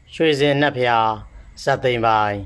ရွှေစင်နတ်ဖျားဇတ်သိမ်းပိုင်း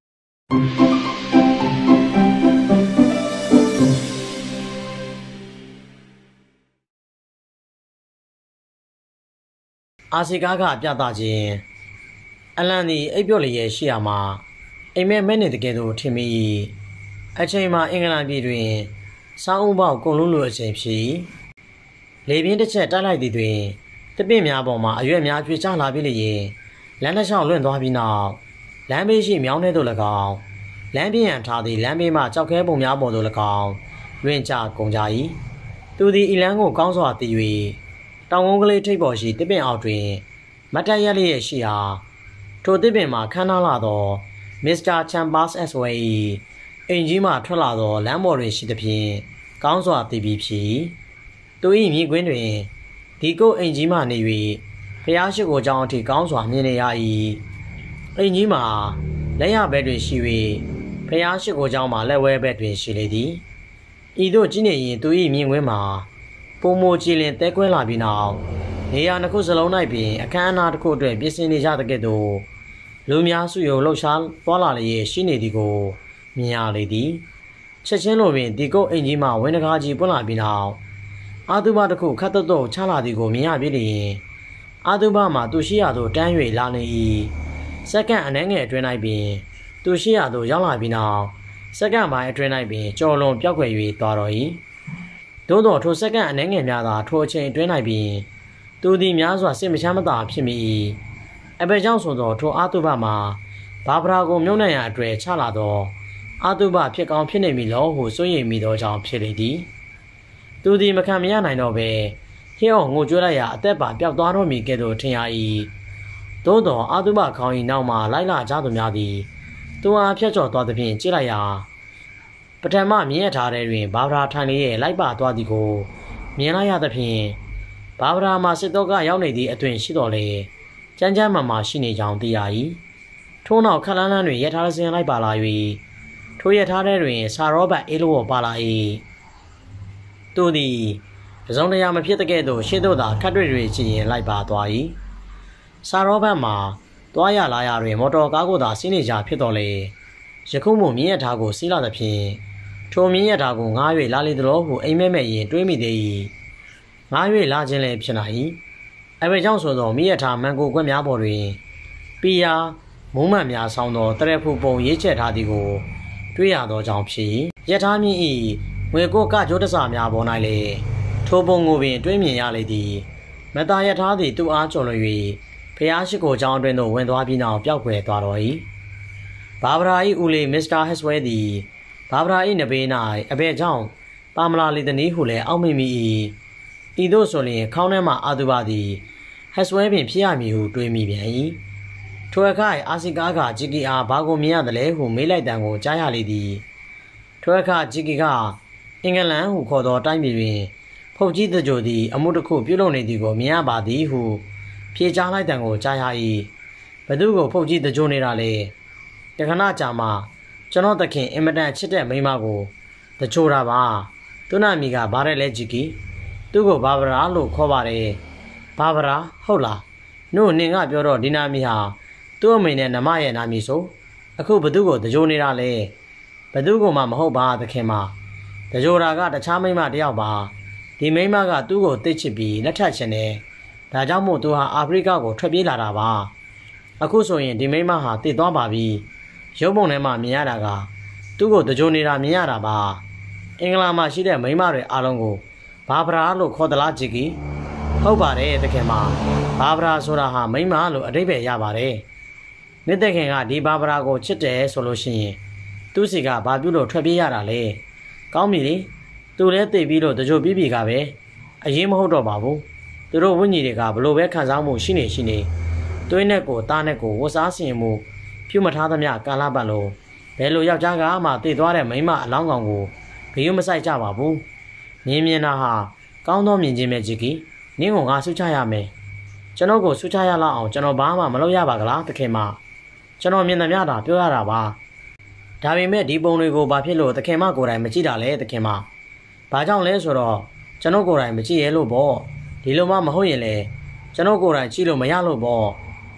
အာစီကားကပြသခြင်းအလန်သည်အိပ်ပျော်လျက်ရှိရာမှာအိမ်မက်မဲ့နေတကယ်သို့ထင်မိ၏အချိန်မှာအင်္ဂလန်ပြည်တွင်စောင်းဥပေါက်ကုန်လုံးလိုအချိန်ဖြစ်လေပြင်းတစ်ချက်တိုက်လိုက်သည်တွင်တပည့်များပေါ်မှအရွက်များကျွေချလာပြီးလျင်လမ်းတစ်လျှောက်လွင့်သွားပြီးနောက်လမ်းဘေးရှိမြောင်းထဲသို့၎င်းလမ်းပြင်ရန်ထားသည့်လမ်းဘေးမှကြောက်ခဲပုံများပေါ်သို့၎င်းလွင့်ကျကုန်ကြ၏သူသည်ဤလမ်းကိုကောင်းစွာသိ၍တောင်ကုန်းကလေးထိပ်ပေါ်ရှိတစ်ပင်အောက်တွင်မတ်တပ်ရက်လျက်ရှိရာထိုတစ်ပင်မှာခန်းနားလာသောမစ္စတာချမ်ပါစ်Sဝဲ၏အိမ်ကြီးမှထွက်လာသောလမ်းပေါ်တွင်ရှိသဖြင့်ကောင်းစွာသိပြီးဖြစ်သူ၏မြင်ကွင်းတွင်ဒီကုတ်အိမ်ကြီးမှနေ၍ဖျားရှိခိုးကြောင်းအထိကောင်းစွာမြင်နေရ၏အိမ်ကြီးမှာလက်ရဘက်တွင်ရှိ၍ဖျားရှိခိုးကြောင်းမှာလက်ဝဲဘက်တွင်ရှိလေသည်ဤသို့ကြည့်နေရင်သူ၏မြင်ကွင်းမှာပုံမိုကြည်လင်တဲကွဲလာပြီးနောက်နေရာနှစ်ခုစလုံး၌ပင်အခမ်းအနားတစ်ခုအတွက်ပြင်ဆင်နေကြတဲ့ကဲ့သို့လူများစုယုံလှုပ်ရှားသွားလာလျက်ရှိနေသည်ကိုမြင်ရလေသည်ချက်ချင်းလိုပင်ဒီကုတ်အိမ်ကြီးမှဝင်းတကားကြီးပွင့်လာပြီးနောက်အာသုဘတစ်ခုခတ်တုတ်ချလာသည်ကိုမြင်ရပြီးလျင်အာသုဘမှာသူရှိရသို့တန်း၍လာနေ၏စက္ကန့်အနည်းငယ်အတွင်း၌ပင်သူရှိရသို့ရောက်လာပြီးနောက်စက္ကန့်ပိုင်းအတွင်း၌ပင်ကြော်လွန်ပြောက်ွယ်၍သွားတော်၏သို့သောထိုစက္ကန့်အနည်းငယ်များသာထိုအချိန်အတွင်း၌ပင်သူသည်များစွာစိတ်မချမ်းမသာဖြစ်မိ၏အဘယ်ကြောင့်ဆိုသောထိုအာသုဘမှာဘာဗရာကိုမြုံနှံရန်အတွက်ချလာသောအာသုဘဖြစ်ကောင်းဖြစ်နေမည်လောဟုစိုးရိမ်မိသောကြောင့်ဖြစ်လေသည်သူသည်မခံမရနိုင်တော့ပဲဟင်းအောင်ငိုကြွလိုက်ရာအသက်ပါပျောက်သွားတော့မည်ကဲ့သို့ထင်ရ၏သို့သောအာသုဘခေါင်း၏နောက်မှလိုက်လာကြသူများသည်သူအားဖြတ်ကျော်သွားသဖြင့်ကြည့်လိုက်ရာပထမမြင်ရထားတဲ့တွင်ဘာဗရာထိုင်လျက်လိုက်ပါသွားသည်ကိုမြင်လိုက်ရသဖြင့်ဘာဗရာမှာစစ်တော့ကရောက်နေသည့်အသွင်ရှိတော်လေကြမ်းကြမ်းမာမာရှိနေကြောင်းသိရ၏ထို့နောက်ခက်လန်းလန်းတွင်ရထားစင်လိုက်ပါလာ၍ထိုရထားတဲ့တွင်ဆာရောဘတ်အေးလိုပါလာ၏သူသည်တစုံတရာမဖြစ်တဲ့ကဲ့သို့ရှေ့သို့သာခတ်တွေ့၍ချင်ရင်လိုက်ပါသွား၏ဆာရောဘတ်မှာသွားရလာရတွင်မော်တော်ကားကိုသာစီးနေကြဖြစ်တော်လေယခုမှမြင်းရထားကိုစီးလာသဖြင့်ထိုမြင်းရထားကိုငား၍လာလေသလိုဟုအိမ်မက်မဲ့ရင်တွေးမိသေး၏ငား၍လာခြင်းလည်းဖြစ်နိုင်၏အဘယ်ကြောင့်ဆိုသောမြင်းရထားမန်ကိုကွက်များပေါ်တွင်ပီယာမုံမှန်များဆောင်းသောတရက်ဖူပုံရေးချက်ထားသည်ကိုတွေ့ရသောကြောင့်ဖြစ်ရထားမြင့်၏ငွေကိုကကြိုးတစားများပေါ်၌လေထိုပုံကိုပင်တွေးမြင်ရလေသည်မတာရထားသည်သူ့အားကျော်လွန်၍ဖျားရှိခိုးကြောင်းအတွင်းသို့ဝင်သွားပြီးနောက်ပျောက်ကွယ်သွားတော်၏ဘာဗရာ၏ဦးလေးမစ္စတာဟက်စ်ဝဲသည်ဘာဗရာ၏နဘေး၌အဘယ်ကြောင့်ပါမလာလေသည်နည်းဟုလည်းအောက်မေ့မိ၏ဤသို့ဆိုလျင်ခေါင်းထဲမှအာသုဘသည်ဟက်စ်ဝဲပင်ဖြစ်ရမည်ဟုတွေးမိပြန်၏ထိုအခါအာစီကားကဂျီကီအားဘာကိုမြင်ရသလဲဟုမေးလိုက်တံကိုကြားရလေသည်ထိုအခါဂျီကီကအင်္ဂလန်ဟုခေါ်သောတိုင်းပြည်တွင်ဖုတ်ကြီးတကြိုသည်အမှုတစ်ခုပြုလုပ်နေသည်ကိုမြင်ရပါသည်ဟုဖြေကြားလိုက်တံကိုကြားရ၏ဘသူကိုဖုတ်ကြီးတကြိုနေတာလဲတခဏကြာမှကျွန်တော်သခင်အင်မတန်ချစ်တဲ့မိန်းမကိုတကြိုတာပါသူနာမီကဘာရဲလဲဂျီကီသူ့ကိုဘာဗရာလို့ခေါ်ပါတယ်ဘာဗရာဟုတ်လားနို့နင်ကပြောတော့ဒီနာမီဟာသူ့အမေနဲ့နမရဲ့နာမီဆိုအခုဘသူကိုတကြိုနေတာလဲဘသူကိုမှမဟုတ်ပါသခင်မတကြိုတာကတခြားမိန်းမတယောက်ပါဒီမိန်းမကသူ့ကိုသိချစ်ပြီးလက်ထပ်ချင်တယ်ဒါကြောင့်မို့သူဟာအာဖရိကကိုထွက်ပြေးလာတာပါအခုဆိုရင်ဒီမိန်းမဟာတည်သွားပါပြီရုပ်ပုံထဲမှာမြင်ရတာကသူ့ကိုတကြိုနေတာမြင်ရတာပါအင်္ဂလာမှာရှိတဲ့မိန်းမတွေအားလုံးကိုဘာဗရာလို့ခေါ်သလားဂျီကီဟုတ်ပါတယ်သခင်မဘာဗရာဆိုတာဟာမိန်းမလို့အဓိပ္ပာယ်ရပါတယ်နေ့တခင်ကဒီဘာဗရာကိုချစ်တယ်ဆိုလို့ရှိရင်သူ့စီကဘာပြုလို့ထွက်ပြေးရတာလဲကောင်းပြီလေသူလည်းသိပြီးလို့တကြိုပြီးပြီကပဲအရင်မဟုတ်တော့ပါဘူးသူတို့ဝိညာဉ်တွေကဘလို့ပဲခံစားမှုရှိနေသွေးနဲ့ကိုသားနဲ့ကိုဝတ်စားဆင်မှုပြုမထားသမျှကာလပတ်လုံးဘယ်လိုယောက်ျားကမှတည်သွားတဲ့မိန်းမအလောင်းကောင်ကိုဘယ်ယူမဆိုင်ကြပါဘူးမြင်တာဟာကောင်းသောမြင်ခြင်းပဲဂျီကီနင်းကိုငါဆုချရမယ်ကျွန်တော်ကိုဆုချရလောက်အောင်ကျွန်တော်ဘာမှမလုပ်ရပါကလားသခင်မကျွန်တော်မြင်သမျှတာပြောရတာပါဒါပေမဲ့ဒီပုံတွေကိုဘာဖြစ်လို့သခင်မကိုယ်တိုင်မကြည့်တာလဲသခင်မဘာကြောင့်လဲဆိုတော့ကျွန်တော်ကိုယ်တိုင်မကြည့်ရဲလို့ပေါ့ဒီလိုမှမဟုတ်ရင်လေကျွန်တော်ကိုယ်တိုင်ကြည့်လို့မရလို့ပေါ့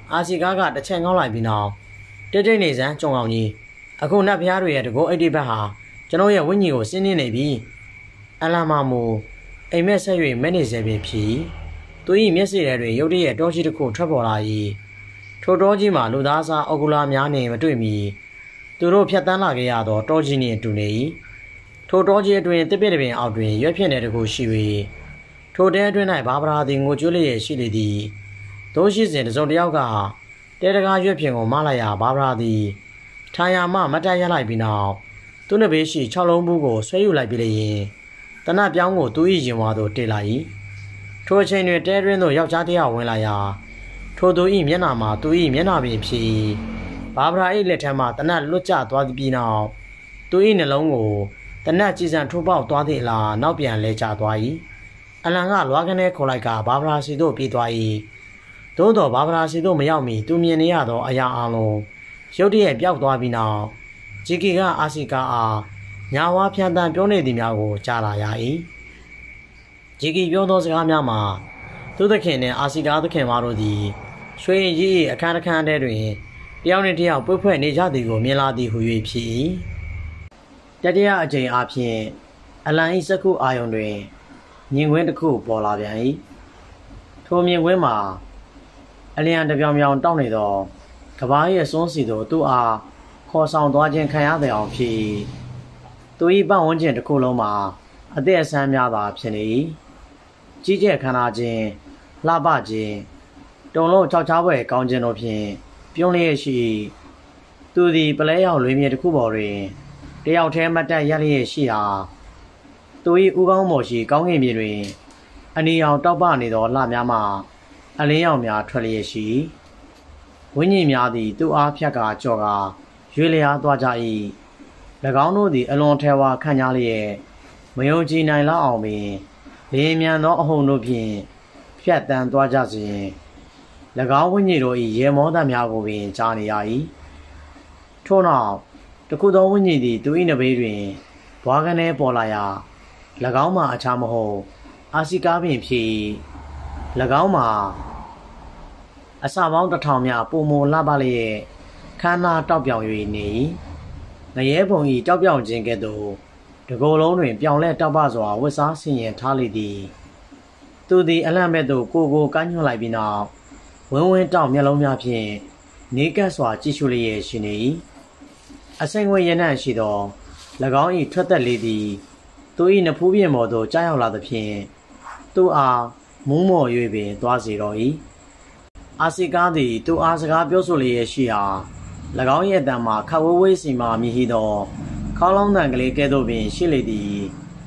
အာစီကားကတစ်ချက်ငေါက်လိုက်ပြီးနောက်တိတ်တိတ်နေစမ်းကြုံအောင်ကြီးအခုနတ်ဖျားတွေရဲ့တကောအိတ်တိဘက်ဟာကျွန်တော်ရဲ့ဝိညာဉ်ကိုဆင်းနေနေပြီအလံမမူအိမ်မက်ဆက်၍မဲနေစေပင်ဖြစ်သူ၏မျက်စိထဲတွင်ရုတ်တရက်တောကြီးတစ်ခုထွက်ပေါ်လာ၏ထိုတောကြီးမှာလူသားစားအော်ကူလာများနှင့်မတွေ့မီသူတို့ဖြတ်တန်းလာခဲ့ရသောတောကြီးနှင့်တူနေ၏ထိုတောကြီးအတွင်တစ်ပြည့်တစ်ပင်အောက်တွင်ရွက်ဖြစ်နေတခုရှိ၍ထိုတဲအတွင်း၌ဘာဗရာသည်ငိုကြွလျက်ရှိလေသည်သို့ရှိစဉ်တစုံတစ်ယောက်ကတဲတကားရွက်ဖြင့်ကိုမလိုက်ရာဘာဗရာသည်ထာယာမမတ်တက်ရလိုက်ပြီးနောက်သူနှစ်ဘေးရှိ6လုံးဘူးကိုဆွဲယူလိုက်ပြီးလျင်တနတ်ပြောင်းကိုသူ၏ရင်ဝါသို့တေလာ၏ထိုအချိန်တွင်တဲတွင်သို့ယောက်ျားတစ်ယောက်ဝင်လာရာထိုသူ၏မျက်နှာမှာသူ၏မျက်နှာပင်ဖြစ်ဘာဗရာ၏လက်ထက်မှတနတ်လွတ်ကျသွားပြီးနောက်သူ၏နှလုံးကိုတနတ်ကြည်စံထိုးပေါက်သွားသည့်အလားနောက်ပြန်လဲကျသွား၏အလံကလွားကနေခေါ်လိုက်ကဘာဗရာစီသို့ပြေးသွား၏သို့သောဘာဗရာစီသို့မရောက်မီသူမြင်နေရသောအရာအလုံးရုတ်တရက်ပျောက်သွားပြီးနောက်ဂျီကီကအာစီကာအားညာဝါဖြန်တန်ပြောနေသည်များကိုကြားလာရ၏ဂျီကီပြောသောစကားများမှာသူသခင်နှင့်အာစီကာသခင်မတို့သည်ရွှေရည်အခန်းတစ်ခန်းထဲတွင်တယောက်နှင့်တယောက်ပွေ့ဖွဲ့နေကြသည်ကိုမြင်လာသည်ဟု၍ဖြစ်၏တတိယအကြိမ်အားဖြင့်အလံ၏စက္ခုအာယုံတွင်မြင်ကွင်းတစ်ခုပေါ်လာပြန်၏ထိုမြင်ကွင်းမှာအလျံတပြောင်ပြောင်တောက်နေသောကဘာရဲ့စွန်းစီသို့သူ့အားခေါ်ဆောင်သွားခြင်းခံရတဲ့အောင်ဖြစ်သူ၏ပတ်ဝန်းကျင်တစ်ခုလုံးမှာအသက်အဆန်းများသာဖြစ်နေ၏ကြီးကျယ်ခမ်းနားခြင်းလှပခြင်းတုံလုံးချောက်ချားပွဲကောင်းခြင်းတို့ဖြင့်ပြုံးလျက်ရှိသူသည်ပလဲရောက်လွေမြေတစ်ခုပေါ်တွင်တယောက်တည်းမတ်တက်ရက်လျက်ရှိရာသူ၏ဥကောင်းပေါ်ရှိကောင်းကင်မြေတွင်အနီရောင်တောက်ပနေသောလှများမှအလင်းရောင်များထွက်လျက်ရှိဝိညာဉ်များသည်သူ့အားဖြတ်ကာကြော့ကာရွေလျားသွားကြ၏၎င်းတို့သည်အလွန်ထဲဝါခန့်ညားလျက်မယုံကြည်နိုင်လောက်အောင်ပင်လင်းမြန်သောအဟုန်တို့ဖြင့်ဖြတ်တန်းသွားကြစဉ်၎င်းဝိညာဉ်တို့၏ရေမောသများကိုပင်ကြားနေရ၏ထို့နောက်တခုသောဝိညာဉ်သည်သူ၏နဘေးတွင်ဘွားကနေပေါ်လာရာ၎င်းမှာအခြားမဟုတ်အာစီကားပင်ဖြစ်၎င်းမှာအစပေါင်း1000များပုံမလှပလျက်ခမ်းနားတောက်ပြောင်၍နေငရဲပုံ၏တောက်ပြောင်ခြင်းကဲ့သို့တကိုယ်လုံးတွင်ပြောင်လဲတောက်ပစွာဝတ်စားဆင်ရင်ထားလေသည်သူသည်အလန့်ဘက်သို့ကိုကမ်းညွှန်လိုက်ပြီးနောက်ဝင်းဝင်းတောက်မျက်လုံးများဖြင့်နေကပ်စွာကြည့်ရှုလျက်ရှိနေ၏အစိမ်ငွေရနံ့ရှိသော၎င်း၏ထွက်သက်လေးသည်သူ၏နဖူးပြင်ပေါ်သို့ကြားရောက်လာသဖြင့်သူအားမူးမော်၍ပင်သွားစေတော်၏အာစီကားသည်သူအားစကားပြောဆိုလျက်ရှိရာ၎င်းရဲ့အတန်မှာခဝဝေးစီမှမြည်ဟိသောခေါင်းလောင်းတန်ကလေးကဲ့သို့ပင်ရှိလေသည်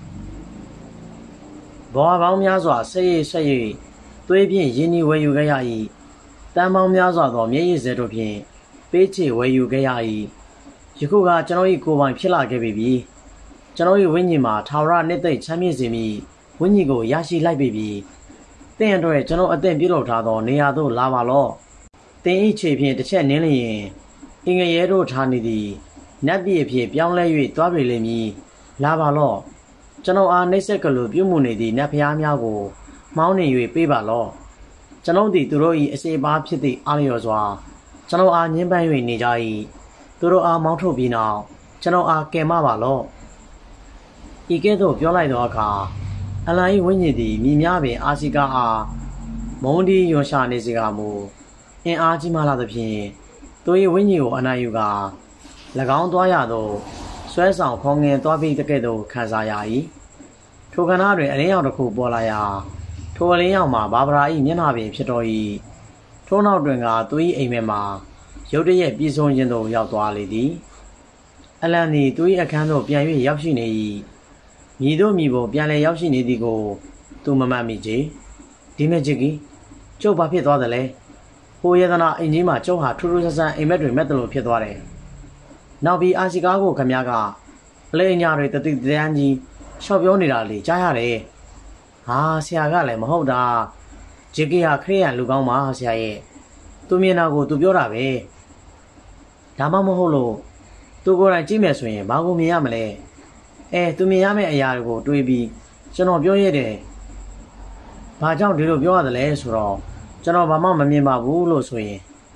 ဘောပေါင်းများစွာဆက်ရိပ်ဆက်ရိပ်သွေးဖြင့်ရင်းနှီးဝယ်ယူခဲ့ရ၏တန်ပေါင်းများစွာသောမျက်ရည်စဲတို့ဖြင့်ပေးချေဝယ်ယူခဲ့ရ၏ယခုကကျွန်တော်၏ကိုယ်ပိုင်ဖြစ်လာခဲ့ပြီကျွန်တော်၏ဝိညာဉ်မှာထာဝရနှစ်သိမ့်ချမ်းမြေ့စေမည်ဝိညာဉ်ကိုရရှိလိုက်ပြီသင်အတွက်ကျွန်တော်အသင်ပြုလုပ်ထားသောနေရာသို့လာပါလော့သင်၏ခြေဖြင့်တစ်ချက်နင်းလျင်အင်္ဂရဲတို့ထားနေသည်နတ်ပြည်အဖြစ်ပြောင်းလဲ၍သွားပြီလိမ့်မည်လာပါလော့ကျွန်တော်အားနှိမ့်ဆက်ကလေးပြုမှုနေသည့်နတ်ဖျားများကိုမှောင်းနေ၍ပေးပါလော့ကျွန်တော်သည်သူတို့၏အစေပါဖြစ်သည့်အားလျော်စွာကျွန်တော်အားညှင်းပန်း၍နေကြ၏သူတို့အားမောင်းထုတ်ပြီးနောက်ကျွန်တော်အားကယ်မပါလော့ဤကဲ့သို့ပြောလိုက်သောအခါအလံ၏ဝိညာဉ်သည်မိများပင်အာစီကာအားမုန်းတီးရွှန်ရှာနေစေကမူအင်အားကြီးမှလာသဖြင့်သူ၏ဝိညာဉ်ကိုအနာယူကာ၎င်းသွားရသောဆွဲဆောင်ခေါငင်သွားပြီးတကဲ့သို့ခံစားရ၏ထိုကဏ္ဍတွင်အလင်းရောင်တစ်ခုပေါ်လာရာထိုအလင်းရောင်မှာဘာဗရာ၏မျက်နှာပင်ဖြစ်တော်၏ထိုနောက်တွင်ကသူ၏အိမ်မက်မှာရုတ်တရက်ပြေဆုံးခြင်းသို့ရောက်သွားလေသည်အလံသည်သူ၏အခန်းသို့ပြန်၍ရောက်ရှိနေ၏မြည်တို့မြည်ပေါ်ပြန်လည်ရောက်ရှိနေသည်ကိုသူမမှတ်မိချေဒီမဲ့ချစ်ကြီးကျုပ်ဘာဖြစ်သွားသလဲဟိုယသနာအင်ကြီးမှာကျုပ်ဟာထူးထူးဆန်းဆန်းအိမ်မက်တွေမက်တလို့ဖြစ်သွားတယ်နောက်ပြီးအာစီကားကိုခမည်းကအလဲအညာတွေတတိတန်းကြီးရှော့ပြောနေတာလေကြားရတယ်ဟာဆရာကလည်းမဟုတ်တာဂျေကီဟာခရိယန်လူကောင်းပါဆရာရဲ့သူမြင်တာကိုသူပြောတာပဲဒါမှမဟုတ်လို့သူကိုယ်တိုင်ကြည့်မယ်ဆိုရင်ဘာကိုမြင်ရမလဲသူမြင်ရမယ့်အရာတွေကိုတွေးပြီးကျွန်တော်ပြောရတယ်ဘာကြောင့်ဒီလိုပြောရတယ်လဲဆိုတော့ကျွန်တော်ဘာမှမမြင်ပါဘူးလို့ဆိုရင်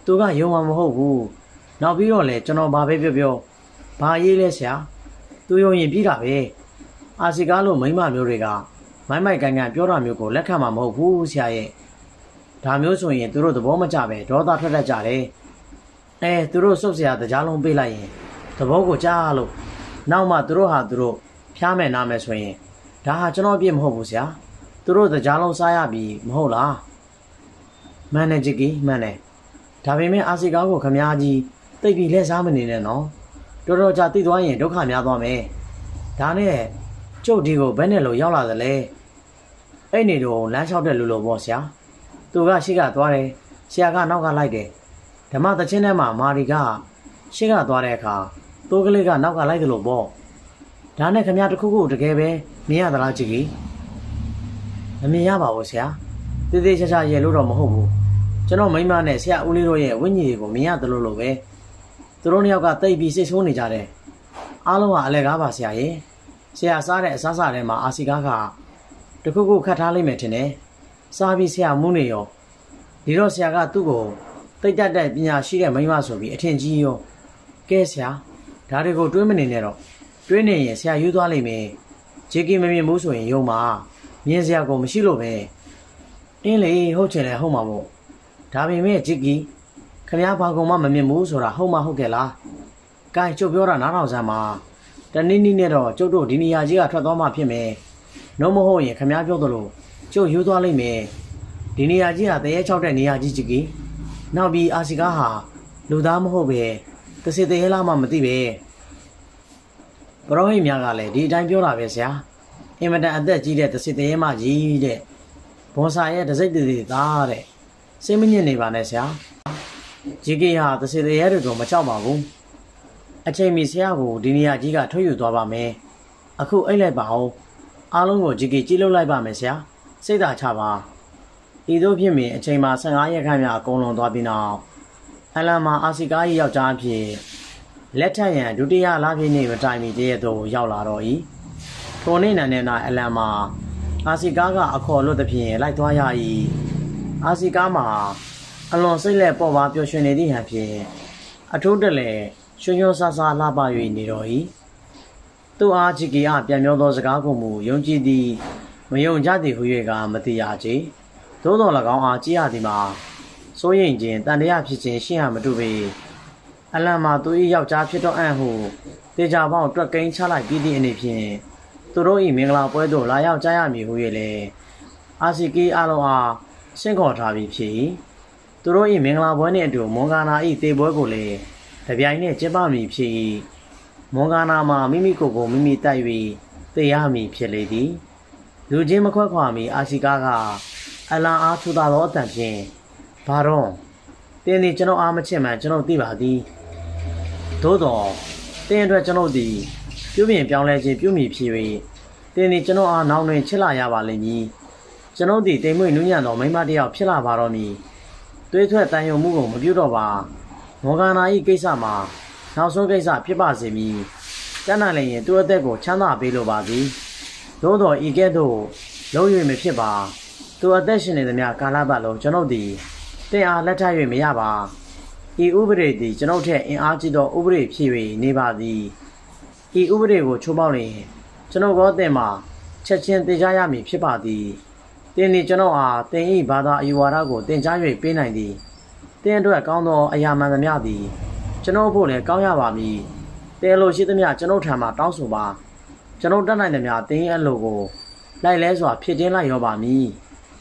သူကယုံမှာမဟုတ်ဘူးနောက်ပြီးတော့လေကျွန်တော်ဘာပဲပြောဘာရေးလဲဆရာသူယုံရင်ပြီးတာပဲအာစီကားလို့မိမမျိုးတွေကမိုက်ကန်ပြောတာမျိုးကိုလက်ခံမှာမဟုတ်ဘူးဆရာရဲ့ဒါမျိုးဆိုရင်သူတို့သဘောမကျပဲဒေါသထွက်တတ်ကြတယ်သူတို့စုပ်ဆရာတကြားလုံးပေးလိုက်ရင်သဘောကိုကြားလို့နောက်မှသူတို့ဟာသူတို့ဖျားမယ်နားမယ်ဆိုရင်ဒါဟာကျွန်တော်အပြစ်မဟုတ်ဘူးဆရာသူတို့တကြားလုံးစားရပြီမဟုတ်လားမှန်တယ်ဂျီကီမှန်တယ်ဒါပေမဲ့အာစီကားကိုခမားကြီးတိတ်ပြီးလက်စားမနေနဲ့နော်တော်တော်ကြာသိသွားရင်ဒုက္ခများသွားမယ်ဒါနဲ့ကျုပ်ဒီကိုဘယ်နဲ့လို့ရောက်လာသလဲအဲ့နေတော့လမ်းလျှောက်တဲ့လူလိုပေါ့ဆရာသူကရှေ့ကသွားတယ်ဆရာကနောက်ကလိုက်တယ်ဓမ္မသချင်းထဲမှာမာရီကရှေ့ကသွားတဲ့အခါတိုးကလေးကနောက်ကလိုက်တယ်လို့ပေါ့ဒါနဲ့ခမရတခုခုတကယ်ပဲမြင်ရသလားကြည်ကြီးမမြင်ရပါဘူးဆရာတေးသေးချာချာရဲလို့တော့မဟုတ်ဘူးကျွန်တော်မိမနဲ့ဆရာဦးလေးတို့ရဲ့ဝိညာဉ်တွေကိုမြင်ရတယ်လို့ပဲသူတို့နှစ်ယောက်ကတိတ်ပြီးစိတ်ဆိုးနေကြတယ်အားလုံးကအလဲကားပါဆရာရဲ့ဆရာစားတဲ့အစားထဲမှာအာစီကားကတခုခုခတ်ထားလိုက်မယ်ထင်တယ်စားပြီးဆရာမူးနေရောဒီတော့ဆရာကသူ့ကိုတိတ်တက်ပညာရှိတဲ့မိမဆိုပြီးအထင်ကြီးရောကဲဆရာဒါတွေကိုတွေးမနေနဲ့တော့တွေးနေရင်ဆရာယူသွားလိမ့်မယ်ဂျေကီမမြင်ဘူးဆိုရင်ယုံပါမြင်စရာကိုမရှိလို့ပဲအင်းလေဟုတ်ချင်တယ်ဟုတ်မှာမို့ဒါပေမဲ့ဂျေကီခမည်းဘာကောင်မှမမြင်ဘူးဆိုတာဟုတ်မှဟုတ်ကဲ့လားကဲကျုပ်ပြောတာနားထောင်စမ်းပါတနည်းနည်းနဲ့တော့ကျုပ်တို့ဒီနေရာကြီးကထွက်သွားမှဖြစ်မယ်နှုတ်မဟုတ်ရင်ခမည်းပြောသလိုကျုပ်ယူသွားလိမ့်မယ်ဒီနေရာကြီးကတရေချောက်တဲ့နေရာကြီးဂျေကီနောက်ပြီးအာစီကားဟာလူသားမဟုတ်ပဲတစေတရေလားမှမသိပဲပရောဟိတ်များကလည်းဒီအတိုင်းပြောတာပဲဆရာအင်မတန်အသက်ကြီးတဲ့တစေတရေမကြီးတဲ့ဘွန်ဆာရဲ့တစိတ်တည်းသားတဲ့စိတ်မညစ်နေပါနဲ့ဆရာဂျီကီဟာတစေတရေတွေကိုမချောက်ပါဘူးအချိန်မီဆရာကိုဒီနေရာကြီးကထုတ်ယူသွားပါမယ်အခုအိတ်လိုက်ပါအောင်အားလုံးကိုဂျီကီကြည့်လို့လိုက်ပါမယ်ဆရာစိတ်သာချပါဤသို့ဖြစ်မြင်အချိန်မှာ15ရက်ခန့်များအကုန်လုံးသွားပြီးနောက်အလန်မှာအာစီကားကြီးယောက်ျားအဖြစ်လက်ထက်ရန်ဒုတိယလပြည့်နေ့မတိုင်မီတည်းသို့ရောက်လာတော့၏ထိုနေ့နံနဲ့အလန်မှာအာစီကားကအခေါ်လွတ်သဖြင့်လိုက်သွားရ၏အာစီကားမှာအလွန်စိတ်လက်ပေါ်ပါပျော်ရွှင်နေသည့်ဟန်ဖြင့်အထူးတလဲရွှင်ရွှင်ဆာဆာလှပ၍နေတော့၏သူအားဂျီကီအားပြန်ပြောသောစကားကိုမူယုံကြည်သည်မယုံကြသည်ဟု၍ကမသိရကြသို့တော်၎င်းအားကြည့်ရသည်မှာစိုးရိမ်ခြင်းတန်တရားဖြစ်ခြင်းရှင်းရမတူပေအလံမှာသူ၏ယောက်ျားဖြစ်တော့အံ့ဟုတေချာပေါင်းတွက်ကိန်းချလိုက်ပြီးသည့်အနေဖြင့်သူတို့၏မင်္ဂလာပွဲသို့လာရောက်ကြရမည်ဟု၍လည်းအာစီကီအားလုံးအားဆင့်ခေါ်ထားပြီးဖြစ်၏သူတို့၏မင်္ဂလာပွဲနှင့်အတူမွန်ဂါနာ၏တေပွဲကိုလည်းတပြိုင်နက်ကျင်းပမည်ဖြစ်၏မွန်ဂါနာမှာမိမိကိုယ်ကိုမိမိတိုက်၍တေရမည်ဖြစ်လေသည်လူချင်းမခွက်ခွာမီအာစီကာကအလံအားထူသာသောအတန်ဖြင့်ဘာတော့တင်းသည်ကျွန်တော်အားမချစ်မှန်ကျွန်တော်သိပါသည်သို့တော်တင်းအတွက်ကျွန်တော်သည်ပြုပြင်ပြောင်းလဲခြင်းပြုမိဖြစ်၍တင်းသည်ကျွန်တော်အားနောင်တွင်ချစ်လာရပါလိမ့်မည်ကျွန်တော်သည်တိမ်မွေ့နူးညံ့သောမိန်းမတစ်ယောက်ဖြစ်လာပါတော့မည်သွေးထွက်တန်ယုံမှုကိုမပြုတော့ပါမော်ဂါနာ၏ကိစ္စမှာနောက်ဆုံးကိစ္စဖြစ်ပါစေမည်တန်းနိုင်လည်းရင်သူ့အသက်ကိုချမ်းသာပေးလိုပါသည်သို့တော်ဤကဲ့သို့လုံး၍မဖြစ်ပါသူအသက်ရှင်နေသမျှကာလပတ်လုံးကျွန်ုပ်သည်တင်အားလက်ထပ်၍မရပါဤဥပဒေသည်ကျွန်ုပ်ထက်အင်အားကြီးသောဥပဒေဖြစ်၍နေပါသည်ဤဥပဒေကိုချိုးဖောက်လျင်ကျွန်ုပ်ကိုတင်မှာချက်ချင်းတင်ကြားရမည်ဖြစ်ပါသည်တင်သည်ကျွန်ုပ်အားတင်ဤဘာသာအယူဝါဒကိုတင်ကြား၍ပေးနိုင်သည်တင်အတွက်ကောင်းသောအရာမှန်သမျှသည်ကျွန်ုပ်ဖို့လည်းကောင်းရပါမည်တင်လိုရှိသမျှကျွန်ုပ်ထံမှတောင်းဆိုပါကျွန်ုပ်တတ်နိုင်သမျှတင်၏အလိုကိုလိုက်လဲစွာဖြစ်တင်းလိုက်ရောပါမည်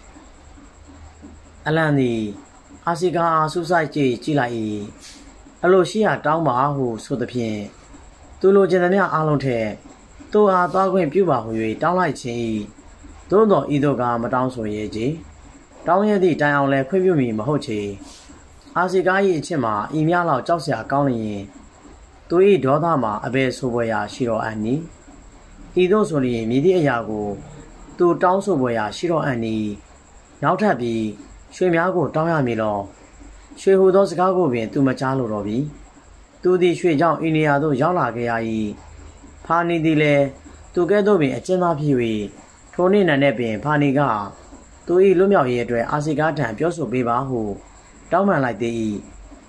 အလန်သည်အာစီကာအားစူးစိုက်ကြည့်လိုက်၏အလိုရှိရာတောင်းပါဟုဆိုသဖြင့်သူလိုချင်သမျှအားလုံးထက်သူအားသွားခွင့်ပြုပါဟု၍တောင်းလိုက်ခြင်း၏သို့သောဤသို့ကမတောင်းဆိုရဲကြတောင်းရသည့်တိုင်အောင်လည်းခွင့်ပြုမည်မဟုတ်ချေအာစီကာ၏အချစ်မှာဤများလောက်ကြောက်စရာကောင်းလျင်သူ၏ဒေါသမှာအဘယ်ဆိုပွဲရာရှိတော်အံ့နီဤသို့ဆိုလျင်မြည်သည့်အရာကိုသူတောင်းဆိုပွဲရာရှိတော်အံ့နီနောက်ထပ်ပြီးရွှေများကိုတောင်းရမည်လောရွှေဟူသောစကားကိုပင်သူမကြားလိုတော့ပြီသူသည်ရွှေကြောင့်အိန္ဒိယသို့ရောက်လာခဲ့ရ၏ဖာနီသည်လည်းသူကဲ့သို့ပင်အကျဉ်းသားဖြစ်၍ထိုနေ့နံနက်ပင်ဖာနီကသူ၏လွတ်မြောက်ရေးအတွက်အာစီကားထံပြောဆိုပေးပါဟုတောင်းပန်လိုက်သည်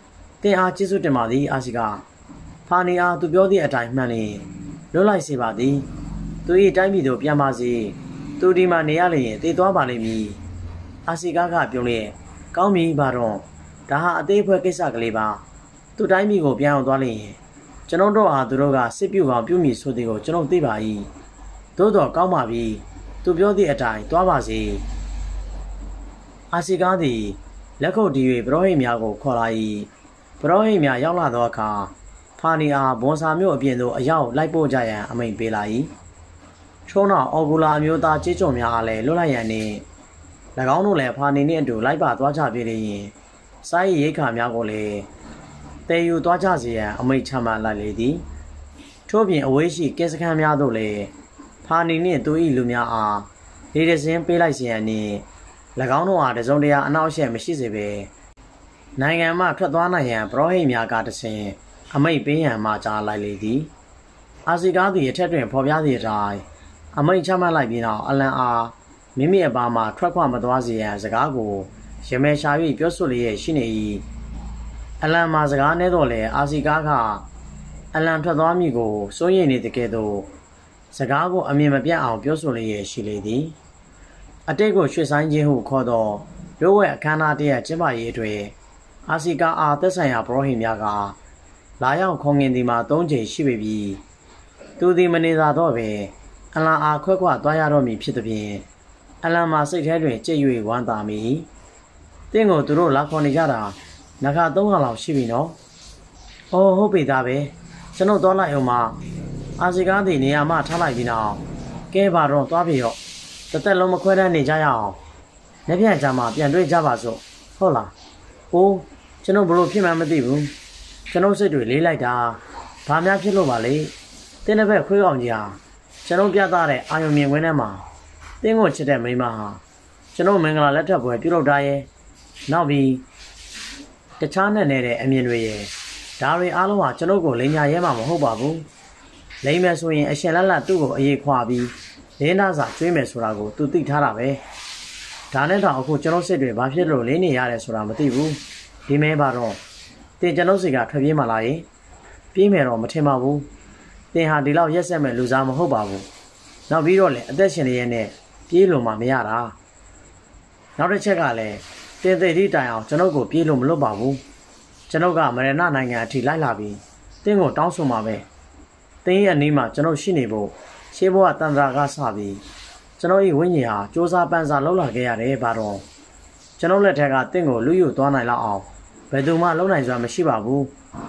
တင်အားကျေးဇူးတင်ပါသည်အာစီကာဖာနီအားသူပြောသည့်အတိုင်းမှန်လျင်လွတ်လိုက်စေပါသည်သူ၏တိုင်းပြည်သို့ပြန်ပါစေသူဒီမှာနေရလျင်တည်သွားပါလိမ့်မည်အာစီကာကပြုံးလျက်ကောင်းပြီပါတော့ဒါဟာအသေးအဖွဲကိစ္စကလေးပါသူတိုင်းပြည်ကိုပြန်အောင်သွားလျင်ကျွန်တော်တို့အားသူတို့ကစစ်ပြုကောင်ပြုမိဆိုသည်ကိုကျွန်တော်သိပါ၏သို့တော့ကောင်းပါပြီသူပြောသည့်အတိုင်းသွားပါစေအာစီကာသည်လက်ခုပ်တီး၍ပရောဟိတ်များကိုခေါ်လာ၏ပရောဟိတ်များရောက်လာသောအခါဖာနီအားဘွန်ဆာမြို့အပြင်သို့အရောက်လိုက်ပို့ကြရန်အမိန့်ပေးလာ၏ထို့နောက်အော်ဂူလာအမျိုးသားကြေးကျွန်များအားလည်းလွတ်လိုက်ရန်နှင့်၎င်းတို့လည်းဖာနီနှင့်အတူလိုက်ပါသွားကြပြီလျင်စားရည်ရိတ်ခါများကိုလည်းတည်ယူသွားကြစေရန်အမိန့်ချမှတ်လိုက်လေသည်ထို့ပြင်အဝေးရှိကဲစခန်းများတို့လည်းဖာနီနှင့်သူ၏လူများအားလေဒဇင်းပေးလိုက်စေရန်နှင့်၎င်းတို့အားတစုံတရာအနောက်အရှက်မရှိစေဘဲနိုင်ငံမှထွက်သွားနိုင်ရန်ပရောဟိတ်များကတဆင့်အမိန့်ပေးရန်မှကြားလိုက်လေသည်အာစီကားသည်အထက်တွင်ဖော်ပြသည့်အတိုင်းအမိန့်ချမှတ်လိုက်ပြီးနောက်အလန်အားမိမိအပါမှထွက်ခွာမသွားစေရန်စကားကိုရမဲရှာ၍ပြောဆိုလျက်ရှိနေ၏အလန်မှာစကားနည်းတော့လေအာစီကားကအလန်ထွက်သွားမည်ကိုစိုးရိမ်နေတဲ့ကဲ့သို့စကားကိုအမြင်မပြတ်အောင်ပြောဆိုလျက်ရှိလေသည်အတိတ်ကိုရွှေ့ဆိုင်ခြင်းဟုခေါ်သောရိုးဝဲအခမ်းအနားတရက်ကျင်းပရေးအတွက်အာစီကာအားသက်ဆိုင်ရာပရောဟိတ်များကလာရောက်ခေါ်ငင်သည်မှာ3ချိန်ရှိပေပြီသူသည်မနေသာတော့ပဲအလံအားခွဲခွာသွားရတော့မည်ဖြစ်သည်ဖြင့်အလံမှာစိတ်ထဲတွင်ကြိတ်၍ဝမ်းသာမိတင့်ကိုသူတို့လာခေါ်နေကြတာနခါ3ခါလောက်ရှိပြီနော်။အော်ဟုတ်ပြီသားပဲကျွန်တော်သွားလိုက်အောင်မအာစီကားသည်နေရာမှထားလိုက်ပြီးနောက်ကဲပါတော့သွားပြီရောတစ်သက်လုံးမခွဲတမ်းနေကြရအောင်။လက်ပြန်ကြမှာပြန်တွေ့ကြပါစို့ဟုတ်လား။အိုးကျွန်တော်ဘလို့ဖြစ်မှန်းမသိဘူး။ကျွန်တော်စိတ်တွေလေးလိုက်တာဘာများဖြစ်လို့ပါလဲ။တင်းတစ်ဖက်ခွေးကောင်ကြီးဟာကျွန်တော်ပြသတဲ့အာယုံမြင်ကွင်းထဲမှာတင်းကိုချစ်တဲ့မိန်းမဟာကျွန်တော်မင်္ဂလာလက်ထပ်ပွဲပြုလုပ်တာရဲ့နောက်ပြီးတခြားနဲ့နေတဲ့အမြင်တွေရဲ့ဒါတွေအားလုံးဟာကျွန်တော်ကိုလိန်ညာရဲမှာမဟုတ်ပါဘူးလိန်မယ်ဆိုရင်အရှင်လက်လက်သူ့ကိုအေးခွာပြီးလင်းသားစာကျွေးမယ်ဆိုတာကိုသူသိထားတာပဲဒါနဲ့တော့အခုကျွန်တော်စိတ်တွေဘာဖြစ်လို့လင်းနေရတယ်ဆိုတာမသိဘူးဒီမဲပါတော့တင်ကျွန်တော်စိတ်ကထွက်ပြေးမှလာရင်ပြေးမယ်တော့မထင်ပါဘူးတင်ဟာဒီလောက်ရက်ဆက်မဲ့လူစားမဟုတ်ပါဘူးနောက်ပြီးတော့လည်းအသက်ရှင်နေရတဲ့ပြေးလို့မှမရတာနောက်တစ်ချက်ကလည်းတင်သိတိတိုင်အောင်ကျွန်တော်ကိုပြေးလို့မလွတ်ပါဘူးကျွန်တော်ကမရဏနိုင်ငံအထိလိုက်လာပြီးတင်းကိုတောင်းဆိုမှာပဲတင်းရဲ့အနီးမှာကျွန်တော်ရှိနေဖို့ရှေးဘဝတန်ត្រာကစပြီးကျွန်တော်၏ဝိညာဉ်ဟာစ조사ပန်းစားလှုပ်လာခဲ့ရတယ်ဘာတော့ကျွန်တော်လက်ထက်ကတင်းကိုလူယူသွားနိုင်လောက်အောင်ဘယ်သူမှလုံနိုင်စွာမရှိပါဘူး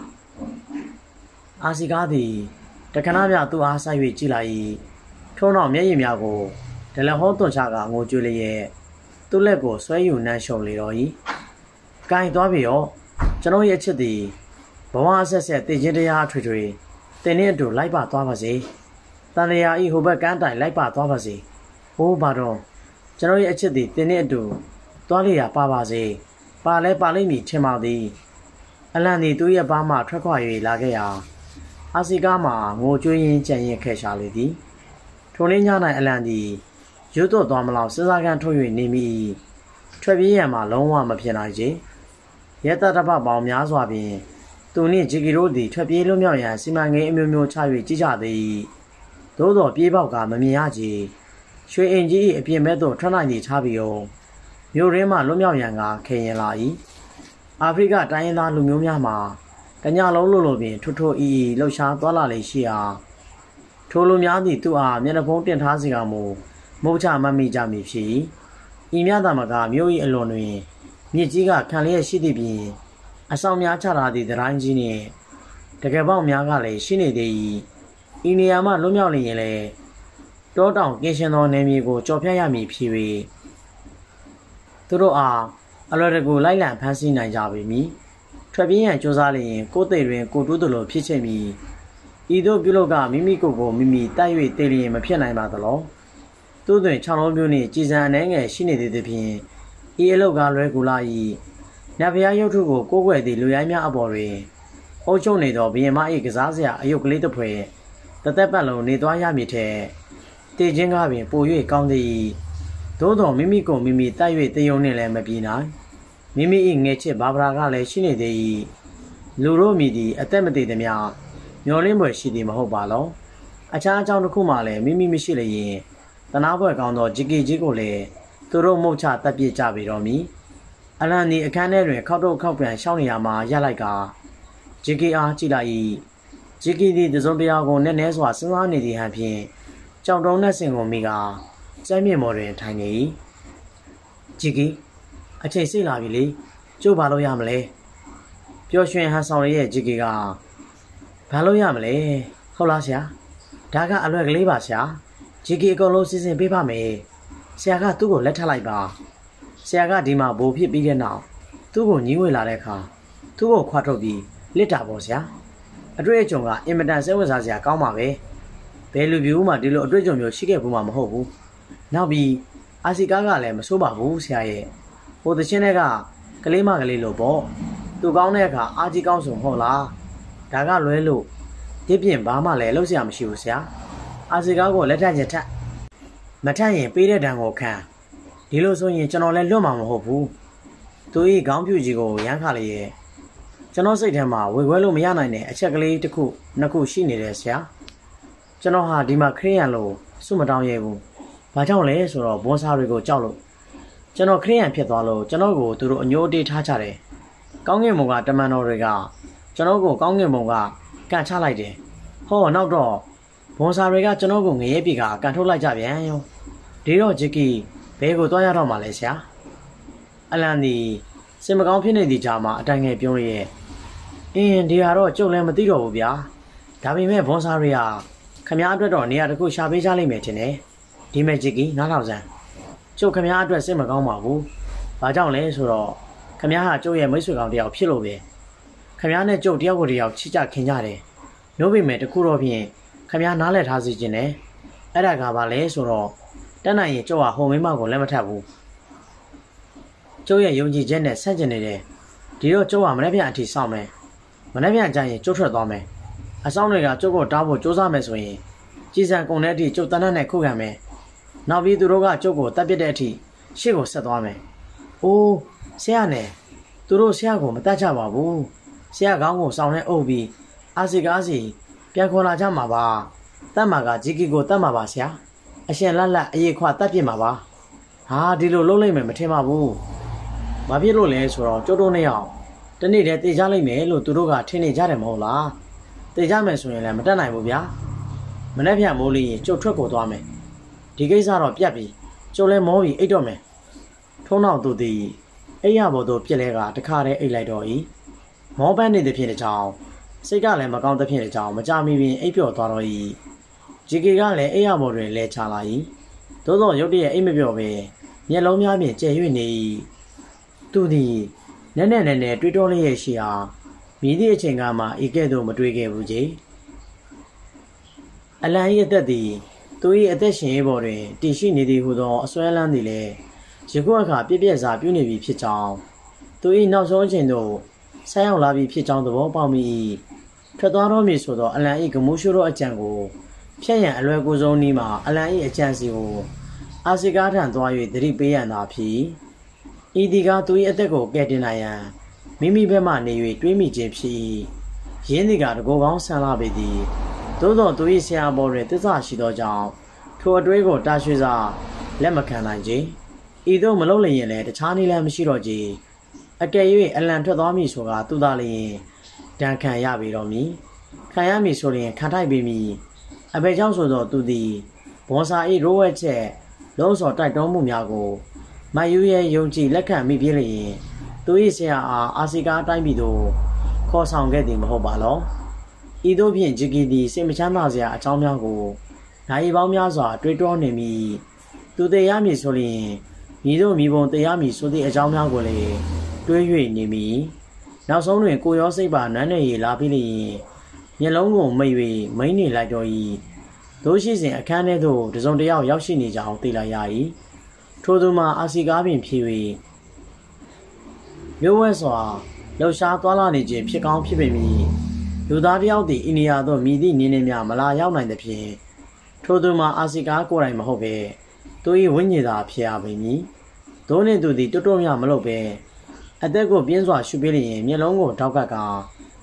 အာစီကားသည်တခဏပြသူ့အားဆိုင်၍ကြည့်လိုက်၏ထို့နောက်မျက်ရည်များကိုဒလဟောသွန်ချကငိုကြွေးလျက်သူ့လက်ကိုဆွဲယူနှမ်းရှုံလေတော့၏ကိုင်သွားပြီရောကျွန်တော်ရဲ့အချစ်သည်ဘဝအဆက်ဆက်တည်ခြင်းတရားထွေထွေတင်နဲ့အတူလိုက်ပါသွားပါစေတန်လျာဤဟိုဘက်ကန်းတိုင်လိုက်ပါသွားပါစေဟိုးပါတော့ကျွန်တော်ရဲ့အချစ်သည်တင်နဲ့အတူသွားလျာပါပါစေပါလဲပါလိမ့်မည်ထင်ပါသည်အလန့်သည်သူ့ရဲ့ဘားမှထွက်ခွာ၍လာခဲ့ရာအာစီကားမှာငိုကြွေးရင်းကြံ့ရင်ခဲ့ရှာလေသည်ထိုနေ့ည၌အလန့်သည်ရွတ်တော့သွားမလောက်စဉ်းစားကန်ထုတ်၍နေမိထွက်ပြေးရန်မှာလုံးဝမဖြစ်နိုင်ချေရဲတပ်တပ်ပေါင်းများစွာဖြင့်သူနှင့်ဂျီကီတို့သည်ထွက်ပြေးလွတ်မြောက်ရန်စီမံကိန်းအမျိုးမျိုးချ၍ကြီးကြသည်သို့သောပြေးပေါက်ကမမြင်ရကြရွှေအင်ကြီး၏အပြင်ဘက်သို့ထွက်နိုင်သည့်ထားပြီးအောင်မြို့ရင်းမှလွတ်မြောက်ရန်ကခေရင်လာ၏အာဖရိကတိုင်းရင်းသားလူမျိုးများမှာတညလုံးလို့ပင်ထွတ်ထွတ်အီလှုပ်ရှားသွားလာလေရှိရာထိုလူများသည်သူ့အားမျက်နှာဖုံးတင်ထားစီကမူမုတ်ချမမိကြမည်ဖြစ်၏ဤမြသာမကမြို့၏အလွန်တွင်မြစ်ကြီးကခံလျက်ရှိသည့်ပြင်အဆောင်များချထားသည့်တိုင်းကြီးနှင့်တကယ်ပေါက်များကလည်းရှိနေသေး၏ဤနေရာမှလွတ်မြောက်လျင်လည်းတောတောင်ကင်းရှင်သောနေမြေကိုကြော်ဖြတ်ရမည်ဖြစ်၍သူတို့အားအလွယ်တကူလိုက်လံဖမ်းဆီးနိုင်ကြပေမည်ထွက်ပြေးရန်ကြိုးစားလျင်ကိုယ်သိတွင်ကိုတူးသလိုဖြစ်ချင်မည်ဤသို့ပြုလုပ်ကမိမိကိုယ်ကိုမိမိတိုက်၍တည်လျင်မဖြစ်နိုင်ပါသလောသို့တွင်6လုံးမျိုးနှင့်ကြည်စံအနှဲငယ်ရှိနေသေးသဖြင့်ဤအလုတ်ကလွဲကူလာ၏နတ်ဘုရားရုပ်ထုကိုကိုးကွယ်သည့်လူရိုင်းများအပေါ်တွင်အုပ်ချုပ်နေသောဘုရင်မ၏ကစားစရာအယုတ်ကလေးတစ်ဖွဲတသက်ပတ်လုံးနေသွားရမည်ထက်တည်ခြင်းကပင်ပို၍ကောင်းသည်သို့သောမိမိကိုမိမိတိုက်၍တယုံနှင့်လည်းမပြေနိုင်မိမိ၏ငယ်ချစ်ဘာဗရာကလည်းရှိနေသေး၏လူတို့မြည်သည်အသက်မသေးသည်များမျောလင်းပွဲရှိသည်မဟုတ်ပါလောအခြားအကြောင်းတစ်ခုမှလည်းမိမရှိလျင်တနာပွဲကောင်းသောဂျီကီကြီးကိုလည်းသူတို့မှုတ်ချတပ်ပြစ်ကြပေတော်မူအလန်ဒီအခန်းထဲတွင်ခောက်တော့ခောက်ပြန်ရှောင်းနေရမှာရလိုက်ကဂျီကီအားကြည့်လိုက်၏ဂျီကီသည်တစုံတရာကိုနက်နဲစွာစဉ်းစားနေသည်ဟန်ဖြင့်ကြောင်တုံးနှက်စင်ကိုမိကစမ်းမြေမော်တွင်ထိုင်နေ၏ဂျီကီအချိန်စိတ်လာပြီလေကျုပ်ဘာလို့ရမလဲပျော်ရွှင်ဟန်ဆောင်ရဲ့ဂျီကီကဘာလို့ရမလဲဟုတ်လားဆရာဒါကအလွယ်ကလေးပါဆရာဂျီကီအကုန်လုံးစီစဉ်ပေးပါမယ်ဆရာကသူ့ကိုလက်ထပ်လိုက်ပါဆရာကဒီမှာဘိုးဖြစ်ပြီးတဲ့နောက်သူ့ကိုညီးဝေလာတဲ့အခါသူ့ကိုခွာထုတ်ပြီးလစ်တာပေါ့ဆရာအတွေ့အကြုံကအင်မတန်စိတ်ဝင်စားစရာကောင်းပါပဲဘယ်လူမျိုးမှဒီလိုအတွေ့အကြုံမျိုးရှိခဲ့ဘူးမှမဟုတ်ဘူးနောက်ပြီးအာစီကားကလည်းမဆိုးပါဘူးဆရာရဲ့ဟိုတချင်းတွေကကလေးမကလေးလို့ပေါ့သူကောင်းတဲ့အခါအာကြီးကောင်းဆိုဟုတ်လားဒါကလွဲလို့ဒီပြင်ဘာမှလည်းလုပ်စရာမရှိဘူးဆရာအာစီကားကိုလက်ထပ်ချက်ထပ်မထပ်ရင်ပေးတဲ့တံကိုခံဒီလိုဆိုရင်ကျွန်တော်လည်းလွတ်မှာမဟုတ်ဘူးသူဤခေါင်းပြူကြီးကိုရမ်းခါလေရဲ့ကျွန်တော်စိတ်ထဲမှာဝေခွဲလို့မရနိုင်တဲ့အချက်ကလေးတစ်ခုနှစ်ခုရှိနေတယ်ဆရာကျွန်တော်ဟာဒီမှာခရစ်ယာန်လို့စွမတောင်းရဲဘူးဘာကြောင့်လဲဆိုတော့ဘွန်စာတွေကိုကြောက်လို့ကျွန်တော်ခရစ်ယာန်ဖြစ်သွားလို့ကျွန်တော်ကိုသူတို့အညိုအတေးထားကြတယ်ကောင်းကင်ဘုံကတမန်တော်တွေကကျွန်တော်ကိုကောင်းကင်ဘုံကကန်ချလိုက်တယ်ဟောနောက်တော့ဘွန်စာတွေကကျွန်တော်ကိုငရဲပြေကကန်ထုတ်လိုက်ကြပြန်ရောဒီတော့ဂျီကီဘဲကိုတွားရတော့မှလဲဆရာအလန်ဒီစင်မကောင်းဖြစ်နေသည့်ကြားမှာအတိုင်ငယ်ပြောရဲ့ဒီဟာတော့ကျုပ်လည်းမသိတော့ဘူးဗျာဒါပေမဲ့ဘွန်စာတွေကခမားအတွက်တော့နေရာတစ်ခုရှာပေးကြလိမ့်မယ်ထင်တယ်ဒီမဲ့ဂျီကီနားထောင်စမ်းကျုပ်ခမားအတွက်စိတ်မကောင်းပါဘူးဘာကြောင့်လဲဆိုတော့ခမားဟာကျုပ်ရဲ့မိတ်ဆွေကောင်းတယောက်ဖြစ်လို့ပဲခမားနဲ့ကျုပ်တယောက်ကိုတယောက်ချစ်ကြခင်ကြတယ်နို့ပေမဲ့တခုတော့ဖြင့်ခမားနားလည်ထားစီခြင်းနဲ့အဲ့ဒါကဘာလဲဆိုတော့တန်းနိုင်ရင်ကျုပ်ဟာဟိုမိမကိုလက်မထပ်ဘူးကျုပ်ရဲ့ယုံကြည်ချက်နဲ့ဆန့်ကျင်နေတယ်ဒီတော့ကျုပ်ဟာမနေ့ပြန်အထိစောင့်မယ်မနေ့ပြန်ကျရင်ကျုပ်ထွက်သွားမယ်အဆောင်တွေကကျုပ်ကိုတားဖို့စူးစမ်းမယ်ဆိုရင်ကြည်စံကုန်တဲ့အထိကျုပ်တန်းနဲ့ခုခံမယ်နောက်ပြီးသူတို့ကကျုပ်ကိုတပ်ပစ်တဲ့အထိရှေ့ကိုဆက်သွားမယ်အိုးဆရာနဲ့သူတို့ဆရာကိုမတတ်ကြပါဘူးဆရာကောင်းကိုစောင်းနဲ့အုပ်ပြီးအာစီကားစီပြန်ခေါ်လာကြမှာပါတတ်မှာကဂျီကီကိုတတ်မှာပါဆရာအရှင်လက်လက်အေးခွာတတ်ပြစ်မှာပါဟာဒီလိုလုပ်လိုက်မယ်မထင်ပါဘူးဘာဖြစ်လို့လဲဆိုတော့ကျုပ်တို့နှစ်ယောက်တနေ့တည်းတည်ကြလိုက်မယ်လို့သူတို့ကထင်နေကြတယ်မဟုတ်လားတည်ကြမယ်ဆိုရင်လည်းမတတ်နိုင်ဘူးဗျာမနေ့ပြန်မိုးလေးရင်ကျုပ်ထွက်ကိုသွားမယ်ဒီကိစ္စတော့ပြတ်ပြီကျုပ်လည်းမောပြီးအိတ်တော့မယ်ထုံးနောက်သူသည်အိတ်ရဘော်တို့ပြက်လဲကတခါတည်းအိတ်လိုက်တော့၏မောပန်းနေတဲ့ဖြစ်တဲ့ကြောင့်စိတ်ကလည်းမကောင်းတဲ့ဖြစ်တဲ့ကြောင့်မကြမီပင်အိတ်ပြော့သွားတော့၏ဂျီကီကလည်းအိတ်ရဘော်တွင်လဲချလာ၏သို့သောရုတ်တရက်အိတ်မပြော့ပဲမျက်လုံးများဖြင့်ကျဲ၍နေ၏သူသည်နည်းနည်းတွေးတောလေးရဲ့ရှိဟာမြည်သည့်အချိန်ကမှဤကဲ့သို့မတွေးခဲ့ဘူးကြီးအလန်၏အသက်သည်သူ၏အသက်ရှင်ရေးပေါ်တွင်တည်ရှိနေသည်ဟုသောအစွဲလန်းသည်လည်းယခုအခါပြည့်ပြည့်စာပြုနေပြီဖြစ်ကြောင်းသူ၏နောက်ဆုံးအချိန်သို့ဆိုင်းရောက်လာပြီဖြစ်ကြောင်းသဘောပေါက်မိ၏ထွက်သွားတော်မူဆိုသောအလန်၏ဂမိုးရှိုးသောအကြံကိုဖျက်ရန်အလွယ်ကူဆုံးနည်းမှာအလန်၏အကြံစီကိုအာစီကားထံသွား၍သတိပေးရန်သာဖြစ်ဤဒီကသူ၏အသက်ကိုကယ်တင်နိုင်ရန်မိမိဘက်မှနေ၍တွေးမိခြင်းဖြစ်၏ရင်းသည်ကတကောကောင်းဆန်းလာပေသည်သို့သောသူ၏ဆရာပေါ်တွင်သစ္စာရှိသောကြောင့်ထိုအတွေးကိုတာရွှေစာလက်မခံနိုင်ကြဤသို့မလုပ်လျင်လည်းတခြားနည်းလမ်းမရှိတော့ကြအကယ်၍အလံထွက်သွားမည်ဆိုကသူသာလျင်ဒဏ်ခံရပေတော်မူခံရမည်ဆိုလျင်ခံထိုက်ပေမည်အဘယ်ကြောင့်ဆိုသောသူသည်ဘွန်စာ၏ရိုးဝဲချက်လုံးစော်တိုက်တွန်းမှုများကိုမယူရဲ့ယုံကြည်လက်ခံမိဖြစ်လျင်သူ၏ဆရာအားအာစီကားတိုင်းပြည်သို့ခေါ်ဆောင်ခဲ့သည်မဟုတ်ပါလောဤသို့ဖြင့်ဂျီကီသည်စိတ်မချမ်းသာစရာအကြောင်းများကိုနိုင်ပေါင်းများစွာတွေးတောနေမိသူတည်ရမည်ဆိုလျင်မိတို့မိဘုံတည်ရမည်ဆိုသည့်အကြောင်းများကိုလည်းတွေး၍နေမိနောက်ဆုံးတွင်ကိုရောစိတ်ပါနန်းနေရလာပြီးလျင်မျက်လုံးကိုမိတ်၍မိန်နေလိုက်တော့၏တို့ရှိစဉ်အခန်းထဲသို့တစုံတစ်ယောက်ရောက်ရှိနေကြောင်းသိလိုက်ရ၏ထိုသူမှာအာစီကားပင်ဖြစ်၍မျိုးဝဲစွာလှူရှားသွားလာနေခြင်းဖြစ်ကောင်းဖြစ်ပေမည်လူသားတစ်ယောက်သည်အိန္ဒိယသို့မြည်သည့်နည်းနည်းများမလာရောက်နိုင်သဖြင့်ထိုသူမှာအာစီကားကိုယ်တိုင်မဟုတ်ပဲသူ၏ဝိညာဉ်သာဖြစ်ရပေမည်ဒို့နှင့်သူသည်တွတ်တွတ်မြမလုပ်ပဲအသက်ကိုပြင်းစွာရှုပေးလျင်မျက်လုံးကိုထောက်က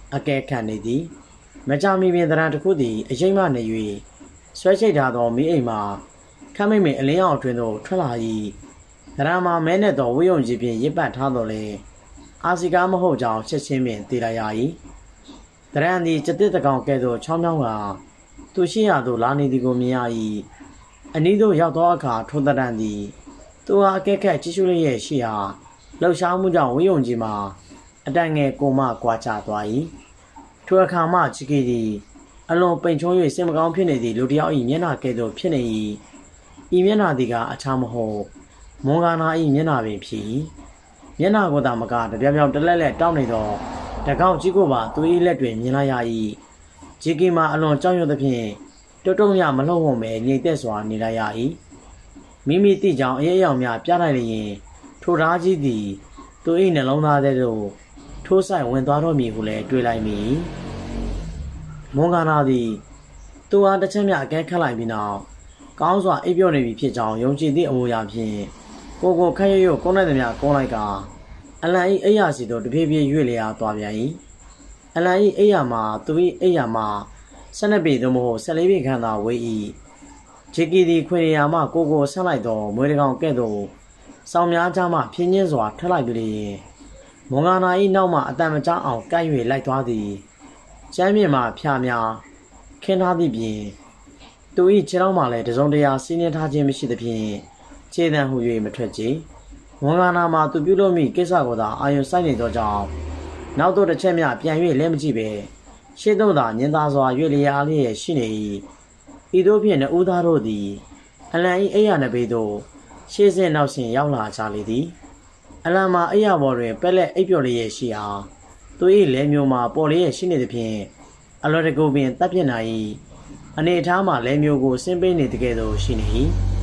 အကဲခတ်နေသည်မကြမီပင်တရံတစ်ခုသည်အရင်မှနေ၍ဆွဲချိတ်ထားသောမိအိမ်မှခမ်းမိတ်မိတ်အလင်းအောင်တွင်သို့ထွက်လာ၏တရံမှာမဲနဲ့သောဝိယုံကြီးဖြင့်ရစ်ပတ်ထားတော်လဲအာစီကားမဟုတ်ကြောင်းချက်ချင်းပင်သိလိုက်ရ၏တရံသည်ကျတစ်တကောင်ကဲ့သို့ချောင်းချောင်းကသူရှိရာသို့လာနေသည်ကိုမြင်ရ၏အနီးသို့ရောက်သောအခါထိုတရံသည်သူဟာအကဲခတ်ကြည့်ရှုလျက်ရှိရာလှုပ်ရှားမှုကြောင့်ဝိယုံကြီးမှာအတန်ငယ်ကိုမှကွာချသွား၏ထိုအခါမှချီကီသည်အလွန်ပိန်ချုံး၍စိတ်မကောင်းဖြစ်နေသည့်လူတစ်ယောက်၏မျက်နှာကဲ့သို့ဖြစ်နေ၏ဤမျက်နှာသည်ကအခြားမဟုတ်မွန်ဂါနာ၏မျက်နှာပင်ဖြစ်၏မျက်နှာကိုသာမကတပြားပြောင်တလက်လက်တောင်းနေသောတကောက်ကြီးကိုပါသူ၏လက်တွင်မြင်လိုက်ရ၏ချီကီမှာအလွန်ကြောက်ရွံ့သဖြင့်တုတ်တုံရမလှုပ်ဝုံပဲငြိမ်သက်စွာနေလိုက်ရ၏မိမိတိကြောင်အရေးအယောင်များပြလိုက်လျင်ထိုဓာကြီးသည်သူ၏နှလုံးသားထဲသို့ထိုးဆိုင်ဝင်သွားတော့မည်ဟုလည်းတွေးလိုက်မိမွန်ဂါနာသည်သူအားတစ်ချက်မျှအကဲခတ်လိုက်ပြီးနောက်ကောင်းစွာအိပ်ပျော်နေပြီဖြစ်ကြောင်းယုံကြည်သည့်အမူအရာဖြင့်ကိုခက်ရွကုန်းလိုက်သည်များကုန်းလိုက်ကအလံ၏အိယာစီသို့တဖြည်းဖြည်းရွေ့လျားသွားပြန်၏အလံ၏အိယာမှာသူ၏အိယာမှာ12ပေသို့မဟုတ်14ပေခန့်သာဝေး၏ဂျီကီသည်ခွေရာမှကိုဆက်လိုက်သောမွေးတကောင်ကဲ့သို့စောင်းများကြားမှဖြင်းချင်းစွာထက်လိုက်ပြီးလျင်မွန်ဂါနာ၏နောက်မှအတန်မကြောက်အောင်ကပ်၍လိုက်သွားသည်ကျမ်းမြင့်မှဖျားများခင်းထားသည့်ပြင်သူ၏ခြေထောက်မှလည်းတစုံတရာစီးနှင်းထားခြင်းမရှိသဖြင့်ခြေတံဟူ၍မထွက်ကြမွန်ဂါနာမှာသူပြုလုပ်မိကိစ္စကိုသာအာရုံစိုက်နေသောကြောင့်နောက်သို့တစ်ချက်မျှပြန်၍လဲမကြည့်ပဲရှေ့သို့သာညင်သာစွာရွေ့လျားလျက်ရှိနေ၏ဤသို့ဖြင့်နှစ်ဦးသားတို့သည်အလံ၏အိယာနဘေးသို့ရှေ့စဉ်နောက်စဉ်ရောက်လာကြလေသည်အလံမှာအိယာပေါ်တွင်ပက်လက်အိပ်ပျော်လျက်ရှိရာသူ၏လဲမျိုးမှာပေါ်လျက်ရှိနေသဖြင့်အလွယ်တကူပင်တပ်ပြစ်နိုင်၏အနေအထားမှာလဲမျိုးကိုဆင်းပေးနေတကယ်တော့ရှိနေ၏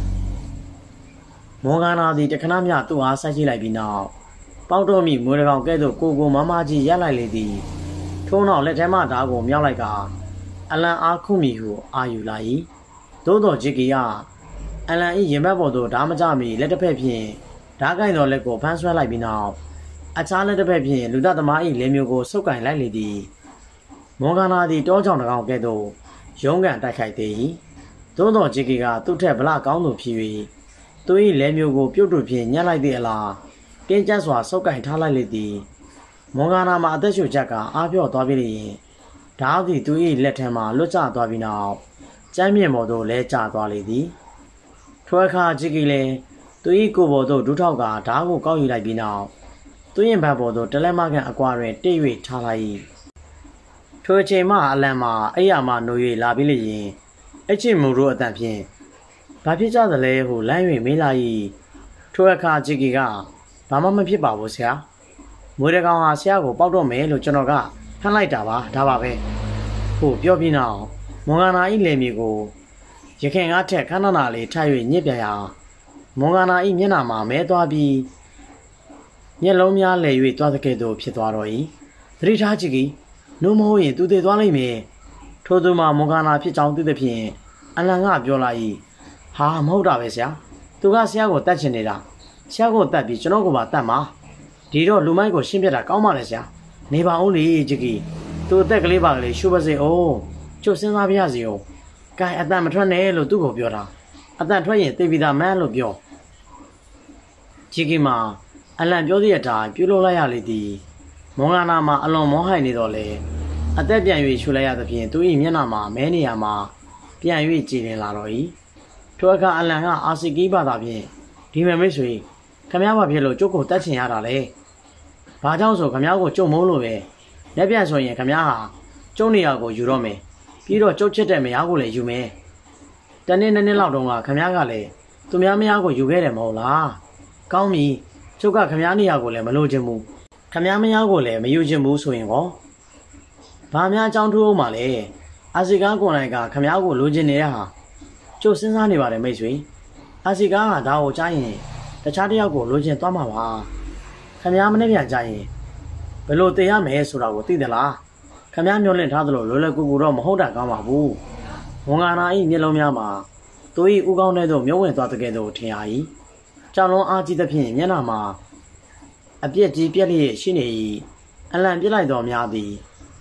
မွန်ဂါနာသည်တခဏမျှသူ့အားဆိုက်ကြည့်လိုက်ပြီးနောက်ပေါက်တော့မိမွေးတကောင်ကဲ့သို့ကိုမမကြီးရပ်လိုက်လေသည်ထို့နောက်လက်ထဲမှဓာတ်ကိုမြောက်လိုက်ကအလံအားခုမိဟုအာယူလာ၏သို့တော်ဂျီကီကအလံ၏ရင်ဘတ်ပေါ်သို့ဓာတ်မကြမီလက်တစ်ဖက်ဖြင့်ဓာတ်ကိုင်သောလက်ကိုဖမ်းဆွဲလိုက်ပြီးနောက်အခြားလက်တစ်ဖက်ဖြင့်လူသားသမား၏လက်မျိုးကိုဆုပ်ကင်လိုက်လေသည်မွန်ဂါနာသည်တောကြောင်တကောင်ကဲ့သို့ရုံးကန်တိုက်ခိုက်သေး၏သို့တော်ဂျီကီကသူ့ထက်ဗလကောင်းသူဖြစ်၍သူ၏လက်မျိုးကိုပြုတ်တူဖြင့်ညှက်လိုက်သည့်အလားတင်းကျပ်စွာဆုပ်ကင်ထားလိုက်လေသည်မွန်ဂါနာမှာအသက်ရှူချက်ကအားပြော့သွားပြီးလျင်ဓာတ်သည်သူ၏လက်ထံမှလွတ်ကျသွားပြီးနောက်ကျမ်းမြင့်ပေါ်သို့လဲကျသွားလေသည်ထိုအခါဂျီကီလည်းသူ၏ကိုယ်ပေါ်သို့ဒူးထောက်ကဓာတ်ကိုကောက်ယူလိုက်ပြီးနောက်သူရင်ဘတ်ပေါ်သို့တလက်မခန့်အကွာတွင်တိတ်၍ထားလိုက်၏ထိုအချိန်မှအလံမှာအိယာမှနိုး၍လာပြီးလျင်အချစ်မူတို့အတန်ဖြင့်ဘာဖြစ်ကြသလဲဟုလမ်း၍မေးလာ၏ထိုအခါဂျီကီကဘာမှမဖြစ်ပါဘူးဆရာမွေးတကောင်ဟာဆရာကိုပေါက်တော့မယ်လို့ကျွန်တော်ကဖမ်းလိုက်တာပါဒါပါပဲဟုပြောပြီးနောက်မွန်ဂါနာ၏လယ်မြေကိုရခင်ကားထက်ခဏနာလေးထ၍ညစ်ပြန်ရာမွန်ဂါနာ၏မျက်နှာမှာမဲသွားပြီးမျက်လုံးများလဲ၍သွားတဲ့ကဲ့သို့ဖြစ်သွားတော့၏သတိထားကြည့်ကြီးနို့မဟုတ်ရင်သူသေးသွားလိမ့်မယ်ထို့သူမှမွန်ဂါနာဖြစ်ကြောင်းသိသဖြင့်အလံကပြောလာ၏ဟာမဟုတ်တာပဲဆရာသူကဆရာကိုတတ်ချင်နေတာဆရာကိုတတ်ပြီးကျွန်တော်ကိုပါတတ်မှာဒီတော့လူမိုက်ကိုရှင်းပြတာကောင်းပါလေဆရာနေပါဦးလေကြည်ကြီးသူအသက်ကလေးပါကလေးရှုပ်ပါစေအောင်ကျုပ်စဉ်းစားပြရစီအောင်ကဲအတန်မထွက်နဲ့လို့သူ့ကိုပြောတာအတန်ထွက်ရင်သိပြီသားမန်းလို့ပြောကြည်ကြီးမှာအလံပြောသည့်အတိုင်းပြုလုပ်လိုက်ရလေသည်မွန်ဂါနာမှာအလွန်မောဟိုက်နေတော့လေအသက်ပြန်၍ရှုလိုက်ရသဖြင့်သူ၏မျက်နှာမှာမဲနေရမှာပြန်၍ကြည်လင်လာတော့၏ထိုအခါအလံကအာစီကီဘာသာဖြင့်ဒီမဲ့မိတ်ဆွေခမည်းဘာဖြစ်လို့ကျုပ်ကိုတတ်ချင်ရတာလဲဘာကြောင့်ဆိုခမည်းကိုကျုံမုန်းလို့ပဲလက်ပြန်ဆိုရင်ခမည်းဟာကျုံနေရကိုယူတော့မယ်ပြီးတော့ကျုပ်ချစ်တဲ့မယားကိုလည်းယူမယ်တနေ့နှစ်နှစ်လောက်တုန်းကခမည်းကလည်းသူများမယားကိုယူခဲ့တယ်မဟုတ်လားကောင်းပြီကျုပ်ကခမည်းနေရကိုလည်းမလိုချင်ဘူးခမည်းမယားကိုလည်းမယူချင်ဘူးဆိုရင်ကောဘာများအကြောင်းထိုးအောင်ပါလဲအာစီကားကိုနိုင်ကခမည်းကိုလိုချင်နေတဲ့ဟာကျုပ်စဉ်းစားနေပါတယ်မိတ်ဆွေအာစီကားကဒါကိုကြားရင်တခြားတစ်ယောက်ကိုလိုချင်သွားမှာပါခမည်းမနေ့ပြန်ကြားရင်ဘယ်လိုတည်ရမယ်ဆိုတာကိုသိသလားခမည်းမျောလင့်ထားသလိုလွယ်လွယ်ကူကူတော့မဟုတ်တာကောင်းပါဘူးမွန်ဂါနာ၏မျက်လုံးများမှာသူ၏ဥကောင်းတဲ့သို့မျောဝင်သွားတဲ့ကဲ့သို့ထင်ရ၏ကြောင်လုံးအားကြီးသဖြင့်မျက်နှာမှာအပြက်ကြီးပြက်လျက်ရှိနေ၏အလံပြစ်လိုက်တော်များသည်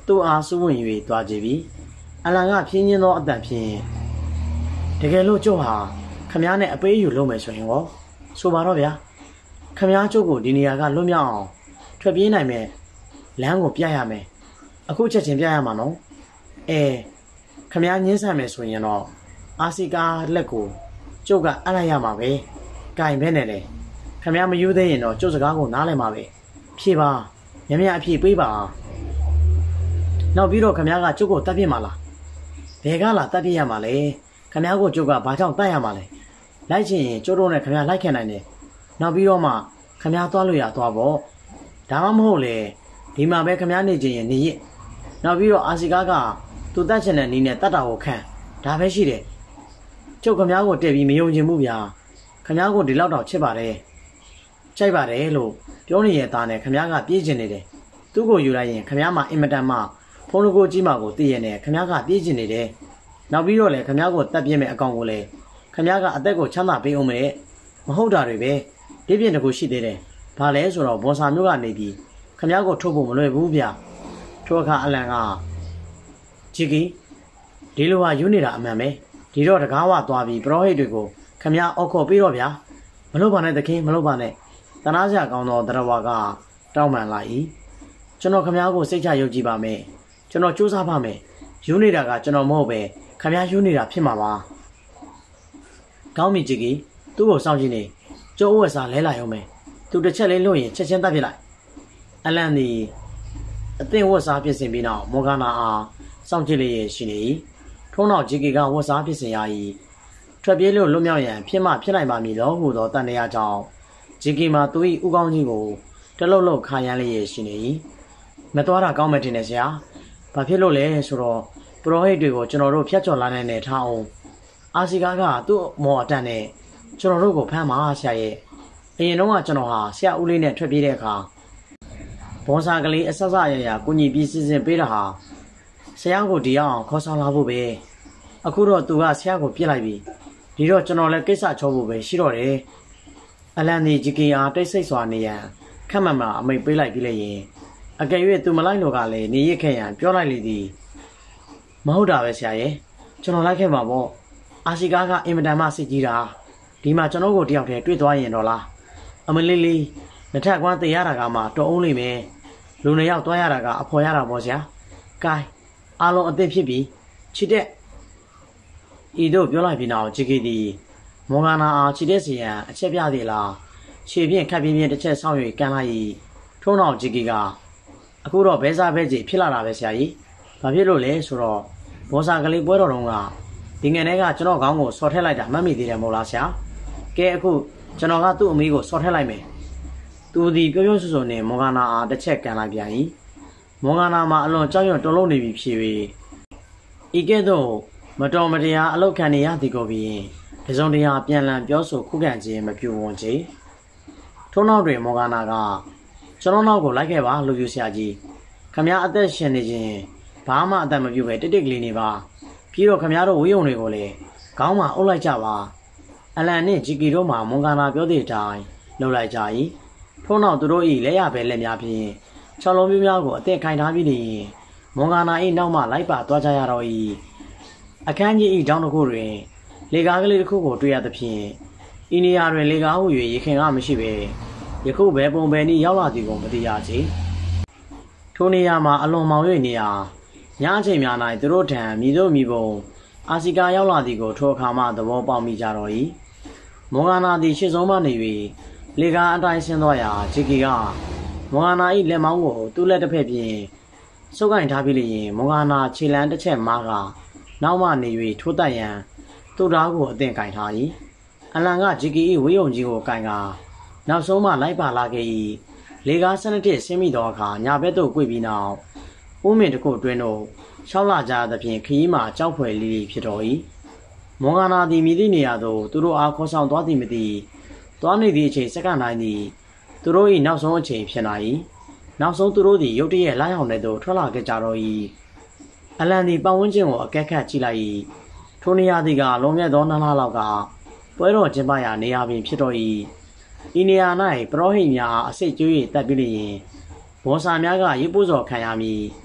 သူ့အားစုဝင်၍သွားကြပြီအလံကဖြင်းချင်းသောအတန်ဖြင့်တကယ်လို့ကျုပ်ဟာခမားနဲ့အပေးယူလုပ်မယ်ဆိုရင်ရောဆိုပါတော့ဗျာခမားကျုပ်ကိုဒီနေရာကလွတ်မြောက်အောင်ထွက်ပြေးနိုင်မယ်လမ်းကိုပြရမယ်အခုချက်ချင်းပြရမှာနော်ခမားညှင်းဆန်မယ်ဆိုရင်တော့အာစီကာလက်ကိုကျုပ်ကအပ်လိုက်ရမှာပဲကင်ပဲနဲ့လေခမားမယူသေးရင်တော့ကျုပ်စကားကိုနားလည်မှာပဲဖြေပါမြမအဖြေပေးပါနောက်ပြီးတော့ခမားကကျုပ်ကိုတတ်ပြစ်မှာလားဘယ်ကလာတတ်ပြစ်ရမှာလဲခမားကိုကျုပ်ကဘာကြောင့်တတ်ရမှာလဲလိုက်ချင်ရင်ကျုပ်တို့နဲ့ခမားလိုက်ခင်နိုင်တယ်နောက်ပြီးတော့မှခမားသွားလို့ရသွားပေါ့ဒါမှမဟုတ်လေဒီမှာပဲခမားနေချင်ရင်နေရနောက်ပြီးတော့အာစီကားကသူတတ်ချင်တဲ့နီးနဲ့တတ်တာကိုခံဒါပဲရှိတယ်ကျုပ်ခမားကိုတည့်ပြီးမယုံချင်ဘူးဗျာခမားကိုဒီလောက်တော့ချစ်ပါတယ်ကြိုက်ပါတယ်လို့ပြောနေရသားနဲ့ခမားကပြေးချင်နေတယ်သူ့ကိုယူလိုက်ရင်ခမားမှာအင်မတန်မှဖုန်းကိုကြီးမှကိုသိရနဲ့ခမားကပြေးချင်နေတယ်နောက်ပြီးတော့လေခမားကိုတတ်ပြစ်မဲ့အကောင်ကိုလေခမားကအသက်ကိုချမ်းသာပေးအောင်မဲ့မဟုတ်တာတွေပဲဒီပြင်တကူရှိသေးတယ်ဘာလဲဆိုတော့ဘွန်ဆာမျိုးကနေပြီးခမားကိုထုတ်ဖို့မလွယ်ဘူးဗျထိုအခါအလံကဂျီကီဒီလိုဟာယူနေတာအမှန်ပဲဒီတော့တကားဝသွားပြီးပရောဟိတ်တွေကိုခမားအောက်ခေါ်ပြီးတော့ဗျာမလုပ်ပါနဲ့သခင်မလုပ်ပါနဲ့တနာစရာကောင်းသောတရဝါကတောင်းပန်လာ၏ကျွန်တော်ခမားကိုစိတ်ချယုံကြည်ပါမယ်ကျွန်တော်စူးစမ်းပါမယ်ယူနေတာကကျွန်တော်မဟုတ်ပဲခမားယူနေတာဖြစ်မှာပါကောင်းပြီဂျီကီသူ့ကိုစောင့်ကြည့်နေကျိုးဝက်စားလဲလာရုံပဲသူတစ်ချက်လေးလို့ရင်ချက်ချင်းတတ်ပြလိုက်အလန်ဒီအသင်ဝက်စားပြင်ဆင်ပြီးနောက်မော်ဂနာအားစောင့်ကြည့်လျက်ရှိနေ၏ထုံးနောက်ဂျီကီကဝက်စားပြင်ဆင်ရ၏ထွက်ပြေးလို့လွတ်မြောက်ရန်ဖြစ်မှဖြစ်နိုင်ပါမည်လို့ဟူသောတန်တရားကြောင့်ဂျီကီမှာသူ၏ဥကောင်းကြီးကိုတလုတ်လုတ်ခါရမ်းလျက်ရှိနေ၏မသွားတာကောင်းမယ်ထင်တယ်ဆရာဘာဖြစ်လို့လဲဆိုတော့ပရောဟိတ်တွေကိုကျွန်တော်တို့ဖျက်ချော်လာနိုင်တဲ့ထားအောင်အာစီကာကသူ့မော်အတန်နဲ့ကျွန်တော်တို့ကိုဖမ်းပါဆရာရဲ့အရင်တော့ကကျွန်တော်ဟာဆရာဦးလေးနဲ့ထွက်ပြေးတဲ့အခါဘွန်ဆာကလေးအဆဆရရကိုညီပြီးစီစဉ်ပေးတာဟာဆရာကိုဒီအောင်ခေါ်ဆောင်လာဖို့ပဲအခုတော့သူကဆရာကိုပြစ်လိုက်ပြီဒီတော့ကျွန်တော်လည်းကိစ္စချောဖို့ပဲရှိတော့တယ်အလန်ဒီဂျီကီအားတိတ်ဆိတ်စွာနေရန်ခက်မှန်မှအမိတ်ပေးလိုက်ပြီးလည်းရင်အကယ်၍သူမလိုက်လို့ကလည်းနေရခဲ့ရန်ပြောလိုက်လေသည်မဟုတ်တာပဲဆရာရဲ့ကျွန်တော်လိုက်ခဲ့မှာပေါ့အာစီကာကအင်မတန်မှစိတ်ကြီးတာဒီမှာကျွန်တော်ကိုတယောက်တည်းတွေ့သွားရင်တော့လားအမလေးလေးနှစ်ထပ်ကွမ်းတေးရတာကမှတော်အောင်လိမ့်မယ်လူနှစ်ယောက်သွားရတာကအဖော်ရတာပေါ့ဆရာကဲအားလုံးအသင့်ဖြစ်ပြီချစ်တဲ့ဤတို့ပြောလိုက်ပြီးနောက်ဂျီကီတီမော်ဂနာအားချစ်တဲ့စီရန်အချက်ပြသေးလားခြေဖြင့်ခက်ပြင်းပြင်းတစ်ချက်ဆောင်း၍ကန်လိုက်၏ထုံးနောက်ဂျီကီကအခုတော့ဘဲစားဘဲကြီးဖြစ်လာတာပဲဆရာကြီးဘာဖြစ်လို့လဲဆိုတော့ဘောစာကလေးပွဲတော်တုန်းကဒီငယ်ထဲကကျွန်တော်ခေါင်းကိုဆော်ထက်လိုက်တာမှတ်မိသေးတယ်မဟုတ်လားဆရာကဲအခုကျွန်တော်ကသူ့အမေကိုဆော်ထက်လိုက်မယ်သူဒီပြောပြောဆိုဆိုနဲ့မော်ဂနာအားတစ်ချက်ကန်လိုက်ပြန်၏မော်ဂနာမှာအလွန်ကြောက်ရွံ့တုန်လှုပ်နေပြီဖြစ်၍ဤကဲ့သို့မတော်မတရားအလောက်ခံနေရသည်ကိုပြီးတစုံတရာပြန်လည်ပြောဆိုခုခံခြင်းမပြုဝန်ချေထို့နောက်တွင်မော်ဂနာကကျွန်တော်နောက်ကိုလိုက်ခဲ့ပါလို့ယူဆရာကြီးခမရအသက်ရှင်နေခြင်းဘာမှအသက်မပြုတ်ပဲတိတ်တိတ်ကလေးနေပါပြီးတော့ခမရတို့ဝေးုံတွေကိုလည်းခေါင်းမှာအုပ်လိုက်ကြပါအလန်နဲ့ဂျီကီတို့မှမွန်ဂနာပြောတဲ့အတိုင်းလှုပ်လိုက်ကြ၏ထို့နောက်သူတို့၏လက်ရပဲလက်များဖြင့်၆လုံးမျိုးများကိုအသက်ခိုင်ထားပြီးနေရင်မွန်ဂနာ၏နောက်မှလိုက်ပါသွားကြရတော့၏အခန်းကြီး၏တောင်းတစ်ခုတွင်လေကားကလေးတစ်ခုကိုတွေ့ရသဖြင့်ဤနေရာတွင်လေကားဟု၍ရေခင်ကမရှိပဲယခုဘယ်ပုံပဲနည်းရောက်လာသည်ကိုမသိရချေထိုနေရာမှာအလွန်မောင်၍နေရာညအချိန်များ၌သူတို့ထံမြည်တို့မြည်ပုံအာစီကာရောက်လာသည်ကိုထိုအခါမှသဘောပေါက်မိကြတော့၏မော်ဂနာသည်ရှေ့ဆုံးမှနေ၍လေကားအတိုင်းဆင်းသွားရာဂျီကီကမော်ဂနာ၏လက်မောင်းကိုသူ့လက်တစ်ဖက်ဖြင့်စုပ်ကိုင်ထားပြီးလျင်မော်ဂနာခြေလမ်းတစ်ချက်မားကနောက်မှနေ၍ထိုးတက်ရန်သူ့ဓာတ်ကိုအသင့်ကင်ထား၏အလန်ကဂျီကီ၏ဝေးုံကြီးကိုကင်ကနောက်ဆုံးမှလိုက်ပါလာခဲ့၏လေကား12တစ်ဆင်းမိသောအခါညာဘက်သို့ကွေ့ပြီးနောက်ဦးမင်တစ်ခုတွင်တို့ရှောက်လာကြသဖြင့်ခရီးမှာကြောက်ဖွယ်လေးဖြစ်တော်၏မော်ဂနာသည်မြည်သည့်နေရာသို့သူတို့အားခေါ်ဆောင်သွားသည်မသိသွားနေသည့်အချိန်စက္ကန့်တိုင်းသည်သူတို့၏နောက်ဆုံးအချိန်ဖြစ်လာ၏နောက်ဆုံးသူတို့သည်ရုတ်တရက်လာရောက်နေသို့ထွက်လာခဲ့ကြတော့၏အလန်သည်ပတ်ဝန်းကျင်ကိုအကဲခတ်ကြည့်လိုက်၏ထိုနေရာသည်ကလွန်ခဲ့သော2လလောက်ကပွဲတော်ကျင်းပရာနေရာပင်ဖြစ်တော်၏ဤနေရာ၌ပရောဟိတ်များအစိတ်ကျွေးတပ်ပြီးလျင်ဘောဆာများကရေပိုးစော်ခံရမည်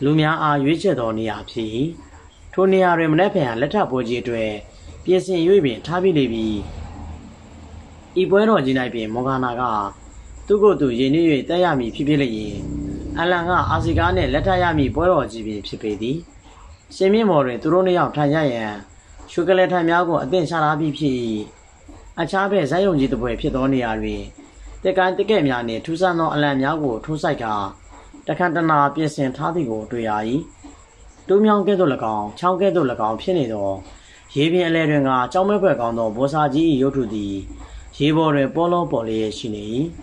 လူများအားရွေးချယ်သောနေရာဖြစ်၏ထိုနေရာတွင်မနက်ဖြန်လက်ထပ်ပွဲကြီးအတွက်ပြင်ဆင်၍ပင်ထားပြီးလေပြီဤပွဲတော်ကြီး၌ပင်မော်ဂါနာကသူ့ကိုယ်သူရည်နှီး၍တက်ရမည်ဖြစ်လျင်အလန်ကအာစီကားနှင့်လက်ထပ်ရမည်ပွဲတော်ကြီးပင်ဖြစ်ပေသည်ရှင်မြင့်မော်တွင်သူတို့နှစ်ယောက်ထိုင်ရရန်ရှုကလေးထိုင်များကိုအသင့်ချထားပြီးဖြစ်၏အခြားဘက်ဇက်ယုံကြီးတစ်ပွဲဖြစ်သောနေရာတွင်တက်ကိုင်းတက်ကဲ့များနှင့်ထူးဆန်းသောအလံများကိုထိုးဆိုင်ကာတခန့်တနာပြင်ဆင်ထားသည်ကိုတွေ့ရ၏တူးမြောင်းကဲ့သို့၎င်းချောင်းကဲ့သို့၎င်းဖြစ်နေသောရေပြင်အလဲတွင်ကကြောင်းမဲဖွဲ့ကောင်းသောဘောစာကြီး၏ရုပ်ထုသည်ရေပေါ်တွင်ပေါ်လောပေါ်လျက်ရှိနေ၏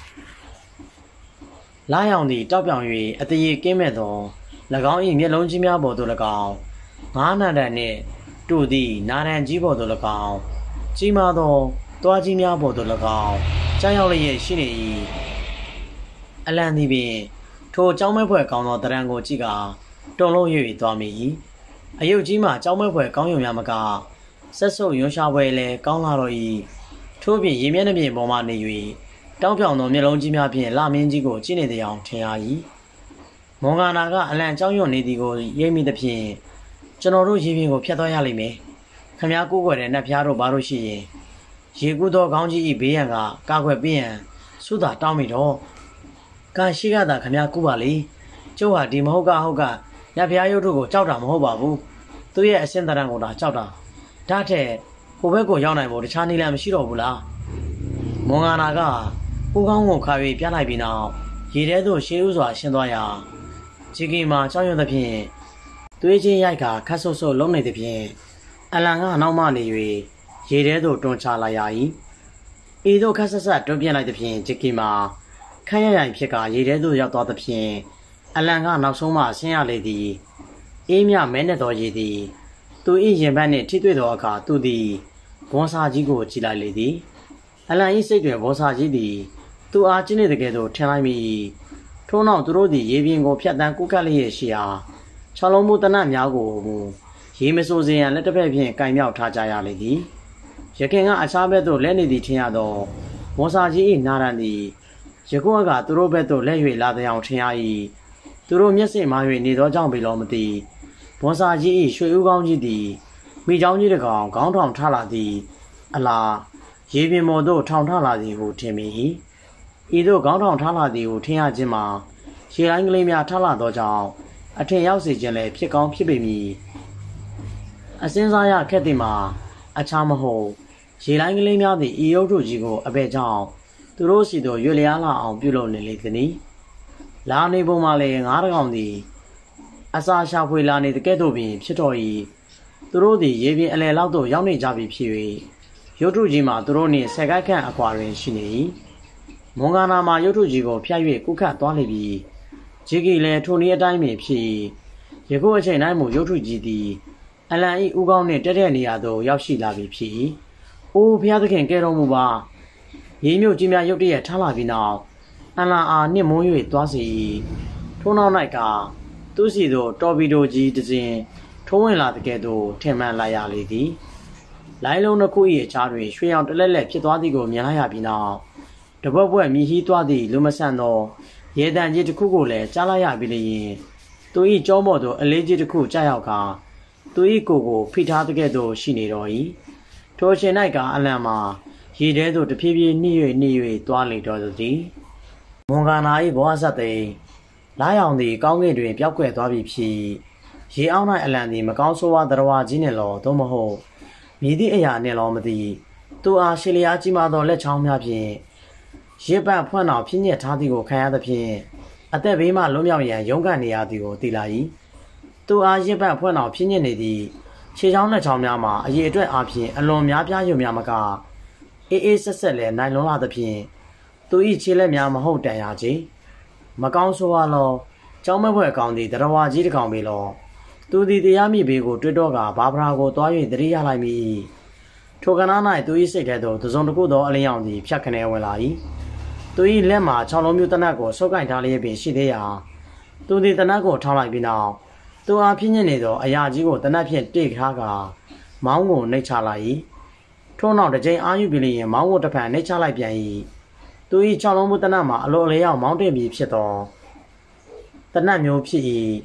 လာရောင်သည်တောက်ပြောင်၍အတရေကင်းမဲ့သော၎င်း၏မျက်လုံးကြီးများပေါ်သို့၎င်းငါးနံတန်နှင့်တို့သည့်နာရန်ကြီးပေါ်သို့၎င်းကြီးမားသောတွားကြီးများပေါ်သို့၎င်းကြားရောက်လျက်ရှိနေ၏အလံသည်ပင်ထိုကြောင်းမဲဖွဲ့ကောင်းသောတရံကိုကြည့်ကာတုံလုံး၍သွားမိ၏အယုတ်ကြီးမှကြောင်းမဲဖွဲ့ကောင်းယုံများမကဆက်ဆုပ်ရွှန်းရှားပွဲလည်းကောင်းလာတော့၏ထို့ပြင်ရေမျက်နှာပြင်ပေါ်မှနေ၍တောင်းပြောင်သောမျက်လုံးကြီးများဖြင့်လာမင်းကြီးကိုကြည့်နေသည်အောင်ထင်ရ၏မော်ဂါနာကအလံကြောင်းရွံ့နေသည်ကိုရိပ်မိသဖြင့်ကျွန်တော်တို့ရေပြင်ကိုဖျက်သွားရလိမ့်မယ်ခမည်းကိုကိုွယ်တဲ့နတ်ဖျားတို့ဘာလို့ရှိရင်ရေကူးသောခေါင်းကြီး၏ဘေးရန်ကကာကွယ်ပေးရန်ဆုသာတောင်းမိတော့ကာရှိကသာခမည်းကူပါလေကျုပ်ဟာဒီမဟုတ်ကဟုတ်ကနတ်ဖျားရုပ်တို့ကိုကြောက်တာမဟုတ်ပါဘူးသူရဲ့အစင်တရံကိုသာကြောက်တာဒါထက်ဟိုဘက်ကိုရောက်နိုင်ဖို့တခြားနည်းလမ်းမရှိတော့ဘူးလားမော်ဂါနာကဦးကောင်းကိုခါ၍ပြလိုက်ပြီးနောက်ရေထဲသို့ရှေးဥစွာရှင်းသွားရာဂျီကီမှာကြောက်ရွံ့သဖြင့်သွေးချင်းရိုက်ကခတ်ဆုပ်ဆုပ်လုံးနေသဖြင့်အလံကနောက်မှနေ၍ရေထဲသို့တွန်းချလိုက်ရ၏ဤသို့ခတ်ဆက်ဆက်တွန်းပြလိုက်သဖြင့်ဂျီကီမှာခန့်ရရိုင်ဖြစ်ကရေထဲသို့ရောက်သွားသဖြင့်အလံကနောက်ဆုံးမှဆင်းရလေသည်အေးမြမဲနဲ့သောရေသည်သူ၏ရင်ဘတ်နှင့်ထိတွေ့သောအခါသူသည်ဘောစာကြီးကိုကြည့်လိုက်လေသည်အလံ၏စိတ်တွင်ဘောစာကြီးသည်သူအားကျင်းနေတကယ်သို့ထင်လိုက်မိထို့နောက်သူတို့သည်ရေပြင်ကိုဖြတ်တန်းကူးကပ်လျက်ရှိရာခြေလုံးမှုတနတ်များကိုမူရေမစိုးစေရန်လက်တစ်ဖက်ဖြင့်ကင်မြောက်ထားကြရလေသည်ရခင်ကအခြားဘက်သို့လဲနေသည်ထင်ရသောဘောစာကြီး၏နာရန်သည်ယခုကသူတို့ဘက်သို့လဲ၍လာတဲ့အောင်ထင်ရ၏သူတို့မျက်စိမား၍နေသောကြောင့်ပေလောမသိဘောစာကြီး၏ရွှေဦးကောင်းကြီးသည်မိချောင်းကြီးတစ်ကောင်ခေါင်းထောင်ထလာသည်အလားရေပြင်ပေါ်သို့ထောင်ထလာသည်ကိုထင်မိ၏ဤသို့ခေါင်းထောင်ထလာသည်ကိုထင်ရခြင်းမှာရေတိုင်းကလေးများထလာသောကြောင့်အထင်ရောက်စေခြင်းလည်းဖြစ်ကောင်းဖြစ်ပေမည်အစင်းစားရခက်သည်မှာအခြားမဟုတ်ရေတိုင်းကလေးများသည်ဤရုပ်ထုကြီးကိုအဘဲကြောင့်သူတို့စီသို့ရွေလျားလာအောင်ပြုလုပ်နေလေသည်။လာနေပုံမှာလည်းငါးတကောင်သည်အစာရှာဖွေလာနေတကဲ့သို့ပင်ဖြစ်တော်၏သူတို့သည်ရေပြင်အလယ်လောက်သို့ရောက်နေကြပြီဖြစ်၍ရုပ်ထုကြီးမှာသူတို့နှင့်ဆယ်ကိုက်ခန့်အကွာတွင်ရှိနေ၏မွန်ဂါနာမှာရုပ်ထုကြီးကိုဖျက်၍ကုခတ်သွားလေပြီဂျီကီလည်းထိုနည်းအတိုင်းပင်ဖြစ်ယခုအချိန်တိုင်းမူရုပ်ထုကြီးသည်အလံ၏ဥကောင်းနှင့်တက်တဲ့နေရာသို့ရောက်ရှိလာပြီဖြစ်၏အိုးဘုရားသခင်ကဲတော်မူပါရေမြုပ်ကြီးများရုတ်တရက်ထားလာပြီးနောက်အလံအားနှင့်မုန်း၍သွားစီထိုးနောက်၌ကသူစီသို့တော်ပီဒိုကြီးတစ်စင်ထိုးဝင်လာတဲ့ကဲ့သို့ထင်မှန်လိုက်ရလေသည်လိုင်းလုံးတစ်ခု၏အခြားတွင်ရွှေရောင်တလက်လက်ဖြစ်သွားသည်ကိုမြင်လိုက်ရပြီးနောက်တပွက်ပွက်မြည်ဟီးသွားသည့်လူမဆန်သောရေတံကြီးတစ်ခုကိုလည်းကြားလိုက်ရပြီးလျင်သူ၏ကြောမော့သို့အလေးကြီးတစ်ခုကြားရောက်ကာသူ၏ကိုယ်ဖိထားတဲ့ကဲ့သို့ရှိနေတော်၏ထိုအချိန်၌ကအလံမှာရေထဲသို့တဖြည်းဖြည်းနှိ၍သွားလေတော်သည်မွန်ဂါနာ၏ဘောဟဆက်သိမ်းလာရောင်သည်ကောင်းကင်တွင်ပျောက်ကွယ်သွားပြီဖြစ်ရေအောက်၌အလံသည်မကောင်းဆိုးဝါးသရဝါကြီးနှင့်လောသို့မဟုတ်မြည်သည့်အရာနှင့်လောမသိသူအားရှေလျားကြီးမားသောလက်ချောင်းများဖြင့်ရစ်ပတ်ဖွင့်တော်ဖြစ်ညက်ထားသည်ကိုခံရသဖြင့်အသက်ဘေးမှလွတ်မြောက်ရန်ရုန်းကန်နေရသည်ကိုသိလာ၏သူအားရစ်ပတ်ဖွင့်တော်ဖြစ်ညက်နေသည့်ခြေချောင်းလက်ချောင်းများမှာအရေအတွက်အားဖြင့်အလွန်များပြားယုံများမကအေးဆက်ဆက်လည်းနိုင်လွန်လာသဖြင့်သူ၏ခြေလက်များမဟုတ်တန်ရခြင်းမကောင်းဆိုးဝါးလောကျောင်းမဖွဲကောင်းသည့်တရဝါကြီးတစ်ကောင်ပေလောသူသည်တရားမိဘေးကိုတွေ့တော့ကဘာဗရာကိုတွား၍တရိရလိုက်မိထိုကနား၌သူ၏စိတ်ထဲသို့တစုံတစ်ခုသောအလင်းရောင်သည်ဖြတ်ခနဲဝင်လာ၏သူ၏လက်မှာ6လုံးမျိုးတနတ်ကိုဆုပ်ကင်ထားလျက်ပင်ရှိသေးရာသူသည်တနတ်ကိုထောင်းလိုက်ပြီးနောက်သူအားဖြင်းညစ်နေသောအရာကြီးကိုတနတ်ဖြင့်တိတ်ထားကမောင်းကိုနှိပ်ချလိုက်၏ထို့နောက်တစ်ကြိမ်အာယူပြီးလျင်မောင်းကိုတစ်ဖန်နှိပ်ချလိုက်ပြန်၏သူ၏6လုံးမျိုးတနတ်မှာအလိုအလျောက်မောင်းတင်ပြီးဖြစ်သောတနတ်မျိုးဖြစ်၏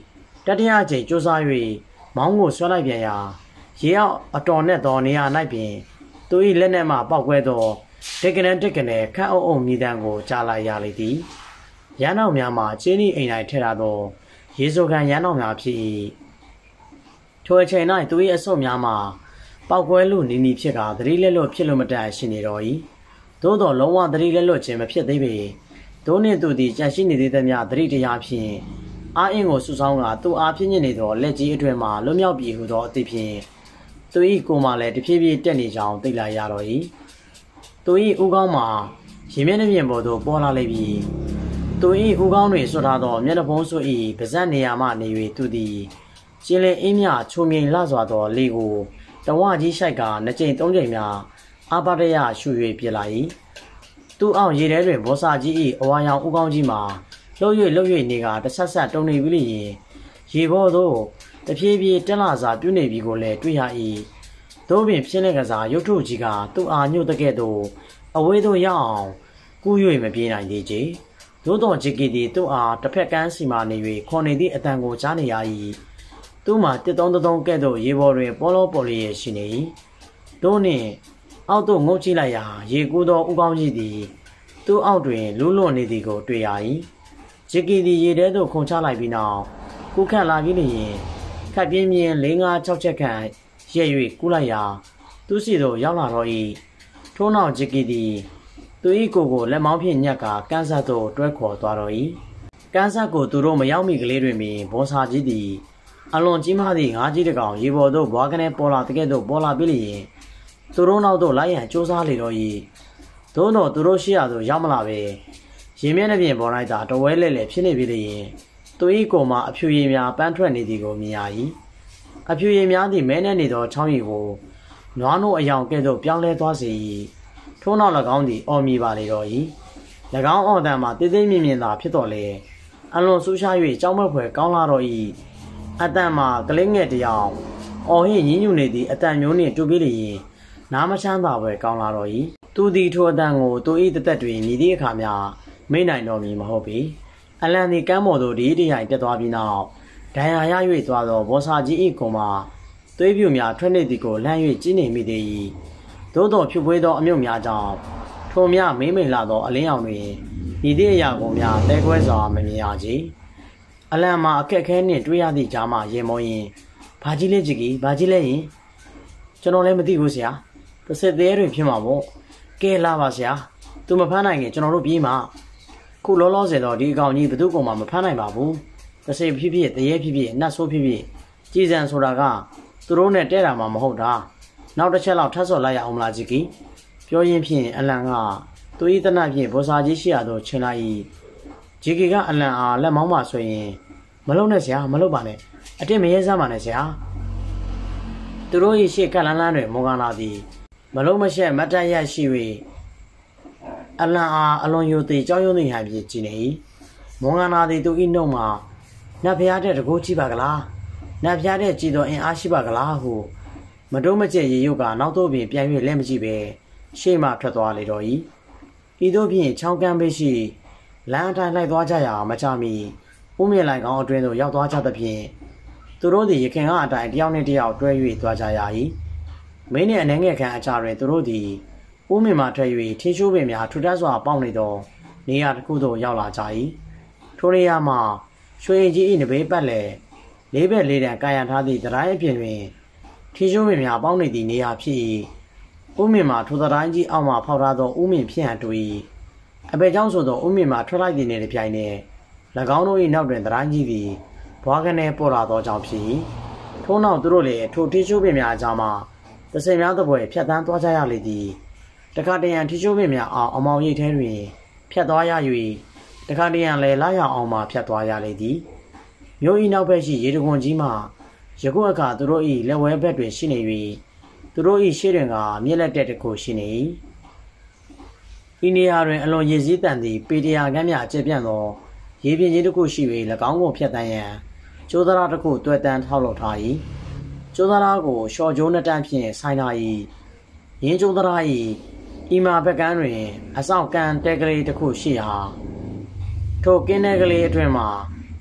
တတိယအကြိမ်ကြိုးစား၍မောင်းကိုဆွဲလိုက်ပြန်ရာရေအောက်အတော်နဲ့သောနေရာ၌ပင်သူ၏လက်နက်မှပောက်ကွဲသောဒိတ်ကနေခန့်အုပ်မြည်တမ်းကိုကြားလိုက်ရလေသည်ရန်နောက်များမှကျင်းဤအိမ်၌ထည့်ထားသောရေစိုးခံရန်နောက်များဖြစ်၏ထိုအချိန်၌သူ၏အဆုတ်များမှပောက်ကွဲလိုနီးဖြစ်ကာသတိလက်လွတ်ဖြစ်လို့မတတ်ရှိနေတော့၏သို့သောလုံးဝသတိလက်လွတ်ခြင်းမဖြစ်သေးပေသို့နှင့်သူသည်ကြံရှိနေသေးသမျှသတိတရားဖြင့်အားအင်းကိုစုဆောင်းကသူအားဖြစ်ညစ်နေသောလက်ကြီးအတွင်းမှလွတ်မြောက်ပြီဟုသောအသည့်ဖြင့်သူ၏ကိုယ်မှလည်းတဖြည်းဖြည်းတက်နေကြောင်းသိလာရတော့၏သူ၏ဦးခေါင်းမှာရေမျက်နှာပြင်ပေါ်သို့ပေါ်လာလေပြီသူ၏ဦးခေါင်းတွင်ဆွထားသောမျက်နှာဖုံးစွပ်၏ပါးစပ်နေရာမှနေ၍သူသည်ကျင်းလင်းအင်းမြချိုမြိန်လှစွာသောလေကိုတဝကြီးရှိုက်ကနှစ်ကြိမ်သုံးကြိမ်များအာပါတရရှု၍ပြစ်လာ၏သူ့အောင်ရေထဲတွင်ဘောစာကြီး၏အဝါရောင်ဦးခေါင်းကြီးမှာလှုပ်၍နေကတဆက်တုံနေပြီလျင်ရေဘောသို့တဖြည်းဖြည်းတက်လာစာပြုနေပြီကိုလည်းတွေ့ရ၏သို့ပင်ဖြစ်နေကစားရုပ်ထုကြီးကသူ့အားညှို့တဲ့ကဲ့သို့အဝေးသို့ရောက်အောင်ကူး၍မပြေးနိုင်သေးချေသို့တော်ဂျီကီသည်သူ့အားတစ်ဖက်ကမ်းစီမာနေ၍ခေါ်နေသည့်အတန်ကိုကြားနေရ၏သူ့မှာတစ်သုံးကဲ့သို့ရေပေါ်တွင်ပေါ်လောပေါ်လျက်ရှိနေ၏သို့နှင့်အောက်သို့ငုံကြည့်လိုက်ရာရေကူးသောဦးခေါင်းကြီးသည်သူ့အောက်တွင်လူးလွန်နေသည်ကိုတွေ့ရ၏ဂျီကီသည်ရေထဲသို့ခုန်ချလိုက်ပြီးနောက်ကူးခန့်လာပြီးလျင်ခက်ပြင်းပြင်း4-5-6ချက်ခန့်ရက်၍ကူးလိုက်ရာသူ့စီသို့ရောက်လာတော့၏ထို့နောက်ဂျီကီသည်သူ၏ကိုလက်မောင်းဖြင့်ညက်ကကန်းဆက်သို့တွဲခေါ်သွားတော့၏ကန်းဆက်ကိုသူတို့မရောက်မီကလေးတွင်ပင်ဘောစာကြီးသည်အလွန်ကြီးမားသည့်ငါးကြီးတစ်ကောင်ရေပေါ်သို့ဘွားကနေပေါ်လာတဲ့ကဲ့သို့ပေါ်လာပြီးလျင်သူတို့နောက်သို့လိုက်ရန်စူးစမ်းလေတော့၏သို့တော့သူတို့ရှိရသို့ရောက်မလာပဲရေမျက်နှာပြင်ပေါ်လိုက်တာတဝဲလဲလဲဖြစ်နေပြီလျင်သူ၏ကိုယ်မှာအဖြူရည်များပန်းထွက်နေသည်ကိုမြင်ရ၏အဖြူရည်များသည့်မဲနဲ့နေသောချောင်းရည်ကိုနွားနို့အယောင်ကဲ့သို့ပြောင်းလဲသွားစေ၏ထို့နောက်၎င်းသည်အော်မြည်ပါလေတော့၏၎င်းအော်တန်မှာတေးသေးမြင်သာဖြစ်တော်လေအလွန်ဆူးရှား၍ကြောက်မက်ဖွယ်ကောင်းလာတော့၏အတန်မှာကလေးငယ်တစ်ယောက်အော်ဟစ်ညှဉ်းညူနေသည့်အတန်မျိုးနှင့်တူပြီးလျင်နားမချမ်းသာဖွယ်ကောင်းလာတော့၏သူသည်ထိုအတန်ကိုသူ၏တသက်တွင်မြည်သည့်အခါမျှမိတ်နိုင်တော်မူမဟုတ်ပေအလံသည်ကမ်းပေါ်သို့ဒီတရိုင်တက်သွားပြီးနောက်ဒဏ်ရာရ၍သွားသောဘောစာကြီး၏ကိုမှသွေးပြူများထွက်နေသည်ကိုလှမ်း၍ကြည့်နေမိသေး၏သို့တော်ဖြူပွေးသောအမြုပ်များကြောင့်ထိုမြမိမ့်လာသောအလင်းရောင်တွင်ဤသည့်အရာကိုများတဲခွဲစွာမမြင်ရကြအလံမှာအခက်ခဲနှင့်တွေ့ရသည့်ကြားမှရေမောရင်ဘာကြီးလဲဂျီကီဘာကြီးလဲရင်ကျွန်တော်လည်းမသိဘူးဆရာတစ်ဆက်သေးတွင်ဖြစ်မှာပေါ့ကဲလာပါဆရာသူမဖမ်းနိုင်ခင်ကျွန်တော်တို့ပြေးမှာခုလောဆယ်တော့ဒီအကောင်ကြီးဘယ်သူကောင်မှမဖမ်းနိုင်ပါဘူးတစ်ဆက်ဖြစ်တရေဖြစ်နတ်ဆိုးဖြစ်ကြည်စံဆိုတာကသူတို့နဲ့တဲ့တာမှမဟုတ်တာနောက်တစ်ချက်လောက်ထပ်ဆော်လိုက်ရအောင်မလားဂျီကီပြောရင်းဖြင့်အလံကသူ၏တနတ်ဖြင့်ဘောစာကြီးရှိရသောချင်းလိုက်၏ဂျီကီကအလံအားလက်မောင်းမှဆိုရင်မလုံနဲ့ဆရာမလုံပါနဲ့အတင်းမရဲစမ်းပါနဲ့ဆရာသူတို့၏ရှေ့ကလန်းတွင်မောကန်လာသည်မလုံမရှက်မတ်တရရှိ၍အလံအားအလွန်ယိုသေးကြောက်ရွံ့နေဟန်ဖြင့်ကြည်နေ၏မောကန်လာသည်သူ၏နှုတ်မှနတ်ဖျားတဲ့တကိုးကြည့်ပါကလားနတ်ဖျားတဲ့ကြည်တော်အင်အားရှိပါကလားဟုမတုံးမကျရေရုပ်ကနောက်သို့ပင်ပြန်၍လက်မကြည့်ပဲရှေ့မှထွက်သွားလေတော့၏ဤသို့ဖြင့်ချောင်းကမ်းပေးရှိလမ်းအတိုင်းလိုက်သွားကြရမချမီဦးမြင့်လိုက်ကောင်းအတွင်းသို့ရောက်သွားကြသဖြင့်သူတို့သည်ရခင်ကအတိုင်းတယောက်နှင့်တယောက်တွဲ၍သွားကြရ၏မင်းနှင့်အနေငယ်ခံအကြတွင်သူတို့သည်ဦးမြင့်မှထွက်၍ထင်းရှိုးပင်များထူထပ်စွာပေါက်နေသောနေရာတစ်ခုသို့ရောက်လာကြ၏ထိုနေရာမှာရွှေကြီး၏နဘေးပတ်လည်လေးဘက်လေးတန်ကာရန်ထားသည့်တတိုင်းအပြင်တွင်ထင်းရှိုးပင်များပေါက်နေသည့်နေရာဖြစ်၏ဦးမြင့်မှထိုတတိုင်းကြီးအောက်မှဖောက်ထားသောဦးမြင့်ဖြစ်ဟန်တူ၏အပေကြောင့်ဆိုသောဦးမြင့်မှထွက်လိုက်သည့်နေတစ်ပြိုင်နက်၎င်းတို့၏နောက်တွင်တတိုင်းကြီးသည်ဘွားကနေပေါ်လာသောကြောင့်ဖြစ်၏ထို့နောက်သူတို့လည်းထိုထင်းရှိုးပင်များအကြားမှတစင်များသပွဲဖြတ်တန်းသွားကြရလေသည်တခါတရံထင်းရှိုးပင်များအောင်အမောင်ရိပ်ထဲတွင်ဖြတ်သွားရ၍တခါတရံလည်းလာရအောင်မှဖြတ်သွားရလေသည်မြို့၏နောက်ဘက်ရှိရေတခွန်ကြီးမှယခုအခါသူတို့၏လက်ဝဲဘက်တွင်ရှိနေ၍သူတို့၏ရှေ့တွင်ကမြက်လက်တက်တစ်ခုရှိနေ၏ဤနေရာတွင်အလွန်ရည်စည်းတန်သည့်ပေတရာကမ်းများကျပြန့်သောရေပြင်ကြီးတစ်ခုရှိ၍၎င်းကိုဖျက်တမ်းရန်ကျိုးသားတစ်ခုတွဲတန်းထောက်လုပ်ထား၏ကျိုးသားကိုရှော့ကျိုးနှစ်တန်းဖြင့်ဆိုင်ထား၏ရင်းကျိုးသား၏ဤမှာဘက်ကန်းတွင်အဆောက်ကန်တဲကလေးတစ်ခုရှိရာထိုကင်းတဲကလေးအတွင်းမှာ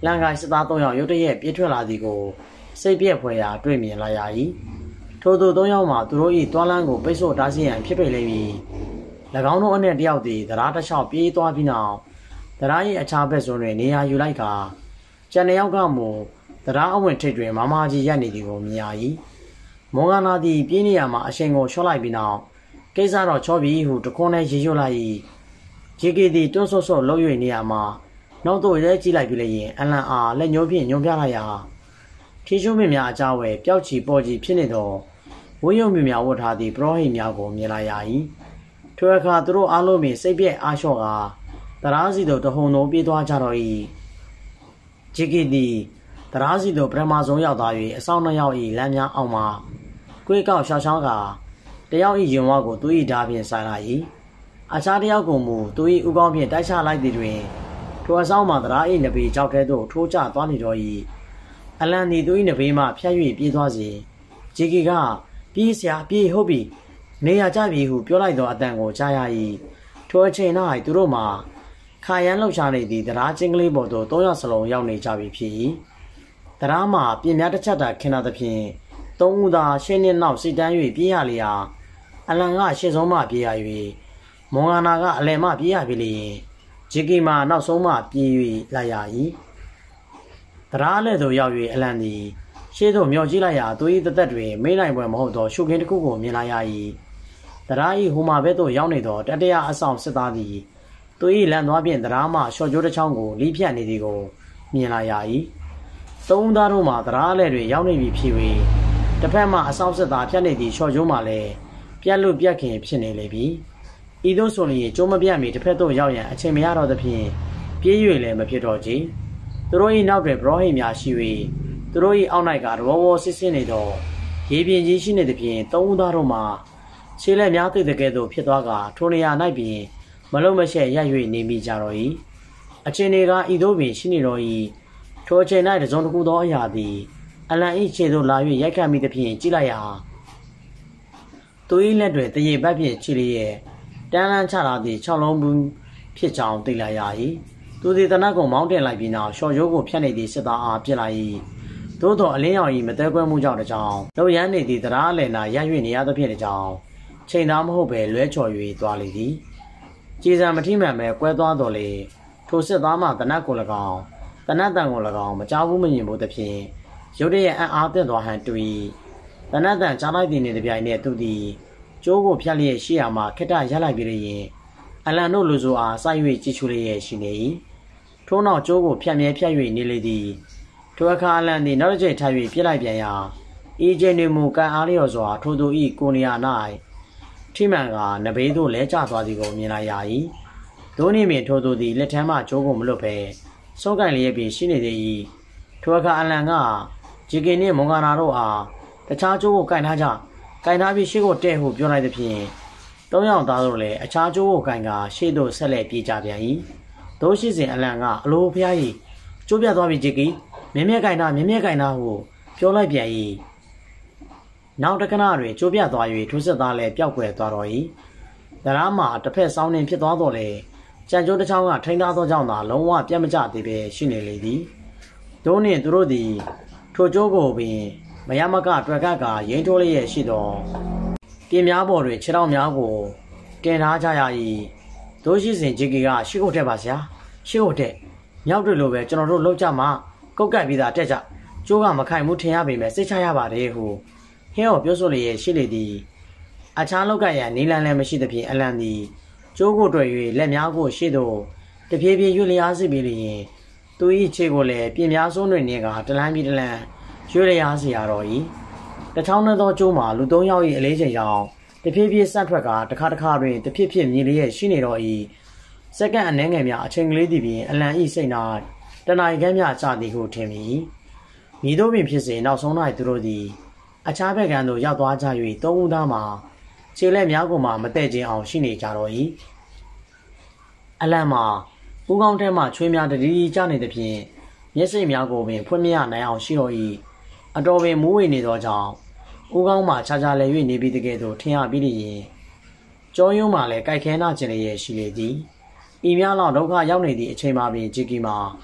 လန်ကိုင်စစ်သား3ယောက်ရုတ်တရက်ပြေးထွက်လာသည်ကိုစိတ်ပြည့်ဖွယ်ရာတွေ့မြင်လာရ၏ထိုသူ3ယောက်မှသူတို့၏တွားလန်းကိုပိတ်ဆို့တားဆီးရန်ဖြစ်ပေလိမ့်မည်၎င်းတို့အနက်တယောက်သည်တရားတစ်လျှောက်ပြေးသွားပြီးနောက်တရား၏အခြားဘက်စွန်းတွင်နေရာယူလိုက်ကာကျန်2ယောက်ကမူတရားအဝင်ထိပ်တွင်မမကြီးရပ်နေသည်ကိုမြင်ရ၏မောင်ကနာသည်ပြေးနေရမှာအရှင်ကိုချော့လိုက်ပြီးနောက်ကိစ္စတော့ချောပြီဟုတခွန်းနဲ့ရေရွတ်လိုက်၏ဂျေကီသည်တွန်းဆော့ဆော့လှုပ်၍နေရမှာနောက်သို့ရဲကြည့်လိုက်ပြီးလျင်အလန်အားလက်ညှိုးဖြင့်ညွန်ပြလိုက်ရာထီးရှုံးမြများအကြဝယ်ပျောက်ချီပေါ်ကြီးဖြစ်နေသောဝင်းရုံမြများဝတ်ထားသည့်ပရောဟိတ်များကိုမြင်လာရ၏ထိုအခါသူတို့အားလုံးပင်စိတ်ပြည့်အားလျှော့ကာတရားစီသို့တဟုန်သောပြေးသွားကြတော့၏ဂျေကီသည်တရားစီသို့ပထမဆုံးရောက်သွား၍အဆောင်2ယောက်၏လမ်းများအောက်မှကွေးကောက်ရှောင်းရှောင်းကာတယောက်၏ရင်ဝါကိုသူ၏ဓာဖြင့်ဆိုင်လိုက်၏အခြားတယောက်ကိုမူသူ၏ဥကောင်းဖြင့်တိုက်ချလိုက်သည်တွင်ထိုအဆောင်မှတရား၏နဘေးကြောက်ထဲသို့ထိုးကျသွားနေတော့၏အလန်သည်သူ၏နဘေးမှဖြတ်၍ပြေးသွားစဉ်ဂျီကီကပြေးစရာပြေးဟုတ်ပြီနေရကြပြီဟုပြောလိုက်သောအတန်ကိုကြားရ၏ထိုအချိန်၌သူတို့မှခါရန်လှုပ်ရှားနေသည့်တရားချင်းကလေးပေါ်သို့3ယောက်စလုံးရောက်နေကြပြီဖြစ်၏တရားမှာပြင်များတစ်ချက်သာခင်းလာသဖြင့်3ဦးသာရှင်းနှစ်နောက်စိတ်တန်း၍ပြေးရလျာအလန်ကရှင်းဆုံးမှပြေးရ၍မောင်ငါနာကအလယ်မှပြေးရပြီလျင်ဂျီကီမှာနောက်ဆုံးမှပြေး၍လိုက်ရ၏တရားလည်းသို့ရောက်၍အလန်သည်ရှေ့သို့မျောကြည့်လိုက်ရာသူ၏တသက်တွင်မေးနိုင်ပွဲမဟုတ်သောရှုခင်းတစ်ခုကိုမြင်လာရ၏တရား၏ဟိုမှာဘက်သို့ရောက်နေသောတတရအဆောင်စစ်သားသည်သူ၏လမ်းသွားဖြင့်တရားမှရှော့ကျိုးတစ်ချောင်းကိုလိဖြတ်နေသည်ကိုမြင်လာရ၏သုံးသားတို့မှတရားလည်းတွင်ရောက်နေပြီဖြစ်၍တစ်ဖက်မှအဆောင်စစ်သားဖြတ်နေသည့်ရှော့ကျိုးမှလည်းပြက်လို့ပြက်ခင်ဖြစ်နေလေပြီဤသို့ဆိုလျင်ကျိုးမပြတ်မီတစ်ဖက်သို့ရောက်ရန်အချိန်မရတော့သဖြင့်ပြေး၍လည်းမဖြစ်တော့ကြသူတို့၏နောက်တွင်ဘရောဟိတ်များရှိ၍သူတို့၏အောက်၌ကရောဝစစ်စစ်နေသောရေပြင်ကြီးရှိနေသဖြင့်သုံးဦးသားတို့မှခြေလက်များသိတဲ့ကဲ့သို့ဖြစ်သွားကထိုနေရာ၌ပင်မလုံးမရှက်ရပ်၍နေမိကြတော့၏အချင်းတွေကဤသို့ပင်ရှိနေတော့၏ထိုအချိန်၌တစုံတစ်ခုသောအရာသည်အလန်၏ခြေသို့လာ၍ရိုက်ခတ်မိသဖြင့်ကြည့်လိုက်ရာသူ၏လက်တွင်တရေပတ်ဖြင့်ခြေလျက်တန်းလန်းချလာသည့်6လုံးဘူးဖြစ်ကြောင်းသိလိုက်ရ၏သူသည်တနတ်ကိုမောင်းတင်လိုက်ပြီးနောက်ရှော့ရိုးကိုဖြတ်နေသည့်စစ်သားအားပြစ်လိုက်၏သို့သောအလင်းရောင်၏မတဲကွဲမှုကြောင့်တကြောင်လုံရမ်းနေသည့်တရားအလယ်နာရ၍နေရသဖြင့်တကြောင်ချိန်သားမဟုတ်ပဲလွဲချော်၍သွားလေသည်ကြည်စံမထိမှန်ပဲကွဲသွားတော်လေထိုစစ်သားမှတနတ်ကို၎င်းတနတ်တန်ကို၎င်းမကြားဘူးမမြင်ဘူးသဖြင့်ရုတ်တရက်အံ့အားသင့်သွားဟန်တူ၏တနတ်တန်ကြားလိုက်သည်နှင့်တပြိုင်နက်သူသည်ကျိုးကိုဖြတ်လျက်ရှိရာမှခက်တရက်လိုက်ပြီးလျင်အလန်တို့လူဆိုအားစိုက်၍ကြည့်ချူလျက်ရှိနေ၏ထို့နောက်ကျိုးကိုဖြတ်မြဲဖြတ်၍နေလေသည်ထိုအခါအလန်သည်နောက်တစ်ချိန်ထိုင်၍ပြစ်လိုက်ပြန်ရာဤကျင်းတွင်မူကန်အားလျော်စွာထိုသူ၏ကိုနေရာ၌ထိမှန်ကနဘေးသို့လဲကျသွားသည်ကိုမြင်လိုက်ရ၏ဒိုးနေမြင်ထိုသူသည်လက်ထမ်းမှကျိုးကိုမလွတ်ဘဲစောကင်လျက်ပင်ရှိနေသည်ထိုအခါအလန်ကဂျီကင်နှင့်မောင်ကနာတို့အားတခြားကျိုးကိုကင်ထားကြကင်ထားပြီးရှေ့ကိုတဲ့ဟုပြောလိုက်သည်ဖြင့်၃ယောက်သားတို့လည်းအခြားကျိုးကိုကင်ကရှေ့သို့ဆက်လက်ပြေးကြပြန်၏ဒိုးရှိစဉ်အလန်ကအလိုဖျား၏ကျိုးပြတ်သွားပြီဂျီကီမြဲမြဲကင်ထားဟုပြောလိုက်ပြန်၏နောက်တခဏတွင်ကျိုးပြတ်သွား၍ထိုစစ်သားလည်းပျောက်ကွယ်သွားတော့၏တရားမှာတစ်ဖက်ဆောင်းနှင်ဖြစ်သွားတော့လေကြံကျိုးတစ်ချောင်းကထိန်းထားသောကြောင့်သာလုံးဝပြတ်မကျသေးပဲရှိနေလေသည်ဒိုးနှင့်သူတို့သည်ထိုကျိုးကိုပင်မရမကတွက်ကရိန်းထိုးလျက်ရှိသောပြင်းများပေါ်တွင်ခြေထောက်များကိုတင်ထားကြရ၏ဒိုးရှိစဉ်ဂျီကီကရှေ့ကိုတက်ပါဗျာရှေ့ကိုတက်မြောက်တွေလိုပဲကျွန်တော်တို့လှုပ်ကြမှာကုတ်ကပ်ပြီးသားတက်ကြကျိုးကမခိုင်မှုထင်ရပေမဲ့စိတ်ချရပါတယ်ဟုဟင်းကိုပြောဆိုလျက်ရှိလေသည်အခြားလောက်ကရန်နီလန်လည်းမရှိသဖြင့်အလန်သည်ကျိုးကိုတွေ့၍လက်များကိုရှေ့သို့တဖြည်းဖြည်းရွေ့လျားစီပြီးလျင်သူ၏ခြေကိုလည်းပြင်များစွန်းတွင်နေကတလန်းပြီးတလန်းရွေ့လျားစီရတော့၏တချောင်းသောကျိုးမှာလူ၃ယောက်၏အလေးချိန်ကြောင့်တဖြည်းဖြည်းဆက်ထွက်ကတစ်ခါတွင်တဖြည်းဖြည်းမြည်လျက်ရှိနေတော့၏စက္ကန့်အနည်းငယ်များအချိန်ကလေးသည်ပင်အလန်၏စိတ်၌တနာရီခန့်များကြာသည်ဟုထင်မိမိတို့ပင်ဖြစ်စေနောက်ဆုံး၌သူတို့သည်အခြားဘက်ကံသို့ရောက်သွားကြ၍သုံးဦးသားမှာခြေလက်များကိုမှမတည့်ခြင်းအောင်ရှိနေကြတော့၏အလန်မှာဦးကောင်းထဲမှချွေးများတတိကျနေသဖြင့်မျက်စိများကိုပင်ဖွင့်မရနိုင်အောင်ရှိတော့၏အတော်ပင်မူးဝေနေသောကြောင့်ဦးကောင်းမှခြားလဲ၍နေပြီးတကယ်သို့ထင်ရပြီးလျင်ကြောယုံမှလည်းကြိုက်ခဲနာကျင်လျက်ရှိလေသည်ဤများလောက်ဒုက္ခရောက်နေသည့်အချိန်မှာပင်ဂျီကီမှာ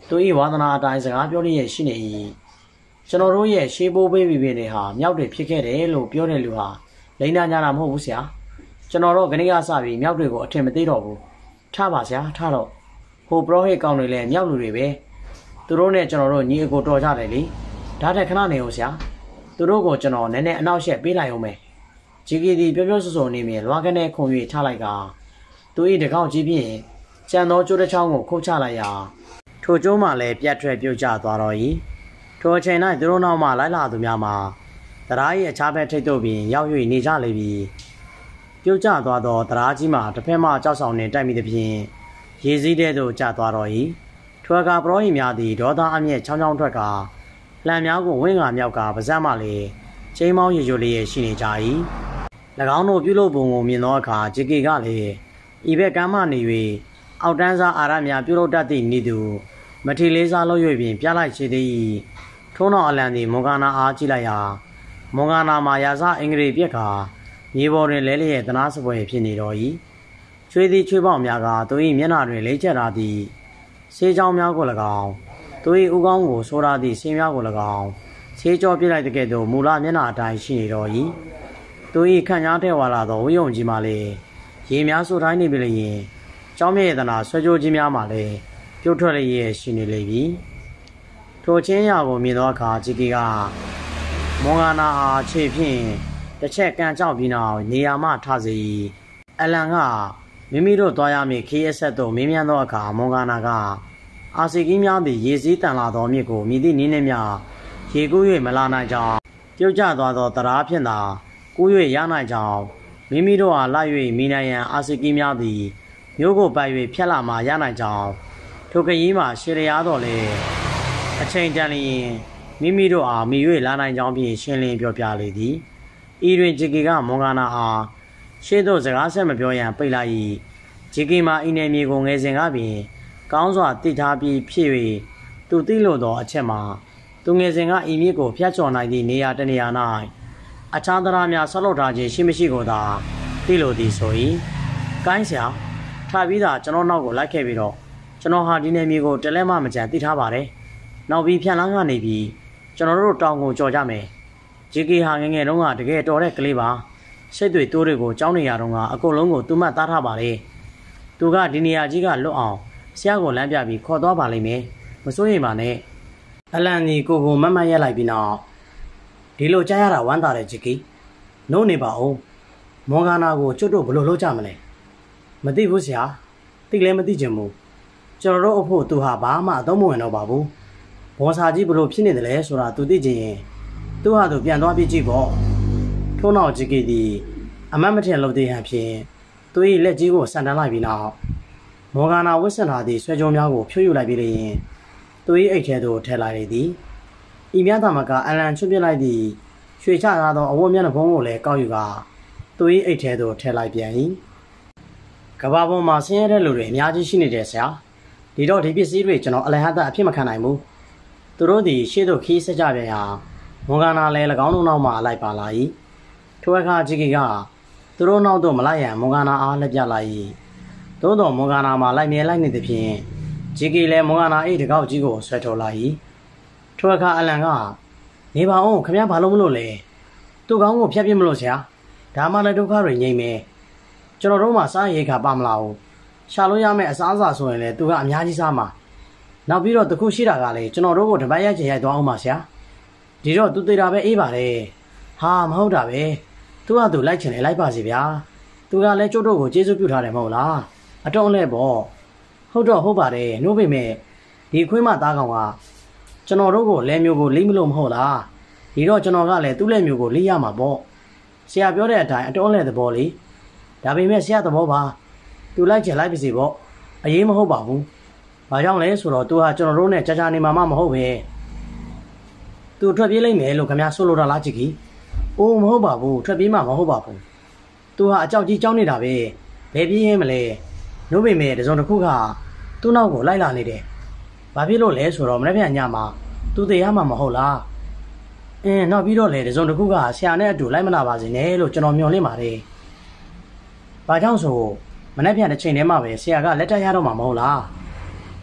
သူ၏ဝါသနာအတိုင်းစကားပြောရရဲ့ရှိနေ၏ကျွန်တော်တို့ရဲ့ရှေးဘိုးဘေးဘီတွေဟာမြောက်တွေဖြစ်ခဲ့တယ်လို့ပြောတဲ့လူဟာလိန်နာညာတာမဟုတ်ဘူးဆရာကျွန်တော်တို့ခဏကစပြီးမြောက်တွေကိုအထင်မသေးတော့ဘူးထားပါဆရာထားတော့ဟိုပရောဟိတ်ကောင်တွေလည်းမြောက်လူတွေပဲသူတို့နဲ့ကျွန်တော်တို့ညီအကိုတော်ကြတယ်လေဒါတဲ့ခဏနေအောင်ဆရာသူတို့ကိုကျွန်တော်နည်းနည်းအနောက်ရှက်ပေးလိုက်အောင်မယ်ဂျီကီဒီပြောပြောဆိုဆိုနေမြင်လွားကနေခုံ၍ထားလိုက်ကသူ၏တကောက်ကြီးဖြင့်ကြံသောကျိုးတစ်ချောင်းကိုခုတ်ချလိုက်ရာထိုကျိုးမှလည်းပြတ်ထွက်ပြုတ်ကျသွားတော့၏ထိုအချိန်၌သူတို့နောက်မှလိုက်လာသူများမှာတရား၏အခြားဘက်ထိပ်တို့ပင်ရောက်၍နေကြလေပြီပြုတ်ကျသွားသောတရားကြီးမှာတစ်ဖက်မှကြောက်ဆောင်နှင့်တိုက်မိသဖြင့်ရေစည်းတဲ့သို့ကျသွားတော့၏ထိုအခါပရောဟိတ်များသည်ဒေါသအမျက်ချောင်းချောင်းထွက်ကလှံများကိုဝင်းငါမြောက်ကပါဇက်မှလည်းချိန်မောင်းရေချိုလျက်ရှိနေကြ၏၎င်းတို့ပြုလုပ်ပုံကိုမြင်သောအခါဂျီကီကလည်းဤဘက်ကမ်းမှနေ၍အောက်တန်းစားအာရများပြုလုပ်တတ်သည့်ဤသူမထီလေးစားလို့၍ပင်ပြလိုက်ရှိသည်ထို့နောက်အလံသည်မွန်ဂါနာအားကြည့်လိုက်ရာမွန်ဂါနာမှာရာဇအင်္ဂရိပြက်ကမြေပေါ်တွင်လဲလျက်သနာစပွဲဖြစ်နေတော်၏ချွေးသည်ချွေးပေါက်များကသူ၏မျက်နှာတွင်လိမ့်ကျက်လာသည့်ဆေးကြောင်းများကို၎င်းသူ၏ဥကောင်းကိုဆိုးရသည့်ဆေးများကို၎င်းဆေးကြောပြစ်လိုက်တဲ့ကဲ့သို့မူလမျက်နှာအတိုင်းရှိနေတော်၏သူ၏ခန့်ညားထဲဝါလာသောဝိယုံကြီးမှလည်းရေများဆိုးတိုင်းနေပြီလျင်ကျောင်းမြရဲ့တနာဆွဲကြိုးကြီးများမှလည်းပြုတ်ထွက်လျက်ရှိနေလေပြီထိုချင်းရာကိုမြင်သောအခါဂျီကီကမွန်ဂါနာအားခြေဖြင့်တစ်ချက်ကန်ကြောက်ပြီးနောက်နေရာမှထစေအလန်ကမိမိတို့သွားရမည့်ခီးအဆက်သို့မင်းမြန်းသောအခါမွန်ဂါနာကအာစီကီးများသည်ရေစည်းတန်လာသောမြစ်ကိုမြည်သည့်နည်းနှင့်မျှရေကူး၍မလာနိုင်ကြောင်းပြုတ်ကျသွားသောတရားဖြင့်သာကူး၍ရနိုင်ကြောင်းမိမိတို့အားလိုက်၍မိနိုင်ရန်အာစီကီးများသည်မျိုးကိုပိုက်၍ဖြတ်လာမှရနိုင်ကြောင်းထိုကကြီးမှာရှေရရားတော်လေအချိန်တန်လျင်မိမိတို့အားမိ၍လာနိုင်ကြောင်းဖြင့်ရှင်းလင်းပြောပြလေသည်ဤတွင်ဂျီကီကမွန်ဂါနာအားရှေ့သို့စကားဆက်မပြောရန်ပိတ်လိုက်၏ဂျီကီမှာဤနယ်မြေကိုငယ်စဉ်ကပင်ကောင်းစွာသိထားပြီးဖြစ်၍သူသိလို့သောအချက်မှာသူငယ်စဉ်ကဤမြစ်ကိုဖျက်ချော်နိုင်သည့်နေရာတစ်နေရာ၌အခြားတရားများဆောက်လုပ်ထားခြင်းရှိမရှိကိုသာသိလို့သည်ဆို၏ကိုင်းဆရာထားပြီးသာကျွန်တော်နောက်ကိုလိုက်ခဲ့ပြီးတော့ကျွန်တော်ဟာဒီနယ်မြေကိုတလဲမှမကြံသိထားပါတယ်နောက်ပြီးဖြန့်လန်းကနေပြီးကျွန်တော်တို့တောင်ကိုကြော်ကြမယ်ဂျီကီဟာငယ်ငယ်တုန်းကတကယ်တော်တဲ့ကလေးပါစိတ်တွေတိုးတွေကိုကြောင်းနေရတော့ကအကုန်လုံးကိုသူမှတ်သားထားပါလေသူကဒီနေရာကြီးကလွတ်အောင်ဆရာကိုလမ်းပြပြီးခေါ်သွားပါလိမ့်မယ်မစိုးရိမ်ပါနဲ့အလန်ကြီးကိုမတ်မတ်ရက်လိုက်ပြီးနောက်ဒီလိုကြားရတာဝမ်းသာတယ်ဂျီကီနိုးနေပါဦးမွန်ဂါနာကိုကျွတ်တို့ဘလို့လုပ်ကြမလဲမသိဘူးဆရာသိလည်းမသိချင်ဘူးကျွန်တော်တို့အဖို့သူဟာဘာမှအသုံးမဝင်တော့ပါဘူးဘောစာကြီးဘလို့ဖြစ်နေတယ်လဲဆိုတာသူသိချင်ရင်သူဟာသူပြန်သွားပြကြည့်ပေါ့ထို့နောက်ဂျီကီသည်အမတ်မထင်လို့တဲ့ဟန်ဖြင့်သူ၏လက်ကြီးကိုဆန်တန်းလိုက်ပြီးနောက်မော်ဂါနာဝစ်ဆန်ထားသည့်ဆွဲကြုံများကိုဖြိုးယူလိုက်ပြီးလျင်သူ၏အိတ်ထဲသို့ထည့်လိုက်လေသည်ဤမြတ်သားမကအလံချွတ်ပြစ်လိုက်သည့်ရွှေချထားသောအဝတ်မျက်နှာဖုံးကိုလည်းကောက်ယူကသူ၏အိတ်ထဲသို့ထည့်လိုက်ပြန်၏ကဘာပေါ်မှာဆင်းရဲတဲ့လူတွေအများကြီးရှိနေတယ်ဆရာဒီတော့ဒီပစ္စည်းတွေကျွန်တော်အလဟတ်အဖြစ်မခံနိုင်ဘူးသူတို့သည်ရှေ့သို့ခီးဆက်ကြပြန်ရာမွန်ဂါနာလည်း၎င်းတို့နောက်မှလိုက်ပါလာ၏ထိုအခါဂျီကီကသူတို့နောက်သို့မလိုက်ရန်မွန်ဂါနာအားလက်ပြလိုက်၏သို့တော်မွန်ဂါနာမှာလိုက်မြဲလိုက်နေသဖြင့်ဂျီကီလည်းမွန်ဂါနာ၏တကောက်ကြီးကိုဆွဲထုတ်လိုက်၏ထိုအခါအလန်ကနေပါအောင်ခင်ဗျားဘာလို့မလို့လဲသူ့ကောင်းကိုဖျက်ပြစ်မလို့ဆရာဒါမှလည်းဒုက္ခတွေငြိမ့်မယ်ကျွန်တော်တို့မှစားရိတ်ခါပါမလားဘူးရှာလို့ရမယ့်အစားအစာဆိုရင်လည်းသူကအများကြီးစားမှာနောက်ပြီးတော့တခုရှိတာကလည်းကျွန်တော်တို့ကိုတပတ်ရိုက်ချင်ရိုက်သွားအောင်ပါဆရာဒီတော့သူသေးတာပဲအေးပါတယ်ဟာမဟုတ်တာပဲသူကသူလိုက်ချင်တယ်လိုက်ပါစီဗျာသူကလည်းကျုပ်တို့ကိုကျေးဇူးပြုထားတယ်မဟုတ်လားအတော့လဲပေါ့ဟုတ်တော့ဟုတ်ပါတယ်နှုတ်ပေမဲ့ဒီခွေးမသားကောင်ကကျွန်တော်တို့ကိုလဲမျိုးကိုလိမ့်မလို့မဟုတ်လားဒီတော့ကျွန်တော်ကလည်းသူ့လဲမျိုးကိုလိမ့်ရမှာပေါ့ဆရာပြောတဲ့အတိုင်းအတော့လဲသဘောလေဒါပေမဲ့ဆရာသဘောပါသူလိုက်ချင်လိုက်ပါစီပေါ့အရေးမဟုတ်ပါဘူးဘာကြောင့်လဲဆိုတော့သူဟာကျွန်တော်တို့နဲ့ကြာကြာနေမှာမဟုတ်ပဲသူထွက်ပြေးလိုက်မယ်လို့ခင်ဗျာဆိုလိုတာလားကြည်ကြီးအိုးမဟုတ်ပါဘူးထွက်ပြေးမှမဟုတ်ပါဘူးသူဟာအကြောက်ကြီးကြောင်းနေတာပဲဘယ်ပြေးရမလဲနှုတ်ပေမဲ့တစုံတစ်ခုကသူ့နောက်ကိုလိုက်လာနေတယ်ဘာဖြစ်လို့လဲဆိုတော့မနေ့ပြန်ညမှာသူတည်ရမှာမဟုတ်လားနောက်ပြီးတော့လေတစုံတစ်ခုကဆရာနဲ့အတူလိုက်မလာပါစေနဲ့လို့ကျွန်တော်မျှော်လင့်ပါတယ်ဘာကြောင့်ဆိုမနေ့ပြန်တစ်ချိန်တည်းမှပဲဆရာကလက်ထပ်ရတော့မှာမဟုတ်လား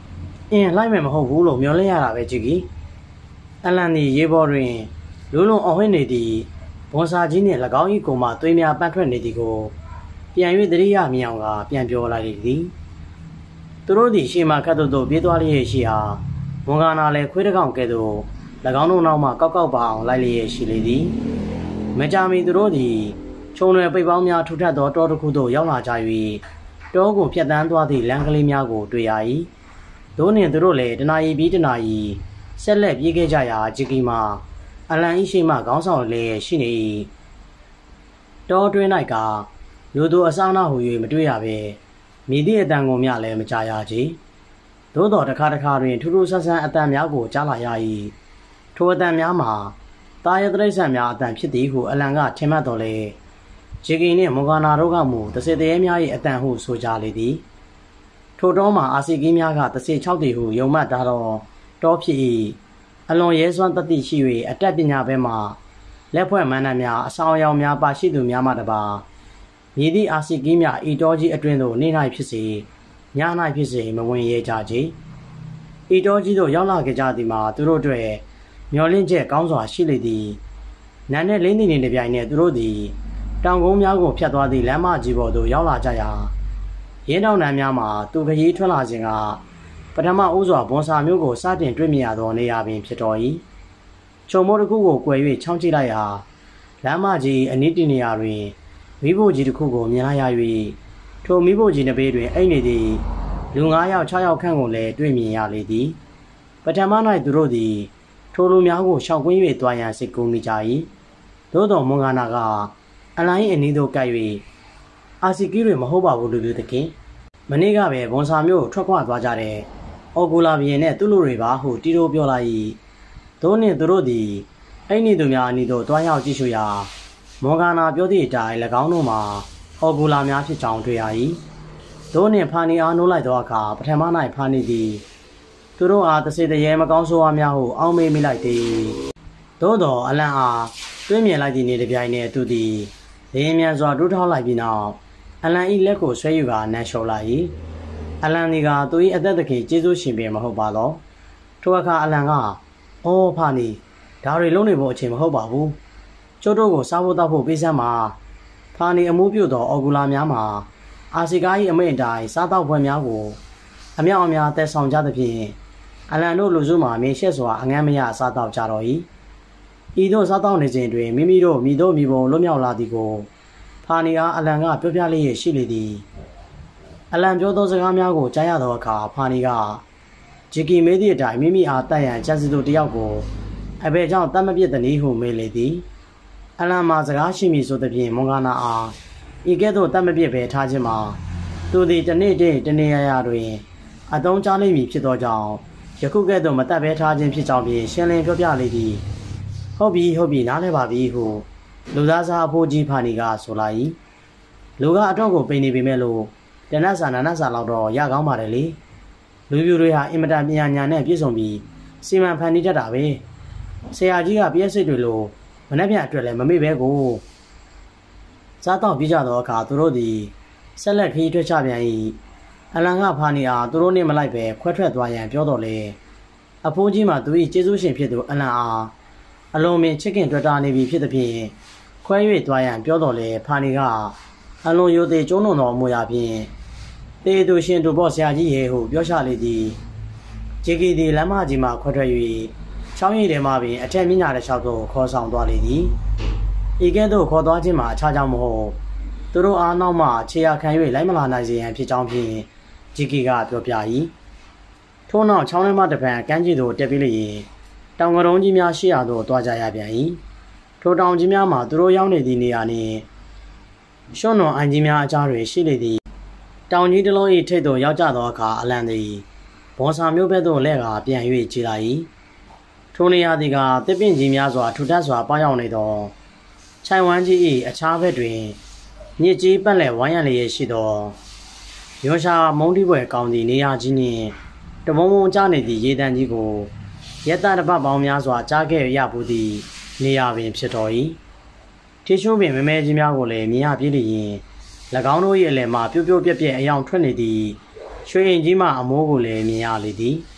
လိုက်မယ်မဟုတ်ဘူးလို့မျှော်လင့်ရတာပဲဂျီကီအလန်ဒီရေပေါ်တွင်လူလုံးအဝင်းနေသည့်ဘွန်စာကြီးနှင့်၎င်း၏ကိုမှသွေးများပန့်ထွက်နေသည်ကိုပြန်၍သတိရမြင်အောင်ကပြန်ပြောလိုက်သည်သူတို့သည်ရှေ့မှခတ်သို့ပြေးသွားလျက်ရှိဟာမွန်ကာနာလည်းခွေးတကောင်ကဲ့သို့၎င်းတို့နောက်မှကောက်ကောက်ပါအောင်လိုက်လျက်ရှိလေသည်မကြာမီသူတို့သည်ခြုံလွယ်ပိတ်ပေါင်းများထူထပ်သောတောတစ်ခုသို့ရောက်လာကြ၍တောကိုဖြတ်တန်းသွားသည့်လမ်းကလေးများကိုတွေ့ရ၏သို့နှင့်သူတို့လည်းတနာရီပြီးတနာရီဆက်လက်ပြေးခဲ့ကြရာဂျီကီမှာအလန်ဤရှိမှခေါင်းဆောင်လည်းရှိနေ၏တောတွင်း၌ကလူသူအစားနာဟူ၍မတွေ့ရပဲမိသည့်အတန်ကိုမျှလည်းမကြားရကြသို့တော်တစ်ခါတွင်ထူးထူးဆန်းဆန်းအတန်များကိုကြားလာရ၏ထိုအတန်များမှာတာရတိရစ္ဆာန်များအတန်ဖြစ်သည်ဟုအလန်ကထင်မှတ်တော်လေဂျီကီနှင့်မွန်ဂါနာတို့ကမူတစေတရေများ၏အတန်ဟုဆိုကြလေသည်ထိုတောမှာအာစီကီးများကတစေ6တီဟုယုံမှတ်ထားသောတောဖြစ်၏အလွန်ရဲစွမ်းတတိရှိ၍အတတ်ပညာဘဲမှလက်ဖွဲ့မန်းနှံများအဆောင်အယောင်များပါရှိသူများမှတပါမြည်သည့်အာစီကီးများဤတောကြီးအတွင်းသို့နေ၌ဖြစ်စေည၌ဖြစ်စေမဝင်ရဲကြကြဤတောကြီးသို့ရောက်လာခဲ့ကြသည်မှာသူတို့အတွက်မျောလင့်ချက်ကောင်းစွာရှိလေသည်နာနဲ့လင်းနေတပြိုင်နက်သူတို့သည်တောင်ကုန်းများကိုဖြတ်သွားသည့်လမ်းမကြီးပေါ်သို့ရောက်လာကြရာရင်းတောင်နှံများမှာသူခရီးထွက်လာခြင်းကပထမဦးစွာဘွန်စာမျိုးကိုစတင်တွေ့မြင်ရသောနေရာပင်ဖြစ်တော်၏ခြုံမိုးတစ်ခုကိုကွယ်၍ချောင်းကြည့်လိုက်ရာလမ်းမကြီးအနီးတနေရာတွင်မိဖို့ကြီးတစ်ခုကိုမြင်လိုက်ရ၍ထိုမိဖို့ကြီးနှစ်ဘေးတွင်အိတ်နေသည့်လူ9ယောက်6ယောက်ခန့်ကိုလည်းတွေ့မြင်ရလေသည်ပထမ၌သူတို့သည်ထိုလူများကိုရှောင်ကွင်း၍တွားရန်စိတ်ကူးမိကြ၏သို့တော်မွန်ဂါနာကအလိုင်းအနီးသို့ကပ်၍အာစီကီးတွေမဟုတ်ပါဘူးလူတခင်မနေ့ကပဲဘွန်စာမျိုးထွက်ခွာသွားကြတယ်အော်ဂူလာဘီယင်နဲ့သူ့လူတွေပါဟုတီတိုပြောလိုက်၏သို့နှင့်သူတို့သည်အဲ့ဒီသူများအနီးသို့တွားရောက်ကြည့်ရှုရာမော်ဂါနာပြောသည့်အတိုင်း၎င်းတို့မှာအော်ဂူလာများဖြစ်ကြောင်းတွေ့ရ၏သို့နှင့်ဖာနီအားနိုးလိုက်သောအခါပထမ၌ဖာနီသည်သူတို့အားတစေတရေမကောင်းဆိုးအားများဟုအောင်းမေးမိလိုက်သည်သို့တော်အလန်အားတွေ့မြင်လိုက်သည့်နေတပြိုင်နက်သူသည်လေရင်မြန်စွာတိုးထောက်လိုက်ပြီးနောက်အလန်၏လက်ကိုဆွဲယူကာနမ်းလျှော်လိုက်၏အလန်ဒီကသူ၏အသက်သခင်ကျေးဇူးရှင်ပင်မဟုတ်ပါလောထိုအခါအလန်ကအော်ဖာနီဒါတွေလုံးနေဖို့အချိန်မဟုတ်ပါဘူးကျုပ်တို့ကိုစားဖို့တောက်ဖို့ပေးစမ်းပါဖာနီအမှုပြုသောအော်ဂူလာများမှာအာစီကား၏အမိန့်အတိုင်းစားတောက်ပွဲများကိုအမြောက်အများသက်ဆောင်ကြသဖြင့်အလန်တို့လူစုမှာမင်းရှက်စွာအငမ်းမရစားတောက်ကြတော်၏ဤသို့စားတောက်နေစဉ်တွင်မိမိတို့မိတို့မိဘလွတ်မြောက်လာသည်ကိုဖာနီအားအလန်ကပြောပြလျက်ရှိလေသည်အလန်ပြောသောစကားများကိုကြားရသောအခါဖာနီကဂျီကီမေးသည့်အတိုင်းမိမိအားတတ်ရန်ချန်စီသူတယောက်ကိုအဘယ်ကြောင့်တတ်မပြစ်သည်နည်းဟုမေးလေသည်အလန်မှာစကားရှိမည်ဆိုသဖြင့်မွန်ဂါနာအားဤကဲ့သို့တတ်မပြစ်ပဲထားခြင်းမှာသူသည်တနေ့တနေ့ရာတွင်အသုံးချလိမ့်မည်ဖြစ်သောကြောင့်ယခုကဲ့သို့မတတ်ပဲထားခြင်းဖြစ်ကြောင်းဖြင့်ရှင်းလင်းပြောပြလေသည်ဟုတ်ပြီနားလဲပါပြီဟုလူသားစားအဖိုးကြီးဖာနီကဆိုလိုက်၏လူကအတော့ကိုပိန်နေပေမဲ့လို့တနတ်စာနာနတ်စာလောက်တော့ရကောင်းပါတယ်လေလူပြူတွေဟာအင်မတန်ပညာဉာဏ်နဲ့ပြည့်စုံပြီးစီမံဖန်တီးတတ်တာပဲဆရာကြီးကပြည့်စိတ်တွေလို့မနှက်ပြန်အတွက်လည်းမမေ့ပဲကိုစားတော့ပြကြတော့အခါသူတို့သည်ဆက်လက်ခရီးထွက်ချပြန်၏အလန်ကဖာနီအားသူတို့နှင့်မလိုက်ပဲခွဲထွက်သွားရန်ပြောတော်လေအဖိုးကြီးမှသူ၏ကျေးဇူးရှင်ဖြစ်သူအလန်အားအလုံးမင်းချစ်ခင်တွေ့တာနေပြီဖြစ်သည်ဖြင့်ခွဲ၍သွားရန်ပြောတော်လေဖာနီကအလွန်ရိုသေကျုံးလွန်တော်မူရာဖြင့်တေသူရှင်တို့ဘော့ဆရာကြီးရေဟုပြောချလေသည်ဂျီကီသည်လမ်းမကြီးမှခွဲထွက်၍ချောင်းရည်ထဲမှပင်အထက်မြင့်ညာတဲ့လျှောက်သို့ခေါ်ဆောင်သွားလေသည်ဤကဲ့သို့ခေါ်သွားခြင်းမှာအခြားကြောင့်မဟုတ်သူတို့အားနောက်မှခြေရခံ၍လိုက်မလာနိုင်စေရန်ဖြစ်ကြောင်းဖြင့်ဂျီကီကပြောပြ၏ထို့နောက်ချောင်းထဲမှတစ်ဖက်ကမ်းခြေသို့တက်ပြီးလျင်တောင်ကရုံးကြီးများရှိရာသို့သွားကြရပြန်၏ထိုတောင်ကြီးများမှာသူတို့ရောက်နေသည့်နေရာနှင့်ရှွန့်တော်အိုင်ကြီးများအကြားတွင်ရှိလေသည်တောင်ကြီးတစ်လုံး၏ထိပ်သို့ရောက်ကြသောအခါအလန်သည်ဘောဆာမျိုးဘက်သို့လှည့်ကာပြန်၍ကြည်လာ၏ထိုနေရာသည်ကတစ်ပင်ကြီးများစွာထူထပ်စွာပေါရောက်နေသောခြိုင်ဝမ်းကြီး၏အခြားဘက်တွင်မြစ်ကြီးပတ်လည်ဝိုင်းရလျက်ရှိသောရောရှာမုံတိပွဲကောင်းသည့်နေရာကြီးနှင့်တမုံမုံကျနေသည့်ရေတံကြီးကိုရက်တပတ်ပေါင်းများစွာကြားခဲ့ရပူသည့်နေရာပင်ဖြစ်တော်၏ထေရှုံးပင်မမဲကြီးများကိုလည်းမြင်ရပြည့်လျင်၎င်းတို့၏အလယ်မှပြို့ပြက်အယောင်ထွက်နေသည့်ရွှေရင်ကြီးမှအမိုးကိုလည်းမြင်ရလေသည်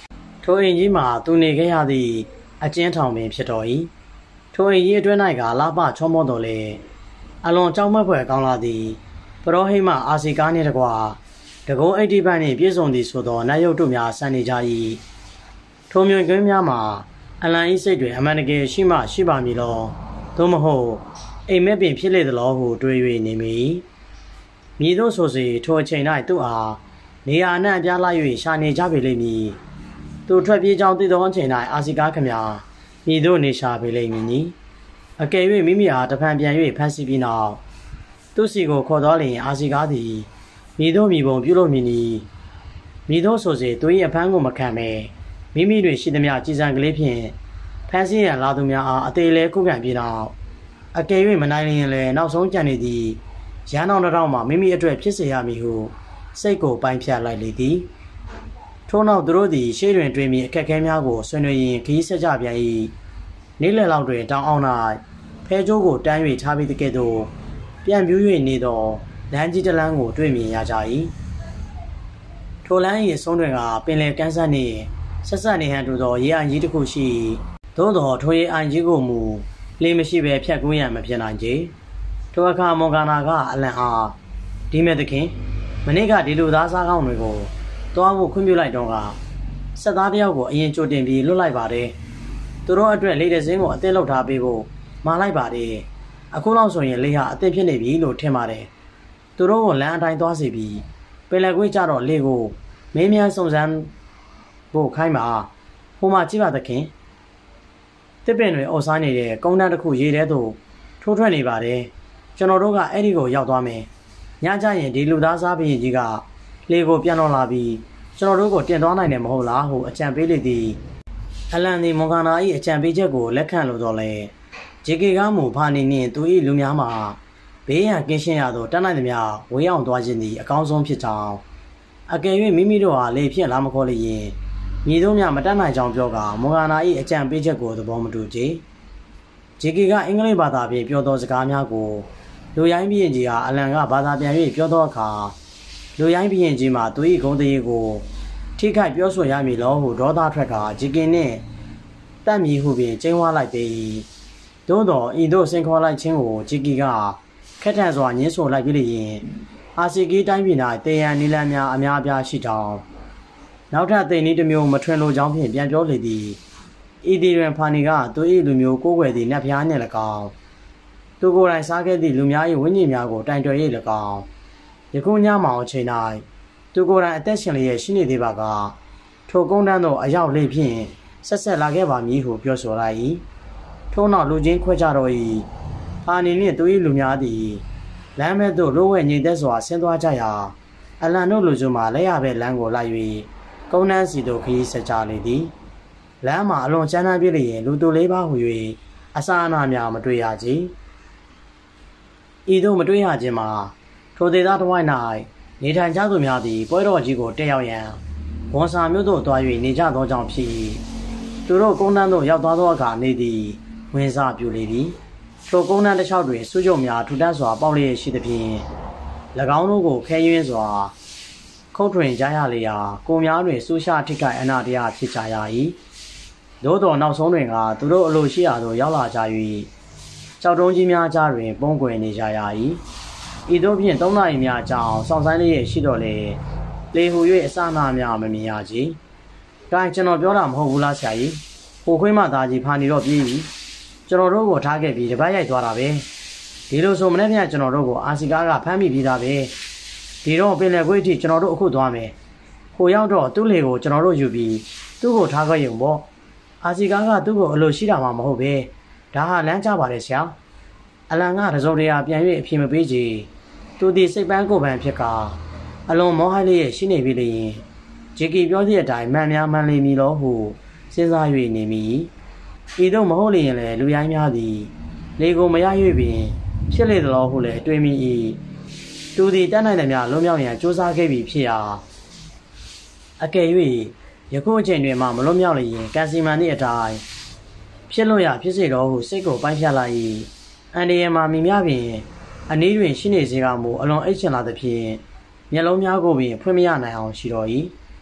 ထိုအိမ်ကြီးမှာသူနေခဲ့ရသည့်အကျဉ်းထောင်ပင်ဖြစ်တော်၏ထိုအိမ်ကြီးအတွင်း၌ကလာပချောမောတော်လေအလွန်ကြောက်မက်ဖွယ်ကောင်းလာသည်ပရောဟိမအာစီကားနှင့်တကွာတကုံးအိတ်တိပိုင်းနှင့်ပြည့်စုံသည်ဆိုသောနတ်ရုပ်တို့များဆန်နေကြ၏ထိုမြွင်ကွင်းများမှာအလံ၏စိတ်တွင်အမှန်တကယ်ရှိမှရှိပါမည်လောသို့မဟုတ်အိမ်မက်ပင်ဖြစ်လေသလောဟုတွေး၍နေမိမည်သို့ဆိုစေထိုအချိန်၌သူ့အားနေရာအနှံ့အပြားလိုက်၍ရှာနေကြပေလိမ့်မည်သူထွက်ပြေးကြောင်းသိသောအချိန်၌အာစီကားခမများမည်သို့နေရှာပေလိမ့်မည်နီအကယ်၍မိမိအားတဖန်ပြန်၍ဖမ်းဆီးပြီးနောက်သူစီကိုခေါ်သွားလျင်အာစီကားသည်မည်သို့မည်ပုံပြုလို့မည်နီမည်သို့ဆိုစေသူ၏အဖမ်းကိုမခံပဲမိမိတွင်ရှိသမျှကြည်စံကလေးဖြင့်ဖမ်းဆီးရန်လာသူများအားအသေးလဲခုခံပြီးနောက်အကယ်၍မနိုင်လျင်လည်းနောက်ဆုံးကြံနေသည့်ရန်တော်တော်မှမိမိအတွက်ဖြစ်စေရမည်ဟုစိတ်ကိုပိုင်းဖြတ်လိုက်လေသည်ထို့နောက်သူတို့သည်ရှေ့တွင်တွေ့မိအခက်အခဲများကိုဆွေးနွေးရင်းခရီးဆက်ကြပြန်၏နေ့လယ်လောက်တွင်တောင်အောင်၌ဖဲကျိုးကိုတန်း၍ထားပြီးတကဲ့သို့ပြန်ပြူး၍နေသောလမ်းကြီးတစ်လမ်းကိုတွေ့မြင်ရကြ၏ထိုလမ်း၏အဆုံးတွင်ကပင်လယ်ကမ်းစပ်နှင့်ဆက်ဆက်နေဟန်တူသောရေအိုင်ကြီးတစ်ခုရှိသို့သောထိုရေအိုင်ကြီးကိုမူလေမရှိဘဲဖြတ်ကူးရန်မဖြစ်နိုင်ကြထိုအခါမော်ဂါနာကအလန်အားဒီမဲ့သခင်မနေ့ကဒီလိုသားစားကောင်းတွေကိုတွားဖို့ခွင့်ပြုလိုက်တော့ကဆက်သားတယောက်ကိုအရင်ကြိုတင်ပြီးလွတ်လိုက်ပါတယ်သူတို့အတွက်လေတဲ့စင်းကိုအသင်းလောက်ထားပေးဖို့မှာလိုက်ပါတယ်အခုလောက်ဆိုရင်လေဟာအသင်းဖြစ်နေပြီလို့ထင်ပါတယ်သူတို့ကိုလမ်းအတိုင်းသွားစီပြီးပင်လယ်ကွေးကြတော့လေကိုမင်းများစုံစမ်းဖို့ခိုင်းပါဟိုမှာကြည့်ပါသခင်တစ်ပင်တွေအုပ်စားနေတဲ့ကုန်းတန်းတစ်ခုရေထဲသို့ထိုးထွက်နေပါတယ်ကျွန်တော်တို့ကအဲ့ဒီကိုရောက်သွားမယ်ညကြရင်ဒီလူသားစားဘရင်ကြီးကလေကိုပြန်တော်လာပြီးကျွန်တော်တို့ကိုတင်သွားနိုင်တယ်မဟုတ်လားဟုအကြံပေးလေသည်အလန်ဒီမော်ဂါနာ၏အကြံပေးချက်ကိုလက်ခံလို့တော့လေဂျေကေကမူဖာနေနှင့်သူ၏လူများမှာဘေးရန်ကင်းရှင်းရသောတတ်နိုင်သမျှဝေးအောင်သွားခြင်းသည်အကောင်းဆုံးဖြစ်ကြောင်းအကယ်၍မိမိတို့ဟာလေဖြင့်လာမခေါ်လျင်မြည်သောများမတတ်နိုင်ကြောင်းပြောကမော်ဂါနာ၏အကြံပေးချက်ကိုသဘောမတူကြဂျေကေကအင်္ဂလိပ်ဘာသာဖြင့်ပြောသောစကားများကိုလူရိုင်းဘရင်ကြီးဟာအလန်ကဘာသာပြန်၍ပြောသောအခါလူရိုင်းဘရင်ကြီးမှာသူ၏ဂုဏ်သတင်းကိုထိခိုက်ပြောဆိုရမည်လောဟုဒေါသထွက်ကဂျီကင်နှင့်တတ်မည်ဟုပင်ကျင်းဝါလိုက်ပေ၏သို့သောဤသို့ဆင်ခေါ်လိုက်ခြင်းကိုဂျီကီကခက်ထန်စွာညှင်းဆိုလိုက်ပြီးလျင်အာစီကီတိုင်းပြည်၌တေယန်နီလန်များအများအပြားရှိကြောင်းနောက်ထပ်သိန်းဤတစ်မျိုးမထွင်လိုကြောင်းဖြင့်ပြန်ပြောလေသည်ဤသည်တွင်ဖာနီကသူ၏လူမျိုးကိုးကွယ်သည့်နတ်ဖျားနှင့်၎င်းသူကိုယ်တိုင်စားခဲ့သည့်လူများ၏ဝိညာဉ်များကိုတိုင်တွယ်၍၎င်းယခုညမှအချိန်၌သူကိုယ်တိုင်အသက်ရှင်လျက်ရှိနေသေးပါကထိုကုန်းတန်းသို့အရောက်လေဖြင့်ဆက်လာခဲ့ပါမည်ဟုပြောဆိုလိုက်၏ထို့နောက်လူချင်းခွဲကြတော့၏ဖာနီနှင့်သူ၏လူများသည်လမ်းမဲ့သို့လိုဝဲငြိမ်သက်စွာဆင်းသွားကြရာအလန်တို့လူစုမှလက်ရပဲလမ်းကိုလိုက်၍ကုန်းတန်းစီသို့ခရီးဆက်ကြလေသည်လမ်းမှာအလွန်ချမ်းသာပြည့်လျင်လူသူလေးပါးဟူ၍အစာအနာများမတွေ့ရကြဤသို့မတွေ့ရခြင်းမှာထိုဒေသတစ်ဝိုက်၌နေထိုင်ကြသူများသည်ပွဲတော်ကြီးကိုတက်ရောက်ရန်ဝန်စာမြို့သို့သွား၍နေကြသောကြောင့်ဖြစ်၏သူတို့ကုန်းတန်းသို့ရောက်သွားသောအခါနေသည်ဝင်စားပြုလေသည်ထိုကုန်းတန်းတစ်လျှောက်တွင်စုကြုံများထူထပ်စွာပေါက်လျက်ရှိသဖြင့်၎င်းတို့ကိုခဲယွင်းစွာခုတ်ထွင်ကြရလျာကိုများတွင်စူးရှထိခိုက်အနာတရားဖြစ်ကြရ၏သို့သောနောက်ဆုံးတွင်ကသူတို့အလိုရှိရာသို့ရောက်လာကြ၍ကြောက်တုံးကြီးများကြားတွင်ပုံကွယ်နေကြရ၏ဤသို့ဖြင့်3နာရီများကြာအောင်စောင့်ဆိုင်းလျက်ရှိတော့လေလေဟူ၍အစနာများမမြင်ရကြ။ဒါကျွန်တော်ပြောတာမဟုတ်ဘူးလားဆရာကြီး။ဟိုခွေးမသားကြီးဖာနေတော့ပြေးပြီ။ကျွန်တော်တို့ကိုထားခဲ့ပြီးတပတ်ရိုက်သွားတာပဲ။ဒီလိုဆိုမနေ့ကကျွန်တော်တို့ကိုအာစီကားကဖမ်းမိပြီးသားပဲ။ဒီတော့ပင်လယ်ကွေးထိကျွန်တော်တို့အခုသွားမယ်။ဟိုရောက်တော့သူ့လေကိုကျွန်တော်တို့ယူပြီးသူ့ကိုထားခဲ့ရုံပေါ့။အာစီကားကသူ့ကိုအလိုရှိတာမှမဟုတ်ပဲ။ဒါဟာလမ်းကျပါတယ်ဆရာ။အလန်ကတစုံတရာပြန်၍အပြေမပေးကြ။သူဒီစိတ်ပန်းကိုယ်ပန်းဖြစ်ကအလွန်မောဟိုက်လေးရှိနေပြီလျင်ဂျီကီပြောသည့်အတိုင်းမှန်များမှန်လိမ့်မည်လို့ဟုစဉ်းစား၍နေမိဤသို့မဟုတ်လျင်လည်းလူရိုင်းများသည်လေကိုမရ၍ပင်ဖြစ်လေသလိုဟုလည်းတွေးမိ၏သူသည်တတ်နိုင်သမျှလွန်မြောက်ရန်ကြိုးစားခဲ့ပြီးဖြစ်ရာအကယ်၍ယခုအချိန်တွင်မှမလွန်မြောက်လျင်ကန်စီမန်သည့်အတိုင်းဖြစ်လို့ရဖြစ်စေတော့ဟုစိတ်ကိုပိုင်းဖြတ်လိုက်၏အန်ဒီယမှာမိများပင်အနည်းတွင်ရှိနေစေကမူအလွန်အိတ်ချင်လာသဖြင့်မျက်လုံးများကိုပင်ဖွင့်မရနိုင်အောင်ရှိတော်၏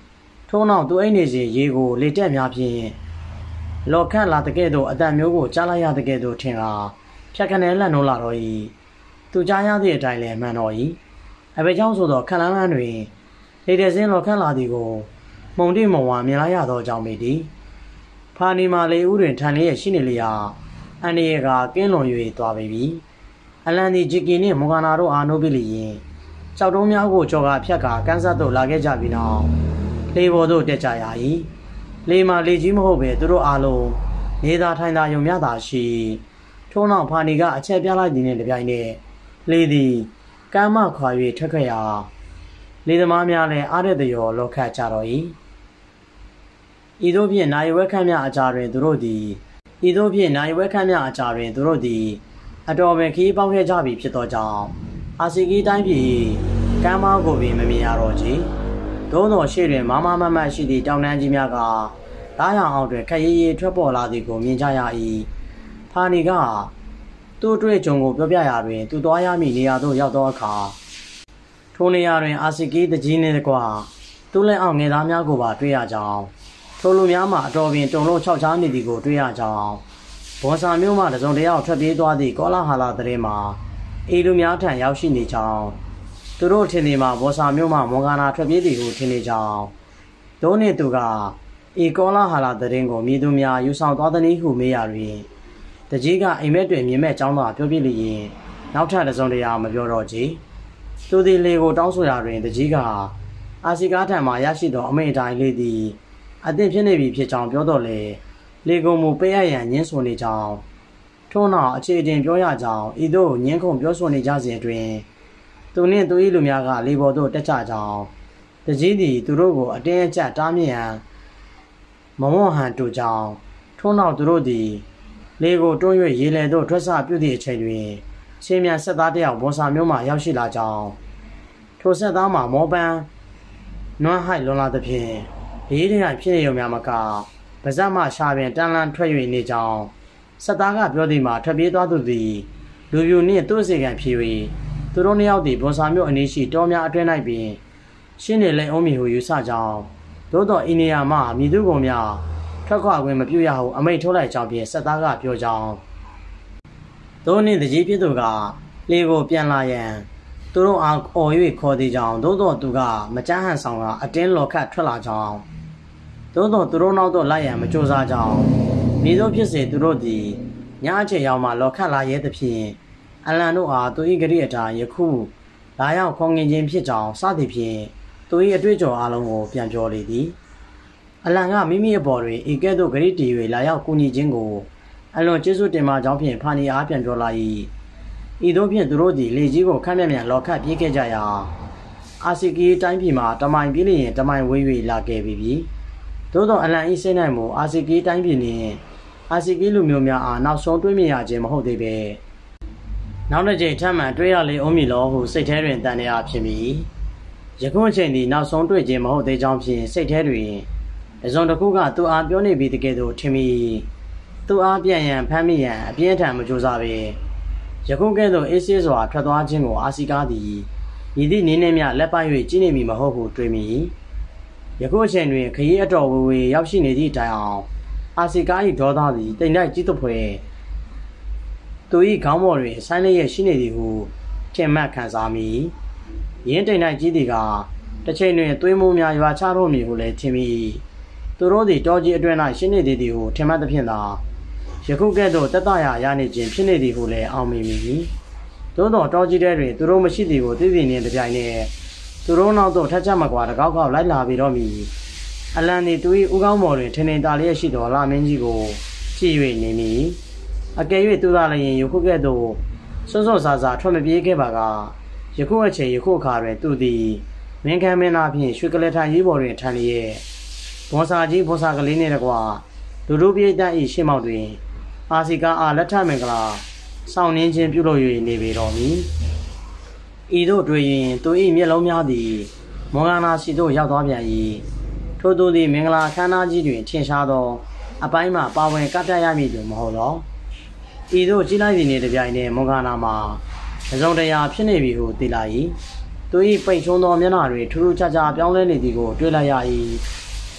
ထို့နောက်သူအိမ်နေစဉ်ရေကိုလေတက်များဖြင့်လော်ခန့်လာတဲ့ကဲ့သို့အတန်မျိုးကိုကြားလိုက်ရတဲ့ကဲ့သို့ထင်ကာဖြတ်ခနဲလန့်နှိုးလာတော့၏သူကြားရသည့်အတိုင်းလည်းမှန်တော်၏အဘယ်ကြောင့်ဆိုသောခန့်လန်းလန်းတွင်လေတဲ့စင်းလော်ခန့်လာသည်ကိုမုံတိမုံဝါမြင်လိုက်ရသောကြောင့်ပေသည်ဖာနီမာလေဦးတွင်ထိုင်လျက်ရှိနေလျာအန်ဒီယေကကင်းလွန်၍သွားပေပြီအလန်ဒီဂျီကီနှင့်မော်ဂါနာတို့အားနိုးပြလျင်ကြောက်တုံးများကိုကြော်ကာဖြတ်ကာကန်းဆက်သို့လာခဲ့ကြပြီးနောက်လေပေါ်သို့တက်ကြရ၏လေမာလေကြီးမဟုတ်ပဲသူတို့အားလုံးနေသာထိုင်သာယုံများသာရှိထို့နောက်ဖာနီကအချက်ပြလိုက်သည်နှင့်တပြိုင်နက်လေသည်ကမ်းမခွာ၍ထွက်ခဲ့ရာလေသမားများလည်းအားရတဲ့ရောလောခတ်ကြတော့၏ဤသို့ဖြင့်နိုင်ဝဲခန့်များအကြားတွင်သူတို့သည်အတော်ပင်ခီးပေါက်ခဲ့ကြပြီဖြစ်သောကြောင့်အာစီကီတိုင်းပြည်ကမ်းမကိုပင်မမြင်ရတော့ချေသို့သောရှေ့တွင်မမမတ်ရှိသည့်တောင်တန်းကြီးများကလာရအောင်တွင်ခက်ရေးရေးထွက်ပေါ်လာသည်ကိုမြင်ကြရ၏ဖာနီကသူ့တွေ့ကြုံကိုပြောပြရာတွင်သူသွားရမည့်နေရာသို့ရောက်သောအခါထိုနေရာတွင်အာစီကီတကြီးနှင့်တကွသူ့လက်အောက်ငယ်သားများကိုပါတွေ့ရကြောင်းထိုလူများမှာအတော်ပင်တုံလို့ခြောက်ချားနေသည်ကိုတွေ့ရကြောင်းဘော်ဆာမြို့မှတစုံတယောက်ထွက်ပြေးသွားသည့်ကောလာဟာလာသတင်းမှာအေလူများထံရောက်ရှိနေကြောင်းသူတို့ထင်နေမှာဘော်ဆာမြို့မှမော်ဂါနာထွက်ပြေးသည်ကိုထင်နေကြောင်းဒိုးနှင့်သူကအေကောလာဟာလာသတင်းကိုမြည်သူများယူဆောင်သွားသည်ဟုမေးရာတွင်တကြီးကအိမ်မက်တွင်မြင်မဲ့ကြောင်းသာပြောပြလျင်နောက်ထပ်တစုံတရာမပြောတော့ချေသူသည်လေကိုတောင်းဆိုရာတွင်တကြီးကအာစီကားထံမှရရှိသောအမိန့်အတိုင်းလေသည်အသင့်ဖြစ်နေပြီဖြစ်ကြောင်းပြောတော့လေလေကုန်မူပေးအပ်ရန်ညှင်းဆိုနေကြောင်းထို့နောက်အခြေတင်ပြောရကြောင်းဤသို့ညှင်းခုန်ပြောဆိုနေကြစဉ်အတွင်းသူနှင့်သူ၏လူများကလေပေါ်သို့တက်ကြကြောင်းတကြီးသည်သူတို့ကိုအတင်းအကျပ်တားမြစ်ရန်မဝွန်ဟန်တူကြောင်းထို့နောက်သူတို့သည်လေကိုတွန်း၍ရေလယ်သို့ထွက်ဆပြုသည့်အချိန်တွင်ချင်းမြန်ဆက်သားတယောက်ဘော်ဆာမျိုးမှရောက်ရှိလာကြောင်းထိုဆက်သားမှာမောပန်းနွမ်းဟိုက်လွန်လာသဖြင့်ဘေးတိုင်းဖြစ်နေရုံများမကပါဇက်မှရှာပင်တန်လန်းထွက်၍နေကြောင်းဆက်သားကပြောသည်မှာထွက်ပြေးသွားသူသည်လူပြူနှင့်သူ့စေကံဖြေ၍သူတို့နှစ်ယောက်သည်ဘော်ဆာမျိုးအနီးရှိတောများအတွင်း၌ပင်ရှင်းနေလဲအောင်မီဟုယူဆကြောင်းသို့သောအိန္ဒိယမှမြည်သူကုန်များထွက်ခွာခွင့်မပြုရဟုအမိန့်ထုတ်လိုက်ကြောင်းဖြင့်ဆက်သားကပြောကြောင်းသို့နှင့်တကြီးဖြစ်သူကလေကိုပြန်လာရန်သူတို့အားအော်၍ခေါ်သည်ကြောင်းသို့သောသူကမကြမ်းဟန်ဆောင်ကအတင်းလော်ခတ်ထွက်လာကြောင်းသို့သောသူတို့နောက်သို့လိုက်ရန်မကြိုးစားကြောင်းမိသောဖြစ်စေသူတို့သည်ညအချိန်ရောက်မှလော်ခတ်လာရဲသဖြင့်အလန်တို့အားသူ၏ဂရိအတာယခုလာရောက်ခေါ်ငင်ခြင်းဖြစ်ကြောင်းစသည်ဖြင့်သူ၏အတွေ့အကြုံအလုံးကိုပြန်ပြောလေသည်အလန်ကမိမိအပေါ်တွင်ဤကဲ့သို့ဂရိတည်၍လာရောက်ကူညီခြင်းကိုအလွန်ကျေးဇူးတင်ပါကြောင်းဖြင့်ဖာနီအားပြန်ပြောလာ၏ဤသို့ဖြင့်သူတို့သည်လေကြီးကိုခန့်မြန်လော်ခတ်ပြေးခဲ့ကြရာအာစီကီတိုင်းပြည်မှာတမိုင်ပြေးလျင်တမိုင်ဝေး၍လာခဲ့ပြီသို့သောအလန်ဤစိတ်၌မူအာစီကီတိုင်းပြည်နှင့်အာစီကီလူမျိုးများအားနောက်ဆုံးတွေ့မြင်ရခြင်းမဟုတ်သေးပဲနောက်တစ်ကြိမ်ထပ်မံတွေ့ရလေအောင်မည်လောဟုစိတ်ထဲတွင်တန်တရားဖြစ်မိယခုအချိန်သည်နောက်ဆုံးတွေ့ခြင်းမဟုတ်သေးကြောင်းဖြင့်စိတ်ထဲတွင်အစုံတစ်ခုကသူအားပြောနေပြီးတကယ်တော့ထင်မိသူအားပြန်ရန်ဖမ်းမိရန်အပြင်းထန်မကြိုးစားပဲယခုကဲ့သို့အေးဆေးစွာထွက်သွားခြင်းကိုအာစီကားသည်ဤသည့်နည်းနှင့်မျှလက်ပိုက်၍ကြီးနေမည်မဟုတ်ဟုတွေးမိယခုအချိန်တွင်ခရီးအတော်ဝေဝေရောက်ရှိနေသည့်တိုင်အောင်အာစီကား၏ဒေါသသည်တိမ်တိုက်ကြီးသွဖွယ်သူ၏ခေါင်းပေါ်တွင်ဆိုင်းလျက်ရှိနေသည်ဟုထင်မှတ်ခံစားမိရင်းတိမ်တိုက်ကြီးသည်ကတစ်ချိန်တွင်သွေးမိုးများရွာချတော့မည်ဟုလည်းထင်မိသူတို့သည်တောကြီးအတွင်း၌ရှိနေသည်ဟုထင်မှတ်သဖြင့်သာယခုကဲ့သို့တက်တရရနေခြင်းဖြစ်နေသည်ဟုလည်းအောင်မိမိသို့သောတောကြီးထဲတွင်သူတို့မရှိသည်ကိုသိသိနှင့်တပြိုင်နက်သူတို့နောက်သို့ထက်ချက်မကွာတကောက်ကောက်လိုက်လာပြီးတော့မည်အလန်သည်သူ၏ဦးခေါင်းပေါ်တွင်ထင်ထင်သာလျက်ရှိသောလာမင်းကြီးကိုကြည့်၍နေမိအကယ်၍သူသာလည်းယခုကဲ့သို့စွန်းစွန်းဆာဆာထွက်မပြေးခဲ့ပါကယခုအချိန်ယခုအခါတွင်သူသည်မင်းခံမင်းသားဖြင့်ရွှေကလေးထိုင်ရေးပေါ်တွင်ထိုင်လျက်ဘောဆာကြီးဘောဆာကလေးနှင့်တကွာလူတို့ပြေးတတ်၏ရှေ့မောက်တွင်အာစီကာအားလက်ထမင်္ဂလာစောင့်နှင်းခြင်းပြုလုပ်၍နေပေတော်မူဤသို့တွေ့ရင်သူ၏မျက်လုံးများသည်မောဂနာစီသို့ရောက်သွားပြန်၏ထိုသူသည်မင်္ဂလာခမ်းနားကြီးတွင်ထင်ရှားသောအပိုင်းမှပါဝင်ကပ်ပြရမည်သူမဟုတ်သောဤသို့ကြည်လိုက်သည်နှင့်တပြိုင်တည်းမောဂနာမှာတစုံတရာဖြစ်နေပြီဟုသိလိုက်၏သူ၏ပိတ်ချုံသောမျက်နှာတွင်ထူးထူးခြားခြားပြောင်းလဲနေသည်ကိုတွေ့လိုက်ရ၏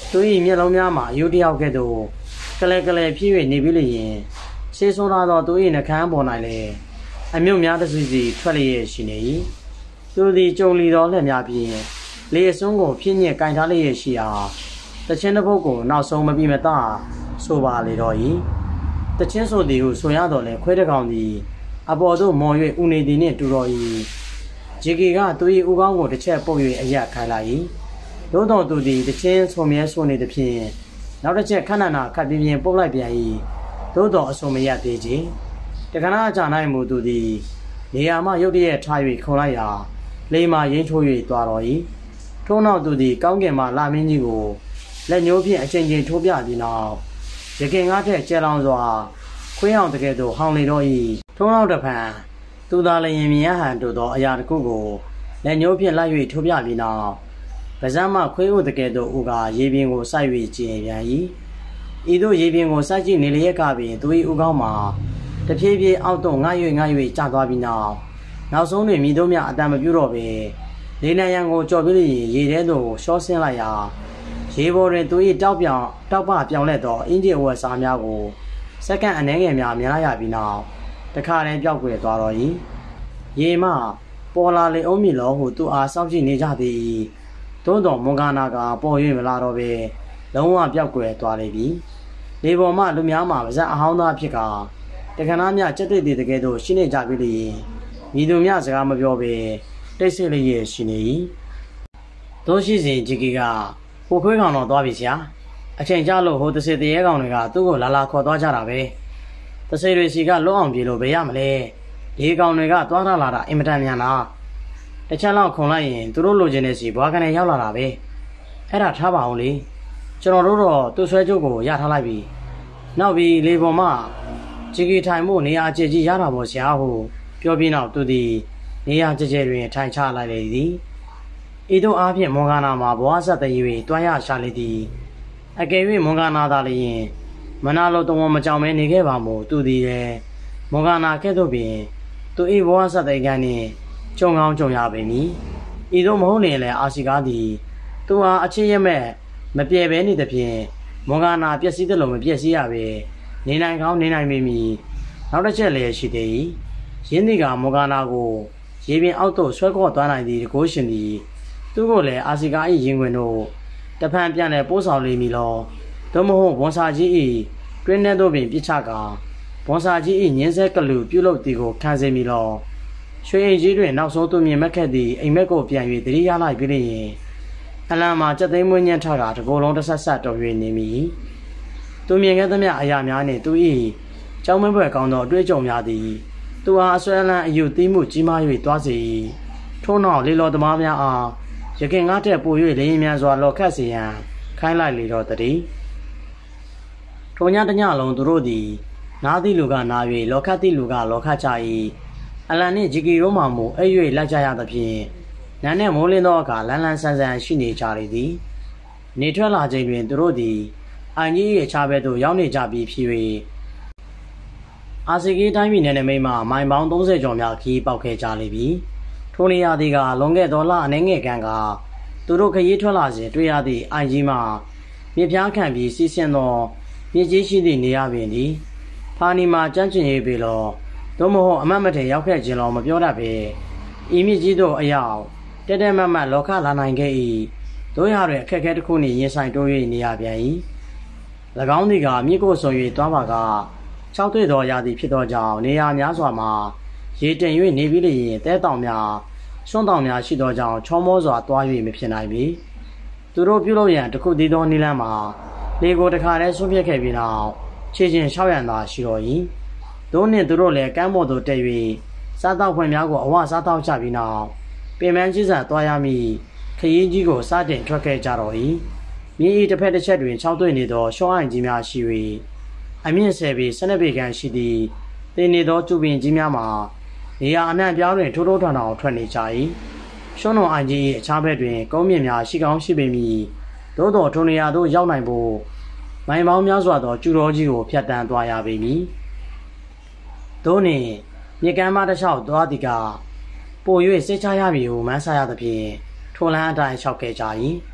သူ၏မျက်လုံးများမှာအယုတ်တယောက်ကဲ့သို့ကလဲကလဲဖြည့်၍နေပြီးလျင်ဆေးဆိုးလာသောသူ၏နှကမ်းပေါ်၌လည်းအမြုပ်များတစ်စီစီထွက်လျက်ရှိနေ၏သူသည်ကြုံလီသောလက်များဖြင့်လေအစွန်းကိုဖြည့်ညက်ကင်ထားလျက်ရှိရာတချင်းတစ်ပုတ်ကိုနောက်ဆုံးမပြီးမသားဆိုပါလေတော့၏တချင်းဆိုသည်ဟုဆိုရတော့လဲခွဲတကောင်သည်အပေါ်သို့မော်၍ဦးနေသည်နှင့်တူတော်၏ဂျီကီကသူ၏ဦးခေါင်းကိုတစ်ချက်ပုတ်၍အရက်ခိုင်းလိုက်၏သို့တော်သူသည်တချင်းဆိုမြဲဆိုနေသည်ဖြင့်နောက်တစ်ချက်ခဏနာခတ်ပြင်းပြင်းပုတ်လိုက်ပြန်၏သို့တော်အဆိုမရသေးခြင်းတခဏအကြာ၌မူသူသည်နေရာမှရုတ်တရက်ထား၍ခုံလိုက်ရာလေမှရင်းထိုး၍သွားတော်၏ထို့နောက်သူသည်ကောင်းကင်မှလာမင်းကြီးကိုလက်ညှိုးဖြင့်အချိန်ချင်းထိုးပြပြီးနောက်ရခင်ကားထက်ကျဲလောင်စွာခွေးအောင်တကယ်သို့ဟောင်းလေတော့၏ထို့နောက်တစ်ဖန်သူသာလျင်မြင်ရဟန်တို့သောအရာတစ်ခုကိုလက်ညှိုးဖြင့်လိုက်၍ထိုးပြပြီးနောက်ဗဇမ်းမှခွေးဦးတကယ်သို့ဦးကရေပြင်ကိုစိုက်၍ကျင်ပြန်၏ဤသို့ရေပြင်ကိုစိုက်ကြည့်နေလျက်ကပင်သူ၏ဦးကောင်းမှာတဖြည်းဖြည်းအောက်သို့ငှား၍ကျသွားပြီးနောက်ဆုံးတွင်မိတို့များအတန်မပြုတော့ပေလေနံရံကိုကြော်ပြလျင်ရေထဲသို့ရှောဆင်းလိုက်ရာရေပေါ်တွင်သူ၏တောက်ပပြောင်လဲသောအင်ဂျင်ဝက်စားများကိုစက္ကန့်အနည်းငယ်များမြင်လိုက်ရပြီးနောက်တခါတည်းပျောက်ကွယ်သွားတော့၏ရေမှပေါ်လာလေအောင်မည်လောဟုသူအားစောင့်ကြည့်နေကြသည်သို့တော်မွန်ကာနာကပေါ်၍မလာတော့ပဲလုံးဝပျောက်ကွယ်သွားလေပြီလေပေါ်မှလူများမှာပါဇက်အဟောင်းသားဖြစ်ကတခဏများကြက်တိတ်တကယ်တော့ရှင်းနေကြပြီလေမိသူများစကားမပြောပဲတိတ်ဆိတ်လေးရဲ့ရှိနေ၏တို့ရှိစဉ်ဂျီကီကဟိုခွေးကောင်တော့သွားပြီဆရာအချိန်ကျလို့ဟိုတစေတရေကောင်တွေကသူ့ကိုလာခေါ်သွားကြတာပဲတစေတွေစီကလွတ်အောင်ပြေလို့ဘယ်ရမလဲဒီကောင်တွေကသွားထလာတာအင်မတန်မြန်လားတစ်ချက်လောက်ခုံလိုက်ရင်သူတို့လိုချင်တဲ့စီဘွားကနေရောက်လာတာပဲအဲ့ဒါထားပါအောင်လေကျွန်တော်တို့တော့သူ့ဆွဲကြုတ်ကိုရထားလိုက်ပြီနောက်ပြီးလေပေါ်မှာဂျီကီထိုင်မှုနေရာအကျကြီးရတာပေါ့ဆရာဟုပြောပြီးနောက်သူသည်နေရာကျကျတွင်ထိုင်ချလိုက်လေသည်ဤသို့အားဖြင့်မွန်ဂါနာမှာဘဝဆက်သည်၍တွားရရှာလေသည်အကယ်၍မွန်ဂါနာသာလျင်မနာလိုတဝန်မကြောင်မဲနေခဲ့ပါမို့သူသည်လည်းမွန်ဂါနာကဲ့သို့ပင်သူ၏ဘဝဆက်သည်ကနှင့်ကြုံကောင်းကြုံရပေမည်ဤသို့မဟုတ်လျင်လည်းအာစီကားသည်သူအားအချစ်ရမဲ့မပြေပဲနေသည်ဖြင့်မွန်ဂါနာပျက်စီးသလိုမပျက်စီးရပဲနေနိုင်ကောင်းနေနိုင်မည်နောက်တစ်ချက်လည်းရှိသေး၏ရင်းသည်ကမွန်ဂါနာကိုရေပြင်အောက်သို့ဆွဲခေါ်သွားနိုင်သည့်တကိုးရှင်သည်သူကိုလည်းအာစီကာ၏ရင်ခွင်တို့တဖန်ပြန်လည်ပို့ဆောင်လိမ့်မည်လောသို့မဟုတ်ဘွန်စာကြီး၏တွင်းထဲသို့ပင်ပြစ်ချကာဘွန်စာကြီး၏ညင်းဆဲကလူပြုလုပ်သည်ကိုခံစေမည်လောရွှေအိမ်ကြီးတွင်နောက်ဆုံးသူမြင်မက်ခဲ့သည့်အိမ်မက်ကိုပြန်၍တတိယလိုက်ပြီးလျင်အလံမှာစက်သိမ်းမွေးညံ့ထတာတကိုယ်လုံးတစ်ဆက်ဆက်တော်၍နေမည်သူမြင်ခဲ့သမျှအရာများနှင့်သူ၏ကြောင်းမပွဲကောင်းသောအတွေ့အကြုံများသည်သူအားအစွဲအလန်းအယူသီးမှုကြီးမား၍သွားစေ၏ထို့နောက်လေလော်သမားများအားရခင်ငါးထက်ပို၍လေရင်မြန်စွာလော်ခတ်စေရန်ခိုင်းလိုက်လေတော့တည်းထိုညတညလုံးသူတို့သည်နားသည့်လူကနား၍လော်ခတ်သည့်လူကလော်ခတ်ကြ၏အလန်နှင့်ဂျီကီရိုးမှမူအိပ်၍လိုက်ကြရသဖြင့်နာနဲ့မိုးလင်းသောအခါလန်းလန်းဆန်းဆန်းရှိနေကြလေသည်နေထွက်လာချိန်တွင်သူတို့သည်အိုင်ကြီး၏အခြားဘက်သို့ရောက်နေကြပြီးဖြစ်၍အာစီကီတိုင်းပြည်နယ်နိမိတ်မှမိုင်ပေါင်း30ကျော်များခီးပေါက်ခဲ့ကြလေပြီထိုနေရာသည်ကလွန်ခဲ့သောလအနည်းငယ်ခန့်ကသူတို့ခရီးထွက်လာစဉ်တွေ့ရသည့်အိုင်ကြီးမှမြစ်ပြားခံပြီးစီးဆင်းသောမြစ်ကြီးရှိသည့်နေရာပင်သည်ဖာနီမှာကြမ်းကျင်ရေးပေလောသို့မဟုတ်အမတ်မထင်ရောက်ခဲ့ခြင်းလောမပြောတတ်ပေဤမြစ်ကြီးတို့အရောက်တက်တက်မတ်မတ်လောကလာနိုင်ခဲ့၏တို့ရတွင်အခက်အခဲတစ်ခုနှင့်ရင်ဆိုင်တိုး၍နေရပြန်၏၎င်းသည်ကမြစ်ကိုဆုံ၍တွားပါက၆တွေ့သောရာသီဖြစ်သောကြောင့်နေရာများစွာမှာရေတင်၍နေပြီးလျင်တဲတောင်များစွန့်တောင်များရှိသောကြောင့်ချောမောစွာတွား၍မဖြစ်နိုင်ပေသူတို့ပြုလုပ်ရန်တခုတည်းသောနည်းလမ်းမှာလေကိုတခါတည်းဆွန့်ပစ်ခဲ့ပြီးနောက်ခြေချင်း၆ရန်သာရှိတော်၏တို့နှင့်သူတို့လည်းကမ်းပေါ်သို့တက်၍စားတောက်ဖွင့်များကိုအဝစားတောက်ချပြီးနောက်ပင်မကြီးစာတွားရမည်ခရီးကြီးကိုစတင်ထွက်ခဲ့ကြတော်၏မြင်းဤတစ်ဖက်တစ်ချက်တွင်၆တွေ့နေသောရှောင်းအိုင်ကြီးများရှိ၍အမြင့်10ပေ12ပေခန့်ရှိသည့်တင်နေသောကျူပင်ကြီးများမှာနေရာအနှံ့ပြားတွင်ထိုးထိုးထောင်ထောင်ထွက်နေကြ၏ရှုံးတော်အိုင်ကြီး၏အခြားဘက်တွင်ကုန်းမြင့်များရှိကောင်းရှိပေမည်သို့တော်ထိုနေရာသို့ရောက်နိုင်ဖို့မိုင်ပေါင်းများစွာသောကျူတော်ကြီးကိုဖြတ်တန်းသွားရပေမည်သို့နှင့်မြေကမ်းမတစ်လျှောက်သွားသည်ကပို၍စိတ်ချရမည်ဟုမှန်းဆရသဖြင့်ထိုလမ်းအတိုင်းလျှောက်ခဲ့ကြ၏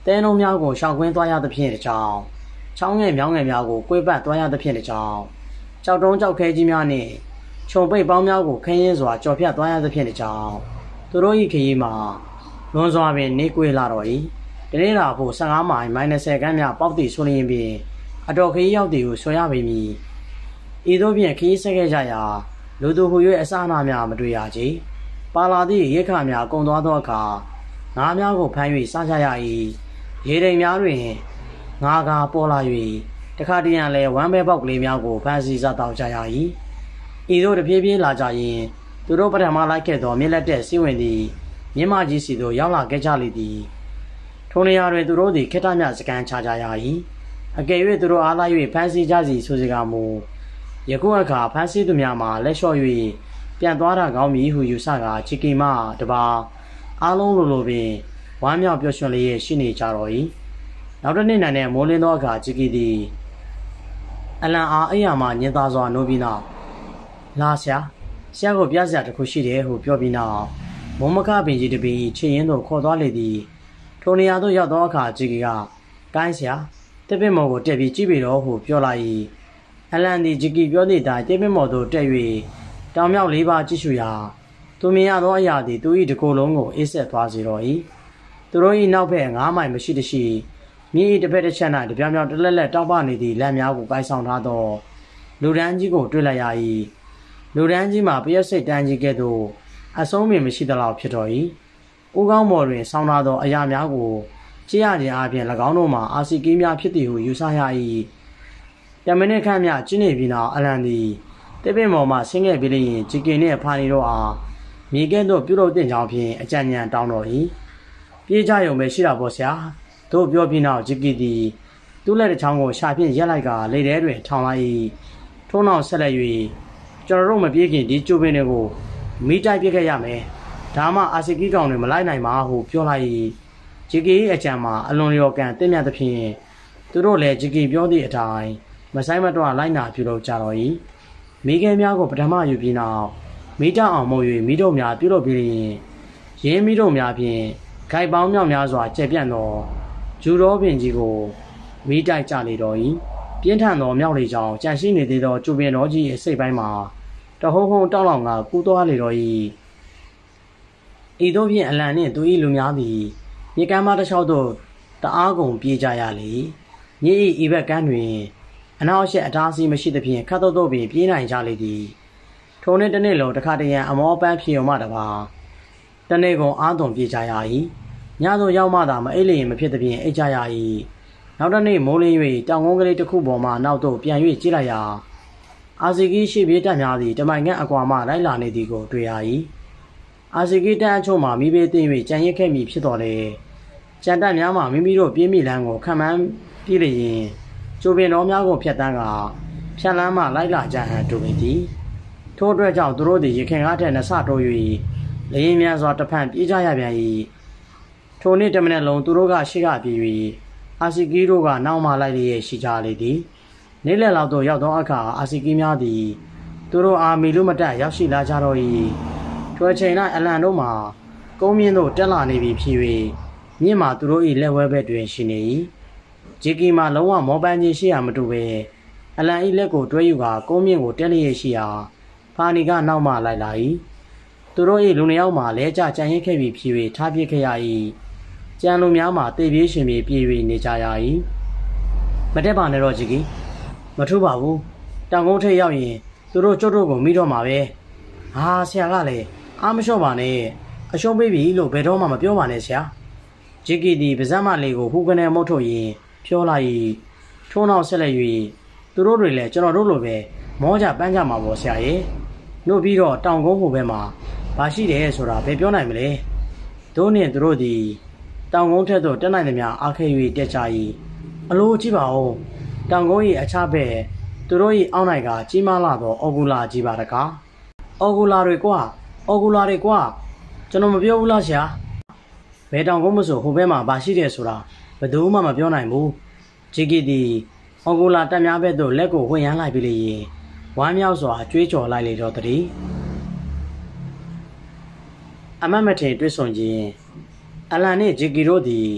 တဲနှုံများကိုရှောင်ကွင်းသွားရသဖြင့်တကြောင်ချောင်းငယ်မြောင်းငယ်များကိုကွေးပတ်သွားရသဖြင့်တကြောင်ကြောက်တုံးကြောက်ခဲကြီးများနှင့်ခြုံပိတ်ပေါင်းများကိုခင်းရင်းစွာကြော်ဖြတ်သွားရသဖြင့်တကြောင်သူတို့၏ခရီးမှာလွန်စွာပင်နေကွေလာတော့၏တနေ့တာဖို့15မိုင်-10 ခန်းများပေါက်သည့်ဆိုလျင်ပင်အတော်ခရီးရောက်သည်ဟုဆိုရပေမည်ဤသို့ဖြင့်ခရီးဆက်ခဲ့ကြရာလူသူဟူ၍အစအနများမတွေ့ရကြပါလာသည့်ရိက္ခာများကုန်သွားသောအခါငါးများကိုဖမ်း၍စားကြရ၏ရေတိမ်များတွင်ငါးကားပေါ်လာ၍တခါတရံလဲဝမ်းပဲပေါက်ကလေးများကိုဖမ်းဆီးစားတောက်ကြရ၏ဤသို့တပြေးပြေးလာကြရင်သူတို့ပထမလိုက်ခဲ့သောမြစ်လက်တဲ့စီးဝင်သည်မြင်းမကြီးစီသို့ရောက်လာခဲ့ကြလေသည်ထိုနေရာတွင်သူတို့သည်ခေတ္တမြစကန်ချကြရ၏အကယ်၍သူတို့အားလိုက်၍ဖမ်းဆီးကြစီဆိုစီကမူယခုအခါဖမ်းဆီးသူများမှာလက်လျှော့၍ပြန်သွားတာကောင်းမည်ဟုယူဆကာချီကီမတပါအားလုံးလိုပင်ဝမ်းမြောက်ပျော်ရွှင်လျက်ရှိနေကြတော့၏နောက်တစ်နေ့နိုင်တဲ့မိုးလင်းသောအခါချီကီသည်အလံအားအိယာမှညင်သာစွာနိုးပြီးနောက်လာဆရာကိုပြစရာတစ်ခုရှိတယ်ဟုပြောပြီးနောက်မုံမခပင်ကြီးတပင်ချေရင်သို့ခေါ်သွားလေသည်ထိုနေရာသို့ရောက်သောအခါချီကီကကိုင်းဆရာတစ်ပင်မော်ကိုတက်ပြီးကြည့်ပြီတော့ဟုပြောလိုက်၏အလံသည်ချီကီပြောသည့်အတိုင်းတစ်ပင်မော်သို့တက်၍တောင်မြောက်လေးပါးကြည့်ရှုရာသူမြင်ရသောအရာသည်သူ၏တကိုယ်လုံးကိုအေးဆက်သွားစေတော့၏သူတို့၏နောက်ဘက်9မိုင်မရှိတရှိမြင်း၏တစ်ဖက်တစ်ချက်၌တပြောင်ပြောင်တလက်လက်တောက်ပနေသည့်လက်များကိုကိုင်းဆောင်ထားသောလူဒန်းကြီးကိုတွေ့လိုက်ရ၏လူဒန်းကြီးမှာပရက်စိတ်တန်းကြီးကဲ့သို့အဆုံးပင်မရှိသလောက်ဖြစ်တော်၏ဦးကောင်းမော်တွင်ဆောင်းထားသောအရာများကိုကြည့်ရခြင်းအပြင်၎င်းတို့မှာအာစီကီးများဖြစ်သည်ဟုယူဆရ၏တမနစ်ခန့်များကျင်းနေပြီးနောက်အလံသည်တစ်ပင်ပေါ်မှဆင်းခဲ့ပြီးလျင်ဂျီကင်နှင့်ဖာနီတို့အားမြေကဲ့သို့ပြုလုပ်တဲ့ကြောင်းဖြင့်အကြံဉာဏ်တောင်းတော်၏ပြေးကြရုံပဲရှိတာပေါ့ဆရာတို့ပြောပြီးနောက်ဂျီကီသည်သူ့လက်တစ်ချောင်းကိုရှာဖြင့်ရက်လိုက်ကလေထဲတွင်ထောင်လိုက်၏ထို့နောက်ဆက်လက်၍ကျွန်တော်တို့မပြေးခင်ဒီကျိုးပင်တွေကိုမိတိုက်ပြစ်ခဲ့ရမယ်ဒါမှအာစီကီကောင်တွေမလိုက်နိုင်ပါဟုပြောလိုက်၏ဂျီကီ၏အကြံမှာအလွန်လျော်ကန်တင့်မြတ်သဖြင့်သူတို့လည်းဂျီကီပြောသည့်အတိုင်းမဆိုင်မတော့လိုက်နာပြုလုပ်ကြတော့၏မိခဲများကိုပထမယူပြီးနောက်မိတောက်အောင်မှု၍မိတို့များပြုလုပ်ပြီးရင်ရင်းမိတို့များဖြင့်ဂိုက်ပေါင်းမြောက်များစွာကျက်ပြန့်သောဂျူရောပင်ကြီးကိုမိတိုက်ကြလေတော့၏ပြင်းထန်သောမြောက်လေကြောင်ကြန့်ရှိနေသေးသောကျူပင်တော်ကြီး၏စိတ်ပိုင်းမှာတဟုံဟုံတောက်လောင်ကကူးသွားလေတော့၏ဤသို့ဖြင့်အလံနှင့်သူ၏လူများသည်မြေကမ်းမတစ်လျှောက်သို့တအားကုန်ပြေးကြရလေမြစ်၏ဤဘက်ကမ်းတွင်အနောက်ရှက်အတားအဆီးမရှိသဖြင့်ခတ်တော့ပင်ပြေးနိုင်ကြလေသည်ထိုနေ့တစ်နေ့လုံးတစ်ခါတရံအမောပန်းဖြေုံမှတပါတနေ့ကုန်အားသွန်ပြေးကြရ၏ညသို့ရောက်မှသာမအိပ်လျင်မဖြစ်သဖြင့်အိပ်ကြရ၏နောက်တစ်နေ့မိုးလင်း၍တောင်ကုန်းကလေးတစ်ခုပေါ်မှနောက်သို့ပြန်၍ကြည့်လိုက်ရာအာစီကီရှိပြေးတက်များသည်တမိုင်ခန့်အကွာမှလိုက်လာနေသည်ကိုတွေ့ရ၏အာစီကီတန်းအချို့မှမိဘေးသိမ့်၍ကြံရစ်ခဲ့မည်ဖြစ်တော်လေကြံတက်များမှမိမိတို့ပြေးမိလန်းကိုခံမှန်းပြေးလျင်ကျိုးပင်တော်များကိုဖျက်တန်းကဖြတ်လန်းမှလိုက်လာကြဟန်တူပေသည်ထို့အတွက်ကြောင့်သူတို့သည်ရခင်ကားထက်နှဆတိုး၍လေရင်များစွာတဖန်ပြေးကြရပြန်၏ထိုနေ့တမနက်လုံးသူတို့ကရှေ့ကပြေး၍အာစီကီတို့ကနောက်မှလိုက်လျက်ရှိကြလေသည်နေ့လယ်လောက်သို့ရောက်သောအခါအာစီကီများသည်သူတို့အားမီလူမတက်ရောက်ရှိလာကြတော့၏ထိုအချိန်၌အလံတို့မှာကုန်းမြင့်သို့တက်လာနေပြီဖြစ်၍မြင့်မှာသူတို့၏လက်ဝဲဘက်တွင်ရှိနေ၏ဂျီကီမှာလုံးဝမောပန်းကြီးရှိရာမတူပဲအလံ၏လက်ကိုတွဲယူကာကုန်းမြင့်ကိုတက်လျက်ရှိရာဖာနီကနောက်မှလိုက်လာ၏သူတို့၏လူနှစ်ယောက်မှလဲကျကြံရစ်ခဲ့ပြီဖြစ်၍ထားပစ်ခဲ့ရ၏ကြံလူများမှတေပြေးရှင်ပြေးပြေး၍နေကြရ၏မတက်ပါနဲ့တော့ဂျီကီမထူးပါဘူးတောင်ကုန်းထိပ်ရောက်ရင်သူတို့ကျုပ်တို့ကိုမိတော့မှာပဲဟာဆရာကလည်းအားမလျှော့ပါနဲ့အရှုံးပေးပြီလို့ဘယ်တော့မှမပြောပါနဲ့ဆရာဂျီကီသည်ပါးစပ်မလေးကိုဟူကနေမုတ်ထုတ်ရင်ပြောလိုက်၏ထိုးနောက်ဆက်လက်၍သူတို့တွေလည်းကျွန်တော်တို့လိုပဲမောကြပန်းကြမှာပေါ့ဆရာရဲ့နှုတ်ပြီးတော့တောင်ကုန်းဟိုဘက်မှာဘာရှိတယ်ဆိုတာဘယ်ပြောနိုင်မလဲတို့နှင့်သူတို့သည်တောင်ကုန်းထက်သို့တက်နိုင်သမျှအားခဲ၍တက်ကြ၏အလိုကြည့်ပါဦးတောင်ကုန်း၏အခြားဘက်သူတို့၏အောက်၌ကကြီးမားလာသောအော်ဂူလာကြီးပါတကားအော်ဂူလာတွေကွာကျွန်တော်မပြောဘူးလားဆရာဘယ်တောင်ကုန်းမဆိုဟိုဘက်မှာဘာရှိတယ်ဆိုတာဘယ်သူမှမပြောနိုင်ဘူးဂျီကီသည်အော်ဂူလာတက်များဘက်သို့လက်ကိုဝင်ရမ်းလိုက်ပြီးလျင်ဝမ်းမြောက်စွာကြွေးကြော်လိုက်လေတော့တည်းအမတ်မထေတွေ့ဆုံခြင်းအလန်နှင့်ဂျီကီတို့သည်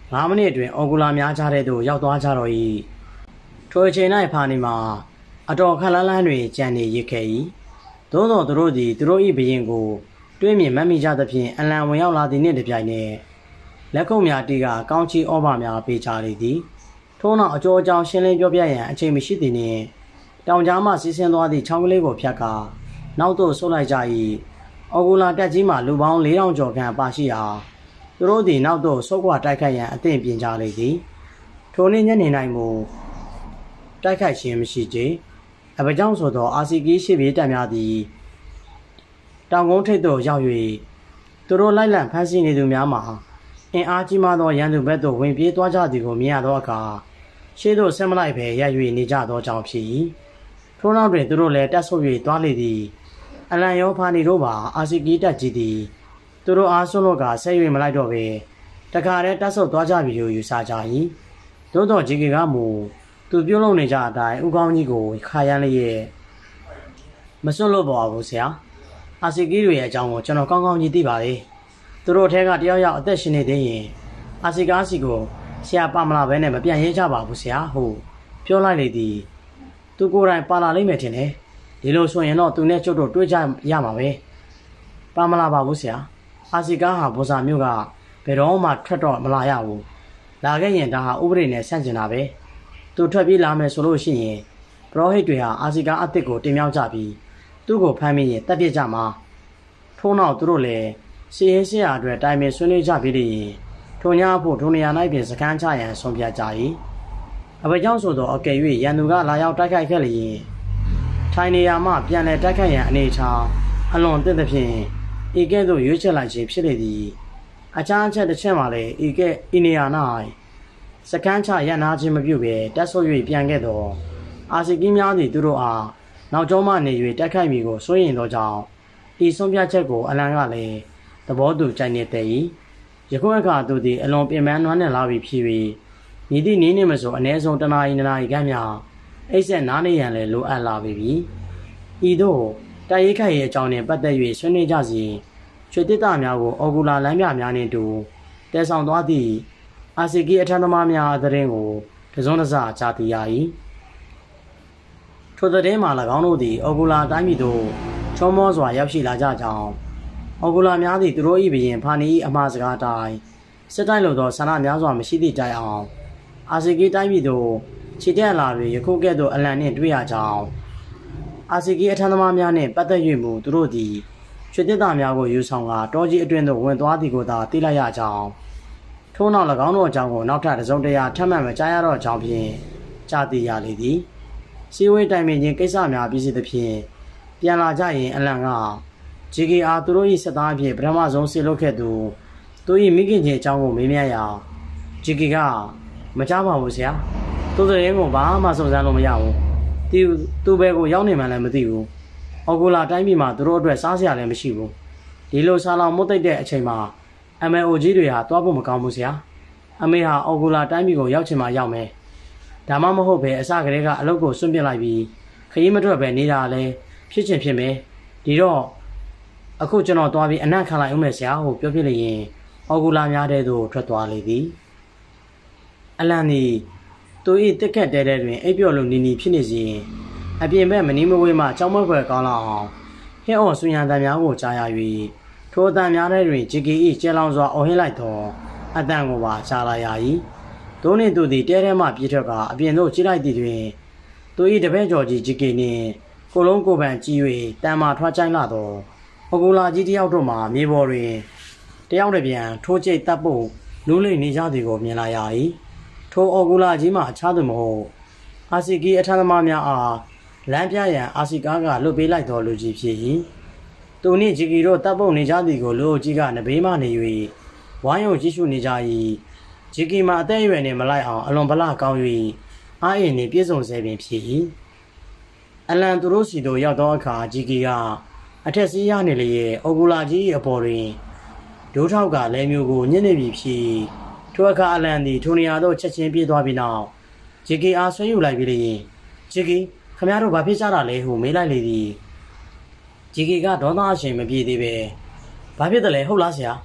9 မိနစ်အတွင်းအော်ဂူလာများကြားတဲ့သို့ရောက်သွားကြတော့၏ထိုအချိန်၌ဖာနီမှာအတော်ခက်လန်းလန်းတွင်ကြံနေရစ်ခဲ့၏သို့သောသူတို့သည်သူတို့၏ဘရင်ကိုတွေးမြင်မှတ်မိကြသဖြင့်အလံဝင်ရောက်လာသည်နှင့်တပြိုင်နက်လက်ခုပ်များတီးကကောင်းချီဩဘာများပေးချလေသည်ထို့နောက်အကျော်အကြောင်းရှင်းလင်းပြောပြရန်အချိန်မရှိသည်နှင့်တောင်ကြားမှစီးဆင်းသွားသည့်ချောင်းကလေးကိုဖြတ်ကာနောက်သို့ဆုတ်လိုက်ကြ၏အော်ဂူလာတက်ကြီးမှလူပေါင်း 4000 ကျော်ခန့်ပါရှိရာသူတို့သည်နောက်သို့ဆုတ်ခွာတိုက်ခိုက်ရန်အသင့်ပြင်ကြလေသည်ထိုနေ့ညနေ၌မူတိုက်ခိုက်ခြင်းမရှိကြအပကြောင့်ဆိုသောအာစီကီရှေ့ပြေးတပ်များသည်တောင်ကုန်းထိပ်သို့ရောက်၍သူတို့လိုက်လံဖမ်းဆီးနေသူများမှာအင်အားကြီးမားသောရန်သူဘက်သို့ဝင်ပြေးသွားကြသည်ကိုမြင်ရသောအခါရှေ့သို့ဆက်မလိုက်ဘဲရပ်၍နေကြသောကြောင့်ဖြစ်၏ထို့နောက်တွင်သူတို့လည်းတက်ဆုပ်၍သွားလေသည်အလံရောဖာနီတို့ပါအာစီကီတက်ကြီးသည်သူတို့အားဆွလို့ကဆက်၍မလိုက်တော့ဘဲတခါတည်းတက်ဆုပ်သွားကြပြီဟုယူဆကြ၏သို့သောဂျီကီကမူသူပြုတ်လုံနေကြအတိုင်းဥကောင်းကြီးကိုခါရမ်းလျက်မစွန့်လို့ပါဘူးဆရာအာစီကီတွေရဲ့အကြောင်းကိုကျွန်တော်ကောင်းကောင်းကြီးသိပါတယ်သူတို့ထဲကတယောက်ယောက်အသက်ရှင်နေသေးရင်အာစီကားစီကိုဆရာပါမလာဘဲနဲ့မပြန်ရဲကြပါဘူးဆရာဟုပြောလိုက်လေသည်သူကိုယ်တိုင်ပါလာလိမ့်မယ်ထင်တယ်ဒီလိုဆိုရင်တော့သူနဲ့ကျုပ်တို့တွေ့ကြရမှာပဲပါမလာပါဘူးဆရာအာစီကားဟာဘောစာမျိုးကဘယ်တော့မှထွက်တော့မလာရဘူးလာခဲ့ရင်ဒါဟာဥပဒေနဲ့ဆန့်ကျင်တာပဲသူထွက်ပြေးလာမယ်ဆိုလို့ရှိရင်ပရောဟိတ်တွေဟာအာစီကားအသစ်ကိုတင်မြောက်ကြပြီးသူ့ကိုဖမ်းမိရင်တပ်ပြစ်ကြမှာထို့နောက်သူတို့လည်းစီရင်စရာအတွက်တိုင်ပင်ဆွေးနွေးကြပြီးလျင်ထိုညအဖို့ထိုနေရာ၌ပြင်စခန်းချရန်ဆုံးဖြတ်ကြ၏အဘကြောင့်ဆိုသောအကယ်၍ရန်သူကလာရောက်တိုက်ခိုက်ခဲ့လျင်ထိုင်နေရာမှပြန်လည်တိုက်ခိုက်ရန်အနေထားအလွန်တင့်သဖြင့်ဤကဲ့သို့ရွေးချယ်လိုက်ခြင်းဖြစ်လေသည်အခြားအချက်တစ်ချက်မှလည်းဤနေရာ၌စခန်းချရန်နာခြင်းမပြုဘဲတက်ဆုပ်၍ပြန်ခဲ့သောအာစီကီးများသည်သူတို့အားနောက်ကျောမှနေ၍တိုက်ခိုက်မိကိုစိုးရိမ်သောကြောင့်ဤဆုံးဖြတ်ချက်ကိုအလံကလည်းသဘောတူကြိုက်နေတဲ့၏ယခုအခါသူသည်အလွန်ပင်ပန်းနွမ်းနယ်လာပြီဖြစ်၍ညီသည့်နည်းနှင့်မဆိုအ ਨੇ ဆုံးတနာရီနာရီခန့်များအိတ်ဆက်နားနေရန်လည်းလိုအပ်လာပြီဤသို့တိုက်ရိုက်ခိုက်ရဲ့အကြောင်းနှင့်ပတ်သက်၍ဆွေးနွေးကြစီရွှေတစ်တာများကိုအော်ဂူလာလမ်းပြများနှင့်တူတဲဆောင်သွားသည့်အာစီကီအထံသမားများသတင်းကိုတစုံတစကြားသိရ၏ထိုသတင်းမှာ၎င်းတို့သည်အော်ဂူလာတိုင်းပြည်သို့ချုံမောစွာရောက်ရှိလာကြကြောင်းအော်ဂူလာများသည်သူတို့၏ဘရင်ဖာနီ၏အမှားစကားတိုင်းစစ်တိုင်းလိုသောဆန္ဒများစွာမရှိသည့်တိုင်အောင်အာစီကီတိုင်းပြည်သို့ခြေတက်လာ၍ယခုကဲ့သို့အလံနှင့်တွေ့ရကြောင်းအာစီကီအထံသမားများနှင့်ပတ်သက်၍မူသူတို့သည်ရွှေတစ်တာများကိုယူဆောင်ကာတောကြီးအတွင်းသို့ဝင်သွားသည်ကိုသာသိလိုက်ရကြောင်းထို့နောက်၎င်းတို့အကြောင်းကိုနောက်ထပ်တစုံတရာထပ်မံမကြားရတော့ကြောင်းဖြင့်ကြားသိရလေသည်စီဝေးတိုင်ပင်ခြင်းကိစ္စများပြီးစီသဖြင့်ပြန်လာကြရင်အလံကဂျီကီအားသူတို့၏စစ်သားအဖြစ်ပထမဆုံးဆေလွတ်ခဲ့သူသူ၏မိခင်ချင်းအကြောင်းကိုမေးမြန်းရာဂျီကီကမကြားပါဘူးဆရာသူတို့ရင်းကိုဘာမှစုံစမ်းလို့မရဘူးသူဘယ်ကိုရောက်နေမှလည်းမသိဘူးအော်ဂူလာတိုင်းပြည်မှာသူတို့အတွက်စားစရာလည်းမရှိဘူးဒီလိုဆာလောင်မုတ်သိတဲ့အချိန်မှာ MLO ကြီးတွေဟာတွားဖို့မကောင်းဘူးဆရာအမေဟာအော်ဂူလာတိုင်းပြည်ကိုရောက်ချင်မှရောက်မယ်ဒါမှမဟုတ်ပဲအစကတည်းကအလုပ်ကိုစွန့်ပစ်လိုက်ပြီးခရီးမထွက်ပဲနေတာလည်းဖြစ်ချင်ဖြစ်မယ်ဒီတော့အခုကျွန်တော်တွားပြီးအနံ့ခံလိုက်ဦးမယ်ဆရာဟုပြောပြလျင်အော်ဂူလာများတဲ့သို့ထွက်သွားလေသည်အလံသည်သူ၏တက်ခက်တဲတွင်အိပ်ပျော်လိုနီနီဖြစ်နေစဉ်အပြင်ဘက်မနီးမဝေးမှကြောင်းမွက်ဖွယ်ကောင်းလောက်အောင်ဟင်းအော်ဆွေရန်တံများကိုကြားရ၍ထိုအတန်များထဲတွင်ဂျီကီ၏ကျဲလောင်စွာအော်ဟစ်လိုက်သောအတန်ကိုပါကြားလာရ၏သို့နှင့်သူသည်တဲထဲမှပြေးထွက်ကာအပြင်သို့ကြည့်လိုက်သည်တွင်သူ၏တပည့်ကျော်ကြီးဂျီကီနှင့်ကိုလုံးကိုပန်ကြီး၍တန်မာထွားချိုင်းလာသောအော်ဂူလာကြီးတယောက်တို့မှမြေပေါ်တွင်တယောက်တစ်ပြန်ထိုးကျိတ်တပ်ဖို့လူးလိမ့်နေကြသည်ကိုမြင်လာရ၏ထိုအော်ဂူလာကြီးမှအခြားသူမဟုတ်အာစီကီအထံသမားများအားလမ်းပြရန်အာစီကားကလွတ်ပေးလိုက်သောလူကြီးဖြစ်၏သူနှင့်ဂျီကီတို့တပ်ပုတ်နေကြသည်ကိုလူကြီးကနဘေးမှနေ၍ဝိုင်းယုံကြည့်ရှုနေကြ၏ဂျီကီမှာအသက်အရွယ်နှင့်မလိုက်အောင်အလွန်ဗလကောင်း၍အားအင်နှင့်ပြည့်စုံစေပင်ဖြစ်၏အလံသူတို့စီတို့ရောက်သောအခါဂျီကီကအထက်စီးရနေလျက်အော်ဂူလာကြီးအပေါ်တွင်ဒိုးထောက်ကလဲမျိုးကိုညှစ်နေပြီဖြစ်ထိုအခါအလံသည်ထိုနေရာသို့ချက်ချင်းပြေးသွားပြီးနောက်ဂျီကီအားဆွဲယူလိုက်ပြီးလျင်ဂျီကီခမရတို့ဘာဖြစ်ကြတာလဲဟုမေးလိုက်လေသည်ဂျီကီကဒေါသအရှိန်မပြေသေးပဲဘာဖြစ်တယ်လဲဟုတ်လားဆရာ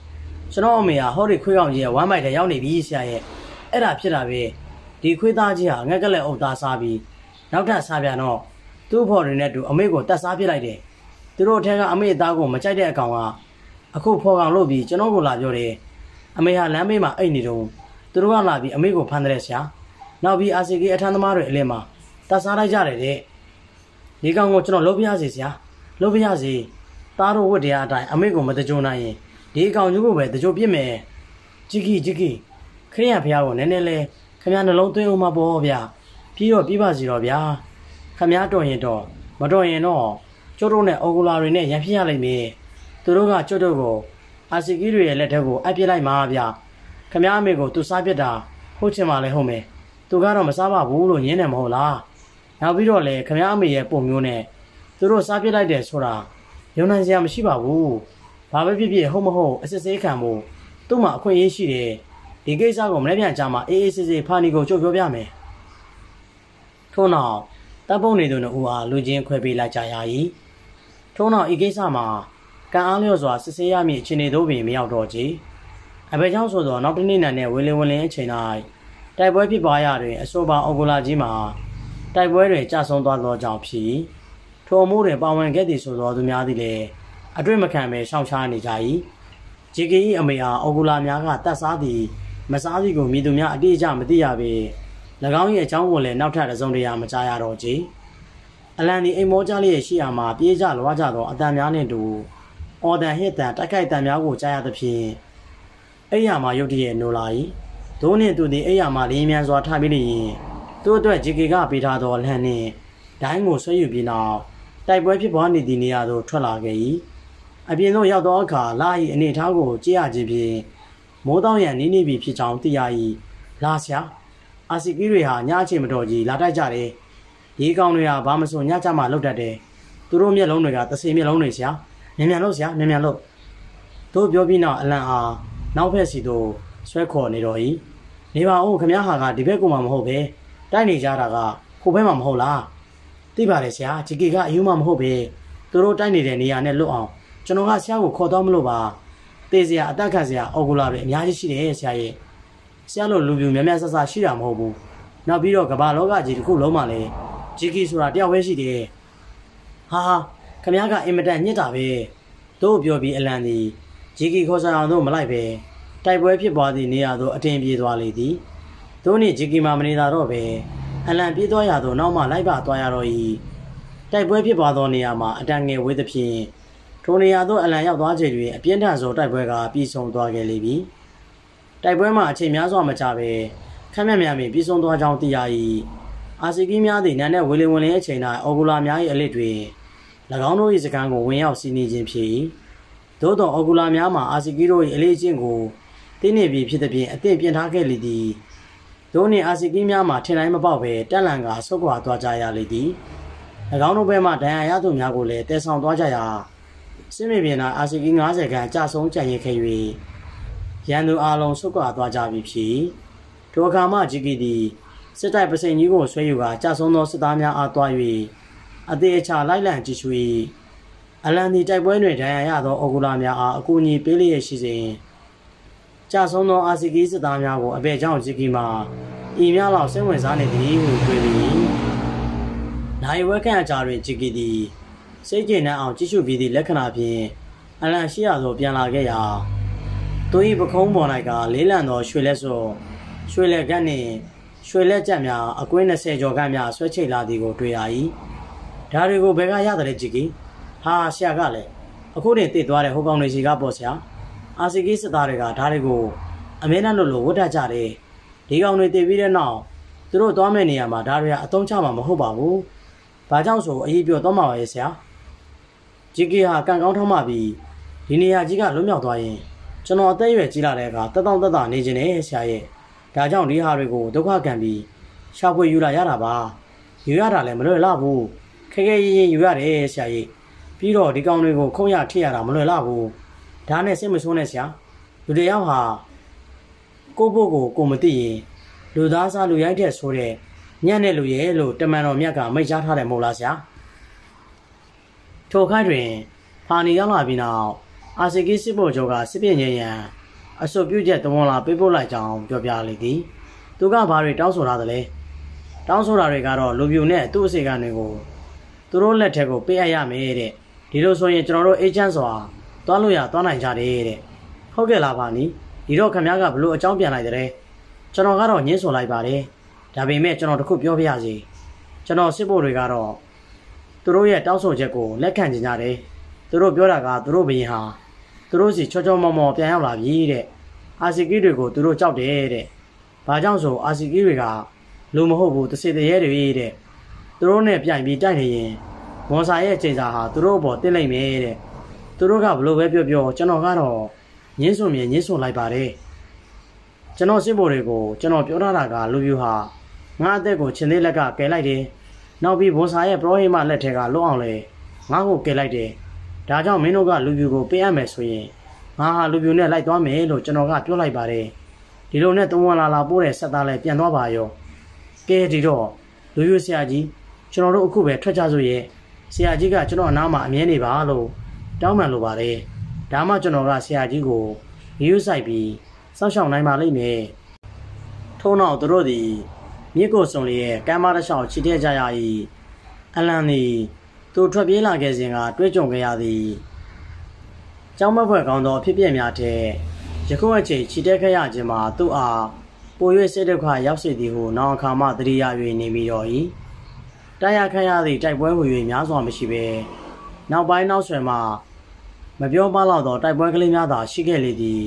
ကျွန်တော်အမေကဟောဒီခွေးကောင်ကြီးကဝမ်းမိုက်တဲ့ရောက်နေပြီဆရာရဲ့အဲ့ဒါဖြစ်တာပဲဒီခွေးသားကြီးဟာငှက်ကလက်အုပ်သားစားပြီးနောက်ထပ်စားပြန်တော့သူ့ဖော်တွေနဲ့တူအမေကိုတတ်စားပစ်လိုက်တယ်သူတို့အထက်ကအမေသားကိုမကြိုက်တဲ့အကောင်ကအခုဖော်ကောင်လို့ပြီးကျွန်တော်ကိုလာပြောတယ်အမေဟာလမ်းမေးမှာအိတ်နေတော့သူတို့ကလာပြီးအမေကိုဖမ်းတယ်ဆရာနောက်ပြီးအာစီကီအထမ်းသမားတွေအလင်းမှာတတ်စားလိုက်ကြတယ်တဲ့ဒီကောင်ကိုကျွန်တော်လုပ်ပြရစီဆရာလုပ်ပြရစီသားတို့ဝတ်တရားအတိုင်းအမေကိုမတကြုံနိုင်ရင်ဒီကောင်ကြီးကိုပဲတကြိုပြစ်မယ်ဂျီကီခရိယဖျားကိုနည်းနည်းလေးခမရနှလုံးသွင်းအောင်မပေါ်ဗျာပြီးတော့ပြပါစီတော့ဗျာခမရတော်ရင်တော့မတော်ရင်တော့ကျုပ်တို့နဲ့အော်ဂူလာတွေနဲ့ရန်ဖြစ်ရလိမ့်မယ်သူတို့ကကျုပ်တို့ကိုအာစီကီတွေရဲ့လက်ထက်ကိုအပ်ပြစ်လိုက်မှာဗျာခမရအမေကိုသူစားပြစ်တာဟုတ်ချင်မှလည်းဟုတ်မယ်သူကတော့မစားပါဘူးလို့ညင်းတယ်မဟုတ်လားနောက်ပြီးတော့လေခမရအမေရဲ့ပုံမျိုးနဲ့သူတို့စားပြစ်လိုက်တယ်ဆိုတာယုံနိုင်စရာမရှိပါဘူးဘာပဲဖြစ်ဖြစ်ဟုတ်မဟုတ်အစစ်စေးခံဖို့သူ့မှာအခွင့်အရေးရှိတယ်ဒီကိစ္စကိုမနေ့ပြန်ကြမှာအေးအေးဆေးဆေးဖာနီကိုကြိုပြောပြမယ်ထို့နောက်တပ်ပုံနေသူတို့ဦးအားလူချင်းခွဲပေးလိုက်ကြရ၏ထို့နောက်ဤကိစ္စမှာကံအားလျော့စွာစစ်ဆေးရမည့်အခြေအနေတို့ပင်မရောက်တော့ကြအဘယ်ကြောင့်ဆိုသောနောက်တစ်နေ့နဲ့ဝေလင်းအချိန်၌တိုက်ပွဲဖြစ်ပွားရတွင်အဆိုပါအော်ဂူလာကြီးမှာတိုက်ပွဲတွင်ကြာဆုံးသွားသောကြောင့်ဖြစ်ထိုအမှုတွင်ပါဝင်ခဲ့သည်ဆိုသောသူများသည်လည်းအတွေ့မခံပဲရှောင်ရှားနေကြ၏ဂျီကီ၏အမေအားအော်ဂူလာများကတတ်စားသည်မစားသည်ကိုမြည်သူများအတိအကျမသိရပေ၎င်း၏အကြောင်းကိုလည်းနောက်ထပ်တစုံတရာမကြားရတော့ကြအလန်သည်အိမ်မောကြလျက်ရှိရာမှာပြေးကြလွားကြသောအတန်များနှင့်တူအော်တန်ဟစ်တန်တိုက်ခိုက်တန်များကိုကြားရသဖြင့်အိယာမှာရုတ်တရက်နိုးလာ၏ဒိုးနှင့်သူသည်အိယာမှာလင်းမြန်စွာထပြီးလျင်သူ့အတွက်ဂျီကီကပေးထားသောလမ်းနှင့်ဒိုင်းကိုဆွဲယူပြီးနောက်တိုက်ပွဲဖြစ်ပွားနေသည့်နေရာသို့ထွက်လာခဲ့၏အပြင်သို့ရောက်သောအခါလာ၏အနေထားကိုကြည့်ရခြင်းဖြင့်မိုးတောင်းရန်နီးနေပြီဖြစ်ကြောင်းသိရ၏လာဆရာအာစီကီတွေဟာညအချိန်မတော်ကြီးလာတိုက်ကြတယ်ဒီကောင်တွေဟာဘာမဆိုညကြမှာလောက်တတ်တယ်သူတို့မျက်လုံးတွေကသစေမျက်လုံးတွေဆရာမြန်လို့ဆရာမြန်လို့တို့ပြောပြီးနောက်အလန့်အားနောက်ဖက်စီသို့ဆွဲခေါ်နေတော့၏နေပါဦးခမရဟာကဒီဘက်ကမှမဟုတ်ပဲတိုက်နေကြတာကဟိုဘက်မှမဟုတ်လားသိပါတယ်ဆရာဂျီကီကအယူမှမဟုတ်ပဲသူတို့တိုက်နေတဲ့နေရာနဲ့လွတ်အောင်ကျွန်တော်ကဆရာကိုခေါ်တော့မလို့ပါတေးစရာအတက်ခတ်စရာအော်ဂူလာတွေအများကြီးရှိတယ်ဆရာရဲ့ဆရာလိုလူပြူများများဆဆရှိတာမဟုတ်ဘူးနောက်ပြီးတော့ကမ္ဘာလောကကြီးတစ်ခုလုံးမှာလည်းဂျီကီဆိုတာတယောက်ပဲရှိတယ်ဟာခမရကအင်မတန်ညစ်တာပဲတို့ပြောပြီးအလံသည်ဂျီကီခေါ်ဆောင်အောင်တို့မလိုက်ပဲတိုက်ပွဲဖြစ်ပွားသည့်နေရာသို့အတင်းပြေးသွားလေသည်တို့နှင့်ဂျီကီမှမနေတာတော့ပဲအလံပြေးသွားရသောနောက်မှလိုက်ပါသွားရတော့၏တိုက်ပွဲဖြစ်ပွားသောနေရာမှာအတန်ငယ်ဝေးသဖြင့်ထိုနေရာသို့အလံရောက်သွားချိန်တွင်အပြင်းထန်ဆုံးတိုက်ပွဲကပြီးဆုံးသွားခဲ့လေပြီတိုက်ပွဲမှာအချိန်များစွာမကြာပဲခက်မြတ်များပင်ပြီးဆုံးသွားကြောင်းသိရ၏အာစီကီများသည်နာနဲ့ဝေလင်းအချိန်၌အော်ဂူလာများ၏အလစ်တွင်၎င်းတို့၏စခန်းကိုဝင်ရောက်စီးနင်းခြင်းဖြစ်၏သို့သောအော်ဂူလာများမှာအာစီကီတို့၏အလေးချင်းကိုတင်းနေပြီဖြစ်သဖြင့်အသင့်ပြင်ထားခဲ့လေသည်တို့နှင့်အာစီကီများမှာထင်တိုင်းမပေါက်ပဲတက်လန်ကဆုတ်ခွာသွားကြရလေသည်၎င်းတို့ဘက်မှဒဏ်ရာရသူများကိုလည်းတဲဆောင်သွားကြရာစစ်မြေပြင်၌အာစီကီ90ခန်းကြာဆုံးကြံ့ရခဲ့၍ရန်သူအားလုံးဆုတ်ခွာသွားကြပြီဖြစ်ထိုအခါမှဂျီကီသည်စစ်တိုက်ပစိန်ကြီးကိုဆွဲယူကာကြာဆုံးသောစစ်သားများအားသွား၍အသေးအချာလိုက်လံကြည့်ရှု၏အလန်ဒီတိုက်ပွဲတွင်ဒဏ်ရာရသောအော်ဂူလာများအားအကူအညီပေးလျက်ရှိစဉ်ကြာဆုံးသောအာစီကီစစ်သားများကိုအဘယ်ကြောင့်ဂျီကီမှာဤများလောက်စိတ်ဝင်စားနေသည်ဟုတွေးပြီးနိုင်ဝဲခန့်အကြတွင်ဂျီကီသည်စိတ်ကျေနပ်အောင်ကြည့်ရှုပြီးသည့်လက္ခဏာဖြင့်အလန်ရှိရသောပြန်လာခဲ့ရာသူ၏ပခုံးပေါ်၌ကလေးလံသောရွှေလက်စွပ်ရွှေလက်ကတ်နှင့်ရွှေလက်ကြက်များအကွင်း20ကျော်ကများဆွဲချိတ်လာသည်ကိုတွေ့ရ၏ဒါတွေကိုဘယ်ကရတဲ့ဂျီကီဟာဆရာကလည်းအခုတင်တည်သွားတဲ့ဟိုကောင်တွေစီကပေါ့ဆရာအာစီကီစစ်သားတွေကဓာတ်တွေကိုအမင်းနဲ့လို့ဝတ်တတ်ကြတယ်ဒီကောင်တွေတည်ပြီးတဲ့နောက်သူတို့သွားမဲ့နေရာမှာဓာတ်တွေကအတုံးချမှာမဟုတ်ပါဘူးဘာကြောင့်ဆိုအရေးပြောတော့မှာပါရဲ့ဆရာဂျီကီဟာကန်ကောင်းထောင်းမှပြီးဒီနေရာကြီးကလွတ်မြောက်သွားရင်ကျွန်တော်အသက်အရွယ်ကြီးလာတဲ့အခါတက်တောင့်တက်တာနေခြင်းနဲ့ဆရာရဲ့ဒါကြောင့်ဒီဟာတွေကိုဒုက္ခခံပြီးရှာဖွေယူလာရတာပါယူရတာလည်းမလွယ်လှဘူးခဲခဲရင်ယူရတယ်ဆရာကြီးပြီးတော့ဒီကောင်တွေကိုခုံရထိရတာမလွယ်လှဘူးဒါနဲ့စိတ်မဆိုးနဲ့ဆရာလူတယောက်ဟာကိုယ့်ဘုတ်ကိုမသိရင်လူသားစားလူရိုက်တဲ့ဆိုတဲ့ညံ့တဲ့လူရဲ့လို့တမန်တော်မြတ်ကမိတ်ကြားထားတယ်မဟုတ်လားဆရာထိုခိုက်တွင်ဖာနီရောက်လာပြီးနောက်အာစီကီစစ်ဗိုလ်ချုပ်ကစစ်ပြင်းရန်အစုပ်ပြုချက်သဘောလာပေးပို့လိုက်ကြောင်းပြောပြလိုက်သည်သူကဘာတွေတောင်းဆိုထားသလဲတောင်းဆိုတာတွေကတော့လူပြူနဲ့သူ့အစီအကံတွေကိုသူတို့လက်ထက်ကိုပေးအပ်ရမယ်တဲ့ဒီလိုဆိုရင်ကျွန်တော်တို့အေဂျင့်စွာသွားလို့ရသွားနိုင်ကြတယ်တဲ့ဟုတ်ကဲ့လားပါနီဒီတော့ခင်ဗျားကဘလို့အကြောင်းပြန်လိုက်တဲ့ကျွန်တော်ကတော့ညှင်းဆိုလိုက်ပါတယ်ဒါပေမဲ့ကျွန်တော်တခုပြောပြရစီကျွန်တော်စစ်ဖို့တွေကတော့သူတို့ရဲ့တောင်းဆိုချက်ကိုလက်ခံကြတယ်သူတို့ပြောတာကသူတို့ဘရင်ဟာသူတို့စီချောချောမောမောပြန်ရောက်လာပြီတဲ့အာစီကီတွေကိုသူတို့ကြောက်တယ်တဲ့ဘာကြောင့်ဆိုအာစီကီတွေကလူမဟုတ်ဘူးတစေတရေတွေတဲ့သူတို့နဲ့ပြိုင်ပြီးတိုက်နေရင်မွန်စာရဲ့ချိန်စာဟာသူတို့အပေါ်တင်းလိုက်မယ်တဲ့သူတို့ကဘလို့ပဲပြောပြောကျွန်တော်ကတော့ညှင်းဆိုမြင်ညှင်းဆိုလိုက်ပါတယ်ကျွန်တော်စစ်ဖို့တွေကိုကျွန်တော်ပြောထားတာကလူပြူဟာငါအသက်ကိုချင်းသေးလက်ကကယ်လိုက်တယ်နောက်ပြီးဘွန်စာရဲ့ပရောဟိမလက်ထက်ကလွတ်အောင်လေငါ့ကိုကယ်လိုက်တယ်ဒါကြောင့်မင်းတို့ကလူပြူကိုပေးရမယ်ဆိုရင်ငါဟာလူပြူနဲ့လိုက်သွားမယ်လို့ကျွန်တော်ကပြောလိုက်ပါတယ်ဒီလိုနဲ့သုံးဝလာပို့တဲ့ဆက်သားလဲပြန်သွားပါရောကဲဒီတော့လူပြူဆရာကြီးကျွန်တော်တို့အခုပဲထွက်ကြစို့ရဲ့ဆရာကြီးကကျွန်တော်အနားမှာအမြဲနေပါလို့တောင်းပန်လိုပါတယ်ဒါမှကျွန်တော်ကဆရာကြီးကိုယူဆိုင်ပြီးစောင့်ရှောက်နိုင်ပါလိမ့်မယ်ထို့နောက်သူတို့သည်မြစ်ကိုစုံလျက်ကမ်းမတစ်လျှောက်ချီတက်ကြရ၏အလံသည်သူထွက်ပြေးလာခဲ့စဉ်ကတွေးကြုံခဲ့ရသည်ကျောင်းမဖွဲ့ကောင်းသောအဖြစ်ပြက်များထဲယခုအချိန်ချီတက်ခဲ့ရခြင်းမှာသူ့အားပို၍စိတ်ဒုက္ခရောက်စေသည်ဟုနောက်အခါမှသတိရ၍နေမိတော့၏တရားခရရသည့်တိုက်ပွဲဟူ၍များစွာမရှိဘဲနောက်ပိုင်းနောက်ဆွယ်မှမပြောပါတော့သောတိုက်ပွဲကလေးများသာရှိခဲ့လေသည်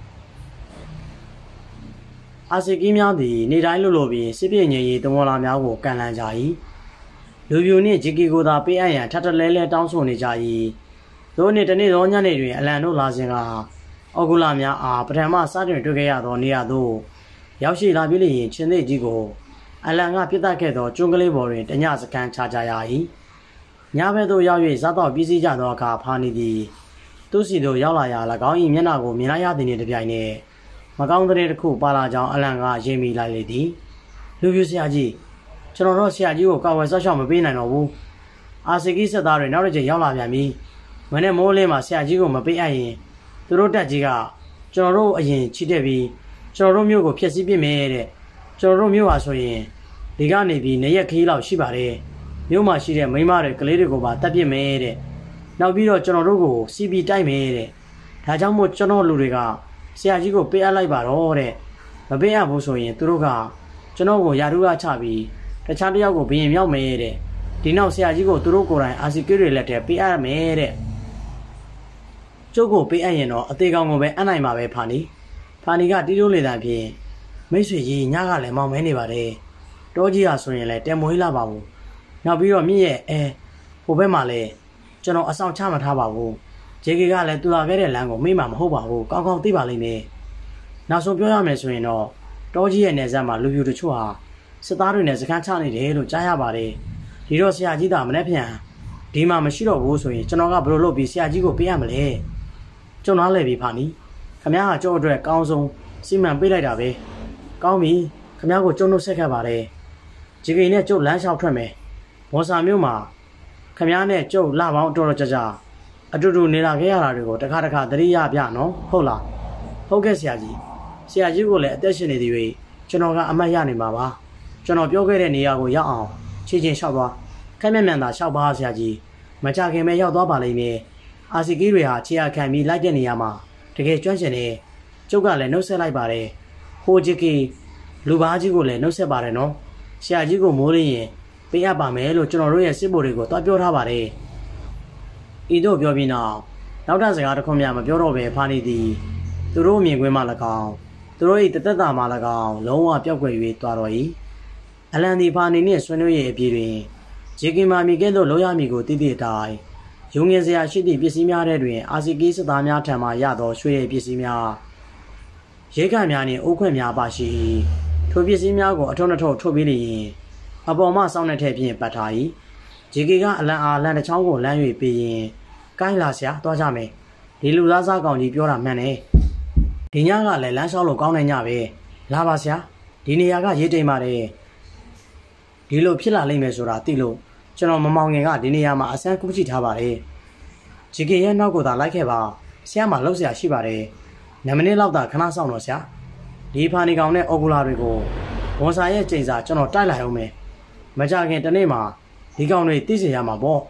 အာစီကီများသည်နေတိုင်းလိုလိုပြီးစစ်ပြေငြိမ်ရေးတဝန်လာများကိုကန်လန်းကြ၏လူပြူနှင့်ဂျီကီကိုသာပေးအပ်ရန်ထပ်တလဲလဲတောင်းဆိုနေကြ၏သို့နှင့်တနေ့သောညနေတွင်အလံတို့လာစဉ်ကအော်ဂူလာများအားပထမစတင်တွေ့ခဲ့ရသောနေရာသို့ရောက်ရှိလာပြီလျင်ချင်းသေးကြီးကိုအလံကပြစ်တက်ခဲ့သောကျွန်းကလေးပေါ်တွင်တညစခန်းချကြရ၏ညဘက်သို့ရောက်၍စားတော့ပြီးစီးကြသောအခါဖာနေသည်သူစီတို့ရောက်လာရာ၎င်း၏မျက်နှာကိုမြင်လိုက်ရသည်နှင့်တပြိုင်နက်မကောင်းတဲ့တစ်ခုပါလာကြောင်းအလံကရိပ်မိလိုက်လေသည်လူပြူဆရာကြီးကျွန်တော်တို့ဆရာကြီးကိုကာဝယ်ဆောက်ရှောက်မပေးနိုင်တော့ဘူးအာစီကီစစ်သားတွေနောက်တစ်ချိန်ရောက်လာပြန်ပြီမနေ့မိုးလင်းမှာဆရာကြီးကိုမပေးအပ်ရင်သူတို့တက်ကြီးကကျွန်တော်တို့အရင်ချီတက်ပြီးကျွန်တော်တို့မျိုးကိုဖျက်ဆီးပစ်မယ်တဲ့ကျွန်တော်တို့မျိုးဟာဆိုရင်ဒီကနေပြီးနေရက်ခီးလောက်ရှိပါတယ်မျိုးမှာရှိတဲ့မိန်းမတွေကလေးတွေကိုပါတတ်ပစ်မယ်တဲ့နောက်ပြီးတော့ကျွန်တော်တို့ကိုစီပီတိုက်မယ်တဲ့ဒါကြောင့်မို့ကျွန်တော်လူတွေကဆရာကြီးကိုပေးအပ်လိုက်ပါတော့တဲ့မပေးအပ်ဘူးဆိုရင်သူတို့ကကျွန်တော်ကိုယာရုကချပြီးတခြားတစ်ယောက်ကိုဘရင်မြောက်မယ်တဲ့ဒီနောက်ဆရာကြီးကိုသူတို့ကိုယ်တိုင်အာစီကီတွေလက်ထဲပေးအပ်မယ်တဲ့ကျုပ်ကိုပေးအပ်ရင်တော့အသေးကောင်ကိုပဲအပ်နိုင်မှာပဲဖာနီကတီးတိုးလေတံဖြင့်မိတ်ဆွေကြီးညကလည်းမောင်မဲနေပါတယ်တောကြီးဟာဆိုရင်လည်းတဲမွေးလာပါဘူးနောက်ပြီးတော့မြင့်ရဲ့ဟိုဘက်မှာလည်းကျွန်တော်အဆောင်ချမထားပါဘူးဂျေကီကလည်းသူလာခဲ့တဲ့လမ်းကိုမေ့မှာမဟုတ်ပါဘူးကောင်းကောင်းသိပါလိမ့်မယ်နောက်ဆုံးပြောရမယ်ဆိုရင်တော့တောကြီးရဲ့နယ်စပ်မှာလူပြူတို့ချို့ဟာစစ်သားတွေနဲ့စခန်းချနေတယ်လို့ကြားရပါတယ်ဒီတော့ဆရာကြီးသာမနေ့ပြန်ဒီမှာမရှိတော့ဘူးဆိုရင်ကျွန်တော်ကဘယ်လိုလုပ်ပြီးဆရာကြီးကိုပေးရမလဲကျုံနာလဲပြီဖာနီခမ ्या ဟာကျုပ်အတွက်ကောင်းဆုံးစီမံပေးလိုက်တာပဲကောင်းပြီခမ ्या ကိုကျုံတို့ဆက်ခဲ့ပါတယ်ဂျီကီနဲ့ကျုပ်လမ်းလျှောက်ထွက်မယ်မော်စာမြို့မှာခမ ्या နဲ့ကျုပ်လာပေါင်းတော်တော်ကြာကြာအတူတူနေလာခဲ့ရတာတွေကိုတခါတခါသတိရပြနော်ဟုတ်လားဟုတ်ကဲ့ဆရာကြီးကိုလည်းအသက်ရှင်နေသည်၍ကျွန်တော်ကအမှတ်ရနေမှာပါကျွန်တော်ပြောခဲ့တဲ့နေရာကိုရောက်အောင်ချီချင်းလျှောက်သွားခက်မြက်မြန်သာလျှောက်ပါဆရာကြီးမကြခင်ပဲရောက်သွားပါလိမ့်မယ်အာစီကီတွေဟာခြေရခံပြီးလိုက်တဲ့နေရာမှာတကယ်ကျွမ်းကျင်နေကျုပ်ကလည်းနှုတ်ဆက်လိုက်ပါတယ်ဟိုဂျီကီလူဘာကြီးကိုလည်းနှုတ်ဆက်ပါတယ်နော်ဆရာကြီးကိုမိုးရင်းရင်ပေးအပ်ပါမယ်လို့ကျွန်တော်တို့ရဲ့စစ်ဗိုလ်တွေကိုတွားပြောထားပါတယ်ဤတို့ပြောပြီးနောက်ထပ်စကားတစ်ခုမှမပြောတော့ပဲဖာနေသည်သူတို့မြင်ကွင်းမှ၎င်းသူတို့၏တသက်တာမှ၎င်းလုံးဝပျောက်ကွယ်၍သွားတော့၏အလန်ဒီဖာနေနှင့်ဆွေးနွေးရဲ့အပြေတွင်ဂျေကီမာမီကဲ့သို့လောရမီကိုတိတိအတိုင်းရုံငင်စရာရှိသည့်ပစ္စည်းများထဲတွင်အာစီကီစစ်သားများထံမှရသောရွှေရဲ့ပစ္စည်းများရိတ်ခတ်များနှင့်အိုးခွင့်များပါရှိထိုပစ္စည်းများကိုအထုံးအထုံထုတ်ပေးလျင်အပေါ်မှစောင်းတဲ့ထည့်ဖြင့်ပတ်ထား၏ဂျေကီကအလန်အားလန်တစ်ချောင်းကိုလမ်း၍ပေးရင်ကိုင်းလာဆရာသွားကြမယ်ဒီလူသားစားကောင်ကြီးပြောတာမှန်တယ်ဒီညကလည်းလမ်းလျှောက်လို့ကောင်းနေညပဲလာပါဆရာဒီနေရာကရေးတိမ်ပါတယ်ဒီလိုဖြစ်လာလိမ့်မယ်ဆိုတာသိလို့ကျွန်တော်မမောင်ငင်ကဒီနေရာမှာအဆန်းကုကြည့်ထားပါတယ်ဂျီကီရဲ့နောက်ကိုသာလိုက်ခဲ့ပါဆရာမလှုပ်ဆရာရှိပါတယ် 2 မိနစ်လောက်သာခဏဆောင်တော့ဆရာဒီဖာနေကောင်နဲ့အော်ဂူလာတွေကိုဝန်စာရဲ့ချိန်စာကျွန်တော်တိုက်လိုက်အောင်မယ်မကြခင်တနေ့မှာဒီကောင်တွေသိစေရမှာပေါ့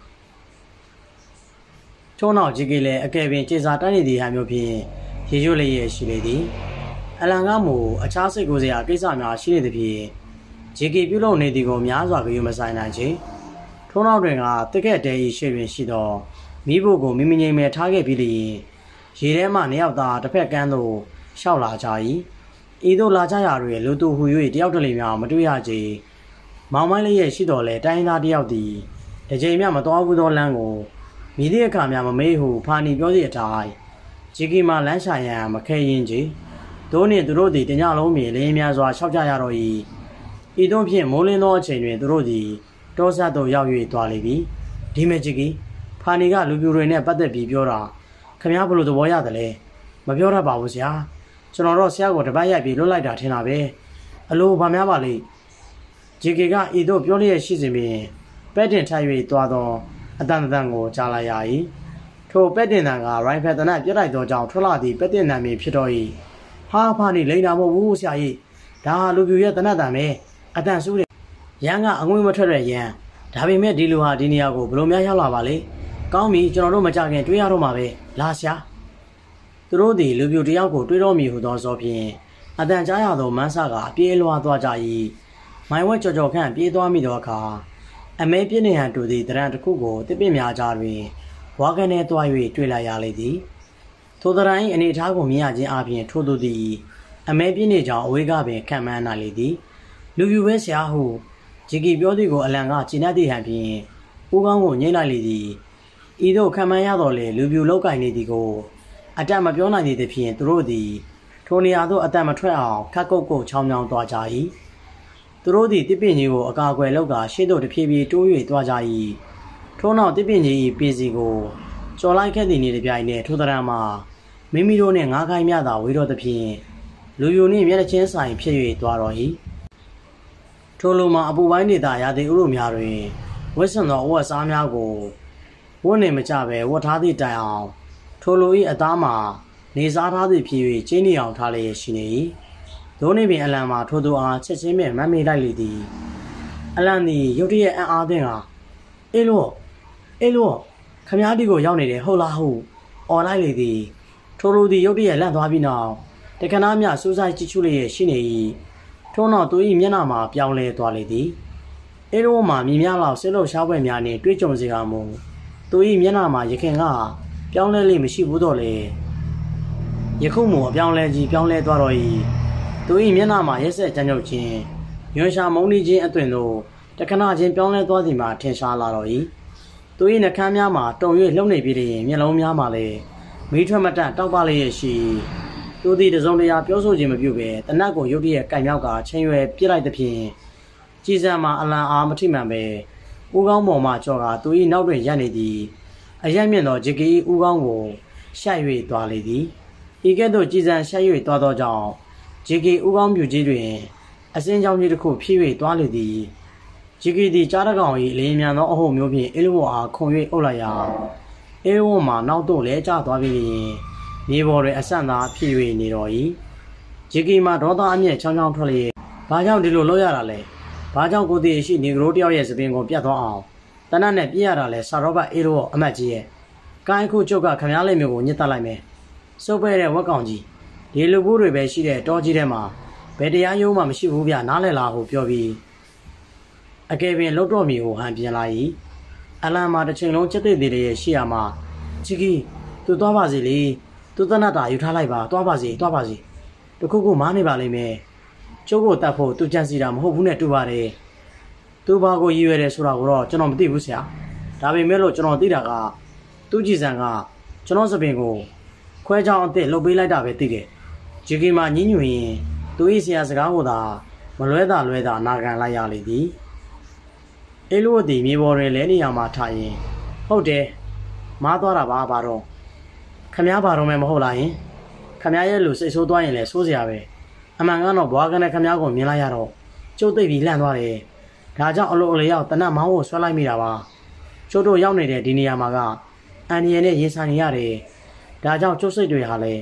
ထုံးနောက်ကြီးကလည်းအကယ်ပင်ချိန်စာတိုက်နေသည့်ဟာမျိုးဖြင့်ရေရွတ်လေးရရှိလေသည်အလံကားမူအခြားစိတ်ကိုယ်စရာကိစ္စများရှိနေသဖြင့်ဂျီကီပြုလုပ်နေသည်ကိုများစွာကြွေးမဆိုင်နိုင်ချေထုံးနောက်တွင်ကတက်ခဲ့တဲ၏ရှေ့တွင်ရှိသောမိဖို့ကိုမိမငိမ့်မဲ့ထားခဲ့ပြီးလျင်ရေထဲမှနှစ်ယောက်သာတစ်ဖက်ကန်းသို့ရှောက်လာကြ၏ဤသို့လာကြရာတွင်လူသူဟူ၍တယောက်တလေများမတွေ့ရကြမောင်မိုင်းလေးရဲ့ရှိတော်လဲတိုင်းသားတယောက်သည်တစ်ချိန်မှမတော်ဘူးသောလမ်းကိုမိသည့်အခါမှမမေးဟုဖာနီပြောသည့်အတိုင်းဂျီကီမှလမ်းရှာရန်မခဲရင်ကြီးတို့နှင့်သူတို့သည်တညလုံးမြေလင်းများစွာရှောက်ကြရတော့၏ဤသို့ဖြင့်မိုးလင်းသောအချိန်တွင်သူတို့သည်တောဆက်သို့ရောက်၍သွားလေပြီဒီမဲ့ဂျီကီဖာနီကလူပြူတွေနဲ့ပတ်သက်ပြီးပြောတာခမည်းဘလို့သဘောရတယ်လဲမပြောတတ်ပါဘူးဆရာကျွန်တော်တော့ဆရာကိုတပတ်ရိုက်ပြီးလွတ်လိုက်တာထင်တာပဲအလိုဘာများပါလိမ့်ဂျီကီကဤသို့ပြောလျက်ရှိစဉ်ပင်ပဲ့တင်ထိုက်၍သွားသောအတန်တန်ကိုကြားလိုက်ရ၏ထိုပဲ့တင်တန်ကရိုင်ဖယ်တနတ်ပြတ်လိုက်သောကြောင့်ထွက်လာသည့်ပဲ့တင်တန်မီဖြစ်တော်၏ဟာဖာနီလိန်တာမဟုတ်ဘူးဆရာကြီးဒါဟာလူပြူရဲ့တနတ်တန်ပဲအတန်ဆူးတယ်ရန်ကအငွေမထွက်တဲ့ရန်ဒါပေမဲ့ဒီလူဟာဒီနေရာကိုဘလို့များရောက်လာပါလေကောင်းပြီကျွန်တော်တို့မကြခင်တွေးရတော့မှာပဲလာဆရာသူတို့သည်လူပြူတယောက်ကိုတွေးတော့မည်ဟုသောဆိုဖြင့်အတန်ကြားရသောမန်းဆာကအပြေးလွှားသွားကြ၏မိုင်ဝက်ကြော်ကြော်ခန့်ပြေးသွားမိသောအခါအမဲပြင်းနေဟန်တူသည့်တရံတစ်ခုကိုတစ်ပင့်များကြားတွင်ဝါကနေသွား၍တွေ့လိုက်ရလေသည်ထိုတရံ၏အနေအထားကိုမြင်ရခြင်းအပြင်ထို့သူသည်အမဲပြင်းနေကြောင်အဝေးကပင်ခံမှန်းနိုင်လေသည်လူပြူပဲဆရာဟုဂျီကီပြောသည်ကိုအလံကကျဉ်းသည့်ဟန်ဖြင့်ဦးကောင်းကိုညှိလိုက်လေသည်ဤသို့ခံမှန်းရတော့လေလူပြူလောက်ကင်နေသည်ကိုအတက်မပြောနိုင်သေးသဖြင့်သူတို့သည်ထိုနေရာသို့အတက်မထွက်အောင်ခက်ကုတ်ကုတ်ချောင်းချောင်းသွားကြ၏သူတို့သည်တစ်ပင်ကြီးကိုအကာအကွယ်လောက်ကရှေ့သို့တဖြည်းဖြည်းတိုး၍သွားကြ၏ထို့နောက်တစ်ပင်ကြီး၏ပေစီကိုကျော်လိုက်ခဲ့သည့်နေတစ်ပြိုင်နက်ထိုတရံမှာမိမိတို့နှင့်ငါးခိုင်းများသာဝေးတော့သဖြင့်လူယိုနှင့်မျက်နှာချင်းဆိုင်ဖြစ်၍သွားတော့၏ထိုလိုမှာအပူပိုင်းနေသာရာသီဥတုများတွင်ဝတ်ဆင်သောအဝတ်အစားများကိုဝတ်နေမကြဘဲဝတ်ထားသည့်တိုင်အောင်ထိုလို၏အသားမှာနေစားထားသည့်ဖြစ်၍ကျင်းနေအောင်ထားလျက်ရှိနေ၏ဒိုးနေပင်အလံမှာထိုသူအားချက်ချင်းမဲ့မမ်းမေးလိုက်လေသည်အလံသည်ရုတ်တရက်အံ့အားသင့်ကအေးလို့ခမားဒီကိုရောက်နေတယ်ဟုတ်လားဟုအော်လိုက်လေသည်ထိုလူသည်ရုတ်တရက်လန့်သွားပြီးနောက်တခဏမျှစူးစိုက်ကြည့်ရှုလျက်ရှိနေ၏ထို့နောက်သူ၏မျက်နှာမှာပြောင်းလဲသွားလေသည်အေးလို့မှမြင်များလောက်ဆစ်လို့ရှားပွဲများနှင့်တွေ့ကြုံစေကမူသူ၏မျက်နှာမှာရခင်ကပြောင်းလဲလေမရှိဘူးတော့လေယခုမှအပြောင်းလဲကြီးပြောင်းလဲသွားတော့၏သူ၏မျက်နှာမှာရက်ဆက်ကြမ်းကြုတ်ခြင်းရွှန်ရှာမုန်းနေခြင်းအသွင်တို့တခဏချင်းပြောင်းလဲသွားသည်မှာထင်ရှားလာတော့၏သူ၏နှကမ်းများမှာတုံ၍လှုပ်နေပြီးလျင်မျက်လုံးများမှာလည်းမီးထွက်မတတ်တောက်ပလျက်ရှိသူသည်တစုံတရာပြောဆိုခြင်းမပြုဘဲတနတ်ကိုရုတ်တရက်ကင်မြောက်ကချင်းရွယ်ပြစ်လိုက်သဖြင့်ကြည်စံမှာအလံအားမထိမှန်ပဲဦးကောင်းပေါ်မှကြော်ကသူ၏နောက်တွင်ရပ်နေသည်အရက်မြင့်သောဂျီကီဦးကောင်းကိုရှက်၍သွားလေသည်ဤကဲ့သို့ကြည်စံရှက်၍သွားသောကြောင့်ဂျီကီဦးကောင်းပြူကြီးတွင်အစင်းကြောင်ကြီးတစ်ခုဖြည့်၍သွားလေသည်ဂျီကီသည်ကြားတကောင်၏အလင်းမြန်သောအဟုတ်မျိုးဖြင့်အေးဝအားခုံ၍အုပ်လိုက်ရာအေးဝမှာနောက်သို့လဲကျသွားပြီးလျင်မြေပေါ်တွင်အဆန့်သာဖြည့်၍နေတော်၏ဂျီကီမှာဒေါသအမျက်ချောင်းချောင်းထွက်လျက်ဘာကြောင့်ဒီလိုလုပ်ရတာလဲဘာကြောင့်ကိုတည်ရှိနေကရိုးတယောက်ရဲ့စပင်ကိုပြတ်သွားအောင်တနတ်နဲ့ပြည့်ရတာလဲဆာရောဘတ်အေးဝအမတ်ကြီးရဲ့ကိုင်းခုကျုပ်ကခမားလေးမျိုးကိုညှစ်တက်လိုက်မယ်စုပ်ပဲတဲ့ဝက်ကောင်ကြီးဒီလူဘူးတွေပဲရှိတဲ့တောကြီးထဲမှာဘယ်တရားရုံးမှမရှိဘူးဗျနားလည်လားဟုပြောပြီးအကယ်ပင်လှုပ်တော့မီကိုဟန်ပြန်လာ၏အလံမှာတစ်ချိန်လုံးချက်သေးသေးလေးရှိရမှာချီကီသူသွားပါစေလေသူတနတ်တာယူထားလိုက်ပါသွားပါစေတခုခုမားနေပါလိမ့်မယ်ကျုပ်ကိုတတ်ဖို့သူကြံစီတာမဟုတ်ဘူးနဲ့တူပါတယ်သူဘာကိုရည်ရွယ်တယ်ဆိုတာကိုတော့ကျွန်တော်မသိဘူးဆရာဒါပေမဲ့လို့ကျွန်တော်သိတာကသူကြည်စံကကျွန်တော်စပင်ကိုခွဲချောင်းအစ်စ်လှုပ်ပေးလိုက်တာပဲသိတယ်ဂျီကီမှာညှဉ်းညွင်ရင်သူ၏ဆရာစကားကိုသာမလွဲတာနာခံလိုက်ရလေသည်အေးလို့သည်မြေပေါ်တွင်လဲနေရမှာထားရင်ဟုတ်တယ်မားသွားတာဘာတော့ခမားဘာတော့မဲမဟုတ်လားယင်ခမားရဲ့လူစိတ်ဆိုးသွားရင်လည်းဆိုးစရာပဲအမှန်ကတော့ဘွားကနေခမားကိုမြင်လိုက်ရတော့ကျုပ်သိပ်ပြီးလန့်သွားတယ်ဒါကြောင့်အလိုအလျောက်တနတ်မောင်းကိုဆွဲလိုက်မိတာပါကျုပ်တို့ရောက်နေတဲ့ဒီနေရာမှာကအန်ဒီယန်နဲ့ရင်ဆိုင်နေရတယ်ဒါကြောင့်ကျုပ်စိတ်တွေဟာလည်းအ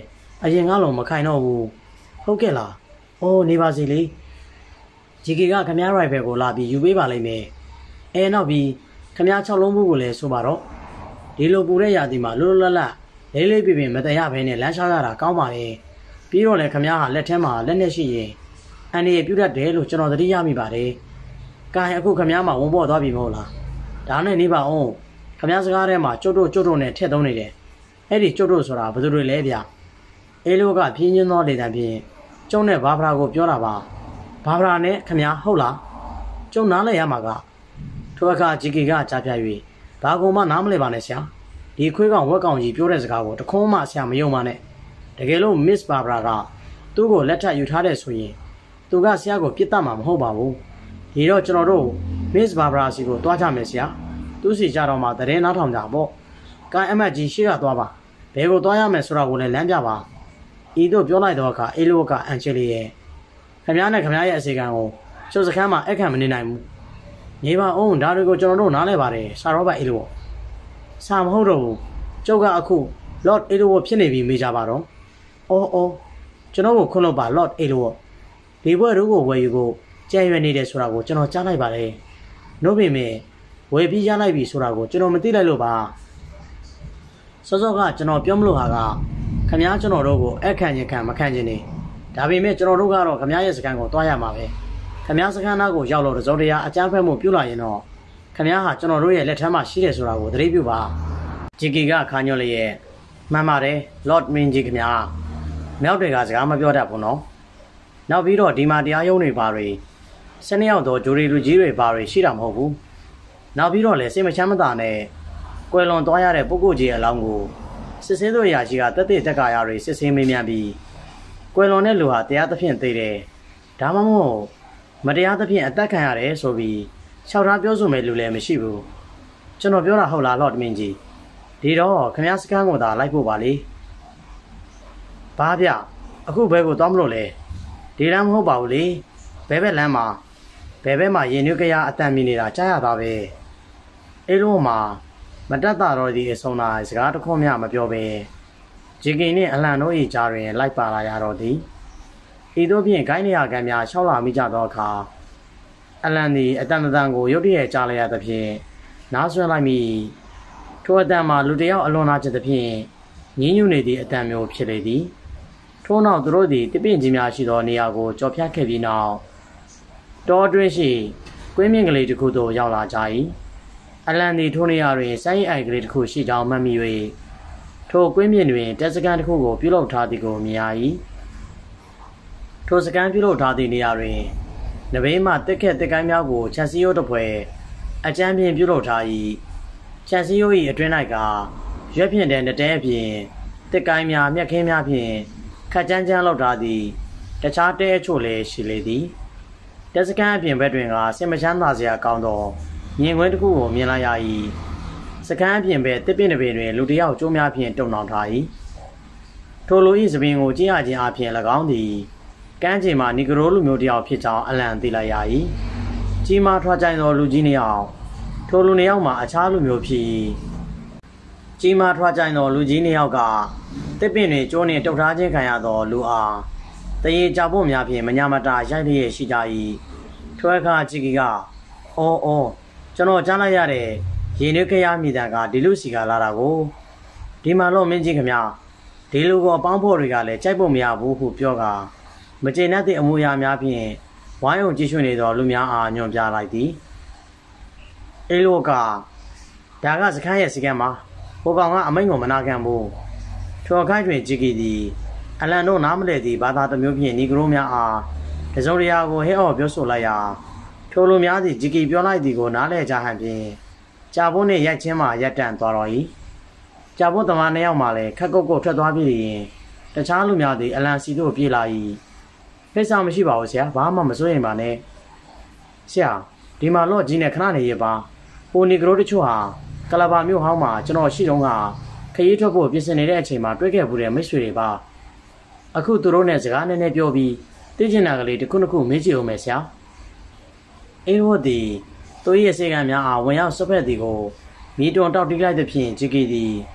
ရင်ကားလုံးမခိုင်တော့ဘူးဟုတ်ကဲ့လားအိုးနေပါစီလေဂျီကီကခမားရိုင်ဖယ်ကိုလာပြီးယူပေးပါလိမ့်မယ်နောက်ပြီးခမား6လုံးဘူးကိုလည်းဆိုပါတော့ဒီလိုပူတဲ့ရာသီမှာလွတ်လွတ်လပ်လပ်လေးလေးပြပြမတရဘဲနဲ့လမ်းလျှောက်ရတာကောင်းပါလေပြီးတော့လည်းခမားဟာလက်ထဲမှာလက်နဲ့ရှိရင်အန်ဒီရပြုတ်တတ်တယ်လို့ကျွန်တော်သတိရမိပါတယ်ကဲအခုခမားမှာဝန်ပေါ်သွားပြီမဟုတ်လားဒါနဲ့နေပါအောင်ခမားစကားထဲမှာကျုပ်တို့နဲ့ထည့်သုံးနေတယ်အဲ့ဒီကျုပ်တို့ဆိုတာဘယ်သူတွေလဲဗျအေးလို့ကပြင်းချင်းသောလေတံဖြင့်ကျုံနဲ့ဘာဗရာကိုပြောတာပါဘာဗရာနဲ့ခမားဟုတ်လားကျုံနားလဲရမှာကထိုအခါဂျီကီကကြားပြ၍ဘာကုန်မှနားမလဲပါနဲ့ဆရာဒီခွေးကောင်ဝက်ကောင်ကြီးပြောတဲ့စကားကိုတခုံးမှဆရာမယုံပါနဲ့တကယ်လို့မစ်ဘာဗရာကသူ့ကိုလက်ထပ်ယူထားတဲ့ဆိုရင်သူကဆရာကိုပြစ်တတ်မှာမဟုတ်ပါဘူးဒီတော့ကျွန်တော်တို့မစ်ဘာဗရာစီကိုတွားကြမယ်ဆရာသူစီကြတော့မှတရင်နားထောင်ကြပေါ့ကိုင်းအမတ်ကြီးရှေ့ကသွားပါဘယ်ကိုတွားရမယ်ဆိုတာကိုလည်းလမ်းပြပါဤတို့ပြောလိုက်တော့အခါအေးလို့ကအန်ချီလီရဲ့ခမားနဲ့ခမားရဲ့အစီကံကိုကျုပ်စခန်းမှာအခန့်မနေနိုင်ဘူးနေပါအောင်ဒါတွေကိုကျွန်တော်တို့နားလဲပါတယ်ဆာရောဘတ်အေးလို့ဆာမဟုတ်တော့ဘူးကျုပ်ကအခု Lord အေးလို့ဖြစ်နေပြီမေးကြပါတော့အော်ကျွန်တော်ကိုခွန်းလို့ပါ Lord အေးလို့ဒီဘွဲတို့ကိုဝယ်ယူကိုကြံရွယ်နေတယ်ဆိုတာကိုကျွန်တော်ကြားလိုက်ပါတယ်နှုတ်ပေမဲ့ဝယ်ပြီးရလိုက်ပြီဆိုတာကိုကျွန်တော်မသိလိုက်လို့ပါစောကကျွန်တော်ပြောမလို့ဟာကခမားကျွန်တော်တို့ကိုအခန့်ချင်းခံမခံချင်းနေဒါပေမဲ့ကျွန်တော်တို့ကတော့ခမားရဲ့စကန်ကိုတွားရမှာပဲခမားစကန်သားကိုရောက်လို့တစုံတရာအကြမ်းဖက်မှုပြုလာရင်တော့ခမားဟာကျွန်တော်တို့ရဲ့လက်ထက်မှာရှိတယ်ဆိုတာကိုသတိပြုပါဂျီကီကခါညွှန်လေးရဲ့မှန်ပါတယ် Lord မင်းကြီးခမားမြောက်တွေကစကားမပြောတတ်ဘူးနော်နောက်ပြီးတော့ဒီမှာတရားရုံးတွေပါတွေ12ယောက်တော့ဂျိုရီလူကြီးတွေပါတွေရှိတာမဟုတ်ဘူးနောက်ပြီးတော့လည်းစိတ်မချမ်းမသာနဲ့ကွယ်လွန်သွားရတဲ့ပုဂ္ဂိုလ်ကြီးအလောင်းကိုစစ်စင်းတို့ရာရှိကတက်တဲ့တက်ကာရတွေစစ်စင်းမေးမြန်းပြီးကွယ်လွန်တဲ့လူဟာတရားသဖြင့်သိတယ်ဒါမှမဟုတ်မတရားသဖြင့်အသက်ခံရတယ်ဆိုပြီးလျှောက်ထားပြောဆိုမဲ့လူလည်းမရှိဘူးကျွန်တော်ပြောတာဟုတ်လားလော့တမင်းကြီးဒီတော့ခမားစကန်းကိုသာလိုက်ဖို့ပါလေဘာဗျအခုဘဲကိုသွားမလို့လဲဒီလမ်းမဟုတ်ပါဘူးလေဘဲဘက်လမ်းမှာဘဲဘက်မှာရင်နှွေးကြရအတန်မြင်နေတာကြားရတာပဲအဲ့လိုမှာမတတ်တာတော့ဒီအဆုံးသားစကားတစ်ခုမှမပြောပဲဂျီကင်နဲ့အလန်တို့၏ကြားတွင်လိုက်ပါလာရတော့သည်ဤသို့ဖြင့်ဂိုင်းနေရကံများရှောက်လာမိကြသောအခါအလန်သည်အတန်တန်ကိုရုတ်တရက်ကြားလိုက်ရသဖြင့်နားဆွဲလိုက်မိထိုအတန်မှာလူတယောက်အလွန်နာချက်သဖြင့်ညင်းညူနေသည့်အတန်မျိုးဖြစ်လေသည်ထို့နောက်သူတို့သည်တပင့်ကြီးများရှိသောနေရာကိုကြော်ဖြတ်ခဲ့ပြီးနောက်တောအတွင်းရှိကွင်းမြင့်ကလေးတစ်ခုသို့ရောက်လာကြ၏အလန်သည်ထိုနေရာတွင်ဆိုင်းအိုက်ကလေးတစ်ခုရှိကြောင်းမှတ်မိ၍ထိုကွင်းမြင့်တွင်တက်စကန်တစ်ခုကိုပြုလုပ်ထားသည်ကိုမြင်ရ၏ထိုစကန်ပြုလုပ်ထားသည့်နေရာတွင်နဘေးမှတက်ခက်တက်ကိုင်းများကိုခြံစည်းရိုးတစ်ဖွဲအကျန်းပြင်းပြုလုပ်ထား၏ခြံစည်းရိုး၏အတွင်း၌ကရွက်ဖြင့်တဲ့နတဲအပြင်တက်ကိုင်းများမြက်ခင်းများဖြင့်ခက်ကြမ်းကြမ်းလောက်ထားသည်တခြားတဲအချို့လည်းရှိလေသည်တက်စကန်အပြင်ဘက်တွင်ကစင်မချမ်းသာစရာကောင်းသောမြင်ကွင်းတစ်ခုကိုမြင်လိုက်ရ၏စကန်းအပြင်ဘက်တစ်ပင်တစ်ပင်တွင်လူတစ်ယောက်ကျိုးများဖြင့်တုံနှောင်ထား၏ထိုလူ၏သပင်ကိုကြည့်ရခြင်းအပြင်၎င်းသည်ကမ်းခြေမှာနီဂရိုလူမျိုးတစ်ယောက်ဖြစ်ကြောင်းအလံသိလိုက်ရ၏ကြီးမားထွားကြိုင်သောလူကြီးနှစ်ယောက်ထိုလူနှစ်ယောက်မှာအခြားလူမျိုးဖြစ်၏ကြီးမားထွားကြိုင်သောလူကြီးနှစ်ယောက်ကတစ်ပင်တွင်ကျိုးနှင့်တုတ်ထားခြင်းခံရသောလူအားတရေကြဖို့များဖြင့်မညာမတာရိုက်လျက်ရှိကြ၏ထိုအခါချီကီကအော်ကျွန်တော်ကြားလိုက်ရတဲ့ရေနွေးခရမိတန်ကဒီလူစီကလာတာကိုဒီမှာတော့မင်းကြီးခမဒီလူကအပေါင်းဖော်တွေကလည်းကြိုက်ဖို့မရဘူးဟုပြောကမကျေနပ်တဲ့အမူအရာများဖြင့်ဝိုင်းုံကြည့်ရှုနေသောလူများအားညွှန်ပြလိုက်သည်အေလိုကဒါကစခန်းရဲ့စီကံမှာဟိုကောင်ကအမိန့်ကိုမနာခံဘူးထိုအခိုက်တွင်ကြည်ကီသည်အလန်တို့နားမလဲသည့်ဘာသာတစ်မျိုးဖြင့်နီဂရိုများအားတစုံတရာကိုဟဲ့အော်ပြောဆိုလိုက်ရာထိုလူများသည်ဂျီကီပြောလိုက်သည်ကိုနားလဲကြဟန်ဖြင့်ကြာဖို့နှင့်ရိုက်ချင်းမှရပ်တန့်သွားတော်၏ကြာဖို့သမားနှစ်ယောက်မှလည်းခက်ကုတ်ကုတ်ထွက်သွားပြီးရင်တခြားလူများသည်အလန်စီတို့ပြေးလာ၏ဖိတ်ဆောင်မရှိပါဘူးဆရာဘာမှမစိုးရင်ပါနဲ့ဆရာဒီမှာလော့ကြီးနဲ့ခဏနေရပါဟိုနီဂရိုတချို့ဟာကလဘာမြို့ဟောင်းမှာကျွန်တော်ရှိတုန်းကခရီးထွက်ဖို့ပြင်ဆင်နေတဲ့အချိန်မှာတွေ့ခဲ့ဘူးတဲ့မိတ်ဆွေတွေပါအခုသူတို့နဲ့စကားနည်းနည်းပြောပြီးသိချင်တာကလေးတစ်ခုတစ်ခုမေးကြည့်အောင်မယ်ဆရာအေးဟုတ်သည်သူ၏အစီကံများအားဝင်ရောက်ဆွတ်ဖက်သည်ကိုမိတွန်တောက်တီးလိုက်သဖြင့်ဂျီကီသည်သူ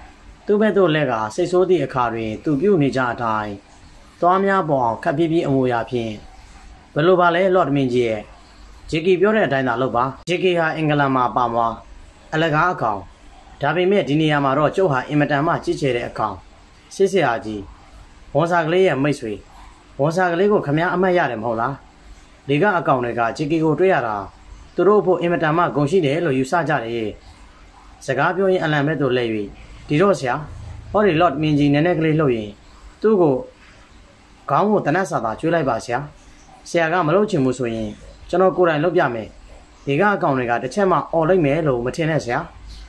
သူ့ဘက်သို့လက်ကစိတ်ဆိုးသည့်အခါတွင်သူပြုနေကြအတိုင်းသွားများပေါ်အောင်ခပ်ပြင်းပြင်းအမူအရာဖြင့်ဘယ်လိုပါလဲလော့ဒ်မင်းကြီးရဲ့ဂျီကီပြောတဲ့အတိုင်းသာလုပ်ပါဂျီကီဟာအင်္ဂလန်မှာပါမွားအလကားအကောင်ဒါပေမဲ့ဒီနေရာမှာတော့ကျုပ်ဟာအင်မတန်မှကြီးကျယ်တဲ့အကောင်စစ်စရာကြီးဝန်စာကလေးရဲ့မိတ်ဆွေဝန်စာကလေးကိုခမည်းအမှတ်ရတယ်မဟုတ်လားဒီကအကောင်တွေကဂျီကီကိုတွေ့ရတာသူတို့ဖို့အင်မတန်မှဂုဏ်ရှိတယ်လို့ယူဆကြတယ်စကားပြောရင်အလံဘက်သို့လဲ၍ဒီတော့ဆရာဟောဒီလော့ဒ်မင်းကြီးနည်းနည်းကလေးလှုပ်ရင်သူ့ကိုခေါင်းကိုတနတ်စာသာကျွေးလိုက်ပါဆရာကမလုပ်ချင်ဘူးဆိုရင်ကျွန်တော်ကိုယ်တိုင်လုပ်ပြမယ်ဒီကအကောင်တွေကတစ်ချက်မှអော်လိုက်မယ်လို့မထင်နဲ့ဆရာ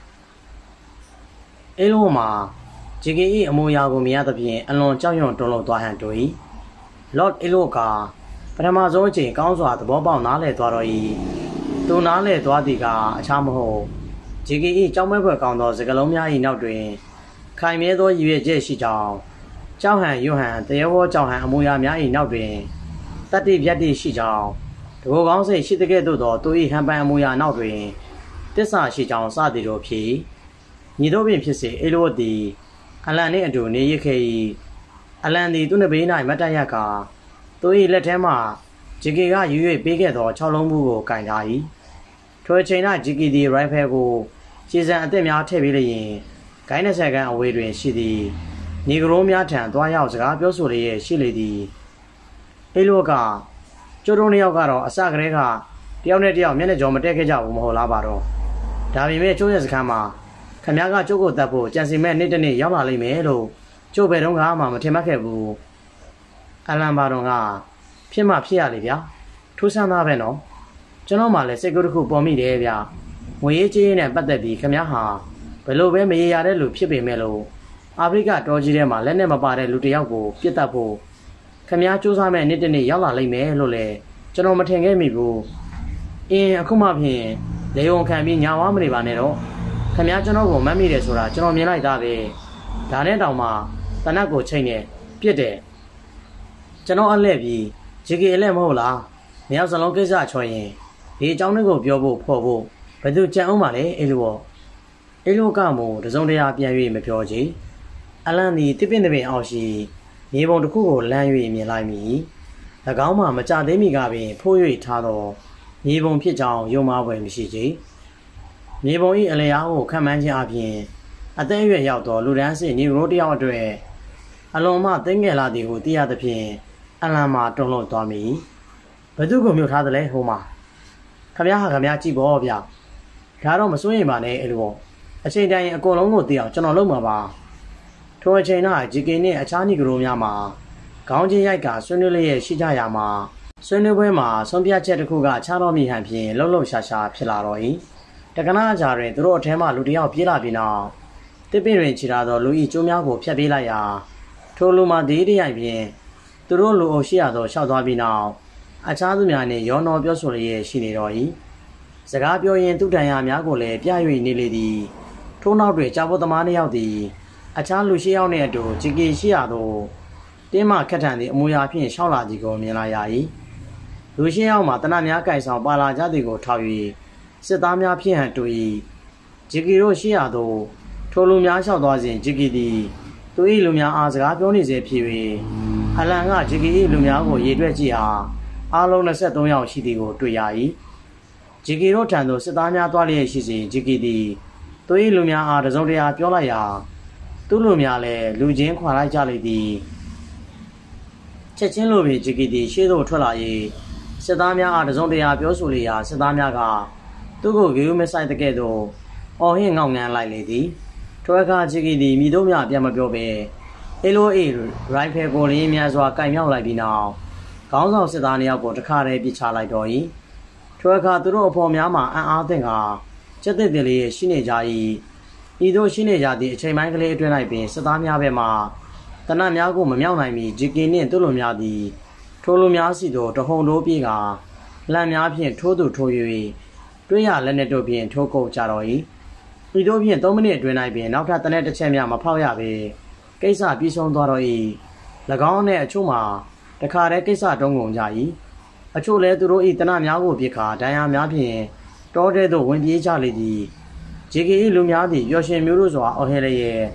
အဲလိုမှာဂျီကီ၏အမူအရာကိုမြင်ရသဖြင့်အလွန်ကြောက်ရွံ့တုန်လှုပ်သွားဟန်တူ၏လော့ဒ်အဲလိုကပထမဆုံးအချိန်ကောင်းစွာသဘောပေါက်နားလည်သွားတော့၏သူနားလည်သွားသည်ကအခြားမဟုတ်ဂျီကီ၏ကြောက်မဲဖွယ်ကောင်းသောစကားလုံးများ၏နောက်တွင်ခိုင်မြဲသောရည်ရွယ်ချက်ရှိကြောင်းကြောက်ဟန်ရွဟန်တရေဝေါကြောက်ဟန်အမူအရာများ၏နောက်တွင်တတ္တိဗျတ္တိရှိကြောင်းတဘောကောင်းစိတ်ရှိတဲ့ကဲ့သို့သောသူ၏ဟန်ပန်အမူအရာနောက်တွင်တစ္ဆာရှိကြောင်းစသည်တို့ဖြစ်ညီတို့ပင်ဖြစ်စေအေလိုသည်အလန်နှင့်အတူနေရခဲ့၏အလန်သည်သူ့နှဘေး၌မတ်တက်ရကသူ၏လက်ထဲမှဂျီကီကယူ၍ပေးခဲ့သော6လုံးမှုကိုကင်ထား၏ထိုအချိန်၌ဂျီကီသည်ရိုင်ဖယ်ကိုခြေစံအသစ်များထည့်ပေးလျင်ဂိုင်း20ခန်းအဝေးတွင်ရှိသည်နီဂရိုးများထံသွားရောက်စကားပြောဆိုလျက်ရှိလေသည်အေလိုကကျိုးတို့နှစ်ယောက်ကတော့အစကတည်းကတယောက်နဲ့တယောက်မျက်နှာကြောမတက်ခဲ့ကြဘူးမဟုတ်လားပါတော့ဒါပေမဲ့ကျိုးရဲ့စခန်းမှာခမည်းကကျိုးကိုတတ်ဖို့ကြံစီမဲ့နေ့တစ်နေ့ရောက်လာလိမ့်မယ်လို့ကျိုးဘယ်တော့မှမထင်မှတ်ခဲ့ဘူးအလန်ပါတော့ကဖြစ်မှဖြစ်ရလေဗျာထူးဆန်းသားပဲနော်ကျွန်တော်မှလည်းစိတ်ကူးတစ်ခုပေါ်မိတယ်ဗျာငွေရေးကြေးရေးနဲ့ပတ်သက်ပြီးခမည်းဟာဘယ်လိုပဲမရေရတဲ့လူဖြစ်ပေမဲ့လို့အာဖရိကတောကြီးထဲမှာလက်နဲ့မပါတဲ့လူတစ်ယောက်ကိုပြစ်တတ်ဖို့ခမည်းစူးစမ်းမဲ့နေ့တစ်နေ့ရောက်လာလိမ့်မယ်လို့လည်းကျွန်တော်မထင်ခဲ့မိဘူးအခုမှဖြင့်လေုံခံပြီးညာဝါမနေပါနဲ့တော့ခမည်းကျွန်တော်ကိုမတ်မိတယ်ဆိုတာကျွန်တော်မြင်လိုက်တာပဲဒါနဲ့တောင်မှတနတ်ကိုချိန်နေပြစ်တယ်ကျွန်တော်အလှည့်ပြီးဂျီကီအလှည့်မဟုတ်လားမြောက်စလုံးကိစ္စချော်ရင်ဒီအကြောင်းတွေကိုပြောဖို့ဖော်ဖို့ဘယ်သူကြံအောင်ပါလဲအေလိုကမို့တစုံတရာပြန်၍မပြောချေအလန်သည်တစ်ပင်တစ်ပင်အောင်ရှိမြေပုံတစ်ခုကိုလမ်း၍မြင်လိုက်မိ၎င်းမှမကြသေးမီကပင်ဖိုး၍ထားသောမြေပုံဖြစ်ကြောင်းယုံမှားပွဲမရှိချေမြေပုံ၏အလျားကိုခံမှန်းခြင်းအပြင်အသက်အရွယ်ရောက်သောလူဒန်းစစ်ညီရိုးတယောက်အတွက်အလွန်မှသိငယ်လာသည်ဟုသိရသဖြင့်အလန်မှတုန်လှုပ်သွားမိဘသူကိုမြုပ်ထားသလဲဟိုမှာခမည်းဟာခမည်းကြည့်ပေါ့ဗျာဒါတော့မစိုးရင်ပါနဲ့အဲ့လိုပေါ့အချိန်တိုင်းအကုန်လုံးကိုသိအောင်ကျွန်တော်လုပ်မှာပါထိုအချိန်ကဂျီကီနဲ့အခြားညီကရိုးများမှာခေါင်းချင်းရိုက်ကဆွေးနွေးလျက်ရှိကြရာမှာဆွေးနွေးပွဲမှာဆုံးဖြတ်ချက်တစ်ခုကခြားတော်မိဟန်ဖြင့်လှုပ်လှုပ်ရှားရှားဖြစ်လာတော့၏တက္ကနာကြားတွင်သူတို့အထဲမှလူတစ်ယောက်ပြေးလာပြီးနောက်တစ်ပင်တွင်ခြေထားသောလူ၏ကျိုးများကိုဖျက်ပေးလိုက်ရာထိုလူမှဒီတရိုက်ဖြင့်သူတို့လူအုပ်ရှိရသောရှောက်သွားပြီးနောက်အခြားသူများနှင့်ရောနှောပြောဆိုလျက်ရှိနေတော့၏စကားပြောရင်သူတန်ရာများကိုလည်းပြ၍နေလေသည်ထို့နောက်တွင်ကြာဖို့သမားနှစ်ယောက်သည်အခြားလူရှိယောက်နှင့်အတူဂျီကီရှိရသောတင်းမခက်ထန်သည့်အမူအရာဖြင့်ရှောက်လာသည်ကိုမြင်လာရ၏လူရှိယောက်မှတနတ်များကိုင်ဆောင်ပါလာကြသည်ကိုထောက်၍စစ်သားများဖြစ်ဟန်တူ၏ဂျီကီတို့ရှိရသောထိုလူများလျှောက်သွားစဉ်ဂျီကီသည်သူ၏လူများအားစကားပြောနေစေဖြစ်၍အလန်ကဂျီကီ၏လူများကိုရေတွက်ကြည့်အားအားလုံး23ယောက်ရှိသည်ကိုတွေ့ရ၏ဂျီကီတို့ထံသို့စစ်သားများသွားလျက်ရှိစဉ်ဂျီကီသည်သူ၏လူများအားတစုံတရာပြောလိုက်ရာသူလူများလည်းလူချင်းခွာလိုက်ကြလေသည်ချက်ချင်းလိုပင်ဂျီကီသည်ရှေ့သို့ထွက်လာ၍စစ်သားများအားတစုံတရာပြောဆိုလျာစစ်သားများကသူ့ကိုဂေယူမဆိုင်တဲ့ကဲ့သို့အော်ဟင်းငေါငန်းလိုက်လေသည်ထိုအခါဂျီကီသည်မိတို့များပြန်မပြောဘဲအေလိုအေရိုင်ဖယ်ကိုလင်းများစွာကင်မြောက်လိုက်ပြီးနောက်ခေါင်းဆောင်စစ်သားနှစ်ယောက်ကိုတခါတည်းပြစ်ချလိုက်တော့၏ထိုအခါသူတို့အဖော်များမှအံ့အားသင့်ကစက်သစ်တလေးရှိနေကြ၏ဤသို့ရှိနေကြသည့်အချိန်ပိုင်းကလေးအတွင်း၌ပင်စစ်သားများဘက်မှတနတ်များကိုမမြောက်နိုင်မီဂျီကီနှင့်သူ့လူများသည်ထိုလူများစီသို့တဟုန်တိုးပြေးကလမ်းများဖြင့်ထိုးသူထိုး၍တွင်းရလက်နက်တို့ဖြင့်ထိုးကုန်ကြတော့၏ဤသို့ဖြင့်3မိနစ်အတွင်း၌ပင်နောက်ထပ်တနက်တစ်ချက်များမဖောက်ရပေကိစ္စပြီးဆုံးသွားတော့၏၎င်းနှင့်အချို့မှာတခါတည်းကိစ္စတုံးကုန်ကြ၏အချို့လည်းသူတို့၏တနတ်များကိုပြစ်ခါဒဏ်ရာများဖြင့်တောထဲသို့ဝင်ပြေးကြလေသည်ဂျီကီ၏လူများသည်ပျော်ရွှင်မျိုးတို့စွာအော်ဟဲလျက်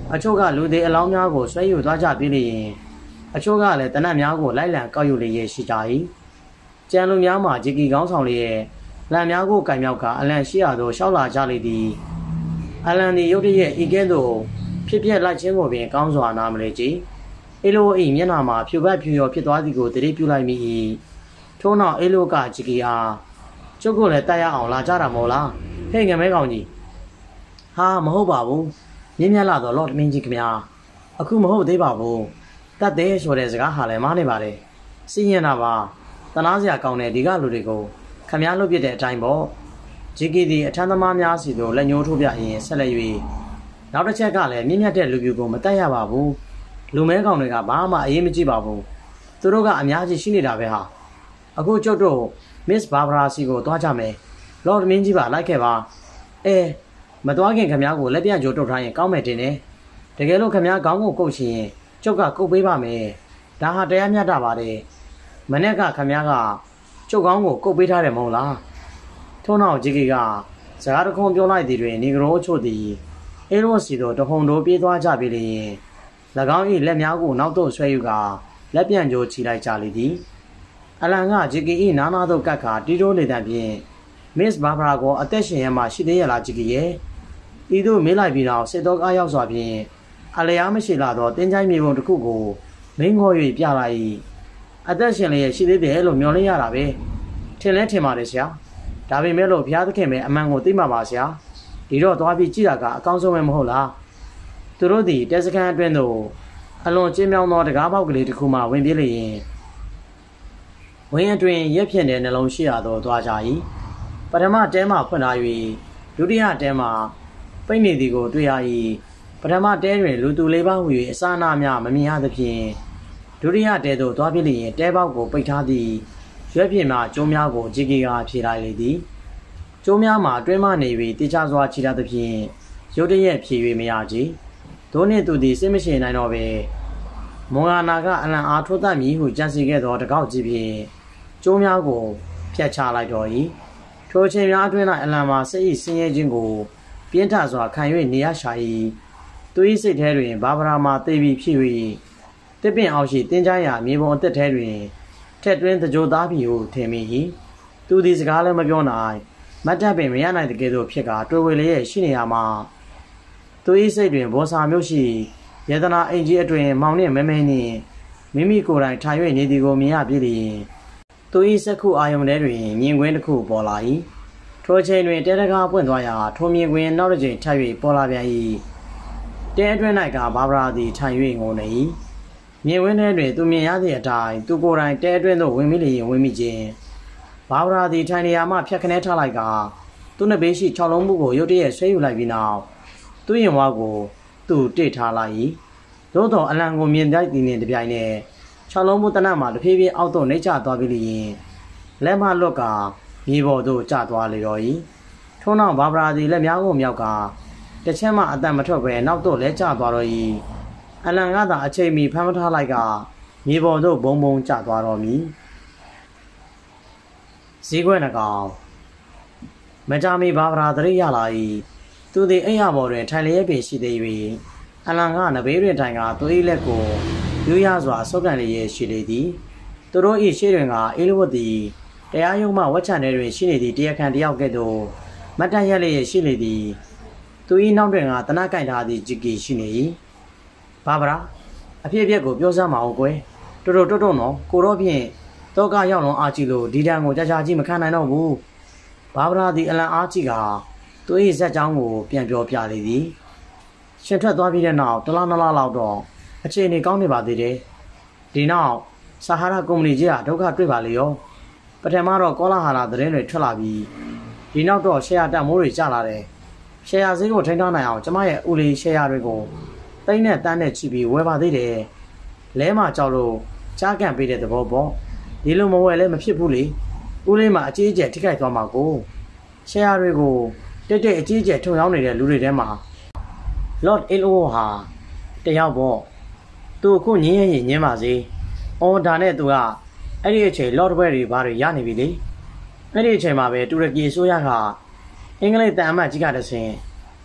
အချို့ကလူတွေအလောင်းများကိုဆွဲယူသွားကြပြီးလျင်အချို့ကလည်းတနတ်များကိုလိုက်လံကောက်ယူလျက်ရှိကြ၏ကျန်လူများမှာဂျီကီကောင်းဆောင်လျက်လမ်းများကိုကင်မြောက်ကအလန်ရှိရသောရှောက်လာကြလေသည်အလန်သည်ရုတ်တရက်ဤကဲ့သို့ဖြစ်ပြက်လိုက်ခြင်းကိုပင်ကောင်းစွာနားမလဲကြည်အေလို၏မျက်နှာမှာဖြူပတ်ဖြူရောဖြစ်သွားသည်ကိုတတိပြုလိုက်မိ၏ထို့နောက်အေလိုကဂျီကီအားကျုပ်ကိုလည်းတိုက်ရအောင်လာကြတာမဟုတ်လားဟဲ့ငမဲကောင်ကြီးဟာမဟုတ်ပါဘူးမြင်းမြတ်လာတော့လော့တမင်းကြီးခင်ဗျာအခုမဟုတ်သေးပါဘူးတတ်တဲ့ဆိုတဲ့စကားဟာလည်းမားနေပါတယ်စီးရင်တာပါတနာစရာကောင်းတဲ့ဒီကလူတွေကိုခမည်းလုပ်ပြတဲ့အတိုင်းပေါ့ဂျီကီသည်အထမ်းသမားများစီတို့လက်ညှိုးထိုးပြရင်ဆက်လက်၍နောက်တစ်ချက်ကလည်းမြင့်မြတ်တဲ့လူပြူကိုမတက်ရပါဘူးလူမဲကောင်တွေကဘာမှအရေးမကြီးပါဘူးသူတို့ကအများကြီးရှိနေတာပဲဟာအခုကျုပ်တို့မစ်ဘာဘရာစီကိုတွားကြမယ်လော်ဒ်မင်းကြီးပါလိုက်ခဲ့ပါမတွားခင်ခမည်းကိုလက်ပြန့်ကြိုးတုတ်ထားရင်ကောင်းမယ်တင်တယ်တကယ်လို့ခမည်းခေါင်းကိုကုတ်ချင်ရင်ကျုပ်ကကုတ်ပေးပါမယ်ဒါဟာတရားမျှတပါတယ်မနေ့ကခမည်းကကျုပ်ကောင်းကိုကုတ်ပေးထားတယ်မဟုတ်လားထို့နောက်ဂျီကီကစကားတခုပြောလိုက်သည်တွင်နီဂရိုချို့သည်အေရိုစီတို့တဟုန်တို့ပြေးသွားကြပြီလျင်၎င်း၏လက်များကိုနောက်သို့ဆွဲယူကာလက်ပြန်ကြိုးချီလိုက်ကြလေသည်အလန်ကဂျီကီ၏နားနာသို့ကပ်ခါတီတိုးလေတံဖြင့်မစ်ဘာဘရာကိုအသက်ရှင်ရမှရှိသေးရလားဂျီကီရဲ့ဤသို့မေးလိုက်ပြီးနောက်စစ်တော်ကားရောက်စွာဖြင့်အလျားမရှိလာသောတင်းချိုင်းမြေပုံတစ်ခုကိုမင်းခေါ်၍ပြလိုက်၏အသက်ရှင်လျက်ရှိသေးတယ်လို့မျှော်လင့်ရတာပဲထင်လဲထင်ပါတယ်ဆရာဒါပေမဲ့လို့ဘုရားသခင်ပဲအမှန်ကိုသိမှာပါဆရာဒီတော့သွားပြီးကြည့်တာကအကောင်းဆုံးပဲမဟုတ်လားသူတို့သည်တဲစခန်းအတွင်းသို့အလွန်ကျင်းမြောင်းသောတကားပေါက်ကလေးတစ်ခုမှဝင်ပြေးလျင်ဝင်းအတွင်ရက်ဖြင့်တဲ့နှလုံးရှိရသောသွားကြ၏ပထမတဲမှဖွင့်ထား၍ဒုတိယတဲမှပိတ်နေသည်ကိုတွေ့ရ၏ပထမတဲတွင်လူသူလေးပါးဟူ၍အစအနများမမြင်ရသဖြင့်ဒုတိယတဲသို့သွားပြေးလျင်တဲပေါက်ကိုပိတ်ထားသည်ရွက်ပြင်းမှကျိုးများကိုဂျီကီကဖြေလိုက်လေသည်ကျိုးများမှာအတွင်းမှနေ၍တေချစွာခြိထားသဖြင့်ရုတ်တရက်ဖြေ၍မရကြ။ဒို့နှင့်သူသည်စိတ်မရှိနိုင်တော့ပဲမွန်ဂါနာကအလံအားထိုးတတ်မည်ဟုကြံစည်ခဲ့သောတကောက်ကြီးဖြင့်ကျိုးများကိုဖျက်ချလိုက်တော်၏ထိုအချိန်များအတွင်း၌အလံမှာစိတ်၏ဆင်းရဲခြင်းကိုပြင်းထစွာခံ၍နေရရှာ၏သူ၏စိတ်ထဲတွင်ဘာဗရာမှာသိပြီးဖြစ်၍တစ်ပင်အောက်ရှိတင်းကြရာမြေပုံအသက်ထဲတွင်ထက်တွင်းတကြိုသားပြီဟုထင်မိ၏သူသည်စကားလည်းမပြောနိုင်မတ်တပ်ပင်မရနိုင်တဲ့ကဲ့သို့ဖြစ်ကာတွေ့ဝေလျက်ရှိနေရမှာသူ၏စိတ်တွင်ဘောစာမျိုးရှိယတနာအိမ်ကြီးအတွင်မောင်နှင့်မဲမဲနှင့်မိမိကိုယ်တိုင်ထိုင်၍နေသည်ကိုမြင်ရပြီလျင်သူ၏စက္ခုအာယုန်ထဲတွင်မြင်ကွင်းတစ်ခုပေါ်လာ၏ထိုချိန်တွင်တဲတကားပွင့်သွားရာထိုမြင်ကွင်းနောက်တစ်ချိန်ထပ်၍ပေါ်လာပြန်၏တဲအတွင်း၌ကဘာဗရာသည်ထိုင်၍ငိုနေ၏မြင်ကွင်းထဲတွင်သူမြင်ရသည့်အတိုင်းသူကိုယ်တိုင်တဲအတွင်းသို့ဝင်မိလျင်ဝင်မိခြင်းဘာဗရာသည်ထိုင်နေရာမှဖြတ်ခနဲထားလိုက်ကာသူ့နှစ်ဘေးရှိ6လုံးမှုကိုရုတ်တရက်ဆွဲယူလိုက်ပြီးနောက်သူ့ရင်ဝါကိုသူတိတ်ထားလိုက်၏သို့တော်အလံကိုမြင်တိုက်သည်နှင့်တပြိုင်နက်6လုံးမှုတနတ်မှတဖြည်းဖြည်းအောက်သို့နှိမ့်ချသွားပြီးလျင်လက်မှလွတ်ကာမြေပေါ်သို့ကျသွားလေတော့၏ထို့နောက်ဘာဗရာသည်လက်များကိုမြောက်ကာတစ်ချက်မှအတန်မထွက်ဘဲနောက်သို့လဲကျသွားတော့၏အလံကသာအချိန်မီဖမ်းမထားလိုက်ကမြေပေါ်သို့ဘုံဘုံကျသွားတော့မည်ဈေးခွက်နှကောင်မကြမီဘာဗရာသတိရလာ၏သူသည်အိမ်ရပေါ်တွင်ထိုင်လျက်ပင်ရှိသေး၍အလံကနဘေးတွင်ထိုင်ကာသူ၏လက်ကိုယူရစွာဆုပ်ကန်လျက်ရှိလေသည်သူတို့၏ရှေ့တွင်ကအေးလဝတ်သည်တရားရုံးမှဝက်ချန်ထဲတွင်ရှိနေသည့်တရားခံတယောက်ကဲ့သို့မတ်တန်ရက်လျက်ရှိလေသည်သူ၏နောက်တွင်ကတနက်ကင်ထားသည့်ဂျီကီရှိနေ၏ဘာဗရာအဖြစ်အပျက်ကိုပြောစမ်းမအောင်ကွယ်တော်တော်နော်ကိုတော့ဖြင့်တော့ကရောက်လွန်အားကြီးလို့ဒီတန်ကိုကြာကြာကြီးမခံနိုင်တော့ဘူးဘာဗရာသည်အလံအားကြီးကသူ၏ဇက်ကြောင်းကိုပြန်ပြောပြလေသည်ရှင်ထွက်သွားပြီးတဲ့နောက်တလားနလားလောက်တော့အခြေအနေကောင်းနေပါသေးတယ်ဒီနောက်ဆာဟာရာကုမ္ပဏီကြီးကဒုက္ခတွေ့ပါလေရောပထမတော့ကောလာဟာလာသတင်းတွေထွက်လာပြီးဒီနောက်တော့ရှယ်ယာတက်မိုးတွေကျလာတယ်ရှယ်ယာဈေးကိုထိန်းထားနိုင်အောင်ကျမရဲ့ဦးလေးရှယ်ယာတွေကိုတိမ့်နဲ့တန်းနဲ့ချီပြီးဝယ်ပါသေးတယ်လဲမှာကြောက်လို့ကြားကန်ပေးတဲ့သဘောပေါ့ဒီလိုမဝယ်လည်းမဖြစ်ဘူးလေဦးလေးမှာအကြီးအကျယ်ထိခိုက်သွားမှာကိုရှယ်ယာတွေကိုတိတ်တိတ်အကြီးအကျယ်ထုံရောင်းနေတဲ့လူတွေထဲမှာ Lord Elo ဟာတယောက်ပေါ့သူအခုညင်းရင်ညင်းပါစေအော်ဒါနဲ့သူကအဲ့ဒီအချိန် Lord ဘွဲတွေဘာတွေရနေပြီလေအဲ့ဒီအချိန်မှာပဲတူရကီအစိုးရကအင်္ဂလိပ်တန်အမတ်ကြီးကတဆင်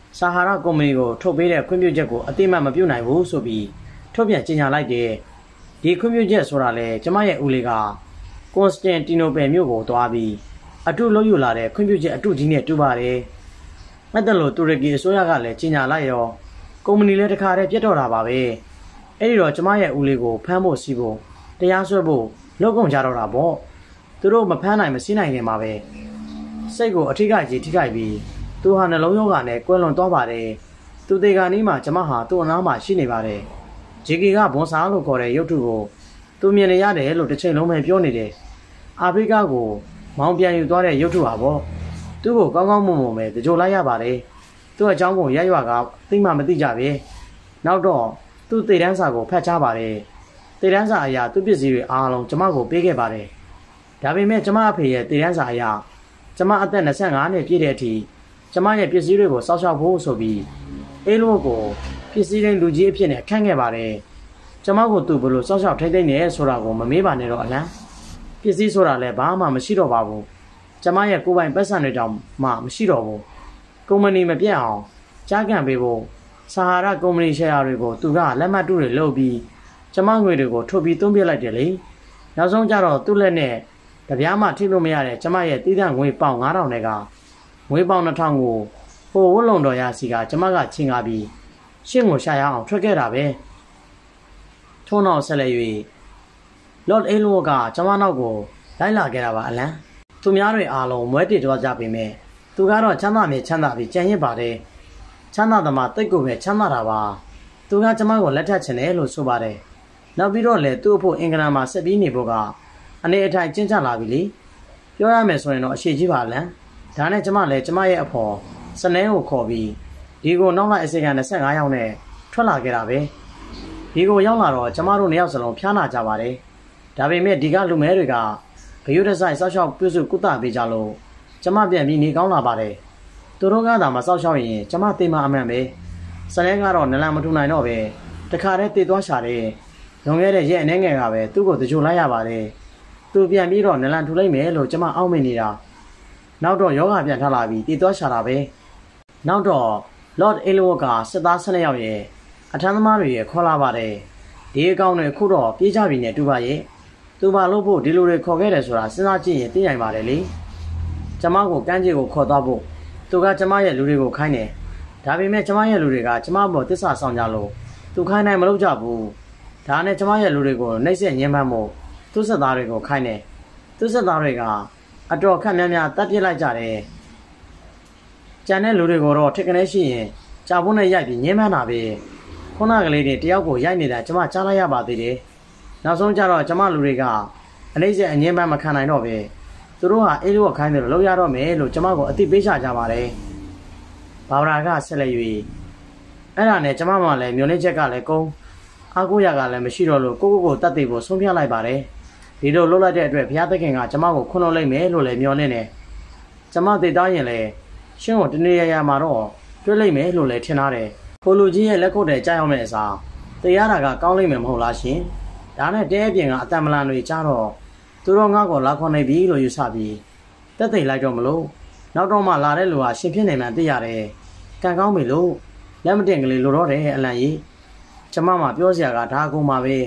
ဆာဟာရကုမ္ပဏီကိုထုတ်ပေးတဲ့ခွင့်ပြုချက်ကိုအတိအမှတ်မပြုနိုင်ဘူးဆိုပြီးထုတ်ပြန်ကြေညာလိုက်တယ်ဒီခွင့်ပြုချက်ဆိုတာလေကျမရဲ့ဦးလေးကကွန်စတင်တီနိုပယ်မြို့ကိုသွားပြီးအတုလုပ်ယူလာတဲ့ခွင့်ပြုချက်အတုကြီးနဲ့တူပါတယ်အဲ့ဒါလို့တူရကီအစိုးရကလည်းကြေညာလိုက်ရောကုမ္ပဏီလည်းတခါတည်းပြတ်တော့တာပါပဲအဲ့ဒီတော့ကျမရဲ့ဦးလေးကိုဖမ်းဖို့စီးဖို့တရားစွဲဖို့လုပ်ကုန်ကြတော့တာပေါ့သူတို့မဖမ်းနိုင်မစီးနိုင်ခင်မှာပဲစိတ်ကိုအထိကကြီးထိခိုက်ပြီးသူဟာနှလုံးရောဂါနဲ့ကွယ်လွန်သွားပါတယ်သူတေဂာနီးမှာကျမဟာသူ့အနားမှာရှိနေပါတယ်ဂျီကီကဘွန်ဆာလို့ခေါ်တဲ့ရုပ်ထုကိုသူမြင်နေရတယ်လို့တစ်ချိန်လုံးပဲပြောနေတယ်အာဖရိကကိုမောင်းပြန်ယူသွားတဲ့ရုပ်ထုဟာပေါ့သူ့ကိုကောင်းကောင်းမွန်မွန်ပဲကြိုလိုက်ရပါတယ်သူ့အကြောင်းကိုရက်ရွာကသိမှမသိကြပဲနောက်တော့သူ့တေတန်းစာကိုဖတ်ချပါတယ်တေတန်းစာအရာသူ့ပစ္စည်းတွေအားလုံးကျမကိုပေးခဲ့ပါတယ်ဒါပေမဲ့ကျမအဖေရဲ့တေတန်းစာအရာကျမအသက်25နှစ်ပြည့်တဲ့အထိကျမရဲ့ပစ္စည်းတွေကိုစောက်ရှောက်ဖို့ဆိုပြီးအေးလို့ကိုပစ္စည်းတိုင်းလူကြီးအဖြစ်နဲ့ခန့်ခဲ့ပါတယ်ကျမကိုသူ့ဘလို့စောက်ရှောက်ထိမ့်သိမ့်နေဆိုတာကိုမမေးပါနဲ့တော့အလံပစ္စည်းဆိုတာလည်းဘာမှမရှိတော့ပါဘူးကျမရဲ့ကိုယ်ပိုင်ပတ်စံတွေတောင်မှမရှိတော့ဘူးကုမ္ပဏီမပြတ်အောင်ကြားကန်ပေးဖို့ဆာဟာရကုမ္ပဏီရှယ်ယာတွေကိုသူကလက်မှတ်တုတွေလုပ်ပြီးကျမငွေတွေကိုထုတ်ပြီးသွင်းပြလိုက်တယ်လေနောက်ဆုံးကျတော့သူ့လက်နဲ့တပြားမှထိလို့မရတဲ့ကျမရဲ့တီးသန့်ငွေပေါင်9000နဲ့ကငွေပေါင်2000ကိုဟိုဝတ်လုံတော်ရစီကကျမကချင်းကားပြီးရှင်းကိုရှာရအောင်ထွက်ခဲ့တာပဲထုံးတော့ဆက်လက်၍လော့အေလိုကကျမနောက်ကိုလိုက်လာခဲ့တာပါအလံသူများတွေအားလုံးမွဲတည်သွားကြပေမဲ့သူကတော့ချမ်းသာမြေချမ်းသာပြီးကြံ့ရစ်ပါတယ်ချမ်းသာသမားတိတ်ကိုပဲချမ်းသာတာပါသူကကျမကိုလက်ထပ်ချင်တယ်လို့ဆိုပါတယ်နောက်ပြီးတော့လေသူ့အဖို့အင်္ဂလန်မှာဆက်ပြီးနေဖို့ကအနေအထိုင်ကျဉ်းချလာပြီလေပြောရမယ်ဆိုရင်တော့အရှိကြီးပါလန်ဒါနဲ့ကျမလည်းကျမရဲ့အဖော်စနဲကိုခေါ်ပြီးဒီကိုနောက်လိုက်အစိက25ယောက်နဲ့ထွက်လာခဲ့တာပဲဒီကိုရောက်လာတော့ကျမတို့2ယောက်စလုံးဖျားနာကြပါတယ်ဒါပေမဲ့ဒီကလူမဲတွေကဂယုတဆိုင်စောက်ရှောက်ပြုစုကုသပေးကြလို့ကျမပြန်ပြီးနေကောင်းလာပါတယ်သူတို့ကသာမစောက်ရှောက်ရင်ကျမတေးမအမှန်ပဲစနဲကတော့နလန်မထူနိုင်တော့ပဲတခါတည်းတေးသွားရှာတယ်လွန်ခဲ့တဲ့ရက်အနည်းငယ်ကပဲသူ့ကိုတကြိုလိုက်ရပါတယ်သူပြန်ပြီးတော့နလန်ထူလိုက်မယ်လို့ကျမအောက်မေ့နေတာနောက်တော့ယောဂပြန်ထလာပြီးတေးသွားရှာတာပဲနောက်တော့လော့အေလိုကစစ်သား12ယောက်ရဲ့အထမ်းသမားတွေရဲ့ခေါ်လာပါတယ်ဒီအကောင်တွေခုတော့ပြေးကြပြီနဲ့တူပါရဲ့သူပါလို့ဖို့ဒီလိုတွေခေါ်ခဲ့တယ်ဆိုတာစဉ်းစားကြည့်ရင်သိနိုင်ပါတယ်လေကျမကိုကမ်းခြေကိုခေါ်သွားဖို့သူကကျမရဲ့လူတွေကိုခိုင်းတယ်ဒါပေမဲ့ကျမရဲ့လူတွေကကျမပေါ်တစ္ဆာဆောင်ကြလို့သူခိုင်းနိုင်မလုပ်ကြဘူးဒါနဲ့ကျမရဲ့လူတွေကိုနှိပ်စက်ညှဉ်းပန်းမှုသူ့ဆက်သားတွေကိုခိုင်းတယ်သူ့ဆက်သားတွေကအတော်ခက်များများတတ်ပြစ်လိုက်ကြတယ်ကျန်တဲ့လူတွေကိုတော့ထိကနေရှိရင်ကြာဖို့နဲ့ရိုက်ပြီးညှဉ်းပန်းတာပဲခုနကလေးတွေတယောက်ကိုရိုက်နေတာကျမကြားလိုက်ရပါသေးတယ်နောက်ဆုံးကျတော့ကျမလူတွေကအနှိမ့်ဆက်အငြင်းပန်းမခံနိုင်တော့ပဲသူတို့ဟာအေးလို့ခိုင်းတယ်လို့လုပ်ရတော့မယ်လို့ကျမကိုအသိပေးချကြပါတယ်ဘာဝရာကဆက်လက်၍အဲ့ဒါနဲ့ကျမမှလည်းမျောလင်းချက်ကလည်းကုန်းအားကိုးရကလည်းမရှိတော့လို့ကိုတတ်သိဖို့ဆုံးဖြတ်လိုက်ပါတယ်ဒီလိုလုပ်လိုက်တဲ့အတွက်ဘုရားသခင်ကကျမကိုခွန်းလို့လိုက်မယ်လို့လည်းမျှော်လင့်တယ်ကျမသိသားရင်လည်းရှင်းကိုတနေ့ရမှာတော့တွေ့လိုက်မယ်လို့လည်းထင်ထားတယ်ကိုလူကြီးရဲ့လက်ခုပ်တဲ့ကြားရောက်မဲ့အစားတရားတာကကောင်းလိမ့်မယ်မဟုတ်လားရှင်ဒါနဲ့တဲအပြင်ကအတန်မလန်တွေကြားတော့သူတို့ငါ့ကိုလာခေါ်နေပြီလို့ယူဆပြီးတက်သိလိုက်တော့မလို့နောက်တော့မှလာတဲ့လူဟာရှင်ဖြစ်နေမှသိရတယ်ကံကောင်းပြီလို့လက်မတင်ကလေးလိုတော့တယ်အလန့်ကြီးကျမမှပြောစရာကဒါအကုန်ပါပဲ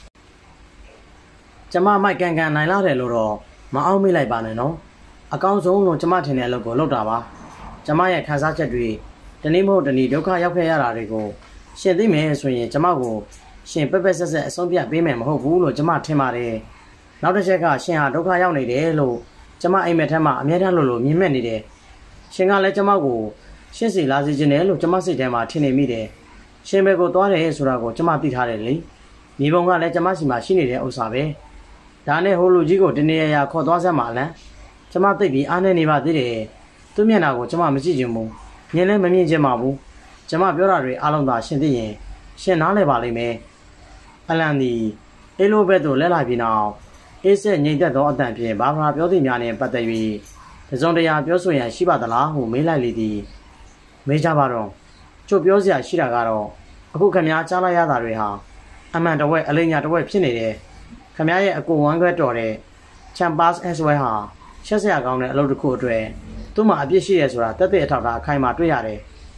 ကျမမိုက်ကန်နိုင်လာတယ်လို့တော့မအောင်မေ့လိုက်ပါနဲ့နော်အကောင်းဆုံးလို့ကျမထင်တဲ့အလုပ်ကိုလုပ်တာပါကျမရဲ့ခံစားချက်တွေတနေ့မဟုတ်တနေ့ဒုက္ခရောက်ခဲ့ရတာတွေကိုရှင်သိမယ်ဆိုရင်ကျမကိုရှင်ပက်ပက်ဆက်ဆက်အဆုံးပြပေးမယ်မဟုတ်ဘူးလို့ကျမထင်ပါတယ်နောက်တစ်ချက်ကရှင်ဟာဒုက္ခရောက်နေတယ်လို့ကျမအိမ်မက်ထက်မှအမြဲတမ်းလို့မြင်မဲ့နေတယ်ရှင်ကလည်းကျမကိုရှင်းစီလာစေခြင်းတယ်လို့ကျမစိတ်ထဲမှာထင်နေမိတယ်ရှင်ဘက်ကိုသွားတယ်ဆိုတာကိုကျမသိထားတယ်လေမြေပုံကလည်းကျမစီမှာရှိနေတဲ့ဥစ္စာပဲဒါနဲ့ဟိုလူကြီးကိုတနေရခေါ်သွားစမ်းပါလားကျမသိပြီးအားနေနေပါသေးတယ်သူ့မျက်နှာကိုကျမမကြည့်ချင်ဘူးမြင်လည်းမမြင်ချင်ပါဘူးကျမပြောတာတွေအားလုံးသာရှင်သိရင်ရှင်နားလဲပါလိမ့်မယ်အလန်ဒီအေလိုဘက်သို့လဲလာပြီးနောက်အေးဆက်ငြိမ်သက်သောအတန်ဖြင့်ဘာမှပြောသည့်များနှင့်ပတ်သက်၍တစုံတရာပြောဆိုရန်ရှိပါသလားဟုမေးလိုက်လေသည်မေးကြပါတော့ကျုပ်ပြောစရာရှိတာကတော့အခုခမည်းကြားလိုက်ရတာတွေဟာအမှန်တဝက်အလိညာတဝက်ဖြစ်နေတယ်ခမည်းရဲ့အကူဝမ်းခွဲတော်တဲ့ Champas Aswell ဟာရှက်စရာကောင်းတဲ့အလုပ်တစ်ခုအတွက်သူ့မှာအပြစ်ရှိရဲဆိုတာတက်တဲ့အထောက်အထားအခိုင်အမာတွေ့ရတယ်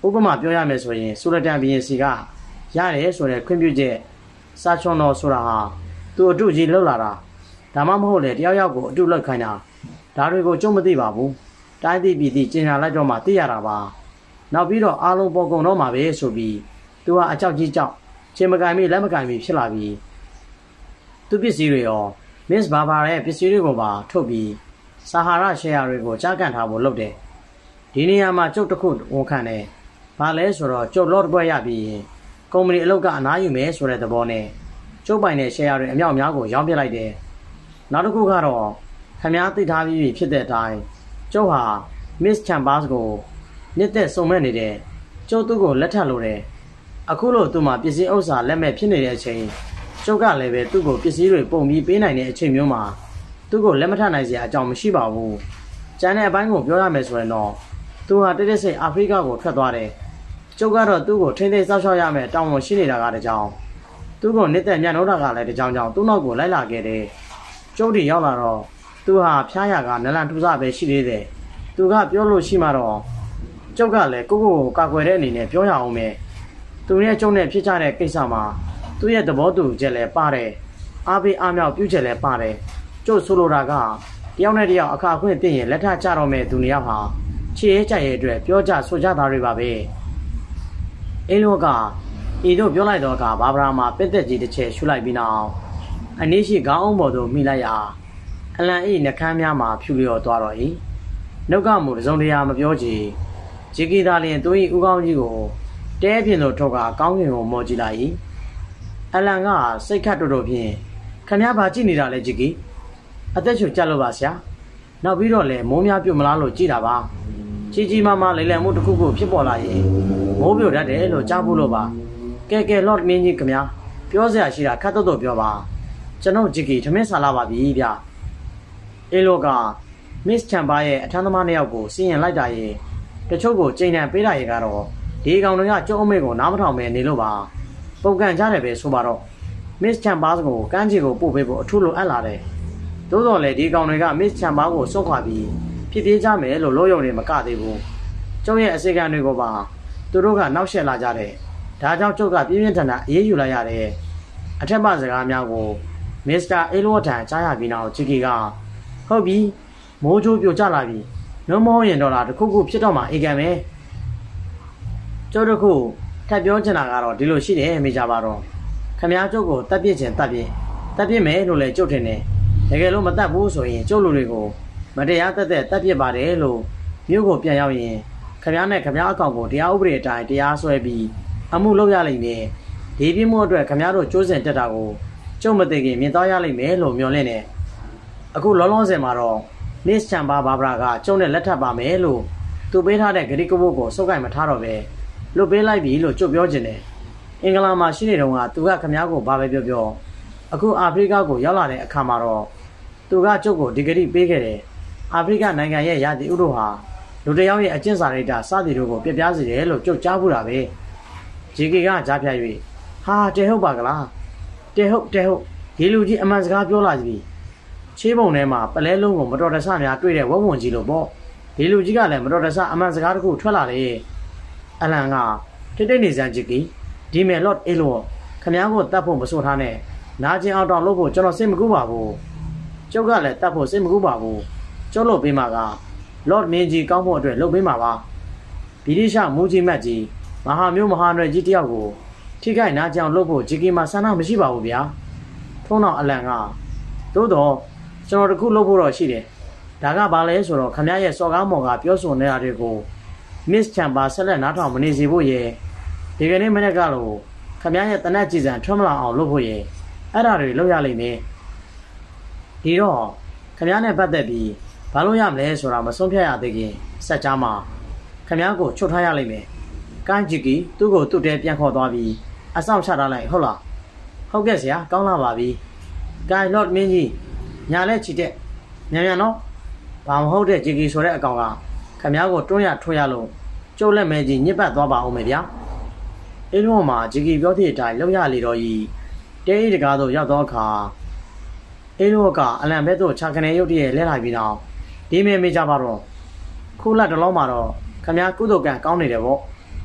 ဥပမာပြောရမယ်ဆိုရင်ဆူလတန်ဘီရင်စီကရတယ်ဆိုတဲ့ခွင့်ပြုချက်စာချွန်တော်ဆိုတာဟာသူအတုကြီးလှုပ်လာတာဒါမှမဟုတ်လေတယောက်ယောက်ကိုအတုလောက်ခိုင်းတာဒါတွေကိုကျုံမသိပါဘူးတိုင်းသိပြည်သိကျင်ညာလိုက်တော့မှသိရတာပါနောက်ပြီးတော့အားလုံးပေါ်ကုန်တော့မှာပဲဆိုပြီးသူဟာအကြောက်ကြီးကြောက်ချင်းမကင်မိလက်မကင်မိဖြစ်လာပြီးသူပစ္စည်းတွေရော Miss Barbara ရဲ့ပစ္စည်းတွေကိုပါထုတ်ပြီးဆာဟာရရှယ်ယာတွေကိုကြားကန်ထားဖို့လုပ်တယ်ဒီနေရာမှာကျုပ်တစ်ခုဝန်ခံတယ်ဘာလဲဆိုတော့ကျုပ်လော့ပွဲရပြီးရင်ကုမ္ပဏီအလုပ်ကအနားယူမယ်ဆိုတဲ့သဘောနဲ့ကျုပ်ပိုင်တဲ့ရှယ်ယာတွေအမြောက်အများကိုရောင်းပြလိုက်တယ်နောက်တစ်ခုကတော့ခင်ဗျားသိထားပြီးဖြစ်တဲ့အတိုင်းကျုပ်ဟာ Miss Chambers ကိုနှစ်သက်စုံမဲ့နေတယ်ကျုပ်သူ့ကိုလက်ထပ်လို့တယ်အခုလို့သူ့မှာပစ္စည်းဥစ္စာလက်မဲ့ဖြစ်နေတဲ့အချိန်ကျုပ်ကလည်းပဲသူ့ကိုပစ္စည်းတွေပုံပြီးပေးနိုင်တဲ့အချိန်မျိုးမှာသူ့ကိုလက်မထပ်နိုင်စရာအကြောင်းမရှိပါဘူးကျန်တဲ့အပိုင်းကိုပြောရမယ်ဆိုရင်တော့သူဟာတိတိစိတ်အာဖရိကကိုထွက်သွားတယ်ကျုပ်ကတော့သူ့ကိုထိမ့်သိမ်းစောင့်ရှောက်ရမယ်တောင်းဝန်ရှိနေတာကတကြောင်သူ့ကိုနှစ်သက်ညံ့တော့တာကလည်းတကြောင်ကြောင်သူ့နောက်ကိုလိုက်လာခဲ့တယ်ကျုပ်ဒီရောက်လာတော့သူဟာဖျားရကနလန်ထူးစားပဲရှိသေးတယ်သူကပြောလို့ရှိမှတော့ကျုပ်ကလည်းကိုကာကွယ်တဲ့အနေနဲ့ပြောရအောင်မယ်သူရဲ့ကျုံနဲ့ဖြစ်ကြတဲ့ကိစ္စမှာသူ့ရဲ့သဘောတူချက်လည်းပါတယ်အားပေးအားမြောက်ပြုချက်လည်းပါတယ်ကျုပ်ဆိုလိုတာကတယောက်နဲ့တယောက်အခါခွင့်သိရင်လက်ထချတော့မဲ့သူနှစ်ယောက်ဟာချစ်ရဲကြရဲ့အတွက်ပြောကြဆိုကြတာတွေပါပဲအေးလို့ကဤတို့ပြောလိုက်တော့ကဘာဗရာမှာပက်သက်ကြီးတစ်ချက်ရှုလိုက်ပြီးနောက်အနည်းရှိခေါင်းအောင်ပေါ်သို့မိလိုက်ရာအလံဤနှကမ်းများမှာဖြူလျော်သွားတော့၏နှုတ်ကမူတစုံတရာမပြောချေဂျီကီသာလျင်သူ၏ဥကောင်းကြီးကိုတဲပြင်သို့ထုတ်ကကောင်းကင်ကိုမော်ကြည့်လိုက်၏အလံကစိတ်ခတ်တော်ဖြင့်ခမည်းဘာကြည့်နေတာလဲဂျီကီအသက်ချူကြက်လို့ပါဆရာနောက်ပြီးတော့လည်းမိုးများပြုတ်မလားလို့ကြည့်တာပါကြီးကြီးမားမားလိမ့်လည်မှုတစ်ခုခုဖြစ်ပေါ်လာရင်မိုးပြိုတတ်တယ်လို့ကြားဖို့လို့ပါကဲလော့မင်းကြီးခမည်းပြောစရာရှိတာခတ်တော့ပြောပါကျွန်တော်ဂျီကီထမင်းဆာလာပါပြီဗျအေလိုက Miss Chamber ရဲ့အထမ်းသမားနှစ်ယောက်ကိုစီးရင်လိုက်တာရဲ့တချို့ကိုချိန်တန်ပေးတာရဲ့ကတော့ဒီကောင်တွေကကျုံအမေကိုနားမထောင်ပဲနေလို့ပါပုံကန်ကြတယ်ပဲဆိုပါတော့ Miss Chamber ကိုကမ်းခြေကိုပို့ပေးဖို့အထူးလိုအပ်လာတယ်သို့တော်လည်းဒီကောင်တွေက Miss Chamber ကိုစုတ်ခွာပြီးဖြစ်ပြေးကြမယ်လို့လို့ရုံနေမကသေးဘူးကျုံရဲ့အစိခံတွေကိုပါသူတို့ကနောက်ဆက်လာကြတယ်ဒါကြောင့်ကျုပ်ကပြင်းပြင်းထန်ထန်အေးအေးယူလိုက်ရတယ်အထက်မှစကားများကို Mr. အေလိုထန်ကြားရပြီးနောက်ဂျီကီကဟုတ်ပြီမိုးချိုးပြိုကျလာပြီနှုံးမဟုတ်ရင်တော့လားတခုခုဖြစ်တော့မှအေကန်ပဲကျုပ်တို့ခုထပ်ပြောချင်တာကတော့ဒီလိုရှိတယ်မေကြပါတော့ခမည်းကျုပ်ကိုတက်ပြစ်ချင်တက်ပြစ်မယ်လို့လည်းကျုပ်ထင်တယ်တကယ်လို့မတက်ဘူးဆိုရင်ကျုပ်လူတွေကိုမတရားတက်ပြစ်ပါတယ်လို့မြို့ကိုပြန်ရောက်ရင်ခမည်းနဲ့ခမည်းအကောင်ကိုတရားဥပဒေအတိုင်းတရားစွဲပြီးအမှုလုပ်ရလိမ့်မယ်ဒီပြစ်မှုအတွက်ခမည်းတို့ကြိုးစင်တက်တာကိုကျုပ်မသိခင်မြင်သွားရလိမ့်မယ်လို့မျှော်လင့်တယ်အခုလောလောဆယ်မှာတော့ Miss Chamber ဘာဗရာကကျုံနဲ့လက်ထပ်ပါမယ်လို့သူပေးထားတဲ့ဂရိကဘုတ်ကိုစုပ်ကိုင်မထားတော့ပဲလွတ်ပေးလိုက်ပြီလို့ကြွပြောခြင်းတယ်အင်္ဂလာမှာရှိနေတော့ကသူကခမည်းကိုဘာပဲပြောအခုအာဖရိကကိုရောက်လာတဲ့အခါမှာတော့သူကကျုပ်ကိုဒီဂရိပေးခဲ့တယ်အာဖရိကနိုင်ငံရဲ့ရာသီဥတုဟာလူတယောက်ရဲ့အကျင့်စာရိတ္တစသည်တို့ကိုပြပြစေတယ်လို့ကြုတ်ကြားဘူးတာပဲဂျီကီကကြားဖြတ်၍ဟာတဲဟုတ်ပါကလားတဲဟုတ်ဒီလူကြီးအမှန်စကားပြောလာပြီချေးပုံထဲမှာပလဲလုံးကိုမတော်တဆများတွေ့တဲ့ဝဝွန်ကြီးလို့ပေါ့ဒီလူကြီးကလည်းမတော်တဆအမှန်စကားတစ်ခုထွက်လာတယ်အလန်ကတိတ်နေစမ်းဂျီကီဒီမယ်လော့အေလိုခမည်းကိုတတ်ဖို့မဆိုထားနဲ့နာကျင်အောင်တောင်လုပ်ဖို့ကျွန်တော်စိတ်မကူပါဘူးကျုပ်ကလည်းတတ်ဖို့စိတ်မကူပါဘူးကျုပ်လုပ်ပေးမှာကလော့မင်းကြီးကောင်းဖို့အတွက်လုပ်ပေးမှာပါဗြိတိရှမူကြီးမတ်ကြီးမဟာမျိုးမဟာနွယ်ကြီးတယောက်ကိုထိခိုက်နာကျင်အောင်လုပ်ဖို့ဂျီကီမှာဆန္ဒမရှိပါဘူးဗျာထုံးတော်အလန်ကသို့တော့ကျွန်တော်တခုလုပ်ဖို့တော့ရှိတယ်ဒါကဘာလဲဆိုတော့ခမည်းရဲ့စော်ကားမော်ကပြောဆိုနေတာတွေကို Miss Chamber ဆက်လက်နားထောင်မနေစေဖို့ရဲ့ဒီကနေ့မနေ့ကလို့ခမည်းရဲ့တနက်ကြည်စံထွက်မလာအောင်လုပ်ဖို့ရဲ့အဲ့ဒါတွေလုပ်ရလိမ့်မယ်ဒီတော့ခမည်းနဲ့ပတ်သက်ပြီးဘာလို့ရမလဲဆိုတာမဆုံးဖြတ်ရသေးခင်စက်ကြားမှာခမည်းကိုချွတ်ထားရလိမ့်မယ်ကိုင်းဂျီကီသူ့ကိုသူ့တဲပြန်ခေါ်သွားပြီးအဆောင်ချထားလိုက်ဟုတ်လားဟုတ်ကဲ့ဆရာကောင်းလာပါပြီကိုင်းလော့မင်းကြီးညာလဲချီတဲ့မြန်နော်ဘာမဟုတ်တဲ့ဂျီကီဆိုတဲ့အကောင်ကခမည်းကိုတွန်းရထွန်းရလို့ကျုပ်လက်မဲကြီးညစ်ပတ်သွားပါအောင်မယ်ဗျာအေးလုံးမှာဂျီကီပြောတဲ့အတိုင်းလောက်ရလေတော့ဤတဲဤတကားသို့ရောက်တော့အခါအေးလုံးကအလံဘက်သို့ခြာခနေရုတ်တရက်လဲလိုက်ပြီးတော့ဒီမေမေကြပါတော့ခုလက်တလုံးမှာတော့ခမည်းကုသိုလ်ကံကောင်းနေတယ်ပေါ့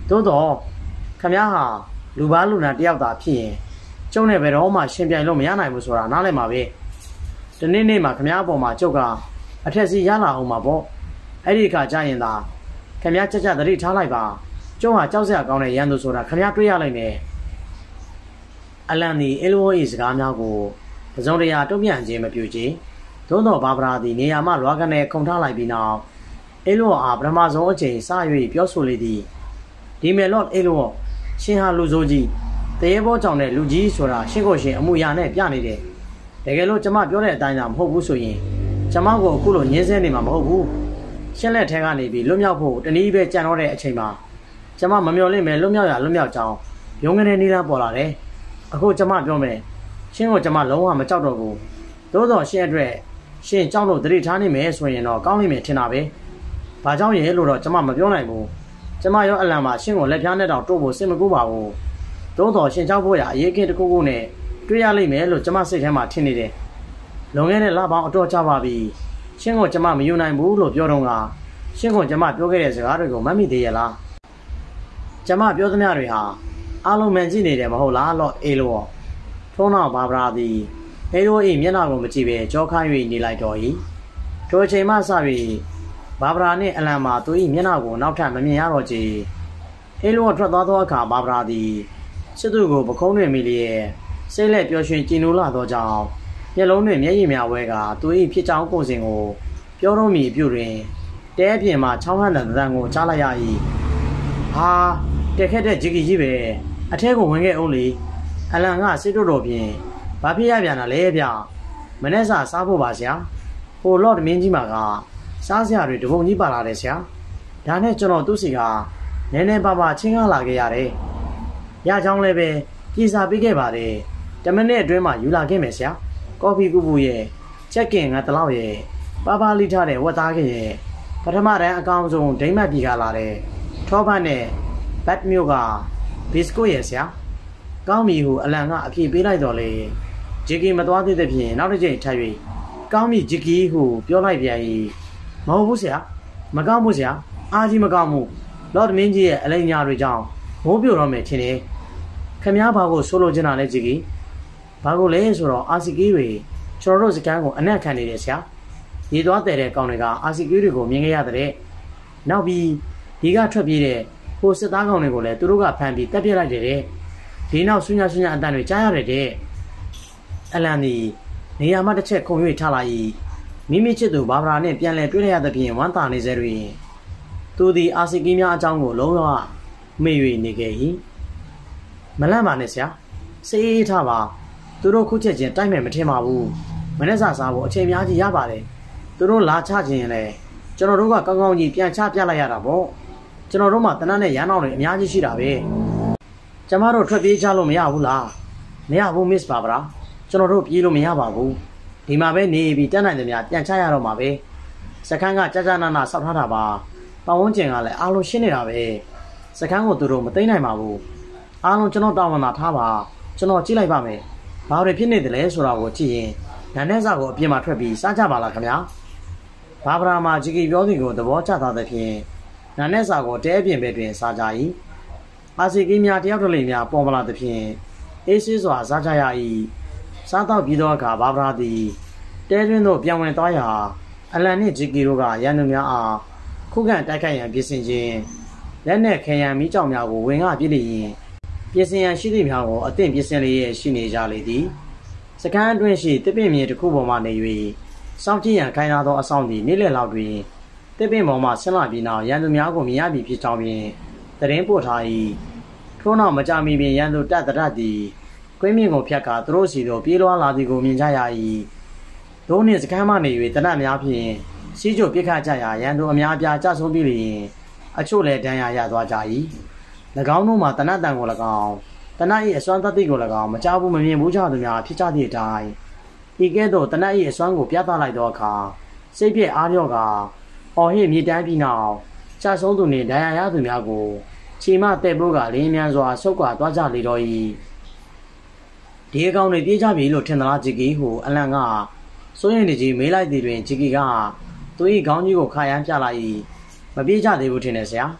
သို့တော့ခမည်းဟာလူပါလူနာတယောက်သာဖြစ်ရင်ကျုံနဲ့ဘယ်တော့မှရှင်ပြိုင်လို့မရနိုင်ဘူးဆိုတာနားလည်မှာပဲဒီနေ့မှာခမည်းအပေါ်မှာကျုပ်ကအထက်စီရလာအောင်မှာပေါ့အဲ့ဒီအခါကျရင်သာခမည်းကြကြသတိထားလိုက်ပါကျုံဟာကြောက်စရာကောင်းတဲ့ရန်သူဆိုတာခမည်းတွေ့ရလိုက်မယ်အလန်ဒီအီလို၏စကားများကိုပစုံတရာတုံ့ပြန်ခြင်းမပြုချေသို့တော်ဘာဗရာသည်နေရာမှလွားကနေခုန်ထားလိုက်ပြီးနောက်အီလိုအားပထမဆုံးအချိန်စ၍ပြောဆိုလေသည်ဒီမယ်လော့အီလိုရှင်ဟာလူဆိုးကြီးတရေဘောကြောင့်နဲ့လူကြီးဆိုတာရှင်းကိုရှင်အမှုရာနဲ့ပြနေတယ်တကယ်လို့ကျမပြောတဲ့အတိုင်းသာမဟုတ်ဘူးဆိုရင်ကျမကိုအခုလိုညှင်းဆဲနေမှာမဟုတ်ဘူးရှင်းလက်ထဲကနေပြီးလွတ်မြောက်ဖို့တနည်းပဲကြံတော့တဲ့အချိန်မှာကျမမမျော်လင့်မဲ့လွတ်မြောက်ရလွတ်မြောက်ကြောင်းရုံးကနေနေလာပေါ်လာတယ်အခုကျမပြောမယ်ရှင်းကိုကျမလုံးဝမကြောက်တော့ဘူးသို့တော်ရှင်းအတွက်ရှင်းကြောက်လို့တတိထားနေမယ်ဆိုရင်တော့ကောင်းလိမ့်မယ်ထင်တာပဲဘာကြောင့်ရဲလို့တော့ကျမမပြောနိုင်ဘူးကျမရောအလံမှာရှင်းကိုလက်ပြားနဲ့တောင်တို့ဖို့စိတ်မကူပါဘူးသို့တော်ရှင်းကြောက်ဖို့ရအရေးကင်းတစ်ခုခုနဲ့တွေ့ရလိမ့်မယ်လို့ကျမစိတ်ထဲမှာထင်နေတယ်လွန်ခဲ့တဲ့လပေါင်းအတော်ကြာပါပြီရှင်းကိုကျမမယူနိုင်ဘူးလို့ပြောတော့ကရှင်းကိုကျမပြောခဲ့တဲ့စကားတွေကိုမမိသေးရလားကျမပြောသမျှတွေဟာအားလုံးမှန်ကြည့်နေတယ်မဟုတ်လားလို့အေလိုထုံးတော့ဘာဗရာသည်အေလို၏မျက်နှာကိုမကြည့်ပဲကြောခိုင်း၍နေလိုက်တော့၏ထိုအချိန်မှစ၍ဘာဗရာနှင့်အလံမှာသူ၏မျက်နှာကိုနောက်ထပ်မမြင်ရတော့ချေအေလိုထွက်သွားသောအခါဘာဗရာသည်စစ်သူကိုပခုံးတွင်မိလျက်စိတ်လက်ပျော်ရွှင်ကြည်နူးလာသောကြောင့်မျက်လုံးတွင်မျက်ရည်များဝဲကသူ၏ဖြစ်ကြောင်းကိုယ်စဉ်ကိုပြောတော့မိပြုတွင်တဲအပြင်မှချောင်းဟန်တဲ့သံကိုကြားလိုက်ရ၏ဟာတက်ခက်တဲ့ဂျီကီကြီးပဲအထက်ကိုဝင်ခဲ့အောင်လေအလံကစစ်တို့တော်ဖြင့်ဘာဖြစ်ရပြန်တာလဲဗျမနေ့စာစားဖို့ပါဆရာဟိုလော့ဒမင်းကြီးမှာကစားစရာတွေတပုံကြီးပါလာတယ်ဆရာဒါနဲ့ကျွန်တော်သူ့စီကနည်းနည်းပါးပါးချင်းကားလာခဲ့ရတယ်ရချောင်းလည်းပဲပြည်စာပေးခဲ့ပါတယ်10မိနစ်အတွင်းမှာယူလာခဲ့မယ်ဆရာကော်ဖီကူပူရဲ့ချက်ကင်ငါတလောက်ရဲ့ပါပါလိထားတဲ့ဝက်သားကရဲ့ပထမတန်းအကောင်ဆုံးဒိမ့်မတ်ပြည်ကလာတဲ့ထောပတ်နဲ့ဘတ်မျိုးကဘစ်ကိုရဲ့ဆရာကောင်းပြီဟုအလံကအပြေပေးလိုက်တော့လေဂျီကီမသွားသေးတဲ့ဖြင့်နောက်တစ်ချိန်ထပ်၍ကောင်းပြီဂျီကီဟုပြောလိုက်ပြန်၏မဟုတ်ဘူးဆရာမကောင်းဘူးဆရာအားကြီးမကောင်းဘူးလော့ဒမင်းကြီးရဲ့အလိမ်ညာတွေကြောင့်မိုးပြိုတော့မယ်ထင်တယ်ခင်ဗျားဘာကိုဆိုလိုချင်တာလဲဂျီကီဘာကိုလဲဆိုတော့အာစီကီတွေကျွန်တော်တို့စကန်ကိုအနက်ခံနေတယ်ဆရာရေသွားတဲ့ကောင်တွေကအာစီကီတွေကိုမြင်ခဲ့ရတဲ့နောက်ပြီးဒီကထွက်ပြေးတဲ့ဟိုစစ်သားကောင်တွေကိုလည်းသူတို့ကဖမ်းပြီးတပ်ပြစ်လိုက်တယ်တဲ့ဒီနောက်ဆွညအတန်တွေကြားရတယ်တဲ့အလန်ဒီနေရာမှတစ်ချက်ခုံ၍ထားလိုက်မိမိချစ်သူဘာဗရာနဲ့ပြန်လည်တွေ့ရတဲ့ပြင်ဝမ်းသာနေစေတွင်သူသည်အာစီကီများအကြောင်းကိုလုံးဝမေ့၍နေခဲ့၏မလန့်ပါနဲ့ဆရာစေးထားပါသူတို့ခုချက်ချင်းတိုက်မယ်မထင်ပါဘူးမနေ့စာစားဖို့အချိန်များကြီးရပါတယ်သူတို့လာချခြင်းရင်လည်းကျွန်တော်တို့ကကောင်းကောင်းကြီးပြန်ချပြလိုက်ရတာပေါ့ကျွန်တော်တို့မှတနတ်နဲ့ရန်အောင်တွေအများကြီးရှိတာပဲကျမတို့ထွက်ပြေးကြလို့မရဘူးလားမရဘူးမစ်ပါဗရာကျွန်တော်တို့ပြေးလို့မရပါဘူးဒီမှာပဲနေပြီးတက်နိုင်တယ်များပြန်ချရတော့မှာပဲစခန်းကကြာကြာနာနာစောက်ထားတာပါပတ်ဝန်းကျင်ကလည်းအားလုံးရှင်းနေတာပဲစခန်းကိုသူတို့မသိနိုင်ပါဘူးအားလုံးကျွန်တော်တာဝန်သာထားပါကျွန်တော်ကြည့်လိုက်ပါမယ်ဘာတွေဖြစ်နေတယ်လဲဆိုတာကိုကြည့်ရင်နာနဲ့စာကိုအပြင်မှာထွက်ပြီးစားကြပါလားခင်ဗျာဘာဗရာမှာဂျီကီပြောသည်ကိုသဘောကျသွားသဖြင့်နာနဲ့စာကိုတဲအပြင်ဘက်တွင်စားကြ၏အာစီကီများတယောက်တစ်လိမ့်များပေါ်မလာသဖြင့်အေးဆေးစွာစားကြရ၏စားတော့ပြီးသောအခါဘာဗရာသည်တဲတွင်သို့ပြန်ဝင်သွားရာအလန်နှင့်ဂျီကီတို့ကရန်သူများအားခုခံတိုက်ခိုက်ရန်ပြင်ဆင်ခြင်းလက်နက်ခဲယံမိကြောင်များကိုဝင်ကပြစ်လျင်ပြင်ဆင်ရန်ရှိသည့်များကိုအသင့်ပြင်ဆင်လျက်ရှိနေကြလေသည်စကန်းအတွင်းရှိတစ်ပင်မြေတစ်ခုပေါ်မှနေ၍စောင့်ကြည့်ရန်ခိုင်းထားသောအဆောင်သည်နေ့လယ်လောက်တွင်တစ်ပင်ပေါ်မှဆင်းလာပြီးနောက်ရန်သူများကိုမြင်ရပြီးဖြစ်ကြောင်းဖြင့်သတင်းပို့ထား၏ထို့နောက်မကြာမီပင်ရန်သူတပ်တရသည်ကွင်းမြင့်ကိုဖြတ်ကာသူတို့စီသို့ပြေးလွှားလာသည်ကိုမြင်ကြရ၏ဒိုးနှင့်စကန်းမှနေ၍တနတ်များဖြင့်စီးကျိုပစ်ခတ်ကြရာရန်သူအများအပြားကြဆုံးပြီးလျင်အချို့လည်းဒဏ်ရာရသွားကြ၏၎င်းတို့မှာတနတ်တန်ကို၎င်းတနတ်၏အစွမ်းသတ္တိကို၎င်းမကြားဘူးမမြင်ဘူးကြသူများဖြစ်ကြသည့်အတိုင်းဤကဲ့သို့တနတ်၏အစွမ်းကိုပြသလိုက်သောအခါစိတ်ပြည့်အားလျော့ကအော်ဟစ်မြေတန်းပြီးနောက်ကြဆုံးသူနှင့်ဒဏ်ရာရသူများကိုခြေမတဲ့ပိုးကလင်းမြန်စွာဆုတ်ကွာသွားကြလေတော့၏ဒီအကောင်တွေပြေးကြပြီလို့ထင်သလားဂျီကီဟုအလန်ကစိုးရိမ်နေကြီးမေးလိုက်သည်တွင်ဂျီကီကသူ၏ခေါင်းကြီးကိုခါရမ်းပြလိုက်၏မပြေးကြသေးဘူးထင်တယ်ဆရာ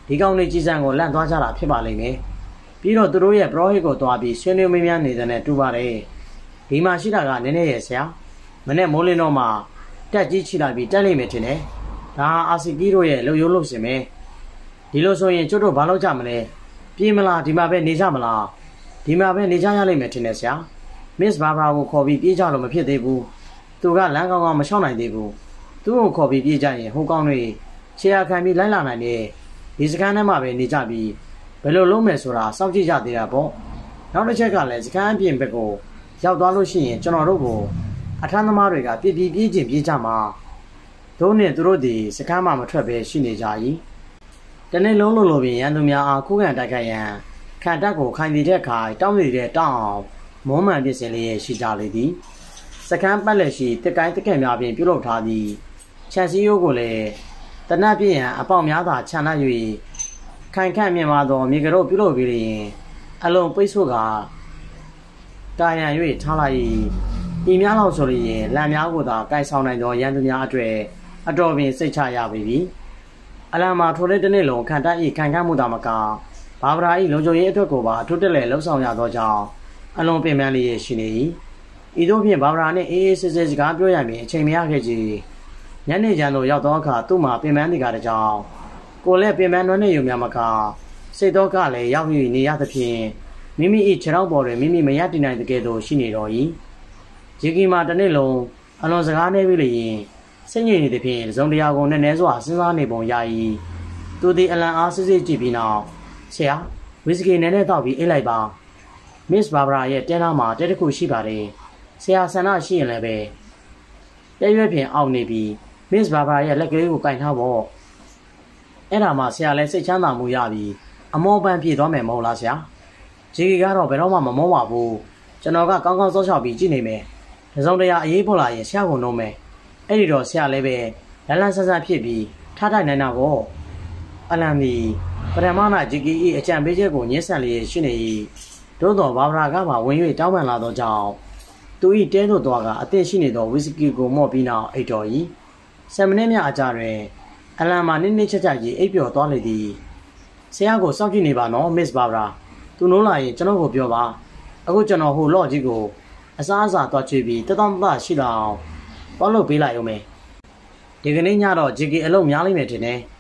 ဒီကောင်တွေကြီးစံကိုလန့်သွားကြတာဖြစ်ပါလိမ့်မယ်ပြီးတော့သူတို့ရဲ့ပရောဟိတ်ကိုတွားပြီးဆွေးနွေးမေးမြန်းနေတဲ့နဲ့တူပါတယ်ဒီမှာရှိတာကနည်းနည်းရဲ့ဆရာမနဲ့မိုးလင်းတော့မှတက်ကြီးချီလာပြီးတက်လိမ့်မယ်ထင်တယ်ဒါအာစီကီတို့ရဲ့လှုပ်ရိုးလှုပ်စင်ပဲဒီလိုဆိုရင်ကျုပ်တို့ဘာလုပ်ကြမလဲပြေးမလားဒီမှာပဲနေကြမလားဒီမှာပဲနေကြရလိမ့်မယ်ထင်တယ်ဆရာမစ်ဘာဘာကိုခေါ်ပြီးပြေးကြလို့မဖြစ်သေးဘူးသူကလမ်းကောင်းကောင်းမလျှောက်နိုင်သေးဘူးသူ့ကိုခေါ်ပြီးပြေးကြရင်ဟိုကောင်းတွေခြေရခံပြီးလိုက်လာနိုင်တယ်ဒီစကန်ထဲမှာပဲနေကြပြီးဘယ်လိုလုပ်မယ်ဆိုတာစောင့်ကြည့်ကြသေးတာပေါ့နောက်တစ်ချက်ကလည်းစကန်အပြင်ဘက်ကိုရောက်သွားလို့ရှိရင်ကျွန်တော်တို့ကိုအထမ်းသမားတွေကပြေးပြေးချင်းပြေးကြမှာတို့နဲ့သူတို့ဒီစကန်မှမထွက်ပဲရှိနေကြ၏တနေ့လုံးလို့ပြင်ရန်သူများအားခုခံတိုက်ခိုက်ရန်ခံတပ်ကိုခိုင်တည်တဲ့ခိုင်တောင်းတည်တဲ့တောင်းအောင်မုံမှန်ပြစ်စင်လေးရဲ့ရှိကြလေသည်စကန်ပတ်လက်ရှိတက်ကိုင်းတက်ခဲ့များပြင်ပြုလုပ်ထားသည်ခြံစည်းရိုးကိုလည်းတနတ်ပြည့်ရန်အပေါက်များသာခြံနှံ့၍ခိုင်ခန့်မြင်မာသောမြေကတို့ပြုလုပ်ပြီးရင်အလုံးပိတ်ဆို့ကတာရန်၍ထားလိုက်ဤများလောက်ဆိုရင်လမ်းများကိုသာကိုက်ဆောင်နိုင်သောရန်သူများအတွေ့အတော်ပင်စိတ်ချရပေပြီအလံမှာထိုတဲ့တစ်နေ့လုံးခံတတ်၏ခံခန့်မှုသာမကဘာဗရာ၏လုံခြုံရေးအတွက်ကိုပါအထွတ်တက်လဲလှုပ်ဆောင်ရသောကြောင့်အလုံးပင်ပန်းလေးရှိနေ၏ဤသို့ဖြင့်ဘာဗရာနှင့်အေးအေးဆေးဆေးစကားပြောရမည်အချိန်မရခဲ့ကြညနေကျန်သို့ရောက်သောအခါသူ့မှာပင်ပန်းနေကြတဲ့ကြောင့်ကိုလည်းပင်ပန်းနွမ်းနေယူများမကစိတ်တော့ကလည်းရောက်၍နေရသဖြင့်မိမိ၏ခြေထောက်ပေါ်တွင်မိမိမရတည်နိုင်တဲ့ကဲ့သို့ရှိနေတော်၏ဂျီကီမှာတစ်နေ့လုံးအလွန်စကားနေပြီလျင်စိတ်ငြိမ်နေသဖြင့်ဇုံတရားကိုနည်းနည်းစွာစဉ်းစားနေပုံရ၏သူသည်အလံအားစစ်စစ်ကြည့်ပြီးနောက်ဆရာဝီစကီနည်းနည်းတောက်ပြီးအိတ်လိုက်ပါမစ်ဘာဗရာရဲ့တဲနာမှာတဲတစ်ခုရှိပါတယ်ဆရာဆန္ဒရှိရင်လည်းပဲတဲရွက်ဖြင့်အောက်နေပြီးမစ်ဘာဗရာရဲ့လက်ကလေးကိုကင်ထားဖို့အဲ့ဒါမှဆရာလည်းစိတ်ချမ်းသာမှုရပြီးအမောပန်းပြေသွားမယ်မဟုတ်လားဆရာဂျီကီကတော့ဘယ်တော့မှမမောပါဘူးကျွန်တော်ကကောင်းကောင်းစောချောက်ပြီးကြည့်နေမယ်တစုံတရာအရေးပေါ်လာရင်ဆရာကိုနှုံးမယ်အဲ့ဒီတော့ဆရာလည်းပဲလန်းလန်းဆန်းဆန်းဖြစ်ပြီးထားထိုင်နိုင်တာကိုအလံမီပထမနာဂျီကီ၏အကြံပေးချက်ကိုညှင်းဆန်လျက်ရှိနေ၏သို့တော်ဘာဗရာကမှဝင်၍တောင်းပန်လာသောကြောင့်သူ၏တဲသို့သွားကအသင့်ရှိနေသောဝီစကီကိုမော့ပြီးနောက်အိတ်တော်၏7မိနစ်မြအကြာတွင်အလံမှာနစ်ချက်ကြီးအိပ်ပျော်သွားလေသည်ဆရာကိုစောင့်ကြည့်နေပါနော်မစ်ဘာဗရာသူနိုးလာရင်ကျွန်တော်ကိုပြောပါအခုကျွန်တော်ဟိုလော့ကြီးကိုအစားအစာတွားချွေပြီးတတော်သားရှိလာအောင်ပေါလို့ပေးလိုက်အောင်မယ်ဒီကနေ့ညတော့ဂျီကီအလုံးများလိမ့်မယ်ထင်တယ်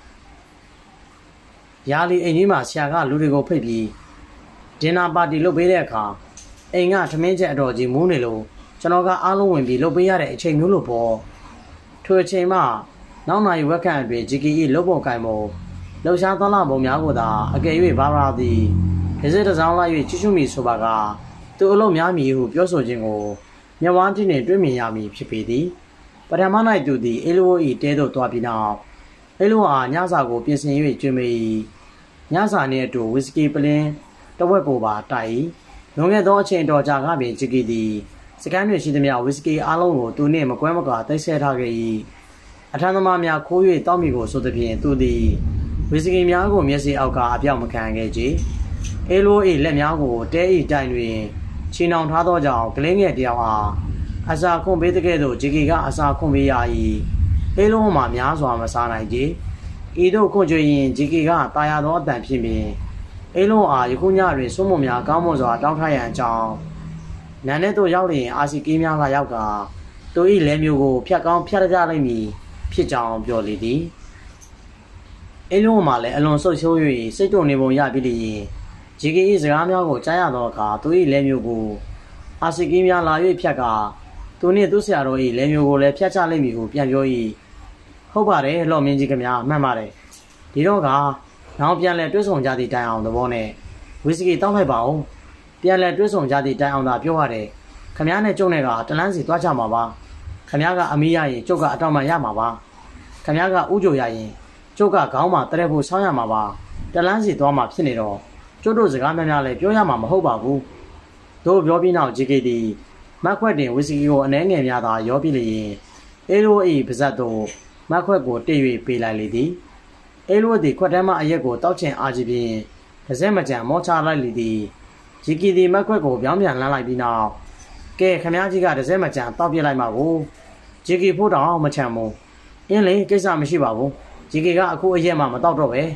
ရာလီအိမ်ကြီးမှာဆရာကလူတွေကိုဖိတ်ပြီးဒင်နာပါတီလုပ်ပေးတဲ့အခါအိမ်ကထမင်းချက်အတော်ကြီးမူးနေလို့ကျွန်တော်ကအားလုံးဝင်ပြီးလုပ်ပေးရတဲ့အချိန်မျိုးလို့ပေါ့ထိုအချိန်မှနောက်နိုင်ဝက်ခန့်အတွင်းဂျီကီ၏လုပ်ဖို့ကင်ဖို့လှုပ်ရှားသွားလာပုံများကိုသာအကယ်၍ဘာဗရာသည်ဒီစစ်တစောင်းလိုက်၍ချွတ်ချွတ်မိဆိုပါကသူအလုံးများမည်ဟုပြောဆိုခြင်းကိုမျက်ဝန်းတင်နှင့်တွေ့မြင်ရမည်ဖြစ်ပေသည်ပထမ၌သူသည်အေလို၏တဲသို့သွားပြီးနောက်အေလိုအားညစာကိုပြင်ဆင်၍ကျွေးမိညစာနှင့်အတူဝီစကီပလင်းတဝက်ကိုပါတိုက်လွန်ခဲ့သောအချိန်တော်ကြာကပင်ဂျီကီသည်စကန်တွင်ရှိသမျှဝီစကီအားလုံးကိုသူနှင့်မကွဲမကွာသိမ်းဆည်းထားခဲ့၏အထမ်းသမားများခိုး၍တောက်မိကိုဆိုသဖြင့်သူသည်ဝီစကီများကိုမျက်စိအောက်ကအပြောက်မခံခဲ့ကြအေလို၏လက်များကိုတဲ၏တိုင်တွင်ချီနှောင်ထားသောကြောင့်ကလေးငယ်တယောက်အားအစာခွန်ပေးတဲ့ကဲ့သို့ဂျီကီကအစာခွန်ပေးရ၏အေလိုမှများစွာမစားနိုင်ကြဤသို့ခွန်ကြွရင်ဂျီကီကတာယာသောအတန်ဖြစ်ပြီးအေလိုအားယခုညတွင်စွန့်မများကောင်းမွန်စွာတောင်းထားရန်အကြောင်းနန်းထဲသို့ရောက်လျင်အာစီကီးများလာရောက်ကသူ၏လဲမျိုးကိုဖြတ်ကောင်းဖြတ်ကြလိမ့်မည်ဖြစ်ကြောင်းပြောလေသည်အေလိုမှလည်းအလွန်ဆုတ်ချိုး၍စိတ်တုန်နေပုံရပြီးလျင်ဂျီကီ၏စကားများကိုကြားရသောအခါသူ၏လဲမျိုးကိုအာစီကီးများလာ၍ဖြတ်ကသူနှင့်သူဆရာတော်၏လဲမျိုးကိုလည်းဖြတ်ချလိမ့်မည်ဟုပြန်ပြော၏ဟုတ်ပါတယ်လော့မင်းကြီးခင်ဗျာမှန်ပါတယ်ဒီတော့ကနောက်ပြန်လဲတွဲဆောင်ကြသည့်တိုင်အောင်သဘောနဲ့ဝီစကီတောင်းလိုက်ပါဦးပြန်လဲတွဲဆောင်ကြသည့်တိုင်အောင်သာပြောရတယ်ခင်ဗျားနဲ့ကျုံနဲ့ကတလန်းစီသွားကြမှာပါခင်ဗျားကအမီးရရင်ကျုပ်ကအတောင်မှရမှာပါခင်ဗျားကဥကြိုရရင်ကျုပ်ကခေါင်းမှာတရက်ဖို့ဆောင်းရမှာပါတလန်းစီသွားမှာဖြစ်နေတော့ကျုပ်တို့စကားများများလည်းပြောရမှာမဟုတ်ပါဘူးတို့ပြောပြီးနောက်ဂျီကီတီမက်ခွက်တင်ဝီစကီကိုအနှဲငယ်များသာရောပြီးလျင်အေလို၏ပါဇက်သို့မက်ခွက်ကိုတိတ်၍ပေးလိုက်လေသည်အေလိုသည်ခွက်တမ်းမှအရက်ကိုတောက်ချင်အားကြီးဖြင့်တစ်စက်မကြံမောချလိုက်လေသည်ဂျီကီသည်မက်ခွက်ကိုပြောင်းပြန်လှမ်းလိုက်ပြီးနောက်ကဲခမည်းကြီးကတစ်စက်မကြံတောက်ပြလိုက်မှာကိုဂျီကီဖို့တောင်မချမ်းဘူးအင်းလေကိစ္စမရှိပါဘူးဂျီကီကအခုအရက်မှမတောက်တော့ပဲ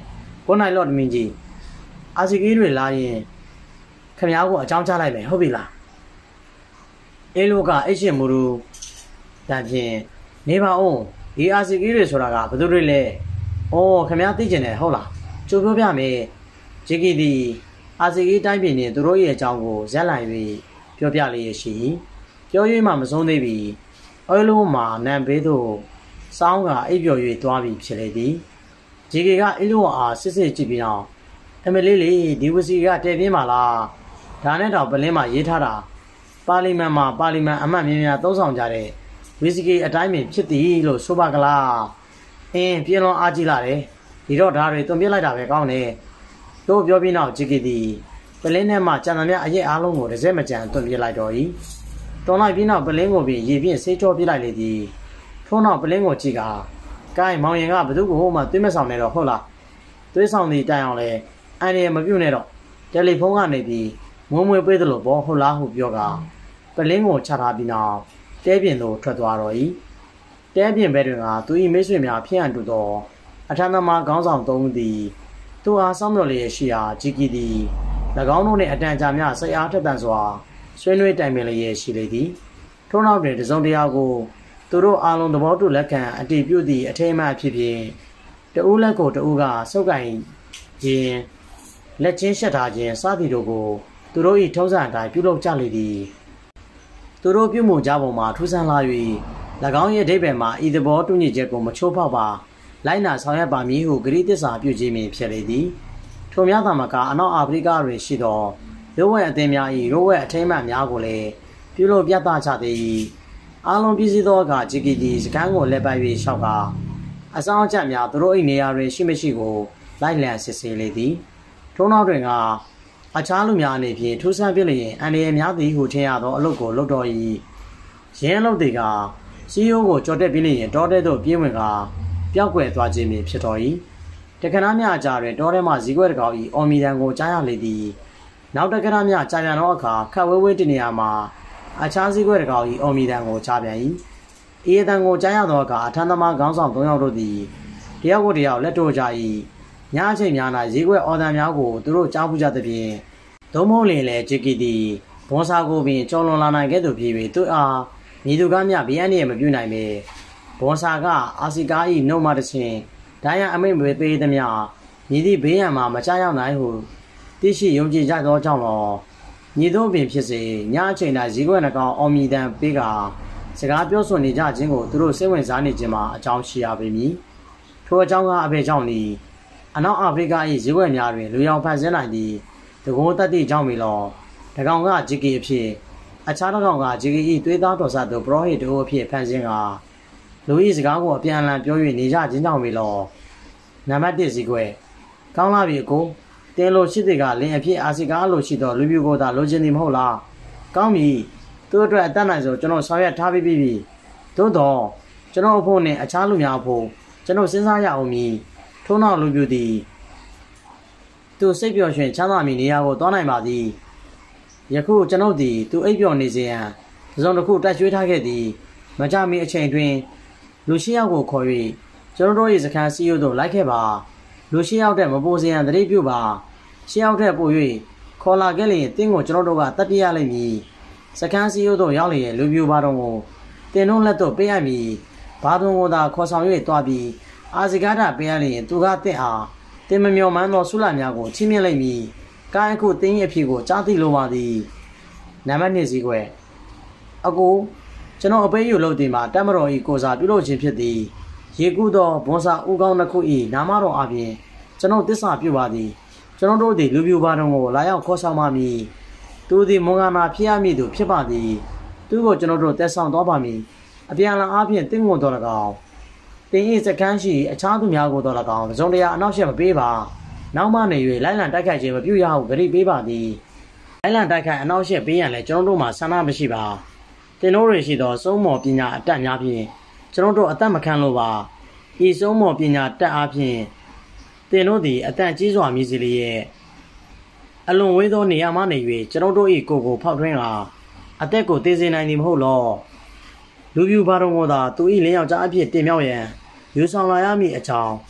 ကိုနိုင်လော့တမင်းကြီးအာစီကီတွေလာရင်ခင်ဗျားကိုအကြောင်းကြားလိုက်မယ်ဟုတ်ပြီလားအေးလို့ကအိတ်ရှင်မူရူဒါဖြင့်နေပါဦးဒီအာစီကီတွေဆိုတာကဘယ်သူတွေလဲအော်ခင်ဗျားသိကျင်တယ်ဟုတ်လားကြိုပြောပြမယ်ဂျီကီဒီအာစီကီတိုင်းပြည်နဲ့သူတို့ရဲ့အကြောင်းကိုဇက်လိုက်ပြီးပြောပြလေးရရှိပြော၍မှမဆုံးသေးပြီအဲလိုမှနံပေးသို့စောင်းကအိပ်ပျော်၍သွားပြီဖြစ်လေသည်ဂျီကီကအေးလို့အားစစ်စစ်ကြည့်ပြီးတော့အမလေးလေးဒီဝစီကတဲပြင်းပါလားဒါနဲ့တော့ပလင်းမှာရေးထားတာပါလီမန်မှာပါလီမန်အမတ်များများသုံးဆောင်ကြတဲ့ဝီစကီအတိုင်းပင်ဖြစ်သည်လို့ဆိုပါကလားအင်းပြင်းလွန်အားကြီးလာတယ်ဒီတော့ဓာတ်တွေတွန်ပြလိုက်တာပဲကောင်းတယ်တို့ပြောပြီးနောက်ဂျီကီတီပလင်းထဲမှာကြံသမျှအရက်အားလုံးကိုတစ်စက်မကြံတွန်ပြလိုက်တော့၏တွန်လိုက်ပြီးနောက်ပလင်းကိုပြီးရေပြင်းဆေးကြောပြလိုက်လေသည်ထို့နောက်ပလင်းကိုကြည့်ကကိုင်းမောင်ရင်ကဘသူ့ကိုဟိုမှသွေးမဆောင်နေတော့ဟုတ်လားသွေးဆောင်သည်တိုင်အောင်လဲအန်ရမပြုတ်နဲ့တော့တယ်လီဖုန်းကနေပြီးမွေးမွေးပေးသလိုပေါ့ဟုတ်လားဟုပြောကပလင်းကိုချထားပြီးနောက်တဲပြင်သို့ထွက်သွားတော့၏တဲပြင်ဘက်တွင်ကသူ၏မိတ်ဆွေများဖြစ်အံ့တူသောအထမ်းသမားခေါင်းဆောင်သုံးဦးသည်သူအားစောင့်မျှော်လျက်ရှိရာဂျီကီသည်၎င်းတို့နှင့်အတန်ကြာများစိတ်အားထက်သန်စွာဆွေးနွေးတိုင်ပင်လျက်ရှိလေသည်ထို့နောက်တွင်တစုံတရာကိုသူတို့အားလုံးသဘောတူလက်ခံအတည်ပြုသည့်အထိမ်းအမှတ်ဖြစ်ဖြင့်တဦးလက်ကိုတဦးကစုပ်ကိုင်ခြင်းလက်ချင်းရှက်ထားခြင်းစသည်တို့ကိုသူတို့၏ထုံးစံအတိုင်းပြုလုပ်ကြလေသည်သူတို့ပြုမှုကြပုံမှာထူးဆန်းလာ၍၎င်းရဲ့အဓိပ္ပာယ်မှာဤသဘောတူညီချက်ကိုမချိုးဖောက်ပါလိုက်နာဆောင်ရွက်ပါမည်ဟုဂရုသစ္စာပြုခြင်းပင်ဖြစ်လေသည်ထိုများသာမကအနောက်အာဖရိကတွင်ရှိသောရိုးဝဲအသင်းများ၏ရိုးဝဲအထိမ်းအမှတ်များကိုလည်းပြုလုပ်ပြသကြသည်အားလုံးပြည်စည်းသောအခါဂျီကီတီစကန်းကိုလက်ပတ်၍ရှောက်ကာအဆောင်အချက်များသူတို့၏နေရာတွင်ရှိမရှိကိုလိုက်လံစစ်ဆေးလေသည်ထို့နောက်တွင်ကအခြားလူများအနေဖြင့်ထူးဆန်းပြလျင်အန်ဒီရဲ့များသည်ဟုထင်ရသောအလုပ်ကိုလုပ်တော်၏ရင်းလုပ်တွေကစီယိုကိုကြော်တက်ပြလျင်တောထဲသို့ပြေးဝင်ကပျောက်ကွယ်သွားခြင်းဖြစ်တော်၏တက္ကနာများအကြားတွင်တောထဲမှဇီးကွက်တကောင်၏အော်မီတန်ကိုကြားရလေသည်နောက်တက္ကနာများကြာပြန်သောအခါခတ်ဝဲဝဲတနေရာမှာအခြားဇီးကွက်တကောင်၏အော်မီတန်ကိုကြားပြန်၏ဤအတန်ကိုကြားရသောအခါအထမ်းသမားခေါင်းဆောင်၃ယောက်တို့သည်တယောက်ကိုတယောက်လက်တို့ကြ၏ညအချိန်များ၌ဇီးကွက်အော်တန်များကိုသူတို့ကြားပူကြသဖြင့်သို့မဟုတ်လေဂျီကီတီဘွန်စာကိုပင်ကျော်လွန်လာနိုင်ခဲ့သူဖြစ်၍သူအားမြေသူကားများဘေးအန္တရာယ်မပြုနိုင်ပေဘွန်စာကအာစီကာ၏နှုတ်မှတစ်ချင်းဒိုင်းရအမိန့်ပေးသည်များမြေသည့်ဘေးရန်မှာမချရောက်နိုင်ဟုသိရှိယုံကြည်ကြသောကြောင့်လောမြေတို့ပင်ဖြစ်စေညအချိန်၌ဇီးကွက်နှကောင်အော်မီတန်ပေးကစကားပြောဆိုနေကြခြင်းကိုသူတို့စိတ်ဝင်စားနေခြင်းမှာအကြောင်းရှိရပေမည်ထိုအကြောင်းကအဖေကြောင့်သည်အနောက်အာဖရိက၏ဇီးကွက်များတွင်လူရောင်ဖန်ဆင်းနိုင်သည့်တကောတတိကြောင့်မီလောတကောင်ကဂျီကီအဖြစ်အခြားတကောင်ကဂျီကီ၏သွေးသားတော်ဆတ်သို့ပရောဟိတ်တို့အဖြစ်ဖန်ဆင်းကလူ၏စကားကိုအပြန်အလှန်ပြော၍နေကြခြင်းကြောင့်မီလောနံပါတ်1ဇီးကွက်ကောင်းလာပြီကိုတင်းလို့ရှိတဲ့ကလင်းအဖြစ်အာစီကားလို့ရှိတော့လူပြူကိုသာလိုချင်သည်မဟုတ်လားကောင်းပြီသူ့အတွက်အတတ်နိုင်ဆုံးကျွန်တော်ဆောင်ရွက်ထားပြီးပြီသို့တော့ကျွန်တော်အဖို့နဲ့အခြားလူများအဖို့ကျွန်တော်စဉ်းစားရအောင်မည်ထို့နောက်လူပြူသည်သူစိတ်ပျော်ရွှင်ချမ်းသာမည်နေရာကိုသွားနိုင်ပါသည်ယခုကျွန်ုပ်သည်သူအိပ်ပျော်နေစေရန်တစ်စုံတစ်ခုတက်ရွှေးထားခဲ့သည်မကြမီအချိန်တွင်လူ၈ယောက်ကိုခေါ်၍ကျွန်တော်တို့၏စခန်းစီးရိုးသို့လိုက်ခဲ့ပါလူ၈ယောက်တဲ့မပိုစေရန်တတိပြုပါ၈ယောက်တဲ့ပို့၍ခေါ်လာခဲ့လျင်တင်းကိုကျွန်တော်တို့ကတတ်ပြရလိမ့်မည်စခန်းစီးရိုးသို့ရောက်လျင်လူပြူပါတော်ကိုတင်းတို့လက်သို့ပေးရမည်ဘာသွန်ကိုသာခေါ်ဆောင်၍တွားပြီးအာဇီကားတာပေးရလျင်သူကတင့်အားတင်းမမျော်မှန်းသောဆုလများကိုချင်းမြင့်လိုက်မည်ကားအခုတင်းရဲ့အဖြစ်ကိုကြားသိလိုပါသည်နံပါတ်2ဇီးကွယ်အကိုကျွန်တော်အပေးယူလို့ဒီမှာတက်မတော်ဤကိုစားပြုလုပ်ခြင်းဖြစ်သည်ရေကူးသောဘွန်စာဦးကောင်းတစ်ခု၏နာမတော်အပြင်ကျွန်တော်တစ္ဆာပြုပါသည်ကျွန်တော်တို့သည်လူပြူပါတော်ကိုလာရောက်ခေါ်ဆောင်ပါမည်သူသည်မွန်ဂါနာဖြစ်ရမည်သူဖြစ်ပါသည်သူကိုကျွန်တော်တို့တက်ဆောင်သွားပါမည်အပြန်လာအားဖြင့်တင်းကိုတော်၎င်းတင်း၏စကန်းရှိအခြားသူများကိုတော်၎င်းတစုံတရာအနောက်ရှက်မပေးပါနောက်မှနေ၍လိုက်လံတိုက်ခိုက်ခြင်းမပြုရဟုဂရုပေးပါသည်လိုက်လံတိုက်ခိုက်အနောက်ရှက်ပေးရန်လည်းကျွန်တော်တို့မှာဆန္ဒမရှိပါတင်တို့တွေရှိသောစုံမော်ပညာအတတ်များဖြင့်ကျွန်တော်တို့အသက်မခံလို့ပါဤစုံမော်ပညာတက်အားဖြင့်တင်တို့သည်အတန်ကြီးစွာမြည်စီလျက်အလွန်ဝေးသောနေရာမှနေ၍ကျွန်တော်တို့၏ကိုယ်ကိုဖောက်ထွင်းကအသက်ကိုသေစေနိုင်သည်မဟုတ်လောလူပြူပါတော်ကသာသူ၏လင်းယောက်ျားအဖြစ်တင်မြောက်ရန်ယူဆောင်လာရမည်အကြောင်း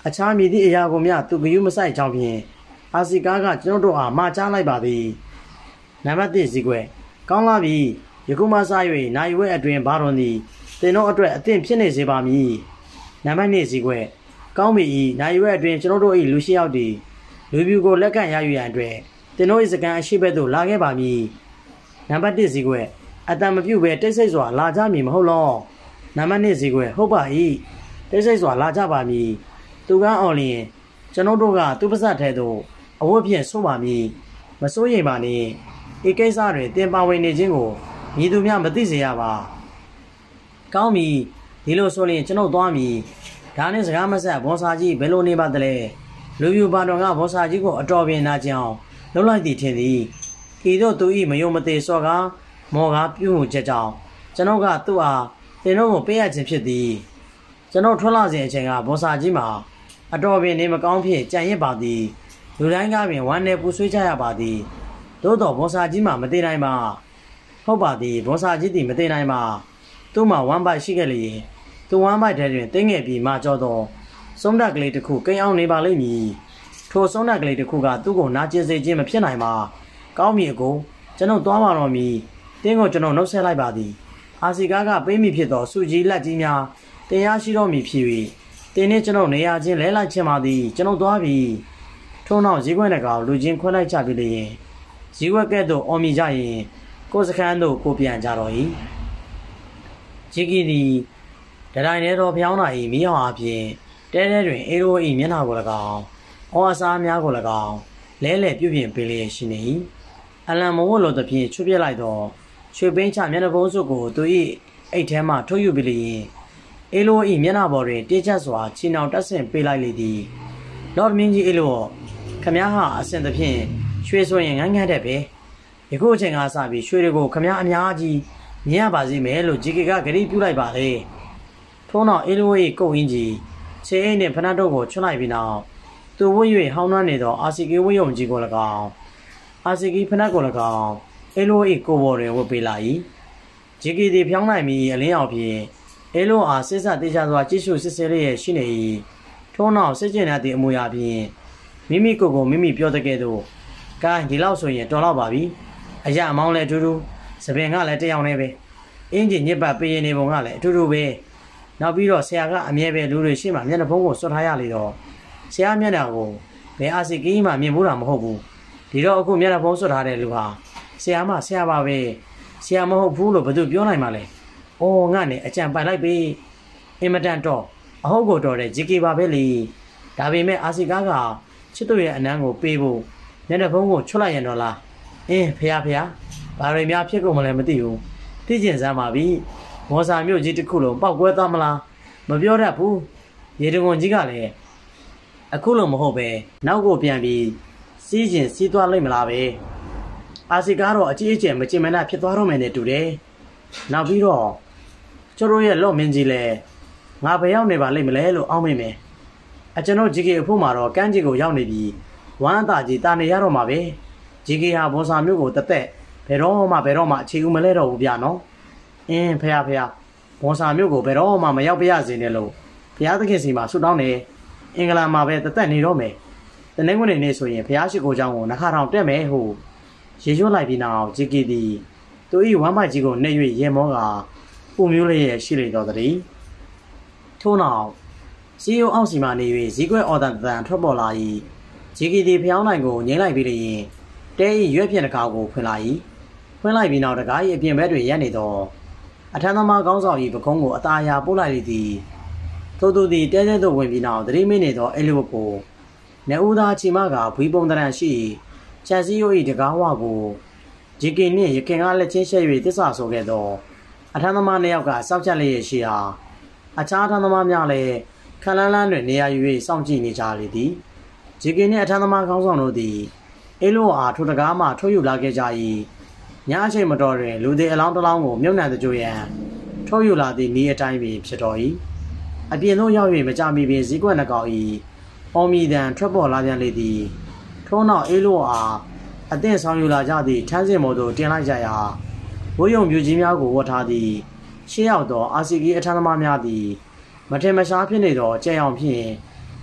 အခြားမည်သည့်အရာကိုမျှသူဂရုမစိုက်ကြောင်းဖြင့်အာစီကာကကျွန်တော်တို့အားမှာကြားလိုက်ပါသည်နံပါတ်1ဈေးကွက်ကောင်းလာပြီယခုမှစ၍နိုင်ဝဲအတွင်ဘာတွင်သည်တင်တို့အတွက်အသင့်ဖြစ်နေစေပါမည်နံပါတ်2ဈေးကွက်ကောင်းပြီနိုင်ဝဲအတွင်ကျွန်တော်တို့၏လူရှိရောက်သည်လူပြူကိုလက်ခံရယူရန်အတွက်တင်တို့၏စကန်အရှိဘက်သို့လာခဲ့ပါမည်နံပါတ်1ဈေးကွက်အတံမပြုတ်ပဲတိတ်ဆိတ်စွာလာကြမည်မဟုတ်လောနံပါတ်2ဈေးကွက်ဟုတ်ပါ၏တိတ်ဆိတ်စွာလာကြပါမည်သူကအောင်လျင်ကျွန်တော်တို့ကသူ့ပါဇက်ထဲသို့အဝတ်ဖြင့်ဆိုးပါမည်မစိုးရိမ်ပါနှင့်ဤကိစ္စတွင်တင်ပါဝင်နေခြင်းကိုမည်သူမျှမသိစေရပါကောင်းပြီဒီလိုဆိုရင်ကျွန်ုပ်သွားမည်ဒါနဲ့စကားမဆက်ဘောစာကြီးဘယ်လိုနေပါသလဲလူပြူပါတော်ကဘောစာကြီးကိုအတော်ပင်နာကြောင်လှုပ်လိုက်သည်ထင်သည်ဤသို့သူ၏မယုံမသေးစော်ကားမော်ကားပြုမှုချက်ကြောင့်ကျွန်ုပ်ကသူ့အားတင်တို့ကိုပေးရခြင်းဖြစ်သည်ကျွန်ုပ်ထွက်လာစဉ်အချိန်ကဘောစာကြီးမှာအတော်ပင်နေမကောင်းဖြင့်ကြံရစ်ပါသည်လူတိုင်းကပင်ဝမ်းနဲ့ပူဆွေးကြရပါသည်သို့တော်ဘောစာကြီးမှာမတည်နိုင်ပါဟုတ်ပါသည်ဘောစာကြီးသည်မတည်နိုင်ပါသူ့မှာဝမ်းပိုက်ရှိခဲ့လေသူဝမ်းပိုက်ထဲတွင်တင်းငယ်ပြီးမှကြောသောစုံးတက်ကလေးတစ်ခုကိန်းအောင်နေပါလိမ့်မည်ထိုစုံးတက်ကလေးတစ်ခုကသူ့ကိုနာကျင်စေခြင်းမဖြစ်နိုင်ပါကောင်းပြီအကိုကျွန်ုပ်သွားပါတော့မည်တင်းကိုကျွန်ုပ်နှုတ်ဆက်လိုက်ပါသည်အာစီကားကပေးမိဖြစ်သောစုကြီးလက်ကြီးများတင်ရရှိတော်မူဖြစ်၍တင်းနှင့်ကျွန်ုပ်နေရာချင်းလဲလိုက်ခြင်းပါသည်ကျွန်ုပ်သွားပြီထို့နောက်ဈေးကွက်တကောင်လူချင်းခွဲလိုက်ကြပြီလေဈေးကွက်ကဲ့သို့အော်မြကြရင်ကိုယ်စခန်းသို့ကိုပြန်ကြတော့၏ဂျီကီသည်တတိုင်းထဲသောဖျောင်းနာ၏မိအောင်အပြင်တဲတဲတွင်အေရို၏မျက်နှာကို၎င်းအော်အစားများကို၎င်းလဲလှယ်ပြုပြင်ပေးလျက်ရှိနေ၏အလံမဝတ်လိုသဖြင့်ချွတ်ပြစ်လိုက်သောရွှေပင်းချမျက်နှာပုံးစုကိုသူ၏အိတ်ထဲမှထုတ်ယူပြီးလျင်အေလို၏မျက်နှာပေါ်တွင်တေးချက်စွာချီနှောင်တက်ဆင်ပေးလိုက်လေသည်လော့ဒ်မင်းကြီးအေလိုခမည်းဟာအစင်သဖြင့်ရွှေဆိုရင်ငန်းငန်းတဲ့ပဲယခုအချိန်ကစပြီးရွှေတွေကိုခမည်းအများကြီးမြင်ရပါစေမယ်လို့ဂျီကေကဂရီပြုလိုက်ပါလေထို့နောက်အေလို၏ကုတ်အင်းကြီးခြေအိမ်နှင့်ဖနက်တို့ကိုချွတ်လိုက်ပြီးနောက်သူဝှ၍ဟောင်းနှွမ်းနေသောအာစီကီဝှယုံကြီးကို၎င်းအာစီကီဖနက်ကို၎င်းအေလို၏ကိုဘော်တွင်ဝတ်ပေးလာ၏ဂျီကီသည်ဖြောင်းနိုင်ပြီးအလင်းအောင်ဖြင့်အေလိုအားစစ်ဆက်တေချာစွာကြည့်ရှုစစ်ဆေးလျက်ရှိနေ၏ထို့နောက်စစ်ကျင်တဲ့သည့်အမူအရာဖြင့်မိမိကိုယ်ကိုမိမိပြောတဲ့ကဲ့သို့ကဲဒီလောက်ဆိုရင်တော်တော့ပါပြီအရာအမောင်းလည်းအတူတူစပင်ကလည်းတယောက်နဲ့ပဲအင်ဂျင်ညစ်ပတ်ပေးရင်နေပုံကလည်းအတူတူပဲနောက်ပြီးတော့ဆရာကအမြဲပဲလူတွေရှေ့မှာမျက်နှာဖုံးကိုစွတ်ထားရလေတော့ဆရာမျက်နှာကိုဘယ်အာစီကီမှမြင်ဘူးတာမဟုတ်ဘူးဒီတော့အခုမျက်နှာဖုံးစွတ်ထားတဲ့လူဟာဆရာမဆရာပါပဲဆရာမဟုတ်ဘူးလို့ဘယ်သူပြောနိုင်မှာလဲအော်ငါနဲ့အကြံပိုင်လိုက်ပြီအင်မတန်တော့အဟုတ်ကိုတော်တဲ့ဂျီကီပါပဲလေဒါပေမဲ့အာစီကားကချစ်တို့ရဲ့အနမ်းကိုပေးဖို့မျက်နှာဖုံးကိုချွတ်လိုက်ရင်တော့လားဖះဘာတွေများဖြစ်ကုန်မလဲမသိဘူးသိကျင်စမ်းပါပြီမော်စာမြို့ကြီးတစ်ခုလုံးပောက်ကွဲသွားမလားမပြောတတ်ဘူးရေတံခွန်ကြီးကလည်းအခုလုံးမဟုတ်ပဲနောက်ကိုပြန်ပြီးစီးကျင်စီးသွားလိမ့်မလားပဲအာစီကားတော့အကြီးအကျယ်မကျင်မနာဖြစ်သွားတော့မယ်နဲ့တူတယ်နောက်ပြီးတော့ကျတို့ရဲ့လော့မင်းကြီးလည်းငါဘယ်ရောက်နေပါလိမ့်မလဲလို့အောင်းမိမယ်ကျွန်တော်ဂျီကေအဖို့မှာတော့ကမ်းခြေကိုရောက်နေပြီးဝမ်းအသာကြီးတာနေရတော့မှာပဲဂျီကေဟာဘောစာမျိုးကိုတသက်ဘယ်တော့မှအခြေဦးမလဲတော့ဘူးဗျာနော်ဖះဘောစာမျိုးကိုဘယ်တော့မှမရောက်ပြရစေနဲ့လို့ဘုရားသခင်စီမှာဆုတောင်းနေအင်္ဂလန်မှာပဲတသက်နေတော့မယ်တနင်္ဂနွေနေ့ဆိုရင်ဘုရားရှိခိုးကျောင်းကိုနှခါထောင်တက်မယ်ဟုရေရွတ်လိုက်ပြီးနောက်ဂျီကေသည်သူ၏ဝမ်းမိုက်ကြီးကိုနှိပ်၍ရေမောကပူမျိုးလေးရဲ့ရှိလေတော်သည်ထို့နောက်စီယိုအောက်စီမှနေ၍ဇီကွဲအော်တန်တန်ထွက်ပေါ်လာ၏ဂျီကီသည်ဖျောင်းနိုင်ကိုငိမ့်လိုက်ပြီးလျင်တဲ၏ရွက်ဖြင့်တကားကိုဖွင့်လိုက်ပြီးနောက်တကား၏အပြင်ဘက်တွင်ရပ်နေသောအထမ်းသမားကောင်းဆောင်၏ပကုံးကိုအသာအရာပို့လိုက်သည်ထို့သူသည်တဲတဲသို့ဝင်ပြီးနောက်သတိမိနေသောအဲလိုကိုနေဦးသားချီမကဘွီပုံတရံရှိချန်စီယို၏တကားဝကိုဂျီကီနှင့်ရခင်ကလက်ချင်းရှက်၍တစ္ဆာဆိုခဲ့သောအထမ်းသမားနှစ်ယောက်ကစောက်ချက်လျက်ရှိရာအခြားအထမ်းသမားများလည်းခလန်းလန်းတွင်နေရာယူ၍စောင့်ကြည့်နေကြလေသည်ဂျီကီနှင့်အထမ်းသမားကောင်းဆောင်တို့သည်အေလိုအားထိုတကားမှထုတ်ယူလာခဲ့ကြ၏ညအချိန်မတော်တွင်လူသည်အလောင်းတစ်လောင်းကိုမြုပ်နှံတကြိုရန်ထုတ်ယူလာသည့်ဤအတိုင်းပင်ဖြစ်တော်၏အပြင်သို့ရောက်၍မကြမီပင်ဈေးကွက်နှကောင်၏အော်မီတန်ထွက်ပေါ်လာပြန်လေသည်ထို့နောက်အေလိုအားအသင့်ဆောင်ယူလာကြသည့်ထန်းစင်မော်သို့တင်လိုက်ကြရာဝိုးယုံပြူကြီးများကိုဝတ်ထားသည့်ရှေ့ရောက်သောအာစီကီအထမ်းသမားများသည်မထင်မရှားဖြစ်နေသောကြဲအောင်ဖြင့်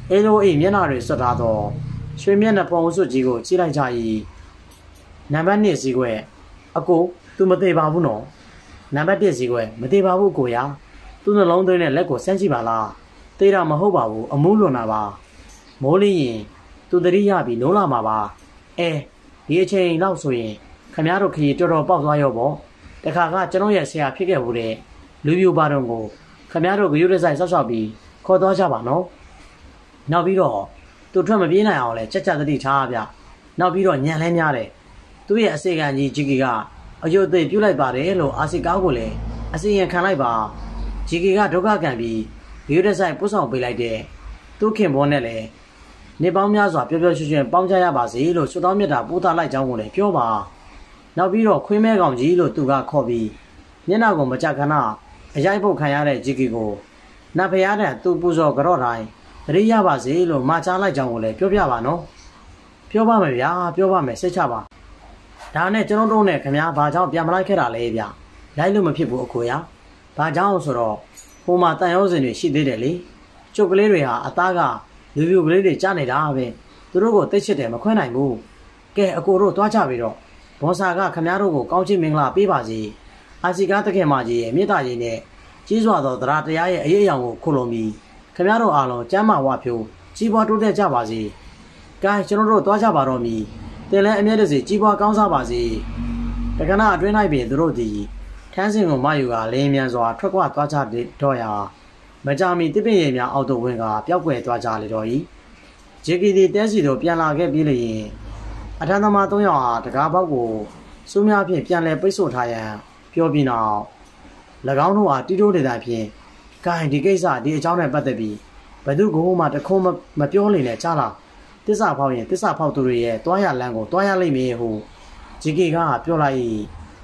အေးလိုအိမ်မျက်နှာတွေဆွတ်ထားသောရွှေမျက်နှာပုံစွတ်ကြီးကိုကြည့်လိုက်ကြ၏နံပါတ်2စီခွဲအကိုသူမသေးပါဘူးနော်နံပါတ်1စီခွဲမသေးပါဘူးကိုရသူ့နှလုံးသွင်းနဲ့လက်ကိုစမ်းကြည့်ပါလားသေတာမဟုတ်ပါဘူးအမိုးလွန်တာပါမိုးလင်းရင်သူတတိရပြီးနိုးလာမှာပါဒီအချိန်လောက်ဆိုရင်ခမရတို့ခရီးတော်တော်ပေါက်သွားရောပေါ့တခါကကျွန်တော်ရဲ့ဆရာဖြစ်ခဲ့ဘူးတဲ့လူပြူပါတော့ကိုခမရတို့ဂရုတစိုက်ဆောက်ရှောက်ပြီးခေါ်သွားကြပါနော်နောက်ပြီးတော့သူထွက်မပြေးနိုင်အောင်လဲချက်ချက်တတိထားဗျနောက်ပြီးတော့ညံလဲများတယ်သူ့ရဲ့အစေခံကြီးဂျီကီကအယုတ်သိပြုတ်လိုက်ပါတယ်လို့အာစီကားကိုလည်းအစီရင်ခံလိုက်ပါဂျီကီကဒုက္ခခံပြီးဂရုတစိုက်ပို့ဆောင်ပေးလိုက်တဲ့သူ့ခင်ဘောနဲ့လည်းနေပေါင်းများစွာပျော်ပျော်ရွှင်ရွှင်ပေါင်းကြရပါစေလို့ဆုတောင်းမြတ်တာပို့ထားလိုက်ကြောင်းကိုလည်းပြောပါနောက်ပြီးတော့ခွေးမဲကောင်ကြီးလို့သူကခေါ်ပြီးမျက်နှာကိုမကြခဏအရိုက်ပုတ်ခံရတဲ့ဂျီကီကိုနတ်ဖျားတဲ့သူ့ပူဇော်ကြော့တိုင်းတရိရပါစေလို့မှာချလိုက်ကြောင်းကိုလည်းပြောပြပါနော်ပြောပါမယ်ဗျာပြောပါမယ်စိတ်ချပါဒါနဲ့ကျွန်တော်တို့နဲ့ခင်ဗျာဘာကြောင့်ပြန်မလိုက်ခဲ့တာလဲဗျလိုက်လို့မဖြစ်ဘူးအကိုရဘာကြောင့်ဆိုတော့ဟိုမှာတန်ရုံးစင်တွေရှိသေးတယ်လေကျုပ်ကလေးတွေဟာအသားကလူပြူကလေးတွေကြားနေတာပဲသူတို့ကိုတိတ်ချစ်တယ်မခွဲနိုင်ဘူးကဲအကိုတို့သွားကြပြီတော့ဘောဆာကခင်ဗျားတို့ကိုကောင်းချီးမင်္ဂလာပေးပါစေအာစီကားတခင်မကြီးရဲ့မြေတားကြီးနဲ့ကြီးစွာသောတရားတရားရဲ့အရေးအယောင်ကိုခုလုံပြီးခင်ဗျားတို့အားလုံးကျမ်းမာဝဖြိုးကြီးပွားတိုးတက်ကြပါစေကဲကျွန်တော်တို့သွားကြပါတော့မည်တင်လဲအမြဲတစေကြီးပွားကောင်းစားပါစေတက္ကနာအတွင်း၌ပင်သူတို့သည်ထန်းစင်ကိုမယူကလင်းမြန်စွာထွက်ခွာသွားကြတော့ရာမကြမီတစ်ပင်ရည်များအောက်သို့ဝင်ကပျောက်ကွယ်သွားကြလေတော့၏ဂျေကီသည်တဲစီသို့ပြန်လာခဲ့ပြီးလျင်အထမ်းသမား3ယောက်ဟာတကားပေါက်ကိုစူးများဖြင့်ပြန်လဲပိတ်ဆို့ထားရန်ပြောပြီးနောက်၎င်းတို့ဟာတီတိုးဒေသဖြင့်ဂိုင်းဒီကိစ္စဒီအကြောင်းနဲ့ပတ်သက်ပြီးဘယ်သူကမှတခုံးမပြောလိမ့်နဲ့ကြားလားတစ္ဆာဖောက်ရင်တစ္ဆာဖောက်သူတွေရဲ့တွားရလန်းကိုတွားရလိမ့်မည်ဟုဂျီကီကပြောလိုက်၏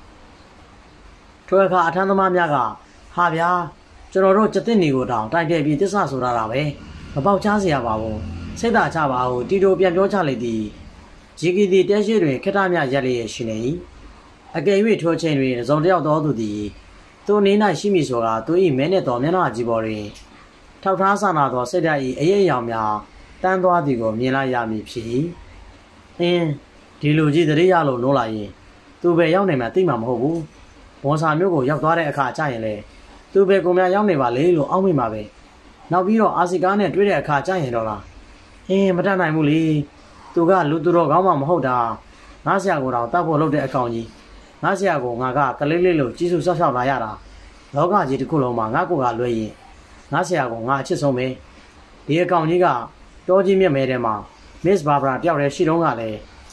ထိုအခါအထမ်းသမားများကဟာဗျာကျွန်တော်တို့ကျတဲ့နေကိုတောင်တိုင်တယ်ပြီးတစ္ဆာဆိုရတာပဲမပေါက်ချစရာပါဘူးစိတ်သာချပါဟုတီတိုပြန်ပြောချလိုက်သည်ဂျီကီသည်တဲရှိတွင်ခက်ထမြရက်လျက်ရှိနေ၏အကယ်၍ထိုချိန်တွင်ဇုံတယောက်သောသူသည်သူအနေ၌ရှိမည်ဆိုတာသူ၏မဲနဲ့တော်မျက်နှာကြီးပေါ်တွင်ထောက်ထားဆာနာသောစိတ်ဓာတ်၏အရေးအယောင်များတန်းသွားသည်ကိုမြင်လိုက်ရမည်ဖြစ်၏ဒီလူကြီးတရေရလို့နိုးလာရင်သူပဲရောက်နေမှသိမှာမဟုတ်ဘူးဘောဆာမျိုးကိုရောက်သွားတဲ့အခါကျရင်လေသူပဲကိုများရောက်နေပါလေလို့အောက်မိမှာပဲနောက်ပြီးတော့အာစီကားနဲ့တွေ့တဲ့အခါကျရင်တော့လားမတတ်နိုင်ဘူးလေသူကလူသူတော်ကောင်းမှမဟုတ်တာငါဆရာကိုတော့တတ်ဖို့လုပ်တဲ့အကောင်ကြီးငါဆရာကိုငါကကလေးလေးလို့ကြီးစုဆောက်ရှောက်လာရတာလောကကြီးတစ်ခုလုံးမှာငါကိုကလွဲရင်ငါဆရာကိုငါအချစ်ဆုံးပဲဒီအကောင်ကြီးကတောကြီးမြက်မဲထဲမှာ Miss Barbara တယောက်တည်းရှိတော့ကလည်း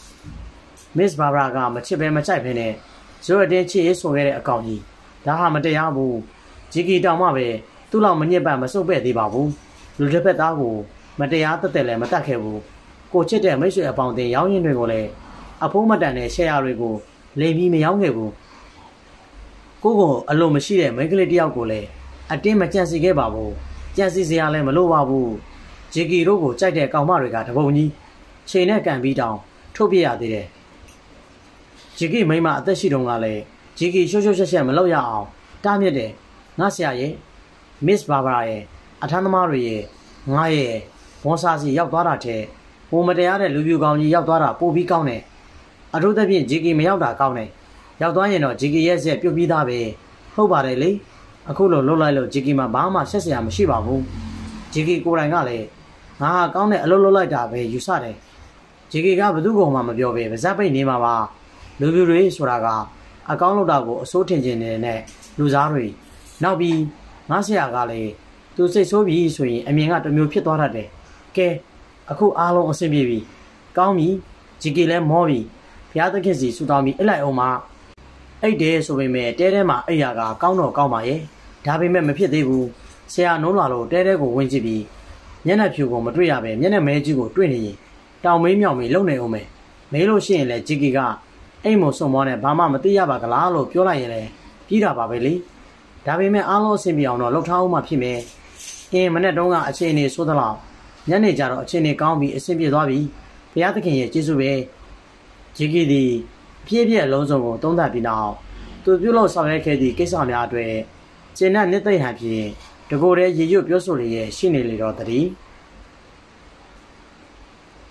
Miss Barbara ကမချစ်ပဲမကြိုက်ပဲနဲ့ဇိုးအတင်းချစ်ရေးဆိုခဲ့တဲ့အကောင်ကြီးဒါဟာမတရားဘူးဂျီကီတောင်မှပဲသူ့လောက်မညစ်ပတ်မစုပ်ပဲ့သေးပါဘူးလူတစ်ဖက်သားကိုမတရားတက်တက်လည်းမတတ်ခဲ့ဘူးကိုချစ်တဲ့မိတ်ဆွေအပေါင်းအသင်းရောင်းရင်းတွေကိုလည်းအဖိုးမတန်တဲ့ရှယ်ယာတွေကိုလိမ်ပြီးမရောင်းခဲ့ဘူးကိုအလိုမရှိတဲ့မိန်းကလေးတယောက်ကိုလည်းအတင်းမကြံစီခဲ့ပါဘူးကြံစီစရာလည်းမလိုပါဘူးဂျီကီတို့ကိုကြိုက်တဲ့ကောင်မတွေကတပုံကြီးချိန်နဲ့ကန်ပြီးတောင်ထုတ်ပြရသေးတယ်ဂျီကီမိမအသက်ရှိတုန်းကလည်းဂျီကီရှုပ်ရှုပ်ရှက်ရှက်မလုပ်ရအောင်တားမြစ်တယ်ငါဆရာရဲ့ Miss Barbara ရဲ့အထမ်းသမားတွေရဲ့ငါရဲ့ဘောဆာစီရောက်သွားတာတဲ့ဟိုမတရားတဲ့လူပြူကောင်ကြီးရောက်သွားတာပိုပြီးကောင်းတယ်အထူးသဖြင့်ဂျီကီမရောက်တာကောင်းတယ်ရောက်သွားရင်တော့ဂျီကီရဲ့ဆက်ပြုတ်ပြီးသားပဲဟုတ်ပါတယ်လေအခုလိုလှုပ်လိုက်လို့ဂျီကီမှာဘာမှဆက်စရာမရှိပါဘူးဂျီကီကိုယ်တိုင်ကလည်းငါဟာကောင်းတဲ့အလုပ်လုပ်လိုက်တာပဲယူဆတယ်ဂျီကီကဘသူ့ကောင်မှမပြောပဲဗဇက်ပိတ်နေမှာပါလူပြူတွေဆိုတာကအကောင်းလုပ်တာကိုအစိုးထင်ခြင်းနဲ့လူစားတွေနောက်ပြီးငါဆရာကလည်းသူစိတ်ဆိုးပြီဆိုရင်အမြင်ကတစ်မျိုးဖြစ်သွားတတ်တယ်ကဲအခုအားလုံးအဆင်ပြေပြီကောင်းပြီဂျီကီလည်းမောပြီဘုရားသခင်စီဆူတောင်းပြီးအိတ်လိုက်အောင်မအိတ်တယ်ဆိုပေမဲ့တဲထဲမှာအိတ်ရကကောင်းတော့ကောင်းပါရဲ့ဒါပေမဲ့မဖြစ်သေးဘူးဆရာနိုးလာလို့တဲထဲကိုဝင်ကြည့်ပြီးမျက်နှာဖြူကိုမတွေ့ရပဲမျက်နှာမဲကြီးကိုတွေ့နေရင်တောင်မေးမြောင်မေးလုံနေအောင်မယ်မေးလို့ရှိရင်လည်းဂျီကီကအိမ်မဆုံးမောနဲ့ဘာမှမသိရပါကလားလို့ပြောလိုက်ရင်လည်းပြီးတာပါပဲလေဒါပေမဲ့အားလုံးအဆင်ပြေအောင်တော့လှုပ်ထားအောင်မှဖြစ်မယ်မနေ့တုန်းကအခြေအနေဆိုးသလောက်ညနေကျတော့အခြေအနေကောင်းပြီးအဆင်ပြေသွားပြီဘုရားသခင်ရဲ့ကျေးဇူးပဲဂျီကီသည်ပြည့်ပြည့်အလုံးစုံကိုသုံးသပ်ပြီးနောက်သူပြုလုပ်ဆောင်ရွက်ခဲ့သည့်ကိစ္စများအတွက်ကျင့်တဲ့နှစ်သိမ့်ဟန်ဖြင့်တကိုယ်တည်းရည်ရွတ်ပြောဆိုလျက်ရှိနေလေတော့တည်း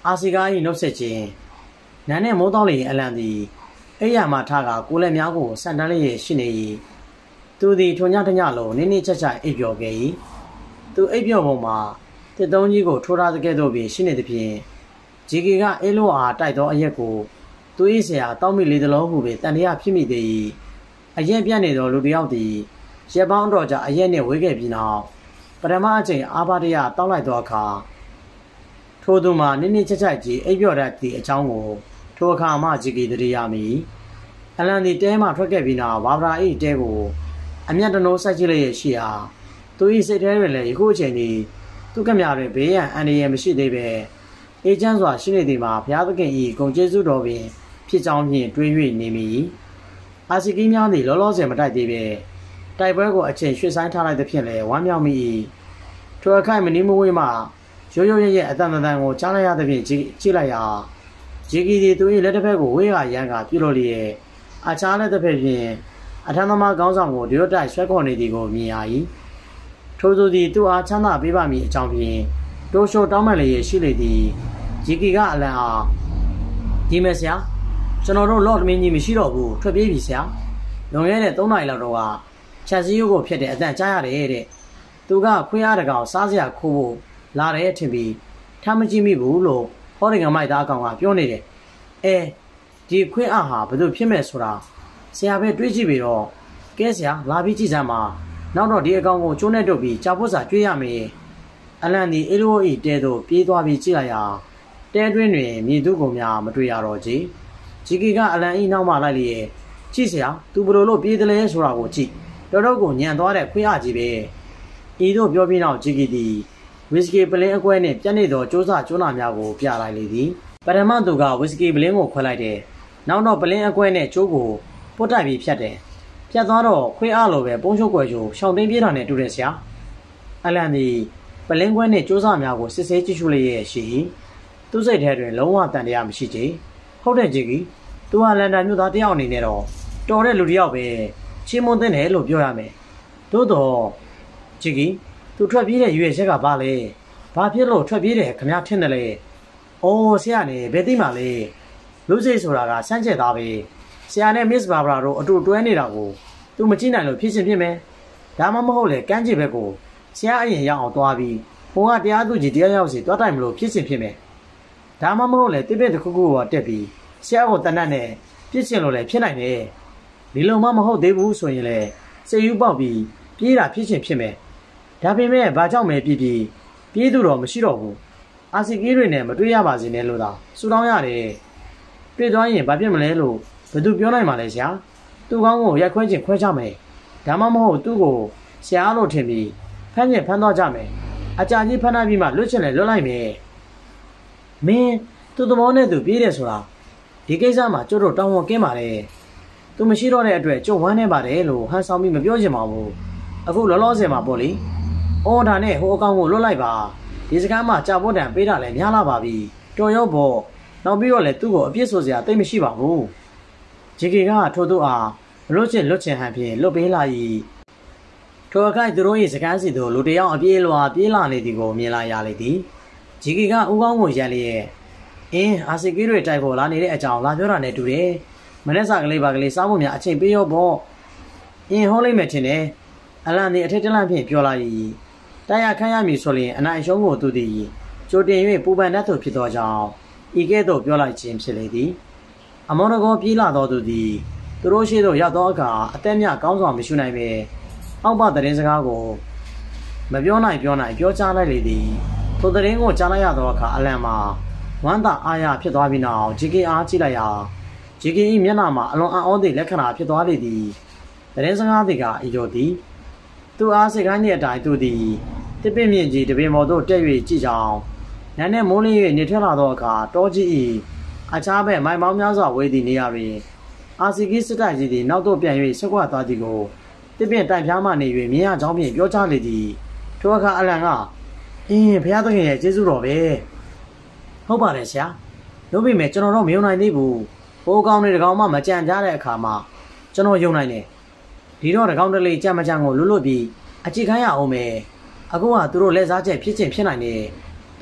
အာစီကာ၏နှုတ်ဆက်ခြင်းနန်းနဲ့မိုးတောင်းလေအလံသည်အိယာမှထားကကိုလည်းများကိုဆန်တန်းလေးရှိနေ၏သူသည်ထွန်ညတညလုံးနင်းနေချက်ချအိပ်ပျော်ခဲ့၏သူအိပ်ပျော်ပုံမှာတစ်သုံးကြီးကိုထိုးထားတဲ့ကဲ့သို့ပင်ရှိနေသဖြင့်ဂျီကီကအေးလိုအားတိုက်သောအရက်ကိုသူ၏ဆရာတောက်မိလေးတလုံးဟုပင်တန်တရားဖြစ်မိသေး၏အရက်ပြတ်နေသောလူတစ်ယောက်သည်ရက်ပေါင်းတော်ကြာအရက်နှင့်ဝေးခဲ့ပြီးနောက်ပထမအကြိမ်အာဘာတရတောက်လိုက်သောအခါထိုသူမှာနင်းနေချက်ချက်ကြီးအိပ်ပျော်တတ်သည့်အကြောင်းကိုထိုအခါမှဂျီကီတရရမည်အလန်သည်တဲမှထွက်ခဲ့ပြီးနောက်ဝါဗရာ၏တဲကိုအမျက်တနိုးဆက်ကြည့်လျက်ရှိရာသူ၏စိတ်ထဲတွင်လည်းယခုအချိန်သည်သူကမြတွင်ဘေးရန်အန္တရာယ်မရှိသေးပဲအေးချမ်းစွာရှိနေသည်မှာဘုရားသခင်၏ဂုဏ်ကျေးဇူးတော်ပင်ဖြစ်ကြောင်းဖြင့်တွေး၍နေမိအာစီကီများသည်လောလောဆယ်မတိုက်သေးပဲတိုက်ပွဲကိုအချိန်ရွှေ့ဆိုင်းထားလိုက်သဖြင့်လည်းဝမ်းမြောက်မိ၏ထိုအခိုက်မနီးမဝေးမှရိုးရိုးရဲရဲအတန်တန်ကိုကြားလိုက်ရသဖြင့်ကြည့်လိုက်ရာဂျီကီသည်သူ၏လက်တစ်ဖက်ကိုဝေးကရန်ကပြုလို့လျက်အခြားလက်တစ်ဖက်ဖြင့်အထမ်းသမားကောင်းဆောင်ကိုဒီလိုတိုက်ဆွဲခေါ်နေသည်ကိုမြင်ရ၏ထိုသူသည်သူ့အားချမ်းသာပေးပါမည်အကြောင်းဖြင့်တိုးရှိုတောင်းပန်လျက်ရှိလေသည်ဂျီကီကအလံအားဒီမဲ့ဆရာကျွန်တော်တို့လော့ဒ်မင်းကြီးမရှိတော့ဘူးထွက်ပြေးပြီဆရာလွန်ခဲ့တဲ့3 နာရီလောက်တော့ကချက်စီယိုကိုဖြစ်တဲ့အတန်ကြားရတယ်တဲ့သူကခွေးအားတကောင်စားစရာခိုးဖို့လာတယ်ထင်ပြီးထမ်းမကြည့်မိဘူးလို့ဟောဒီကမိုက်သားကောင်ကပြောနေတယ်ဒီခွေးအားဟာဘယ်သူဖြစ်မဲ့ဆိုတာဆရာပဲတွေးကြည့်ပြီးတော့ကဲဆရာလာပြီးကြည့်စမ်းပါနောက်တော့ဒီအကောင်ကိုကျိုးနဲ့တုပ်ပြီးကြာဖို့စာကျွေးရမယ်အလန်ဒီအေလိုဤတဲသို့ပြေးသွားပြီးကြည့်လိုက်ရာတဲတွင်းတွင်မြေသူကိုများမတွေ့ရတော့ကြီးဂျီကီကအလန်ဤနောက်မှလိုက်လျက်ကြည့်ဆရာသူဘလို့လို့ပြေးတယ်လဲဆိုတာကိုကြည့်တော်ကိုညံသွားတဲ့ခွေးအားကြီးပဲဤသို့ပြောပြီးနောက်ဂျီကီသည်ဝီစကီပလင်းအကွဲနှင့်ပြတ်နေသောကျိုးစာကျိုးနာများကိုပြလိုက်လေသည်ပထမသူကဝီစကီပလင်းကိုခွဲလိုက်တယ်နောက်တော့ပလင်းအကွဲနဲ့ကျိုးကိုပုတ်တိုက်ပြီးဖြတ်တယ်ဖြတ်သွားတော့ခွေးအားလိုပဲပုံးချုပ်ွယ်ချိုရှောင်းသိမ်းပြေးတာနဲ့တူတယ်ဆရာအလန်သည်ပလင်းကွဲနှင့်ကျိုးစာများကိုစစ်ဆေးကြည့်ရှုလျက်ရှိသူ့စိတ်ထဲတွင်လုံးဝတန်တရားမရှိချေဟုတ်တဲ့ဂျီကီသူဟာလန်ဒန်မြို့သားတယောက်အနေနဲ့တော့တော်တဲ့လူတယောက်ပဲချင်းမွန်းတဲ့တယ်လို့ပြောရမယ်သို့တော့ဂျီကီသူထွက်ပြေးတဲ့ရွေချက်ကဘာလဲဘာဖြစ်လို့ထွက်ပြေးတယ်ခမရထင်တယ်လေအိုးဆရာနေဘယ်သိမှလဲလူစိတ်ဆိုတာကစမ်းကြက်သားပဲဆရာနဲ့မစ္စဘာဘရာတို့အတူတွဲနေတာကိုသူမကြည့်နိုင်လို့ဖြစ်ချင်းဖြစ်မယ်ဒါမှမဟုတ်လေကမ်းခြေဘက်ကိုဆရာအရင်ရောက်အောင်သွားပြီးဟိုကတရားသူကြီးတရားရောက်စီတွားတိုင်မလို့ဖြစ်ချင်းဖြစ်မယ်ဒါမှမဟုတ်လေတစ်ပစ်တစ်ခုခုကတက်ပြီးဆရာကိုတနတ်နဲ့ပြစ်ချင်လို့လည်းဖြစ်နိုင်တယ်ဒီလိုမှမဟုတ်သေးဘူးဆိုရင်လေစိတ်ယူပေါက်ပြီးပြေးတာဖြစ်ချင်းဖြစ်မယ်ဒါပေမဲ့ဘာကြောင့်မဲပြေးသူတော့မရှိတော့ဘူးအာစီကီတွေနဲ့မတွေ့ရပါစေနဲ့လို့သာစူတောင်းရတယ်တွေ့သွားရင်ဘာဖြစ်မလဲလို့ဘယ်သူပြောနိုင်မှာလဲဆရာသူ့ကောင်းကိုရိုက်ခွဲခြင်းခွဲကြမယ်ဒါမှမဟုတ်သူ့ကိုဆရာလို့ထင်ပြီးဖမ်းခြင်းဖမ်းသွားကြမယ်အကြာကြီးဖမ်းထားပြီးမှလွတ်ချင်လဲလွတ်လိုက်မယ်မင်းသူ့သဘောနဲ့သူပြေးတယ်ဆိုတာဒီကိစ္စမှာကျုပ်တို့တောင်းဝန်ကင်းပါလေသူမရှိတော့တဲ့အတွက်ကျုပ်ဝမ်းနေပါတယ်လို့ဟန်ဆောင်ပြီးမပြောချင်ပါဘူးအခုလောလောဆယ်မှာပေါ့လေအော်ဒါနဲ့ဟိုအကောင်ကိုလွတ်လိုက်ပါဒီစကားမှကြာဖို့တန်ပေးတာလည်းများလာပါပြီတော်ရောပေါ့နောက်ပြီးတော့လည်းသူ့ကိုအပြစ်ဆိုစရာသိမရှိပါဘူးဂျီကီကထို့သူအားလွတ်ချင်ဟန်ဖြင့်လွတ်ပေးလာ၏ထိုအခိုက်သူတို့၏စကားစီသို့လူတယောက်အပြေးလွာပြေးလာနေသည်ကိုမြင်လာရလေသည်ဂျီကီကဦးကောင်းကိုရန်လျက်အာစီကီတွေတိုက်ပေါ်လာနေတဲ့အကြောင်းလာပြောတာနဲ့တူတယ်မနေ့စာကလေးပါကလေးစားဖို့များအချိန်ပေးရောပေါ့ဟောလိုက်မယ်ထင်တယ်အလန်ဒီအထက်တလန့်ဖြင့်ပြောလာ၏တရားခန့်ရမည်ဆိုရင်အနိုင်အရှုံးကိုသူသည်ကြိုတင်၍ပူပန်တတ်သူဖြစ်သောကြောင့်ဤကဲ့သို့ပြောလိုက်ခြင်းဖြစ်လေသည်အမောတကောပြေးလာသောသူသည်သူတို့ရှိသို့ရောက်သောအခါအသက်မြကောင်းစွာမရှိနိုင်ပေအောက်ပသတင်းစကားကိုမပြောနိုင်ပြောကြားလိုက်လေသည်ထိုသတင်းကိုကြားလိုက်ရသောအခါအလန်မှာဝမ်းသာအားရဖြစ်သွားပြီးနောက်ဂျီကီအားကြည့်လိုက်ရာဂျီကီ၏မျက်နှာမှာအလွန်အံ့ဩသည့်လက္ခဏာဖြစ်သွားလေသည်သတင်းစကားတွေကဤလိုသည်သူအားစိတ်ကိုင်းသည့်အတိုင်းသူသည်တစ်ပင်မြင့်ကြီးတပင်ပေါ်သို့တက်၍ကြည့်ကြောင်းနန်းနဲ့မိုးလင်း၍နေထွက်လာသောအခါတောကြီး၏အခြားဘက်မိုင်ပေါင်းများစွာဝေးသည့်နေရာတွင်အာစီကီစစ်တပ်ကြီးသည်နောက်သို့ပြန်၍ဆက်ကွာသွားသည်ကိုတစ်ပင်တိုင်ဖျားမှနေ၍မြင်ရကြောင်းဖြင့်ပြောကြားလေသည်ထိုအခါအလန်ကဘုရားသခင်ရဲ့ကျေးဇူးတော်ပဲဟုတ်ပါတယ်ဆရာလို့ပြီးမဲ့ကျွန်တော်တော့မယုံနိုင်သေးဘူးဟိုကောင်တွေတကောင်မှမကြံကြတဲ့အခါမှာကျွန်တော်ယုံနိုင်တယ်ဒီတော့တကောင်တလေကြံမကြံကိုလွတ်ပြီးအကြည့်ခိုင်းရအောင်မယ်အခုကသူတို့လက်စားချက်ဖြစ်ချင်းဖြစ်နိုင်တယ်သို့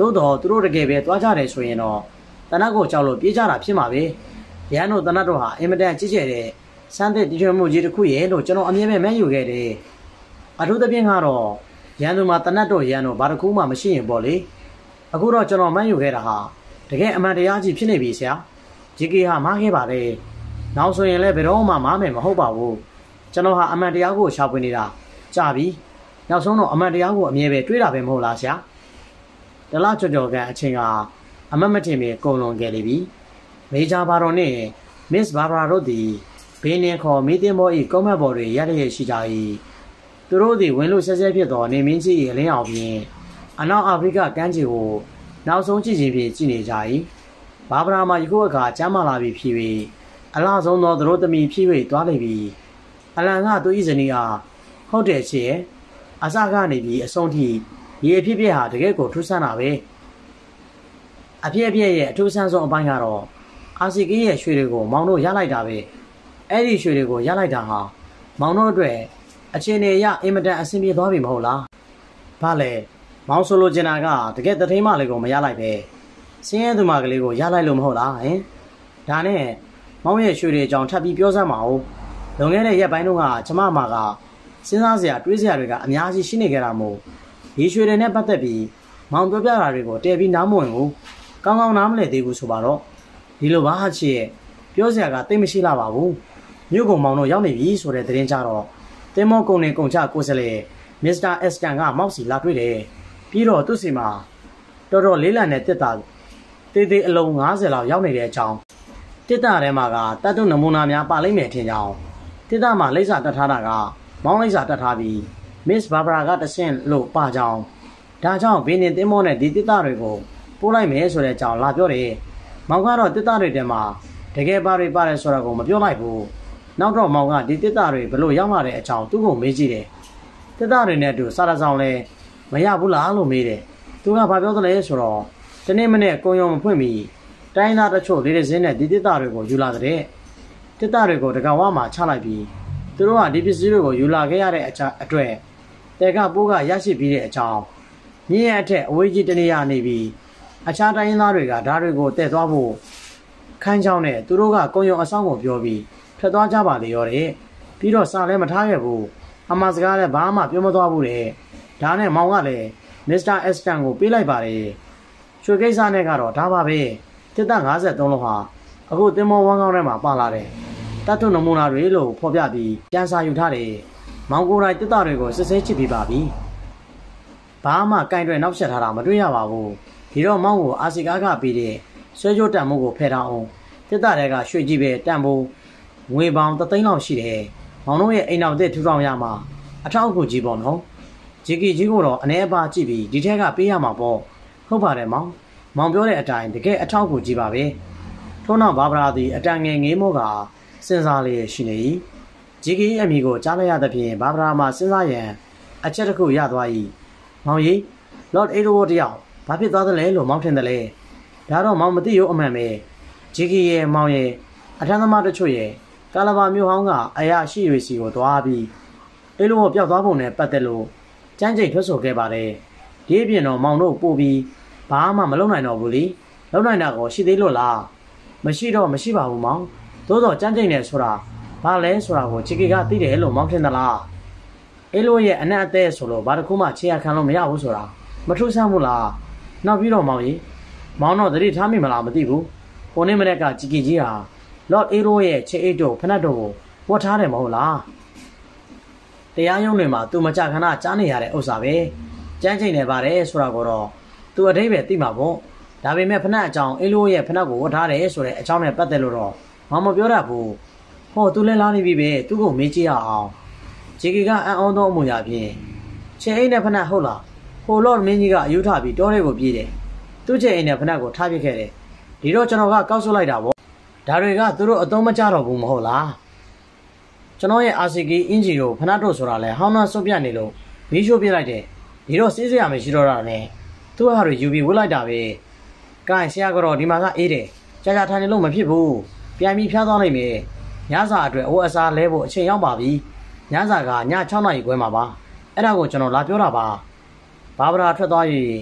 သို့တော်သူတို့တကယ်ပဲသွားကြတယ်ဆိုရင်တော့တနတ်ကိုကြောက်လို့ပြေးကြတာဖြစ်မှာပဲရန်တို့တနတ်တို့ဟာအင်မတန်ကြီးကျယ်တဲ့စမ်းသစ်တည်ထွင်မှုကြီးတစ်ခုရဲ့လို့ကျွန်တော်အမြဲပဲမှန်းယူခဲ့တယ်အထူးသဖြင့်ကတော့ရန်သူမှာတနတ်တို့ရန်တို့ဘာတစ်ခုမှမရှိရင်ပေါ့လေအခုတော့ကျွန်တော်မှန်းယူခဲ့တာဟာတကယ်အမှန်တရားကြီးဖြစ်နေပြီဆရာဂျီကီဟာမားခဲ့ပါတယ်နောက်ဆိုရင်လည်းဘယ်တော့မှမားမယ်မဟုတ်ပါဘူးကျွန်တော်ဟာအမှန်တရားကိုရှာဖွေနေတာကြာပြီနောက်ဆုံးတော့အမှန်တရားကိုအမြဲပဲတွေးတာပဲမဟုတ်လားဆရာတလားကြော်ကန်အချိန်ကအမတ်မထင်ပဲကုန်လွန်ခဲ့လိမ့်ပြီမေဂျာဘာရွန်နဲ့မစ်ဘာဘာတို့သည်ဘေးနင်းခေါ်မီတင်ဘော်၏ကုန်းမတ်ဘော်တွေရရရှိကြ၏သူတို့သည်ဝင်လို့ဆက်ဆက်ဖြစ်သောနေမင်းကြီး၏အလင်းအောင်ဖြင့်အနောက်အာဖရိကကမ်းခြေကိုနောက်ဆုံးကြည့်ခြင်းဖြင့်ကြည့်နေကြ၏ဘာဗရာမှာယခုအခါကျမ်းမာလာပြီဖြစ်၍အလားဆုံးသောသူတို့သမီးဖြစ်၍သွားလိမ့်ပြီအလံကသူ၏ဇနီးအားဟုတ်တယ်ချေအစကနေပြီးအဆုံးထိရေဖြစ်ဖြစ်ဟာတကယ်ကိုထူးဆန်းတာပဲအဖြစ်အပျက်ရဲ့အထူးဆန်းဆုံးအပိုင်းကတော့အာစီကီရဲ့ရွှေတွေကိုမောင်တို့ရလိုက်တာပဲအဲ့ဒီရွှေတွေကိုရလိုက်တာဟာမောင်တို့အတွက်အခြေအနေအရအင်မတန်အဆင်ပြေသွားပြီမဟုတ်လားဘာလဲမောင်ဆိုလိုချင်တာကတကယ်တထိန်မလေးကိုမရလိုက်ပဲစင်းရဲသူမကလေးကိုရလိုက်လို့မဟုတ်လားဟင်ဒါနဲ့မောင်ရဲ့ရွှေတွေအကြောင်းထပ်ပြီးပြောစမ်းပါဦးလွန်ခဲ့တဲ့ရက်ပိုင်းတုန်းကကျမကစဉ်းစားစရာတွေးစရာတွေကအများကြီးရှိနေကြတာမို့ဒီရွှေတွေနဲ့ပတ်သက်ပြီးမောင်ပြောပြတာတွေကိုတည်ပြီးနားမဝင်ဘူးကောင်းကောင်းနားမလည်သေးဘူးဆိုပါတော့ဒီလိုပါချစ်ရဲ့ပြောစရာကတိတ်မရှိလာပါဘူးမြို့ကုံမောင်တို့ရောက်နေပြီဆိုတဲ့သတင်းကြတော့တင်မောကုံနေကုံချကိုစလေမစ္စတာအက်စတန်ကမောက်စီလာတွေ့တယ်ပြီးတော့သူ့စီမှာတော်တော်လေးလံတဲ့တစ်တာတေးသေးအလုံး90လောက်ရောက်နေတဲ့အကြောင်းတစ်တာထဲမှာကတတ်တုနမူနာများပါလိမ့်မယ်ထင်ကြောင်းတစ်တာမှာလိပ်စာတက်ထားတာကမောင်းလိပ်စာတက်ထားပြီးမစ်ဘာဘာရာကတဆင့်လို့ပါကြောင်းဒါကြောင့်ဘင်းနေတင်မောနဲ့ဒီတစ်တာတွေကိုပို့လိုက်မယ်ဆိုတဲ့အကြောင်းလာပြောတယ်မောင်ကတော့တစ်တာတွေထဲမှာတကယ်ပါတွေပါတယ်ဆိုတာကိုမပြောလိုက်ဘူးနောက်တော့မောင်ကဒီတစ်တာတွေဘလို့ရောက်လာတဲ့အကြောင်းသူ့ကိုမေးကြည့်တယ်တစ်တာတွေနဲ့အတူစားရဆောင်လဲမရဘူးလားလို့မေးတယ်သူကဘာပြောသလဲဆိုတော့တနေ့မနေ့ကုံရုံမဖွင့်မီတိုင်းသားတချို့လေးစင်းနဲ့ဒီတစ်တာတွေကိုယူလာတဲ့တစ်တာတွေကိုတကောင်ဝမှာချလိုက်ပြီးသူတို့ကဒီပစ္စည်းတွေကိုယူလာခဲ့ရတဲ့အအတွက်တဲကပိုးကရရှိပြီးတဲ့အကြောင်းမြင်းရဲ့အထက်အဝေးကြီးတနေရနေပြီးအခြားတိုင်းသားတွေကဓာတ်တွေကိုတည့်သွားဖို့ခန်းချောင်းနဲ့သူတို့ကကုံရုံအဆောင်ကိုပြောပြီးထွက်သွားကြပါလေရောတဲ့ပြီးတော့စာလည်းမထားခဲ့ဘူးအမှားစကားလည်းဘာမှပြောမသွားဘူးတဲ့ဒါနဲ့မောင်ကလည်းမစ္စတာအက်စတန်ကိုပေးလိုက်ပါတယ်ရွှေကိစ္စနဲ့ကတော့ဒါပါပဲတစ်သက်53လုံးဟာအခုတင်မောဝမ်းကောင်းထဲမှာပါလာတယ်တတ်တုနမူနာတွေလို့ဖော်ပြပြီးပြန်စာယူထားတယ်မောင်ကိုယ်တိုင်တစ်သက်တွေကိုစစ်ဆေးချစ်ပြီးပါပြီဘာမှကင်တွယ်နောက်ဆက်ထားတာမတွေ့ရပါဘူးဒီတော့မောင်ကိုအာစီကားကပေးတဲ့ဆွဲကြိုးတန်မိုးကိုဖယ်ထားအောင်တစ်သက်တွေကရွှေကြီးပဲတန်ဖိုးငွေပေါင်3သိန်းလောက်ရှိတယ်မောင်တို့ရဲ့အိမ်တော်တဲ့ထူထောင်ရမှာအထောက်အကူကြီးပေါ့နော်ဂျီကီကြီးကိုတော့အနေအပါကြည့်ပြီးဒီထက်ကပေးရမှာပေါ့ဟုတ်ပါတယ်မောင်ပြောတဲ့အတိုင်းတကယ်အထောက်အကူကြီးပါပဲထို့နောက်ဘာဗရာသည်အတန်ငယ်ငေးမိုးကစဉ်းစားလျက်ရှိနေ၏ဂျီကီအမိကိုကြားလိုက်ရသဖြင့်ဘာဗရာမှာစဉ်းစားရန်အချက်တစ်ခုရသွား၏မောင်ကြီးလော့ဒ်အေဒိုဝတ်တယောက်ဘာဖြစ်သွားသလဲလို့မောင်ထင်တယ်လေဒါတော့မောင်မသိရောအမှန်ပဲဂျီကီရဲ့မောင်ရဲ့အထမ်းသမားတို့ရဲ့ကာလဘာမျိုးဟောင်းကအရာရှိတွေစီကိုသွားပြီးအေလိုကိုပျောက်သွားပုံနဲ့ပတ်သက်လို့ကြမ်းကြိတ်ထွက်ဆိုခဲ့ပါတယ်ဒီအပြင်တော့မောင်တို့ပို့ပြီးဘာမှမလုပ်နိုင်တော့ဘူးလေလုပ်နိုင်တာကိုရှိသေးလို့လားမရှိတော့မရှိပါဘူးမောင်သို့တော့ကြမ်းကြိတ်နေဆိုတာဘာလဲဆိုတာကိုချီကီကသိတယ်လို့မောင်ထင်သလားအေလိုရဲ့အနက်အသေးဆိုလို့ဘာတစ်ခုမှခြေရခံလို့မရဘူးဆိုတာမထူးဆန်းဘူးလားနောက်ပြီးတော့မောင်ကြီးမောင်တော့သတိထားမိမလားမသိဘူးကိုနေမနေ့ကချီကီကြီးဟာလော့ဒ်အေရိုရဲ့ခြေအိတ်တို့ဖနက်တို့ကိုဝတ်ထားတယ်မဟုတ်လားတရားရုံးတွေမှာသူမကြခဏကြားနေရတဲ့ဥစ္စာပဲကြမ်းကြိတ်နေပါတယ်ဆိုတာကိုတော့သူအတိတ်ပဲသိမှာပေါ့ဒါပေမဲ့ဖနက်အကြောင်းအေလိုရဲ့ဖနက်ကိုဝတ်ထားတယ်ဆိုတဲ့အကြောင်းနဲ့ပတ်သက်လို့တော့မပြောတတ်ဘူးဟောသူလည်းလာနေပြီပဲသူ့ကိုမေးကြည့်ရအောင်ဂျီကီကအံ့ဩသောအမှုရာဖြင့်ခြေအိတ်နဲ့ဖနက်ဟုတ်လားဟိုလော့ဒ်မင်းကြီးကအယူထားပြီးတောထဲကိုပြေးတယ်သူ့ခြေအိတ်နဲ့ဖနက်ကိုထားပစ်ခဲ့တယ်ဒီတော့ကျွန်တော်ကကောက်ဆုပ်လိုက်တာပေါ့ဒါတွေကသူတို့အသုံးမကျတော့ဘူးမဟုတ်လားကျွန်တော်ရဲ့အာစီကီအင်ဂျီတို့ဖနက်တို့ဆိုတာလဲဟောင်းနှဆုပ်ပြတ်နေလို့မီးရှို့ပြလိုက်တယ်ဒီတော့စီးစရာမရှိတော့တာနဲ့သူ့ဟာတွေယူပြီးဝတ်လိုက်တာပဲ။ကိုင်ဆရာကတော့ဒီမှာကအေးတယ်။ကြာကြာထိုင်နေလို့မဖြစ်ဘူး။ပြန်ပြီးဖျားသွားလိုက်မယ်။ညစာအတွက်အိုးအစားလဲဖို့အချိန်ရောက်ပါပြီ။ညစာကည6နာရီခွဲမှာပါ။အဲ့ဒါကိုကျွန်တော်လာပြောတာပါ။ဘာဗရာထွက်သွား၍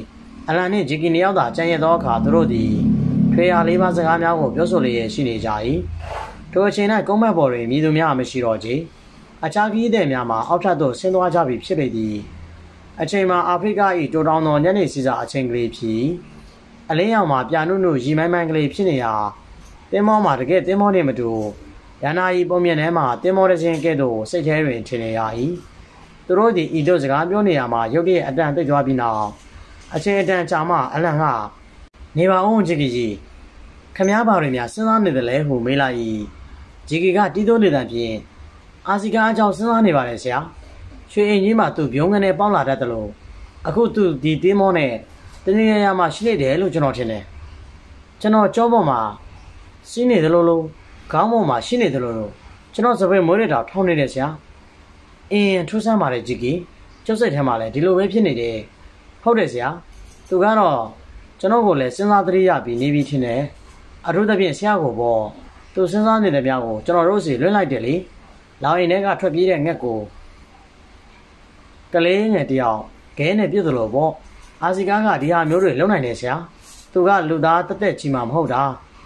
အလန်နှင့်ဂျီကီနှစ်ယောက်သာကြံ့ရသောအခါသူတို့သည်ထွေရာလေးပါးစကားများကိုပြောဆိုလျက်ရှိနေကြ၏ထိုအချိန်၌ကုန်းမက်ပေါ်တွင်မြည်သူများမရှိတော့ချေအခြားခရီးသည်များမှာအောက်ထပ်သို့ဆင်းသွားကြပြီဖြစ်ပေသည်အချိန်မှာအာဖရိက၏တိုတောင်းသောညနေစီစာအချိန်ကလေးဖြစ်အလင်းရောင်မှာပြာနုနုရီမိုင်းမိုင်းကလေးဖြစ်နေရာတင်းမောမှာတကယ်တင်းမောနှင့်မတူရန်နာ၏ပုံမြင်ထဲမှာတင်းမောတစ်ချင်းကဲ့သို့စိတ်ထဲတွင်ထင်နေရ၏သူတို့သည်ဤတို့စကားပြောနေရမှာရုတ်တရက်အတန်သိပ်သွားပြီးနောက်အချိန်အတန်ကြာမှအလန်ကနေပါအောင်ဂျီကီကြီးခမားပါတွေများစဉ်းစားနေတယ်လေဟုမေးလိုက်၏ဂျီကီကတီးတိုးနေတဲ့ဖြင့်အာစီကာအကြောင်းစဉ်းစားနေပါလေဆရာရွှေအင်ကြီးမှာသူ့ပြုံးကနေပေါင်းလာတတ်တယ်လို့အခုသူဒီတင်းမောနဲ့တနည်းရမှာရှိနေတယ်လို့ကျွန်တော်ထင်တယ်ကျွန်တော်ကြောပေါ်မှာစီးနေတယ်လို့ခေါင်းပေါ်မှာရှိနေတယ်လို့ကျွန်တော်စပယ်မွေးရတာထောင်းနေတယ်ဆရာအင်းထူးဆန်းပါတယ်ဂျီကီကျုပ်စိတ်ထဲမှာလည်းဒီလိုပဲဖြစ်နေတယ်ဟုတ်တယ်ဆရာသူကတော့ကျွန်တော်ကိုလည်းစဉ်းစားသတိရပြီးနေပြီးထင်တယ်အထူးသဖြင့်ဆရာကိုပေါ့သူစဉ်းစားနေတဲ့များကိုကျွန်တော်တို့စီလွှင့်လိုက်တယ်လေလောင်ရင်ထဲကထွက်ပြေးတဲ့ငှက်ကိုကလေးငယ်တယောက်ခဲနဲ့ပြစ်သလိုပေါ့အာစီကားကဒီဟာမျိုးတွေလုံနိုင်တယ်ဆရာသူကလူသားတက်တက်ချီမှမဟုတ်တာ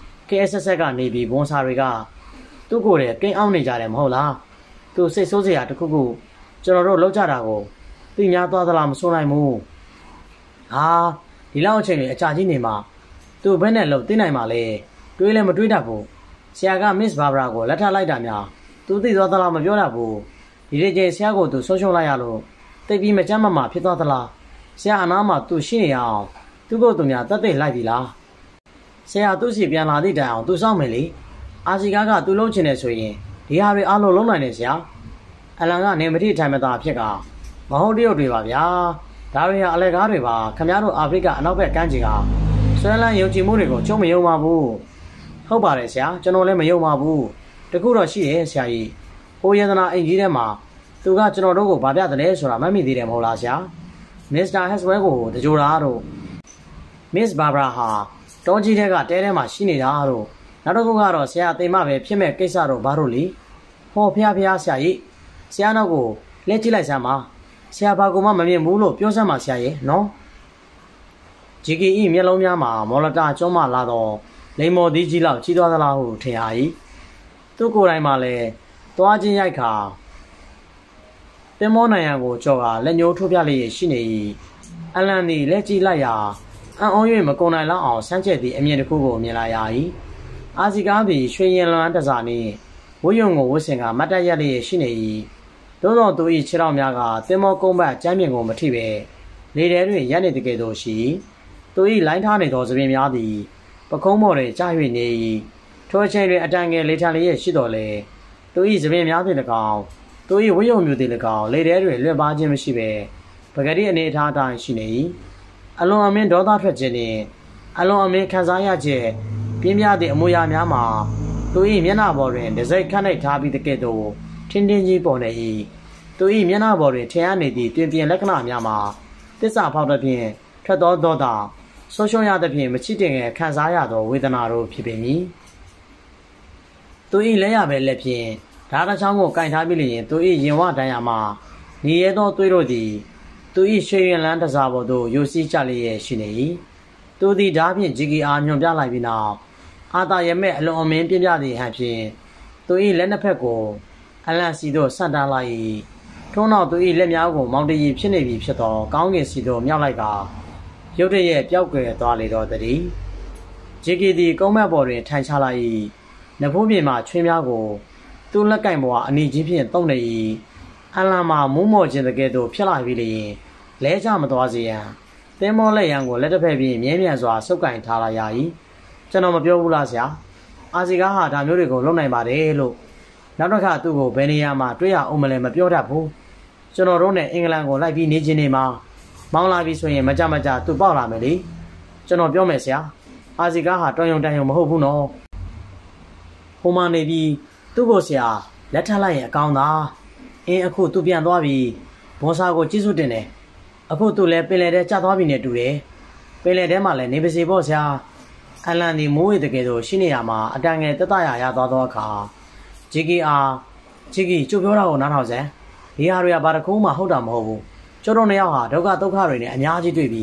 KSS ကနေပြီးဘွန်စာတွေကသူ့ကိုယ်တည်းကိန်းအောင်နေကြတယ်မဟုတ်လားသူစိတ်ဆိုးစရာတခုခုကျွန်တော်တို့လောက်ကြတာကိုသိများသွားသလားမဆိုနိုင်ဘူးဟာဒီလောက်အချိန်လေးအကြာကြီးနေမှသူဘယ်နဲ့လို့သိနိုင်မှာလဲတွေးလည်းမတွေးတတ်ဘူးဆရာက Miss Barbara ကိုလက်ထပ်လိုက်တာများသူသိသွားသလားမပြောတတ်ဘူးဒီနေ့ကျဆရာကိုသူဆုံးရှုံးလိုက်ရလို့တိတ်ပြီးမကြမ်းမမှာဖြစ်သွားသလားဆရာအနားမှာသူရှိနေရအောင်သူ့ကိုယ်သူများတတ်သိလိုက်ပြီလားဆရာသူ့စီပြန်လာသည့်တိုင်အောင်သူစောင့်မယ်လေအာစီကားကသူလုံးချင်တယ်ဆိုရင်ဒီဟာတွေအားလုံးလုံးနိုင်တယ်ဆရာအလန်ကနေမတိထိုင်မသာဖြစ်ကမဟုတ်တရုတ်တွေပါဗျာဒါတွေဟာအလဲကားတွေပါခင်ဗျားတို့အာဖရိကအနောက်ဘက်ကမ်းခြေကဆွဲလန်းယုံကြည်မှုတွေကိုကျုံမယုံပါဘူးဟုတ်ပါတယ်ဆရာကျွန်တော်လည်းမယုံပါဘူးတခုတော့ရှိရဲ့ဆရာကြီးဟိုယန္တနာအိမ်ကြီးထဲမှာသူကကျွန်တော်တို့ကိုဗာပြတယ်လဲဆိုတာမမိသေးတယ်မဟုတ်လားဆရာမစ္စတာဟက်စ်ဝဲကိုတကြိုတာတို့မစ္စဘာဘရာဟာတောကြီးထဲကတဲထဲမှာရှိနေတာတို့နောက်တစ်ခုကတော့ဆရာအသိမပဲဖြစ်မဲ့ကိစ္စတို့ဘာတို့လीဟောဖះဆရာကြီးဆရာနောက်ကိုလဲကြည့်လိုက်စမ်းပါဆရာဘာကူမှမမြင်ဘူးလို့ပြောစမ်းပါဆရာရဲ့နော်ဂျီကီဤမျက်လုံးများမှာမော်လတာကျွန်းမလာတော့လိမ္မော်သီးကြီးလောက်ကြီးသွားသလားဟုထင်ရ၏သူ့ကိုယ်တိုင်မှလည်းသွားချင်းရိုက်ခါတင်မောနိုင်ရန်ကိုကြော်ကလက်ညှိုးထိုးပြလျက်ရှိနေ၏အလန်သည်လက်ကြည့်လိုက်ရာအံ့ဩ၍မကုန်နိုင်လောက်အောင်ဆန်းကျက်သည့်အမြင်တစ်ခုကိုမြင်လာရ၏အာစီကားသည်ရွှေရင်လွမ်းတစားနှင့်ဝတ်ယုံကိုဝတ်ဆင်ကမတ်တက်ရက်လျက်ရှိနေ၏သို့သောသူ၏ခြေထောက်များကတင်မောကုန်းပတ်ကျမ်းပြင်ကိုမထိပဲလေထဲတွင်ရပ်နေတကယ်သို့ရှိသူ၏လိုင်းထားနေသောသပင်များသည်ပခုံးပေါ်တွင်ကျ၍နေ၏ထိုအချိန်တွင်အတန်ငယ်လေထန်လျက်ရှိတော်လေသူ၏သပင်များသည်၎င်းသူ၏ဝတ်ယုံမျိုးသည်၎င်းလေထဲတွင်လွင့်ပါခြင်းမရှိပဲပကတိအနေအထားအတိုင်းရှိနေ၏အလွန်အမင်းဒေါသထွက်ခြင်းနှင့်အလွန်အမင်းခံစားရခြင်းပြင်းပြသည့်အမူအရာများမှာသူ၏မျက်နှာပေါ်တွင်တစိုက်ခန့်လိုက်ထားပြီးတကဲ့သို့ထင်းထင်းကြီးပေါ်နေ၏သူ၏မျက်နှာပေါ်တွင်ထင်ရနေသည့်တွင်ပြင်လက္ခဏာများမှာတစ္ဆာဖောက်သဖြင့်ထွက်သောဒေါသဆုံးရှုံးရသဖြင့်မချစ်တင်ငယ်ခံစားရသောဝေဒနာတို့ဖြစ်ပေမည်သူ၏လက်ရပဲလက်ဖြင့်ဓာတ်တစ်ချောင်းကိုကင်ထားပြီးလျင်သူ၏ရင်ဝတန်းရမှာညီရဲသောသွေးတို့သည်သူ၏ရွှေရင်လန်းတစားပေါ်သို့ယိုစီးကျလျက်ရှိနေ၏သူသည်ဓာတ်ဖြင့်ဂျီကီအားညွန်ပြလိုက်ပြီးနောက်အာသာရမဲ့အလွန်အမင်းပြင်းပြသည့်ဟန်ဖြင့်သူ၏လက်နှစ်ဖက်ကိုအလန့်စီသို့ဆန့်တန်းလိုက်၏ထို့နောက်သူ၏လက်များကိုမောင်တရီဖြစ်နေပြီဖြစ်သောကောင်းကင်စီသို့မြောက်လိုက်ကာရုတ်တရက်ပျောက်ကွယ်သွားလေတော့သည်ဂျီကီသည်ကုန်းမက်ပေါ်တွင်ထိုင်ချလိုက်၏နဖူးပြင်မှချွေးများကိုသူ့လက်ကင်ပေါ်အနီကြီးဖြင့်တုံးနေ၏အလံမှာမူးမော်ခြင်းတကယ်သို့ဖြစ်လာပြီးလျင်လဲချမသွားစေရန်သင်းမောလက်ရန်ကိုလက်တစ်ဖက်ဖြင့်မြဲမြံစွာဆုပ်ကင်ထားလိုက်ရ၏ကျွန်တော်မပြောဘူးလားဆရာအာစီကားဟာဒါမျိုးတွေကိုလုပ်နိုင်ပါတယ်လို့နောက်တစ်ခါသူ့ကိုဘယ်နေရာမှာတွေ့ရအောင်မလဲမပြောတတ်ဘူးကျွန်တော်တို့နဲ့အင်္ဂလန်ကိုလိုက်ပြီးနေခြင်းနေမှာမောင်းလာပြီဆိုရင်မကြသူပေါက်လာမယ်လေကျွန်တော်ပြောမယ်ဆရာအာစီကားဟာတော်ရုံတန်ရုံမဟုတ်ဘူးနော်ဟိုမှာနေပြီးသူ့ကိုဆရာလက်ထပ်လိုက်ရင်အကောင်းသာအခုသူပြန်သွားပြီဘောစာကိုကျေးဇူးတင်တယ်အခုသူလည်းပင်လယ်ထဲကျသွားပြီနဲ့တူတယ်ပင်လယ်ထဲမှာလည်းနေပါစေပေါ့ဆရာအလန်ဒီမိုးရတကယ်ဆိုရှိနေရမှာအတန်ငယ်တက်တရရသွားသောအခါဂျီကီကျုပ်ပြောတာကိုနားထောင်စမ်းဒီဟာတွေကဘာတစ်ခုမှဟုတ်တာမဟုတ်ဘူးကျုပ်တို့နှစ်ယောက်ဟာဒုက္ခတွေနဲ့အများကြီးတွေ့ပြီး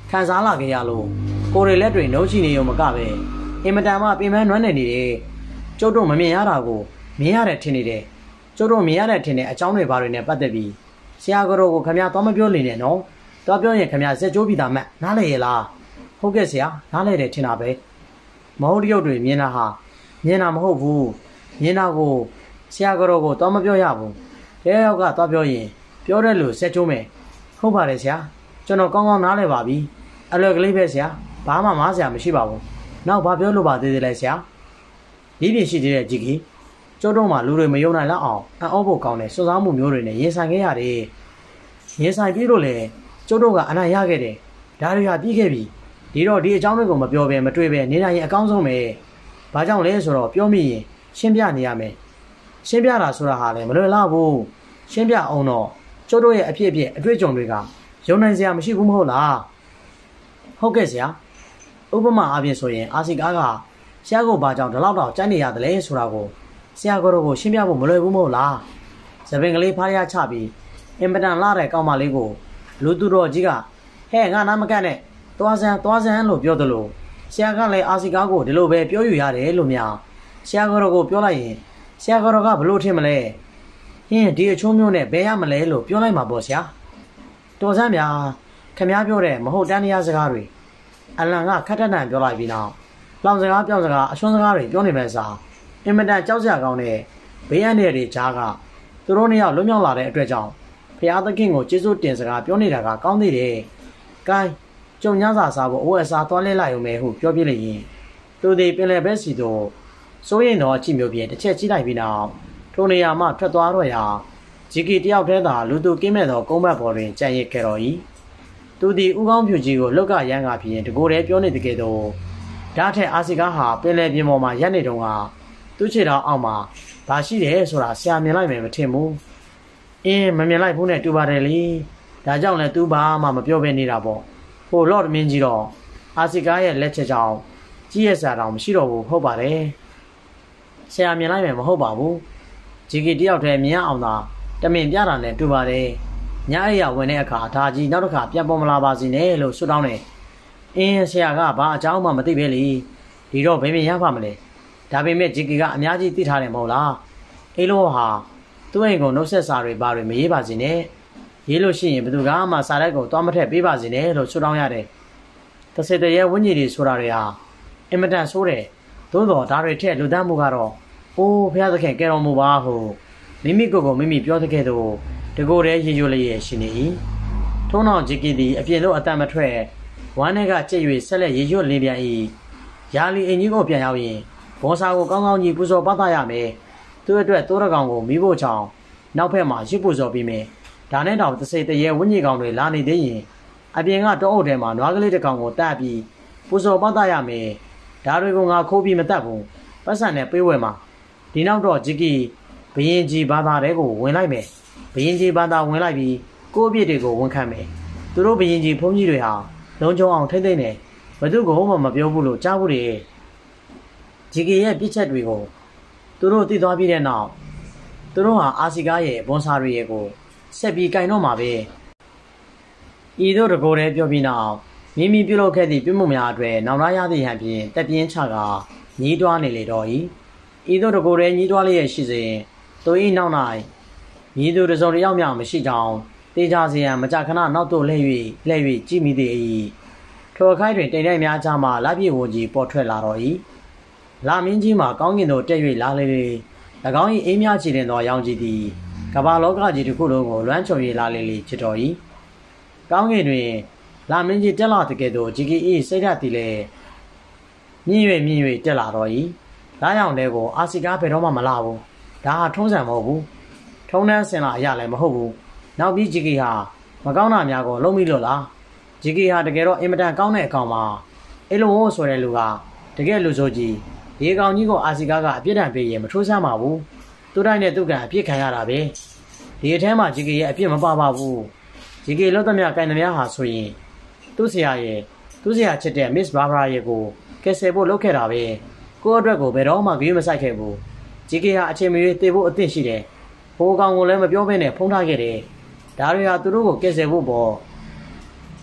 ခံစားလာခဲ့ရလို့ကိုရီလက်တွေနှုတ်ချနေရုံမကပဲအင်မတန်မှပင်ပန်းနွမ်းနယ်နေတယ်ကျုပ်တို့မမြင်ရတာကိုမြင်ရတယ်ထင်နေတယ်ကျုပ်တို့မြင်ရတဲ့ထင်တဲ့အကြောင်းတွေဘာတွေနဲ့ပတ်သက်ပြီးဆရာကတော့ကိုခင်ဗျားသွားမပြောနေနဲ့နော်သွားပြောရင်ခင်ဗျားစက်ကြိုးပြီးသားမှတ်နားလေရလားဟုတ်ကဲ့ဆရာနားလေတယ်ထင်တာပဲမဟုတ်တရုပ်တွေမြင်တာဟာမြင်တာမဟုတ်ဘူးမြင်တာကိုဆရာကတော့ကိုသွားမပြောရဘူးတယောက်ကသွားပြောရင်ပြောတဲ့လူစက်ကြိုးမယ်ဟုတ်ပါတယ်ဆရာကျွန်တော်ကောင်းကောင်းနားလဲပါပြီအလွယ်ကလေးပဲဆရာဘာမှမားဆရာမရှိပါဘူးနောက်ဘာပြောလို့ပါသေးသေးလဲဆရာဒီပြင်ရှိသေးတဲ့ဂျီကီကျုပ်တို့မှလူတွေမယုံနိုင်လောက်အောင်အံ့ဩဖို့ကောင်းတဲ့စွစားမှုမျိုးတွေနဲ့ရင်ဆိုင်ခဲ့ရတယ်ရင်ဆိုင်ပြီးလို့လေကျုပ်တို့ကအနိုင်ရခဲ့တယ်ဒါတွေဟာပြီးခဲ့ပြီဒီတော့ဒီအကြောင်းတွေကိုမပြောဘဲမတွေ့ဘဲနေနိုင်ရင်အကောင်းဆုံးပဲဘာကြောင့်လဲဆိုတော့ပြောမိရင်ရှင်းပြနေရမယ်ရှင်းပြတာဆိုတာဟာလည်းမလွယ်လောက်ဘူးရှင်းပြအောင်တော့ကျုပ်တို့ရဲ့အဖြစ်အပျက်အတွေ့အကြုံတွေကယုံနိုင်စရာမရှိဘူးမဟုတ်လားဟုတ်ကဲ့ဆရာဥပမာအားဖြင့်ဆိုရင်အာစီကားကဆရာကိုဘာကြောင့်ဒီလောက်တော့ကြိုက်နေရတယ်လဲဆိုတာကိုဆရာကိုရှင်းပြဖို့မလွယ်ဘူးမဟုတ်လားသပင်ကလေးဖားရချပြီးအင်ပတန်လာတဲ့ကောင်မလေးကိုလူသူတော်ကြီးကဟဲ့ငါနားမကန့်နဲ့သွားစမ်းလို့ပြောသလိုဆရာကလည်းအာစီကားကိုဒီလိုပဲပြောယူရတယ်လို့များဆရာကိုပြောလိုက်ရင်ဆရာကဘလို့ထင်မလဲဟင်းဒီအချိုးမျိုးနဲ့ဘယ်ရမလဲလို့ပြောလိုက်မှာပေါ့ဆရာတော်စမ်းများခင်ဗျားပြောတဲ့မဟုတ်တန်းတရားစကားတွေအလံကခက်တတ်တန်ပြောလိုက်ပြီးနောက်လောင်စကားပြောင်းစကားအဆွမ်းစကားတွေပြောနေမဲ့စားအင်မတန်ကြောက်စရာကောင်းတဲ့ဘေးရန်တွေကြားကသူတို့နှစ်ယောက်လွတ်မြောက်လာတဲ့အတွက်ကြောင့်ဖျားသခင်ကိုကျေးဇူးတင်စကားပြောနေတာကကောင်းသေးတယ်။ကိုင်းကြုံညစာစားဖို့အိုးအစားသွားလဲလိုက်ရုံပဲဟုပြောပြလိုက်ရင်သူသည်ပင်လယ်ဘက်စီတို့စိုးရင်တော့အကြည့်မျိုးဖြင့်တစ်ချက်ကြည့်လိုက်ပြီးနောက်ထိုနေရာမှထွက်သွားတော့ရာဂျီကီတယောက်တည်းသာလူသူကင်းမဲ့သောကုန်းဘက်ပေါ်တွင်ကြံ့ရစ်ခဲ့တော်၏သူသည်ဥကောင်းဖြူကြီးကိုလောက်ကရမ်းကားဖြင့်တကိုယ်တည်းပြောနေတကယ်တော့ဓာတ်ထက်အာစီကားဟာပင်လယ်ပြင်ပေါ်မှာရပ်နေတုန်းကသူ့ခြေထောက်အောက်မှာဘာရှိတယ်ဆိုတာဆရာမြင်လိုက်မယ်မထင်ဘူးမမြင်လိုက်ဘူးနဲ့တူပါတယ်လေဒါကြောင့်လည်းသူဘာမှမပြောဘဲနေတာပေါ့ဟိုလော့ဒ်မင်းကြီးတော့အာစီကားရဲ့လက်ချက်ကြောင့်ကြီးရဲ့စာတောင်မရှိတော့ဘူးဟုတ်ပါတယ်ဆရာမြင်လိုက်မယ်မဟုတ်ပါဘူးဂျီကီတယောက်တည်းမြင်အောင်သာတမင်ပြတာနဲ့တူပါတယ်ညအိယာဝင်တဲ့အခါဒါကြီးနောက်တစ်ခါပြန်ပေါ်မလာပါစေနဲ့လို့ဆုတောင်းတယ်ဆရာကဘာအကြောင်းမှမသိပဲလေဒီတော့ဘယ်မြင်ရပါမလဲဒါပေမဲ့ဂျီကီကအများကြီးသိထားတယ်မဟုတ်လားအေးလို့ဟာသူ့အိမ်ကိုနှုတ်ဆက်စာတွေဘာတွေမရေးပါစေနဲ့ရေးလို့ရှိရင်ဘယ်သူကမှစာရိုက်ကိုသွားမထက်ပေးပါစေနဲ့လို့ဆုတောင်းရတယ်တစ်စက်တည်းရဲ့ဝိညာဉ်တွေဆိုတာတွေဟာအင်မတန်ဆိုးတယ်သို့တော်ဒါတွေထက်လူသားမှုကတော့အိုးဖျားသခင်ကဲတော်မူပါဟုမိမိကိုယ်ကိုမိမိပြောတဲ့ကဲ့သို့တကိုယ်တည်းရေရွလေးရဲ့ရှင်နေ၏ထုံးတော်ဂျီကီသည်အပြင်သို့အတန်မထွက်ဝမ်းထဲကကြက်၍ဆက်လက်ရေရွလင်းပြန်၏ယာလီအင်ကြီးကိုပြန်ရောက်ရင်ဘောစာကိုကောင်းကောင်းကြီးပူဇော်ပတ်သရမယ်သူ့အတွက်တိုးရကောင်ကိုမိဖို့ချောင်းနောက်ဖက်မှာရစ်ပူဇော်ပြီးမယ်ဒါနဲ့တောင်တစ်စိတ်တရေဝင်းကြီးကောင်တွေလာနေသေးရင်အပြင်ကတောအုပ်ထဲမှာနွားကလေးတစ်ကောင်ကိုတတ်ပြီးပူဇော်ပတ်သရမယ်ဒါတွေကိုငါခိုးပြီးမတတ်ဘူးပတ်စံနဲ့ပေးဝဲမှာဒီနောက်တော့ဂျီကီဘရင်ကြီးဘာသာတွေကိုဝင်လိုက်မယ်ဘရင်ကြီးဘာသာဝင်လိုက်ပြီးကိုယ့်အပြစ်တွေကိုဝန်ခံမယ်သူတို့ဘရင်ကြီးဖုန်းကြီးတွေဟာလုံခြုံအောင်ထိမ့်သိမ့်နေဘသူကမှမပြောဘူးလို့ကြားဘူးတယ်ဂျီကီရဲ့ပြစ်ချက်တွေကိုသူတို့သိသွားပြီးတဲ့နောက်သူတို့ဟာအာစီကားရဲ့ဘွန်ဆာတွေရဲ့ကိုဆက်ပြီးကင်တော့မှာပဲဤတို့တကိုယ်တည်းပြောပြီးနောက်မိမိပြုလုပ်ခဲ့သည့်ပြမှုများအတွက်နောက်လာရသည့်ဟန်ဖြင့်တက်ပြင်းချကညီးတွားနေလေတော့၏ဤတို့တကိုယ်တည်းညီးတွားလျက်ရှိစဉ်သူ၏နောက်၌ညီသူတစုံတစ်ယောက်မျှမရှိကြောင်းတေချာစီရန်မကြခဏနောက်သို့လှည့်၍ကြည့်မိသည်၏ထိုအခိုက်တွင်တိမ်တိုက်များကြားမှလပြည့်ဝန်ကြီးပေါ်ထွက်လာတော့၏လာမင်းကြီးမှာကောင်းကင်သို့တက်၍လာလေလေ၎င်း၏အေးမြချီတင်သောရောင်ကြီးသည်ကမ္ဘာလောကကြီးတစ်ခုလုံးကိုလွှမ်းခြုံ၍လာလေလေဖြစ်တော်၏ကောင်းကင်တွင်လာမင်းကြီးတက်လာတဲ့ကဲ့သို့ဂျီကီ၏စိတ်ဓာတ်သည်လည်းမြင့်၍တက်လာတော့၏ဒါကြောင့်လည်းကိုအာစီကားဘယ်တော့မှမလာဘူးဒါဟာထုံးစံမဟုတ်ဘူးထုံးတန်းစင်လာအရာလည်းမဟုတ်ဘူးနောက်ပြီးဂျီကီဟာမကောင်းတာများကိုလုံးမိလို့လားဂျီကီဟာတကယ်တော့အင်မတန်ကောင်းတဲ့အကောင်ပါအဲ့လိုဆိုတဲ့လူကတကယ်လူဆိုကြီးဒီကောင်ကြီးကိုအာစီကားကအပြစ်ဒဏ်ပေးရင်မထိုးဆမ်းပါဘူးသူတိုင်းနဲ့သူကအပြစ်ခံရတာပဲဒီအထဲမှာဂျီကီရဲ့အပြစ်မပါပါဘူးဂျီကီလောက်သမျှကန်သမျှဟာဆိုရင်သူ့ဆရာချစ်တဲ့ Miss Barbara ရဲ့ကိုကယ်ဆယ်ဖို့လုပ်ခဲ့တာပဲကိုယ့်အတွက်ကိုဘယ်တော့မှဂရုမစိုက်ခဲ့ဘူးဂျီကီဟာအချိန်မရွေးသေဖို့အသင့်ရှိတယ်ဟိုကောင်ကိုလည်းမပြောဘဲနဲ့ဖုံးထားခဲ့တယ်ဒါတွေဟာသူတို့ကိုကယ်ဆယ်ဖို့ပေါ့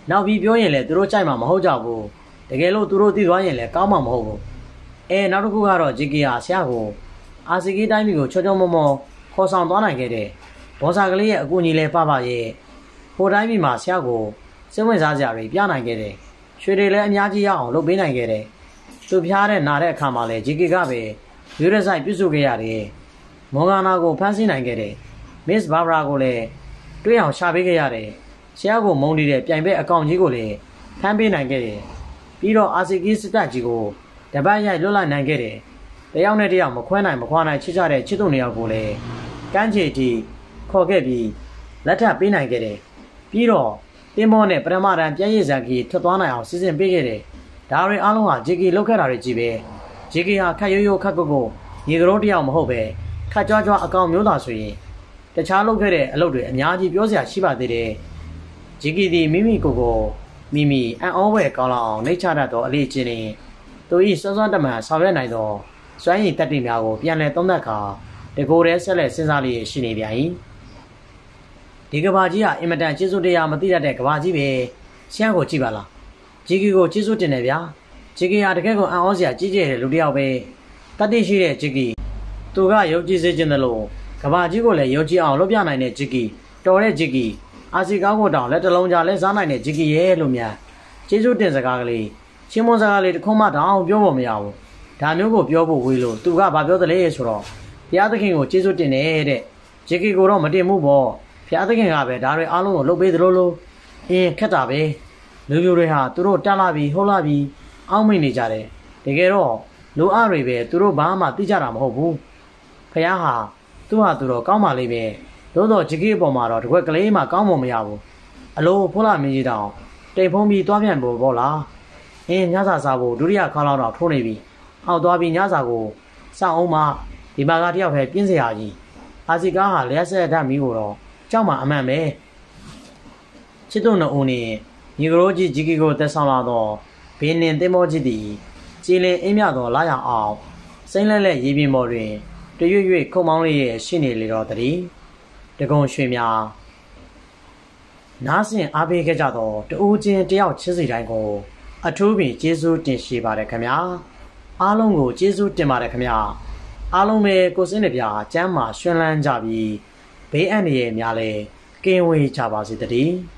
နောက်ပြီးပြောရင်လည်းသူတို့ကြိုက်မှာမဟုတ်ကြဘူးတကယ်လို့သူတို့သိသွားရင်လည်းကောင်းမှာမဟုတ်ဘူးနောက်တစ်ခုကတော့ဂျီကီဟာဆရာကိုအာစီကီတိုင်းပြည်ကိုချောချောမောမောခေါ်ဆောင်သွားနိုင်ခဲ့တဲ့ဘောစာကလေးရဲ့အကူအညီလဲပပရဲ့ဟိုတိုင်းပြည်မှာဆရာကိုစိတ်ဝင်စားစရာတွေပြနိုင်ခဲ့တယ်ရွှေတွေလည်းအများကြီးရအောင်လုပ်ပေးနိုင်ခဲ့တယ်သူဖျားတဲ့နာတဲ့အခါမှာလည်းဂျီကီကပဲယူရက်ဆိုင်ပြုစုခဲ့ရတယ်မော်ဂါနာကိုဖမ်းဆီးနိုင်ခဲ့တယ်မစ်ဘာဘရာကိုလည်းတွေ့အောင်ရှာပေးခဲ့ရတယ်ဆရာကိုမုန်းနေတဲ့ပြိုင်ဘက်အကောင့်ကြီးကိုလည်းဖမ်းပေးနိုင်ခဲ့တယ်ပြီးတော့အာစီကီစစ်တပ်ကြီးကိုတပတ်ရိုက်လွတ်လိုက်နိုင်ခဲ့တယ်တယောက်နဲ့တယောက်မခွဲနိုင်မခွာနိုင်ချစ်ကြတဲ့ချစ်သူနှစ်ယောက်ကိုလည်းကမ်းခြေတီခေါ်ခဲ့ပြီးလက်ထပ်ပေးနိုင်ခဲ့တယ်ပြီးတော့တင်းမောနဲ့ပထမတန်းပြန်ရည်စံကြီးထွက်သွားနိုင်အောင်စီစဉ်ပေးခဲ့တယ်ဒါတွေအားလုံးဟာဂျီကီလောက်ခဲ့တာတွေကြီးပဲဂျီကီဟာခက်ရိုးရိုးခက်ကုတ်ကိုရေကရိုးတယောက်မဟုတ်ပဲခက်ကြွားကြွားအကောင်မျိုးသားဆိုရင်တခြားလုပ်ခဲ့တဲ့အလုပ်တွေအများကြီးပြောစရာရှိပါသေးတယ်ဂျီကီဒီမိမိကိုမိမိအံ့ဩဖွယ်ကောင်းလောက်အောင်နှိမ့်ချတတ်သောအလေးချင်းနဲ့သူ၏စွမ်းစွမ်းတမန်ဆောင်ရွက်နိုင်သောစွမ်းရည်တတ်တိများကိုပြန်လည်သုံးသပ်ခါတကိုယ်တည်းဆက်လက်စဉ်းစားလျက်ရှိနေပြန်၏ဒီကဘာကြီးဟာအင်မတန်ကျေးဇူးတရားမသိတတ်တဲ့ကဘာကြီးပဲရှမ်းကိုကြည့်ပါလားဂျီကီကိုကျေးဇူးတင်တယ်ဗျာဂျီကီဟာတကယ်ကိုအံ့ဩစရာကြီးကျယ်တဲ့လူတစ်ယောက်ပဲတတ်သိရှိတဲ့ဂျီကီသူကယုံကြည်စေခြင်းသလိုကဘာကြီးကိုလည်းယုံကြည်အောင်လုပ်ပြနိုင်တဲ့ဂျီကီတော်တဲ့ဂျီကီအာစီကောင်းကိုတောင်လက်တလုံးကြလဲစားနိုင်တဲ့ဂျီကီရဲ့လို့များကျေးဇူးတင်စကားကလေးချင်းမွန်စကားလေးတစ်ခုမှတောင်ပြောဖို့မရဘူးဒါမျိုးကိုပြောဖို့ဝေးလို့သူကဘာပြောသလဲဆိုတော့ဘုရားသခင်ကိုကျေးဇူးတင်တယ်တဲ့ဂျီကီကိုတော့မတင်ဘူးပေါ့ဘုရားသခင်ကပဲဒါတွေအားလုံးကိုလုပ်ပေးသလိုလိုခက်တာပဲလူမျိုးတွေဟာသူတို့တက်လာပြီးဟုတ်လာပြီးအောင်းမိနေကြတယ်တကယ်တော့လူအတွေပဲသူတို့ဘာမှသိကြတာမဟုတ်ဘူးဘုရားဟာသူ့ဟာသူတော့ကောင်းပါလိမ့်မယ်သို့တော့ဂျီကီအပေါ်မှာတော့တကွက်ကလေးမှကောင်းမှမရဘူးအလိုဖိုးလာမင်းကြီးတောင်တိတ်ဖုံးပြီးသွားပြန်ပေါ်ပေါ့လားညစာစားဖို့ဒုတိယခေါင်းလောက်တော့ထိုးနေပြီအောက်သွားပြီးညစာကိုစောင့်အောင်မှဒီမှာကတယောက်တည်းပြင်းစရာကြီးအာစီကားဟာလျှက်ဆက်ဓာတ်မီးကိုတော့ကြောက်မှအမှန်ပဲချစ်သူနှစ်ဦးနဲ့ညီကရိုးကြီးဂျီကီကိုတက်ဆောင်လာတော့ဘင်းနှင်တင်မောကြီးသည်ကြည်လင်အင်းမြတော်လာရအောင်စိမ့်လက်လက်ရေပြင်ပေါ်တွင်တရွရွခုံမောင်းလေးရဲ့ရှိနေလေတော့တည်းတကုံရွှေများနားဆင်အားပေးခဲ့ကြတော့တူးချင်းတယောက်ချစ်စီတိုင်းကိုအထူးပင်ကျေးဇူးတင်ရှိပါတယ်ခင်ဗျာအားလုံးကိုကျေးဇူးတင်ပါတယ်ခင်ဗျာအားလုံးပဲကိုစင်းတပြားကျမ်းမာရွှင်လန်းကြပြီးဘေးအန္တရာယ်များလည်းကင်းဝေးကြပါစေတည်း